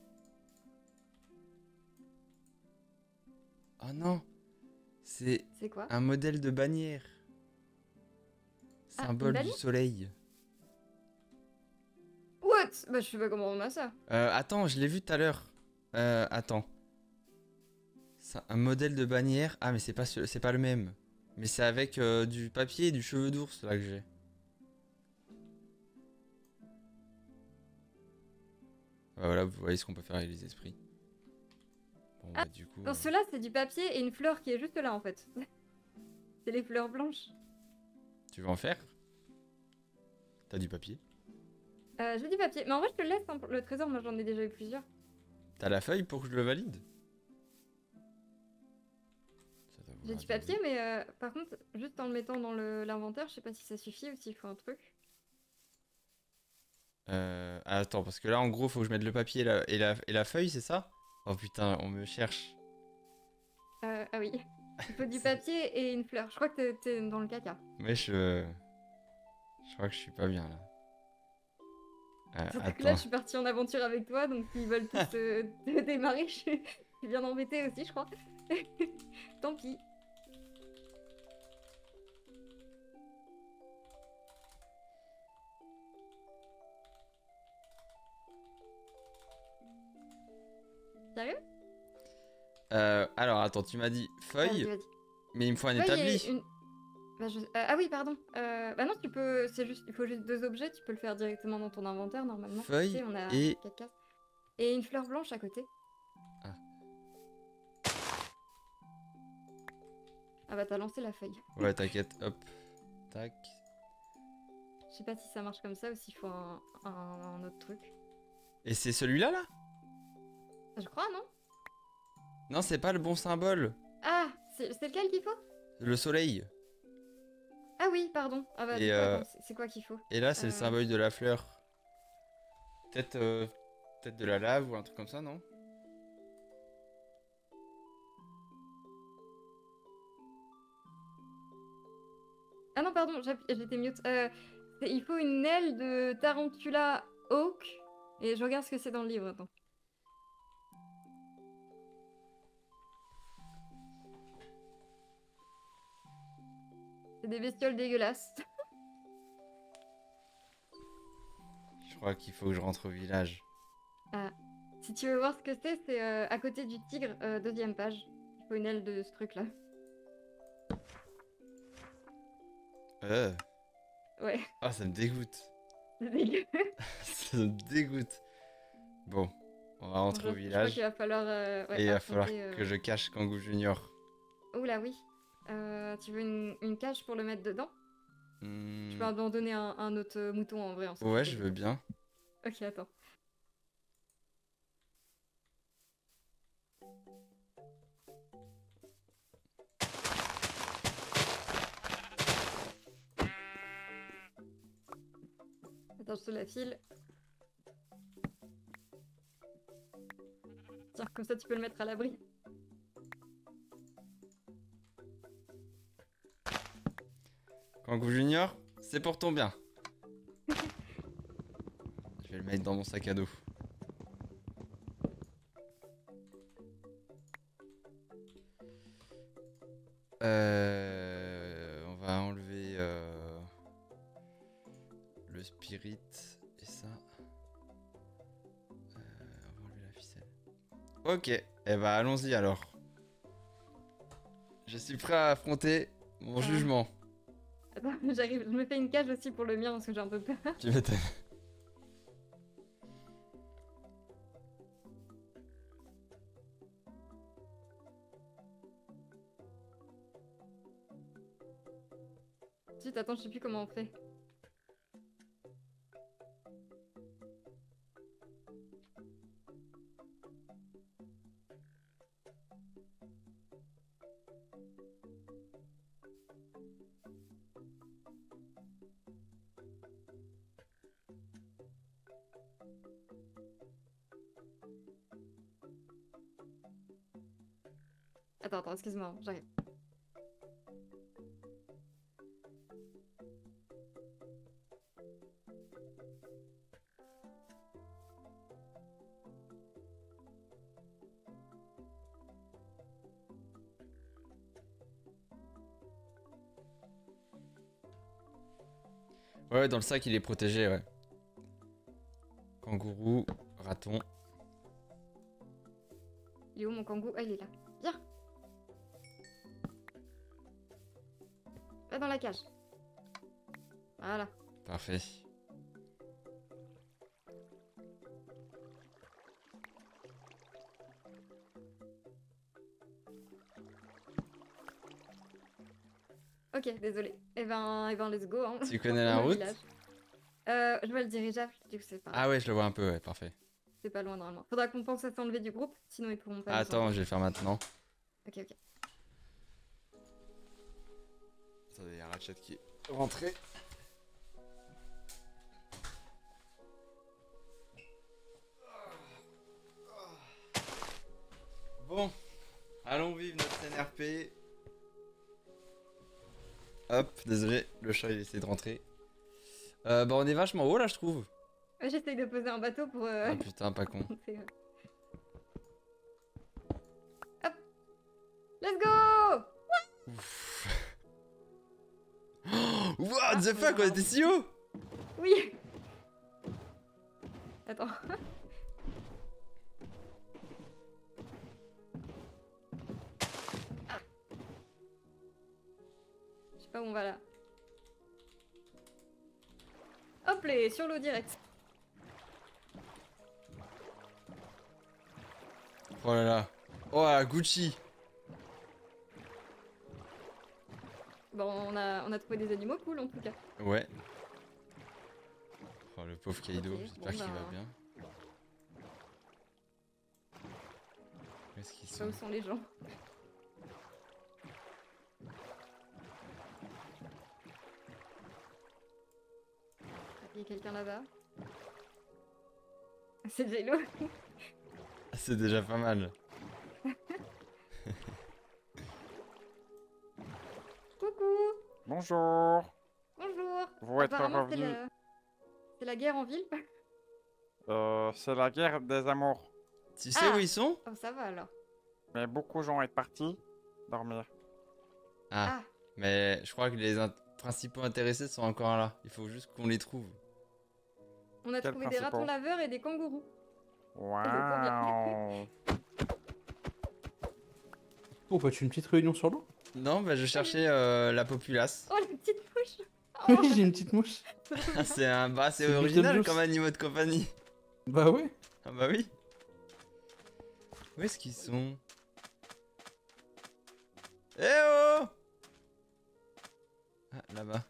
Oh non! C'est quoi? Un modèle de bannière. Symbole du soleil. What? Bah je sais pas comment on a ça. Attends, je l'ai vu tout à l'heure. Attends. C'est un modèle de bannière. Ah mais c'est pas le même. Mais c'est avec du papier et du cheveu d'ours là que j'ai. Voilà, vous voyez ce qu'on peut faire avec les esprits. Bon, bah, du coup. Dans ceux-là, c'est du papier et une fleur qui est juste là en fait. C'est les fleurs blanches. Tu veux en faire? T'as du papier? J'ai du papier. Mais en vrai, je te le laisse hein, le trésor. Moi, j'en ai déjà eu plusieurs. T'as la feuille pour que je le valide? J'ai du papier, mais par contre, juste en le mettant dans l'inventaire, je sais pas si ça suffit ou s'il faut un truc. Attends, parce que là, en gros, faut que je mette le papier et la feuille, c'est ça? Oh putain, on me cherche. Ah oui. Il faut du papier et une fleur. Je crois que t'es dans le caca. Mais je crois que je suis pas bien là. Surtout que là, je suis partie en aventure avec toi, donc ils veulent tous te démarrer. Je suis bien embêtée aussi, je crois. Tant pis. Sérieux? Alors attends, tu m'as dit feuille, vas-y. Mais il me faut un Feuille établi. et une- Bah, ah oui, pardon. Bah non, tu peux. Il faut juste 2 objets. Tu peux le faire directement dans ton inventaire normalement. Feuille Tu sais, on a et- 4 cases. Et une fleur blanche à côté. Ah. Ah bah t'as lancé la feuille. Ouais, t'inquiète, hop. Tac. Je sais pas si ça marche comme ça ou s'il faut un autre truc. Et c'est celui-là là? Je crois, non? Non, c'est pas le bon symbole. Ah, c'est lequel qu'il faut? Le soleil. Ah oui, pardon. Ah bah Et, attends, c'est quoi qu'il faut? Et là, c'est le symbole de la fleur. Peut-être peut-être de la lave ou un truc comme ça, non? Ah non, pardon, j'étais mute. Il faut une aile de Tarantula Hawk. Et je regarde ce que c'est dans le livre, attends. C'est des bestioles dégueulasses. Je crois qu'il faut que je rentre au village. Ah. Si tu veux voir ce que c'est à côté du tigre, deuxième page. Il faut une aile de ce truc-là. Ouais. Ah, ça me dégoûte. C'est dégueu. Ça me dégoûte. Bon, on va rentrer au Je crois village. qu'il va falloir... ouais, Et il va falloir affronter, que je cache Kangoo Junior. Oula, oui. Tu veux une cage pour le mettre dedans? Hmm. Je peux abandonner un autre mouton en vrai. Ouais, je veux bien. Ok, attends. Attends, je te la file. Tiens, comme ça tu peux le mettre à l'abri. Kangoo Junior, c'est pour ton bien. Je vais le mettre dans mon sac à dos. On va enlever le spirit et ça. On va enlever la ficelle. Ok, et bah allons-y alors. Je suis prêt à affronter mon jugement. Attends, j'arrive. Je me fais une cage aussi pour le mien parce que j'ai un peu peur. Tu m'étonnes. Zut, attends, je sais plus comment on fait. Attends, excuse-moi, j'arrive. Ouais, dans le sac, il est protégé, ouais. Kangourou, raton. Il est où mon kangou? Ah, il est là. Viens! Va dans la cage. Voilà. Parfait. Ok, désolé. Eh ben, let's go. Hein. Tu connais la route? Je vois le dirigeable, du coup c'est pas... Ah ouais, je le vois un peu, ouais, parfait. C'est pas loin normalement. Faudra qu'on pense à s'enlever du groupe, sinon ils pourront pas... Attends, je vais le faire maintenant. Ok, ok. Attendez, il y a Ratchet qui est rentré. Bon, allons vivre notre NRP. Hop, désolé, le chat il a essayé de rentrer. Bah on est vachement haut là je trouve. Ouais, j'essaye de poser un bateau pour... Ah putain, pas con. Hop. Let's go. What the fuck, on était si haut. Oui. Attends. Je sais pas où on va là. Hop là, sur l'eau direct. Oh là là. Oh la Gucci. Bon, on a trouvé des animaux cool en tout cas. Ouais. Oh le pauvre Kaido, Ok, j'espère bon, qu'il va bah. bien. Où est-ce qu'ils Je sais pas où sont? sont les gens. Il y a quelqu'un là-bas. C'est Jello. C'est déjà pas mal. Coucou. Bonjour. Bonjour. Vous êtes Apparemment, revenu. c'est la guerre en ville. C'est la guerre des amours. Tu sais où ils sont? Oh, ça va alors. Mais beaucoup de gens sont partis dormir. Ah. Mais je crois que les principaux intéressés sont encore là. Il faut juste qu'on les trouve. On a Quel trouvé des principaux? ratons laveurs et des kangourous. Waouh. On peut une petite réunion sur l'eau? Non, bah je cherchais la populace. Oh, la petite mouche. Oui, j'ai une petite mouche. C'est un... Bah c'est C'est original Beetlejuice. comme animaux de compagnie. Bah ouais. Ah bah oui. Où est-ce qu'ils sont? Eh oh! Ah, là-bas.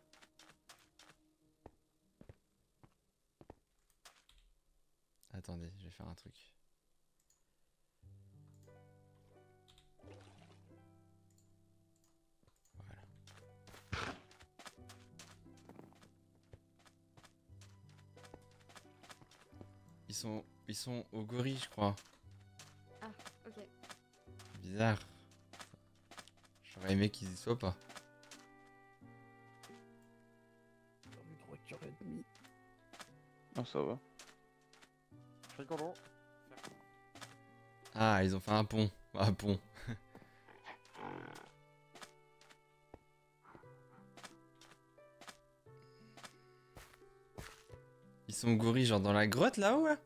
Attendez, je vais faire un truc. Voilà. Ils sont au gorille, je crois. Ah, ok. Bizarre. J'aurais aimé qu'ils y soient pas. Non, ça va. Rigolo. Ah, ils ont fait un pont. Un pont. Ils sont gorilles, genre dans la grotte là-haut là?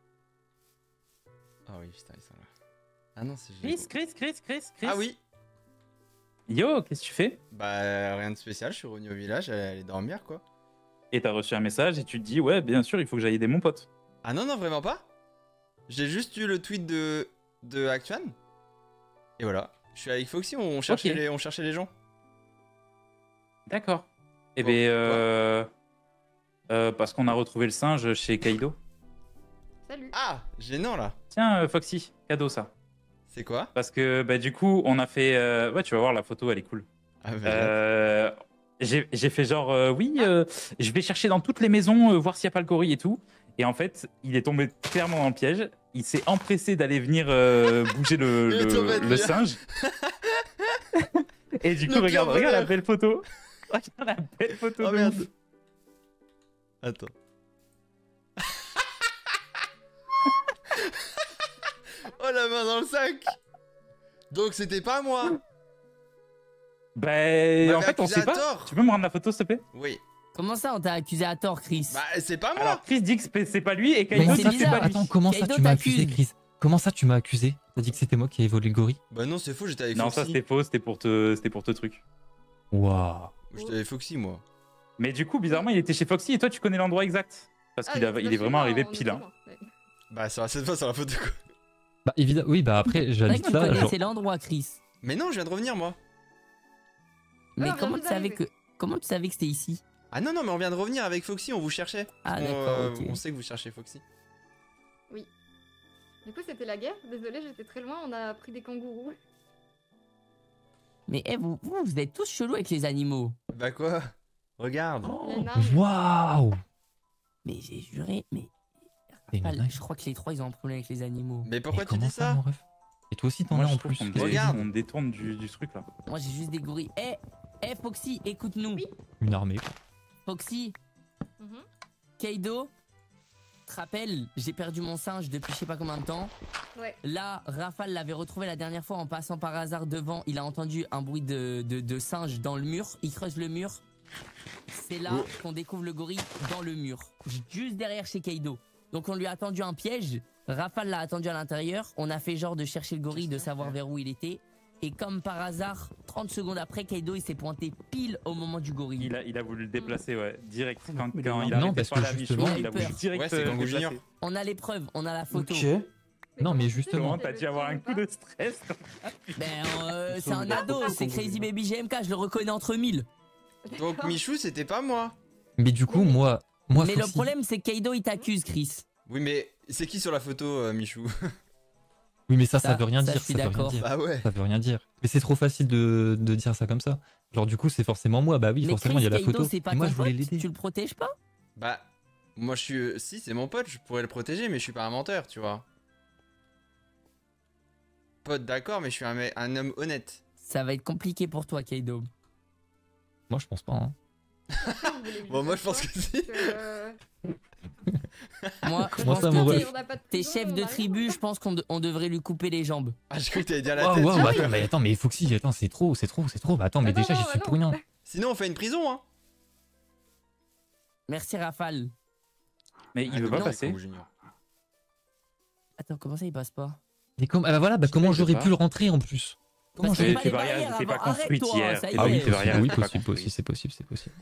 Ah oui, putain, ils sont là. Ah non, c'est Chris. Ah oui! Yo, qu'est-ce que tu fais? Bah, rien de spécial, je suis revenu au village, elle allait dormir quoi. Et t'as reçu un message et tu te dis, ouais, bien sûr, il faut que j'aille aider mon pote. Ah non, non, vraiment pas? J'ai juste eu le tweet de Actuan. Et voilà. Je suis avec Foxy, on cherchait, Ok. on cherchait les gens. D'accord. Eh ben, parce qu'on a retrouvé le singe chez Kaido. Salut. Ah, gênant là. Tiens, Foxy, cadeau ça. C'est quoi? Parce que bah du coup, on a fait. Ouais, tu vas voir la photo, elle est cool. Ah, bah, j'ai fait genre oui, je vais chercher dans toutes les maisons voir s'il n'y a pas le gorille et tout. Et en fait, il est tombé clairement dans le piège. Il s'est empressé d'aller venir bouger le singe. Et du coup, Le regarde pire la bonheur. belle photo. Regarde la belle photo. Oh de merde. ouf. Attends. Oh la main dans le sac. Donc c'était pas moi. Ben, en m'avez fait, on accusé sait à pas. tort. Tu peux me rendre la photo, s'il te plaît? Oui. Comment ça, on t'a accusé à tort, Chris? Bah c'est pas moi. Alors, Chris dit que c'est pas lui et Mais Kaido c'est dit que c'est bizarre. pas lui. Attends, comment ça Kaido tu m'as accusé, t'accuse. Chris? Comment ça tu m'as accusé? T'as dit que c'était moi qui ai volé le gorille? Bah non, c'est faux, j'étais avec Non, Foxy. ça c'était faux, c'était pour te truc. Waouh. J'étais avec Foxy moi. Mais du coup, bizarrement, il était chez Foxy et toi, tu connais l'endroit exact. Parce qu'il il est vraiment arrivé pile. Hein. Bah sur cette fois sur la photo quoi. Bah évidemment, oui, bah après C'est vrai j'habite que tu là. connais, Genre... c'est l'endroit, Chris. Mais non, je viens de revenir moi. Mais on vient comment juste tu savais d'arriver. comment tu savais que c'était ici? Ah non non, mais on vient de revenir avec Foxy, on vous cherchait. Ah, On, d'accord, ok. on sait que vous cherchez Foxy. Oui. Du coup, c'était la guerre. Désolé, j'étais très loin. On a pris des kangourous. Mais vous êtes tous chelous avec les animaux. Bah quoi? Regarde. Il y a une arme. Waouh. Mais j'ai juré, mais. C'est une Ah, dingue. je crois que les trois ils ont un problème avec les animaux. Mais pourquoi Et tu dis comment ça? mon ref? Et toi aussi t'en Moi, as je en trouve plus. qu'on Qu'est-ce que Regarde. on détourne du truc là. Moi j'ai juste des gorilles. Eh Foxy, écoute-nous. Une armée. Foxy, Mhm. Kaido, te rappelles, j'ai perdu mon singe depuis je sais pas combien de temps. Ouais. Là, Rafale l'avait retrouvé la dernière fois en passant par hasard devant. Il a entendu un bruit de singe dans le mur. Il creuse le mur. C'est là Oh. qu'on découvre le gorille dans le mur. Juste derrière chez Kaido. Donc on lui a attendu un piège. Rafale l'a attendu à l'intérieur. On a fait genre de chercher le gorille, de savoir vers où il était. Et comme par hasard, 30 secondes après, Kaido il s'est pointé pile au moment du gorille. Il a voulu le déplacer, ouais, direct. Quand mais il a non, arrêté parce de parler que à justement- Michou, il a voulu direct Ouais, c'est Kangoo déplacer. Junior. On a les preuves, on a la photo. Ok. Non, mais comment justement. Comment t'as dû avoir un coup de stress? Ben, c'est un ado, c'est Crazy Baby GMK, je le reconnais entre 1000. Donc Michou, c'était pas moi. Mais du coup, moi Mais le Foxy- problème, c'est que Kaido il t'accuse, Chris. Oui, mais c'est qui sur la photo, Michou? Oui, mais ça Ça, veut rien ça, dire. je suis ça veut rien d'accord. dire. Bah ouais. Ça veut rien dire. Mais c'est trop facile de dire ça comme ça. Genre du coup, c'est forcément moi. Bah oui, Mais forcément, Chris, il y a la Kaido, photo. c'est pas Et moi, ton je voulais pote, l'aider. tu le protèges pas? Bah Moi je suis... Si, c'est mon pote, je pourrais le protéger, mais je suis pas un menteur, tu vois. Pote, d'accord, mais je suis un homme honnête. Ça va être compliqué pour toi, Kaido. Moi, je pense pas. Hein. Bon, moi je pense que si. Moi, je Comment pense ça, mon ref? que t'es chef de tribu, je pense qu'on devrait lui couper les jambes. Ah, je crois que t'allais dire la Oh, tête. wow, attends, mais Foxy, attends, c'est trop. Bah attends, mais déjà, j'y suis pour rien. Sinon, on fait une prison, hein. Merci, Rafale. Mais il veut pas passer. Attends, comment ça, il passe pas? Et bah voilà, comment j'aurais pu le rentrer en plus? Comment Parce que Tu barrières, t'es pas construite hier. Ah oui, c'est possible.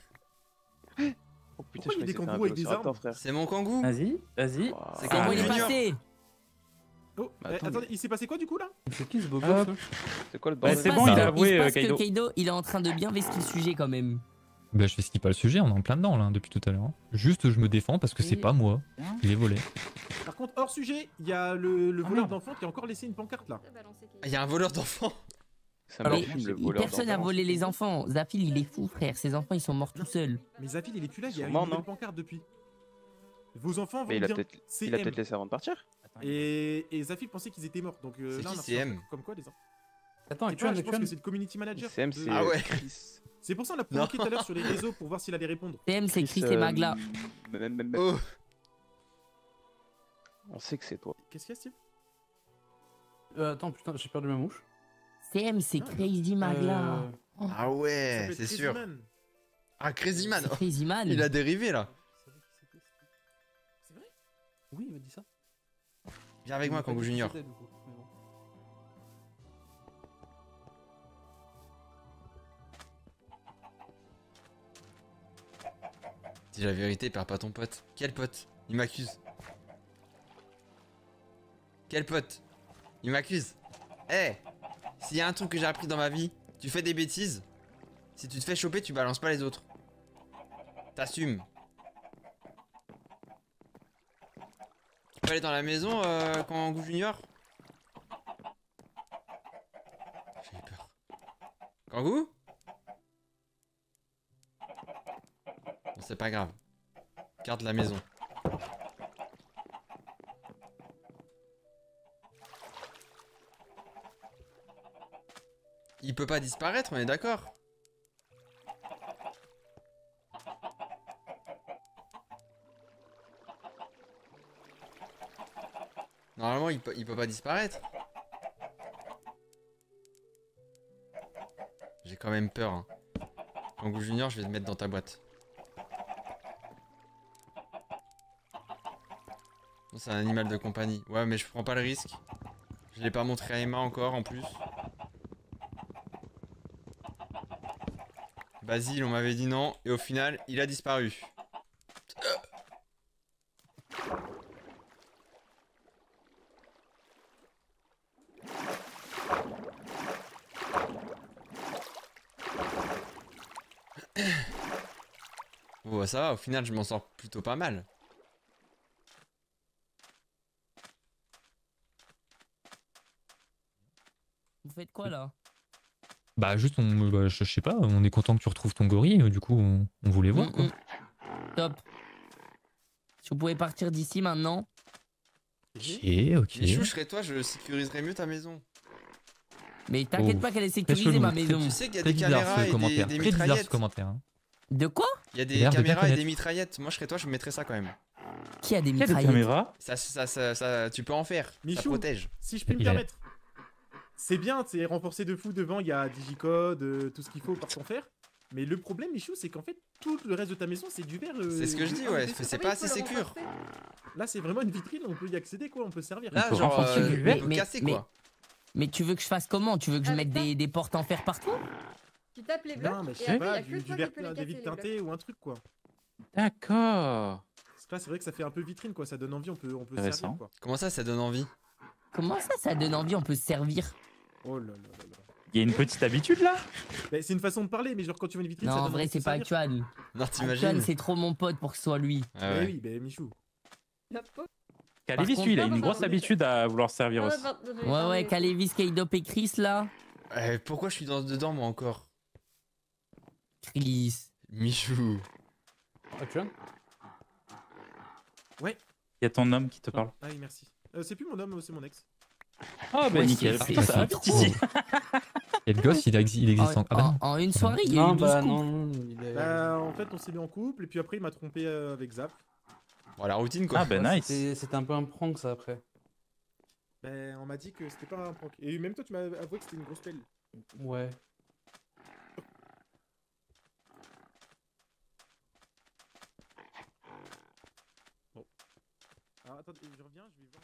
Oh putain, Pourquoi il y a des kangourous avec des armes? C'est mon kangou. Vas-y. C'est Comment Kangou il est Junior. passé? Oh, attendez, il s'est passé quoi du coup là? C'est qui ce beau Hop. gosse? C'est quoi le Bah, bordel? c'est bon, il a Il avoué, se passe Kaido. que Kaido, il est en train de bien vesquer le sujet quand même. Bah je fais skip pas le sujet, on est en plein dedans là depuis tout à l'heure. Hein. Juste je me défends parce que c'est pas moi qui l'ai volé. Par contre, hors sujet, il y a le voleur d'enfants qui a encore laissé une pancarte là. Il y a un voleur d'enfants. Ça Mais me fume, le voleur personne n'a d'enfants. volé les enfants. Zafil, il est fou, frère. Ses enfants, ils sont morts tout seuls. Mais Zafil, il est plus là, il y a une Sûrement, nouvelle non pancarte depuis. Vos enfants vont Mais il a bien. peut-être CM. laissé avant de partir. Et Zafil pensait qu'ils étaient morts. Donc C'est là, qui on a CM? comme quoi les enfants. Attends, Je pense que c'est le community manager. CM, c'est Ah ouais. Chris. C'est pour ça on l'a provoqué tout à l'heure sur les réseaux pour voir s'il allait répondre. TM, c'est Chris et Magla. Oh. On sait que c'est toi. Qu'est-ce qu'il y a, Steve? Attends, putain, j'ai perdu ma mouche. TM, c'est Crazy Magla. Ah ouais, c'est sûr. Ah, Crazy Man. C'est Crazy Man. Il a dérivé là. C'est vrai? Oui, il m'a dit ça. Viens avec moi, Kangou Junior. Dis la vérité, perds pas ton pote. Quel pote? Il m'accuse. Quel pote? Il m'accuse. Eh, s'il y a un truc que j'ai appris dans ma vie, tu fais des bêtises. Si tu te fais choper, tu balances pas les autres. T'assumes. Tu peux aller dans la maison, Kangou Junior? J'ai eu peur. Kangou? Bon, c'est pas grave. Garde la maison. Il peut pas disparaître, on est d'accord? Normalement, il peut pas disparaître. J'ai quand même peur. Hein. Kangou Junior, je vais te mettre dans ta boîte. C'est un animal de compagnie. Ouais, mais je prends pas le risque. Je l'ai pas montré à Emma encore, en plus. Basile, on m'avait dit non, et au final, il a disparu. Bon, ça va, au final, je m'en sors plutôt pas mal. Vous faites quoi là? Bah juste, je sais pas, on est content que tu retrouves ton gorille, du coup on voulait voir quoi. Top. Si vous pouvez partir d'ici maintenant. Ok. Michou, je serais toi, je sécuriserais mieux ta maison. Mais t'inquiète pas qu'elle est sécurisée ma maison. Tu sais qu'il y a des caméras et des mitraillettes. De quoi? Il y a des caméras et des mitraillettes. Moi je serais toi, je me mettrais ça quand même. Qui a des mitraillettes? Ça, tu peux en faire. Michou, ça protège. Si je puis me permettre. C'est bien, c'est renforcé de fou devant, il y a digicode, tout ce qu'il faut par son faire. Mais le problème, Michou, c'est qu'en fait, tout le reste de ta maison, c'est du verre. C'est ce que je dis, ouais, c'est pas assez sécure. Là, c'est vraiment une vitrine, on peut y accéder, quoi, on peut servir. Là, genre, on peut casser, quoi. Mais tu veux que je fasse comment? Tu veux que je mette des portes en fer partout? Tu tapes les blocs Non, mais je et sais après, pas, y a que du toi verre qui peux les des casser, vitres les teintées blocs. ou un truc, quoi. D'accord. Parce que là, c'est vrai que ça fait un peu vitrine, quoi, ça donne envie, on peut servir, quoi. Comment ça donne envie? Comment ça donne envie? On peut se servir. Oh là là là là. Il y a une petite habitude là? Bah, c'est une façon de parler, mais genre quand tu vois une vitrine, Non, ça en donne vrai, envie de c'est se pas servir. Actuan. Non, t'imagines? Actuan, c'est trop mon pote pour que ce soit lui. Ah Bah ouais. oui, bah Michou. Calivis, lui, il a une grosse habitude à vouloir servir aussi. Ouais, Calevis, Kaidop et Chris là. Pourquoi je suis dedans, moi, encore? Chris. Michou. Actuan? Ouais. Il y a ton homme qui te parle. Ah oui, merci. C'est plus mon homme, c'est mon ex. Ah bah nickel. Putain, ça va vite ici. Et le gosse, il existe encore. Ah, bah non. En une soirée, il y a eu 12 couples. Bah, en fait, on s'est mis en couple et puis après, il m'a trompé avec Zap. Bon, la routine quoi. Ah bah nice. C'était un peu un prank ça après. Ben, on m'a dit que c'était pas un prank. Et même toi, tu m'as avoué que c'était une grosse pelle. Ouais. Bon. Alors, attendez, je reviens, je vais voir.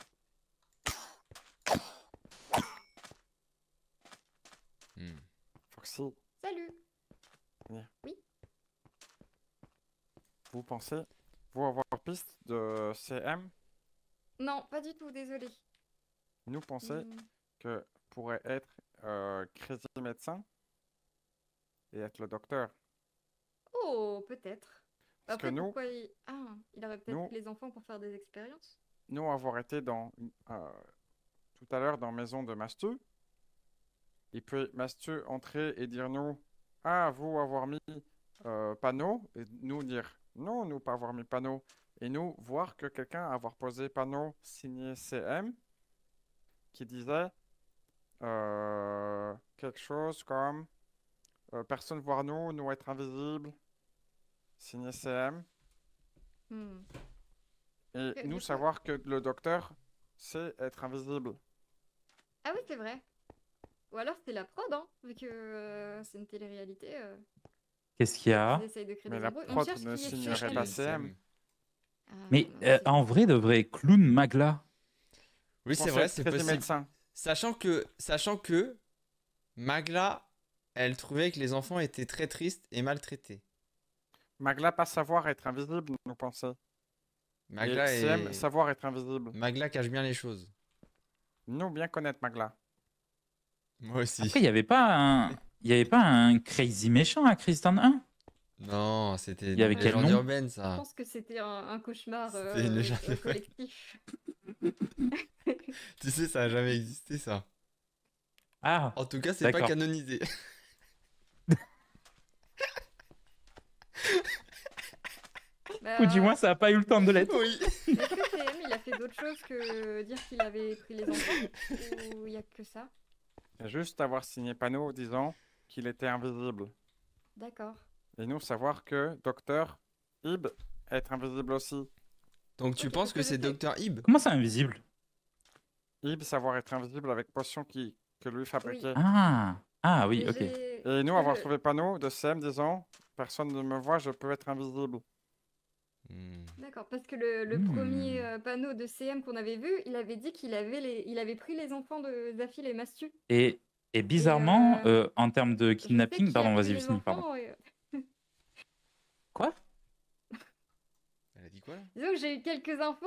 Foxy, Salut. Oui. vous pensez, vous avoir piste de CM, Non, pas du tout, désolé. nous pensez que pourrait être Crazy médecin et être le docteur. Oh, peut-être. Parce Après, que nous- pourquoi il... Ah, il aurait peut-être nous- pris les enfants pour faire des expériences. Nous avoir été dans tout à l'heure dans maison de Mastu, et puis Mastu entrer et dire nous, ah vous avoir mis panneau, et nous dire non, nous pas avoir mis panneau, et nous voir que quelqu'un avoir posé panneau signé CM qui disait quelque chose comme personne voir nous, nous être invisibles, signé CM. Hmm. Et Du nous coup- savoir que le docteur, c'est être invisible. Ah oui, c'est vrai. Ou alors c'est la prod, hein, vu que c'est une télé-réalité. Qu'est-ce qu'il y a? Ils essayent de créer Mais des la embrouilles. On prod cherche ne qui est signerait CM. pas CM. Mais en vrai, de vrai, clown Magla. Oui, c'est Pensez vrai, être c'est Crazy possible. médecin. Sachant que Magla, elle trouvait que les enfants étaient très tristes et maltraités. Magla pas savoir être invisible, nous pensons. Magla Et CM est... savoir être invisible. Magla cache bien les choses. Nous bien connaître Magla. Moi aussi. Après, il y avait pas un crazy méchant à Kristen 1? Non, c'était Il y avait une quel légende nom? urbaine, Je ça. pense que c'était un cauchemar C'était une légende urbaine. collectif. Tu sais, ça a jamais existé, ça. Ah. En tout cas, c'est pas d'accord. canonisé. Ou du moins, ça a pas eu le temps de l'être. Oui. Est-ce que CM, il a fait d'autres choses que dire qu'il avait pris les enfants? Ou il y a que ça? Juste avoir signé panneau disant qu'il était invisible. D'accord. Et nous savoir que docteur Ib être invisible aussi. Donc tu penses que c'est Docteur Ib? Comment ça, invisible? Ib savoir être invisible avec potion que lui fabriquait. Ah oui, ok. Et nous avoir trouvé panneau de CM disant personne ne me voit, je peux être invisible. D'accord, parce que le premier panneau de CM qu'on avait vu, il avait dit qu'il avait pris les enfants de Zafil et Mastu. Et bizarrement, en termes de kidnapping, pardon, vas-y, les Vicini, pardon. enfants, Quoi? Elle a dit quoi là? Disons que j'ai eu quelques infos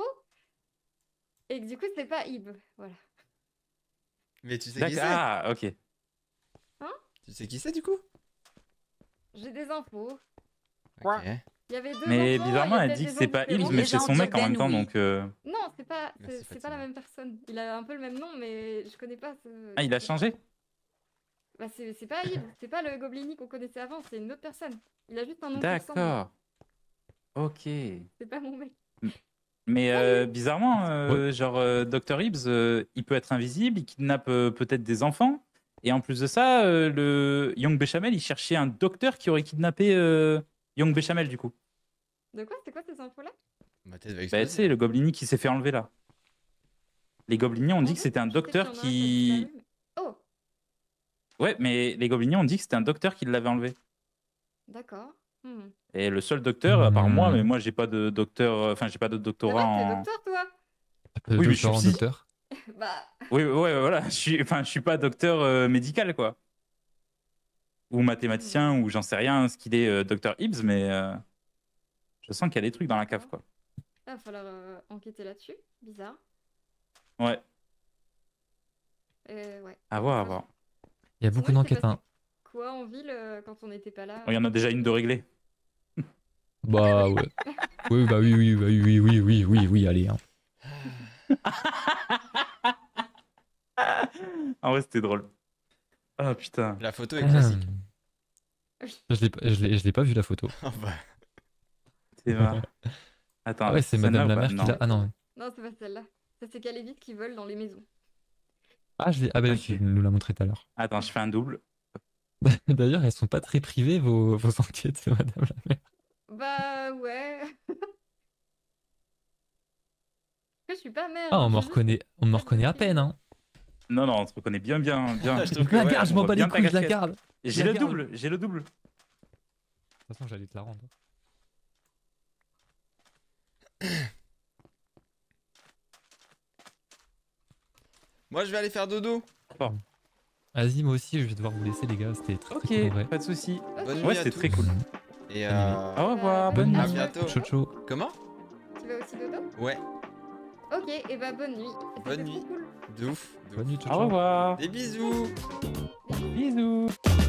et que du coup c'est pas Ib, voilà. Mais tu sais qui c'est? Ah, ok. Hein? Tu sais qui c'est du coup? J'ai des infos. Quoi? Il y avait deux Mais enfants, bizarrement, il y a elle peut-être dit que des c'est gens pas différents. Ibs, mais c'est son mec en même temps, donc. Non, c'est pas, Merci, c'est pas la même personne. Il a un peu le même nom, mais je connais pas ce. Ah, il a changé? Bah, c'est pas Ib, c'est pas le Goblini qu'on connaissait avant, c'est une autre personne. Il a juste un nom qui ressemble. D'accord. Ok. C'est pas mon mec. Mais bizarrement, genre Dr. Hibbs, il peut être invisible, il kidnappe peut-être des enfants. Et en plus de ça, le Young Béchamel, il cherchait un docteur qui aurait kidnappé Young Béchamel du coup. De quoi? C'était quoi ces infos-là? Ma tête va Bah, exploser. tu sais, le Goblini qui s'est fait enlever là. Les Goblini ont dit que c'était un docteur qui. Oh, Ouais, mais les Goblini ont dit que c'était un docteur qui l'avait enlevé. d'accord. Hmm. Et le seul docteur, à part moi, mais moi j'ai pas de docteur, enfin j'ai pas de doctorat T'es en. docteur, toi? Oui, mais je suis en psy. docteur. Bah, Oui, ouais, voilà. Je suis pas docteur médical, quoi. Ou mathématicien, ou j'en sais rien ce qu'il est, docteur Hibbs, mais je sens qu'il y a des trucs dans la cave, quoi. il va falloir enquêter là-dessus. Bizarre. Ouais, Ouais. à voir, à voir. Il y a beaucoup d'enquêtes, hein. Quoi en ville quand on n'était pas là? Il y en a déjà une de réglée. Bah ouais. Oui, bah oui, allez. Hein. En vrai, c'était drôle. Ah putain. La photo est classique. Je l'ai pas vu la photo. C'est vrai. Attends, Ah ouais, c'est Madame la Mère qui l'a. Ah non. Non, c'est pas celle-là. Ça, c'est Calévite qui vole dans les maisons. Ah, ah bah tu nous l'as montré tout à l'heure. Attends, je fais un double. D'ailleurs, elles sont pas très privées, vos enquêtes, Madame la Mère. Bah ouais. Je suis pas mère. Ah, on me reconnaît à peine, hein. Non, non, on se reconnaît bien. La garde, je m'en bats les couilles, je la garde. J'ai le double. De toute façon, j'allais te la rendre. Moi, je vais aller faire dodo. Bon. Vas-y, moi aussi, je vais devoir vous laisser, les gars. C'était très cool. Ok, pas de soucis. Bonne nuit Ouais, à c'était tous. très cool. Et au revoir, bonne nuit. À bientôt. Ciao. Comment? Tu vas aussi dodo? Ouais. Ok, et bah bonne nuit. Bonne nuit. Cool. De ouf. Bonne nuit, Au revoir. Des bisous. Bisous.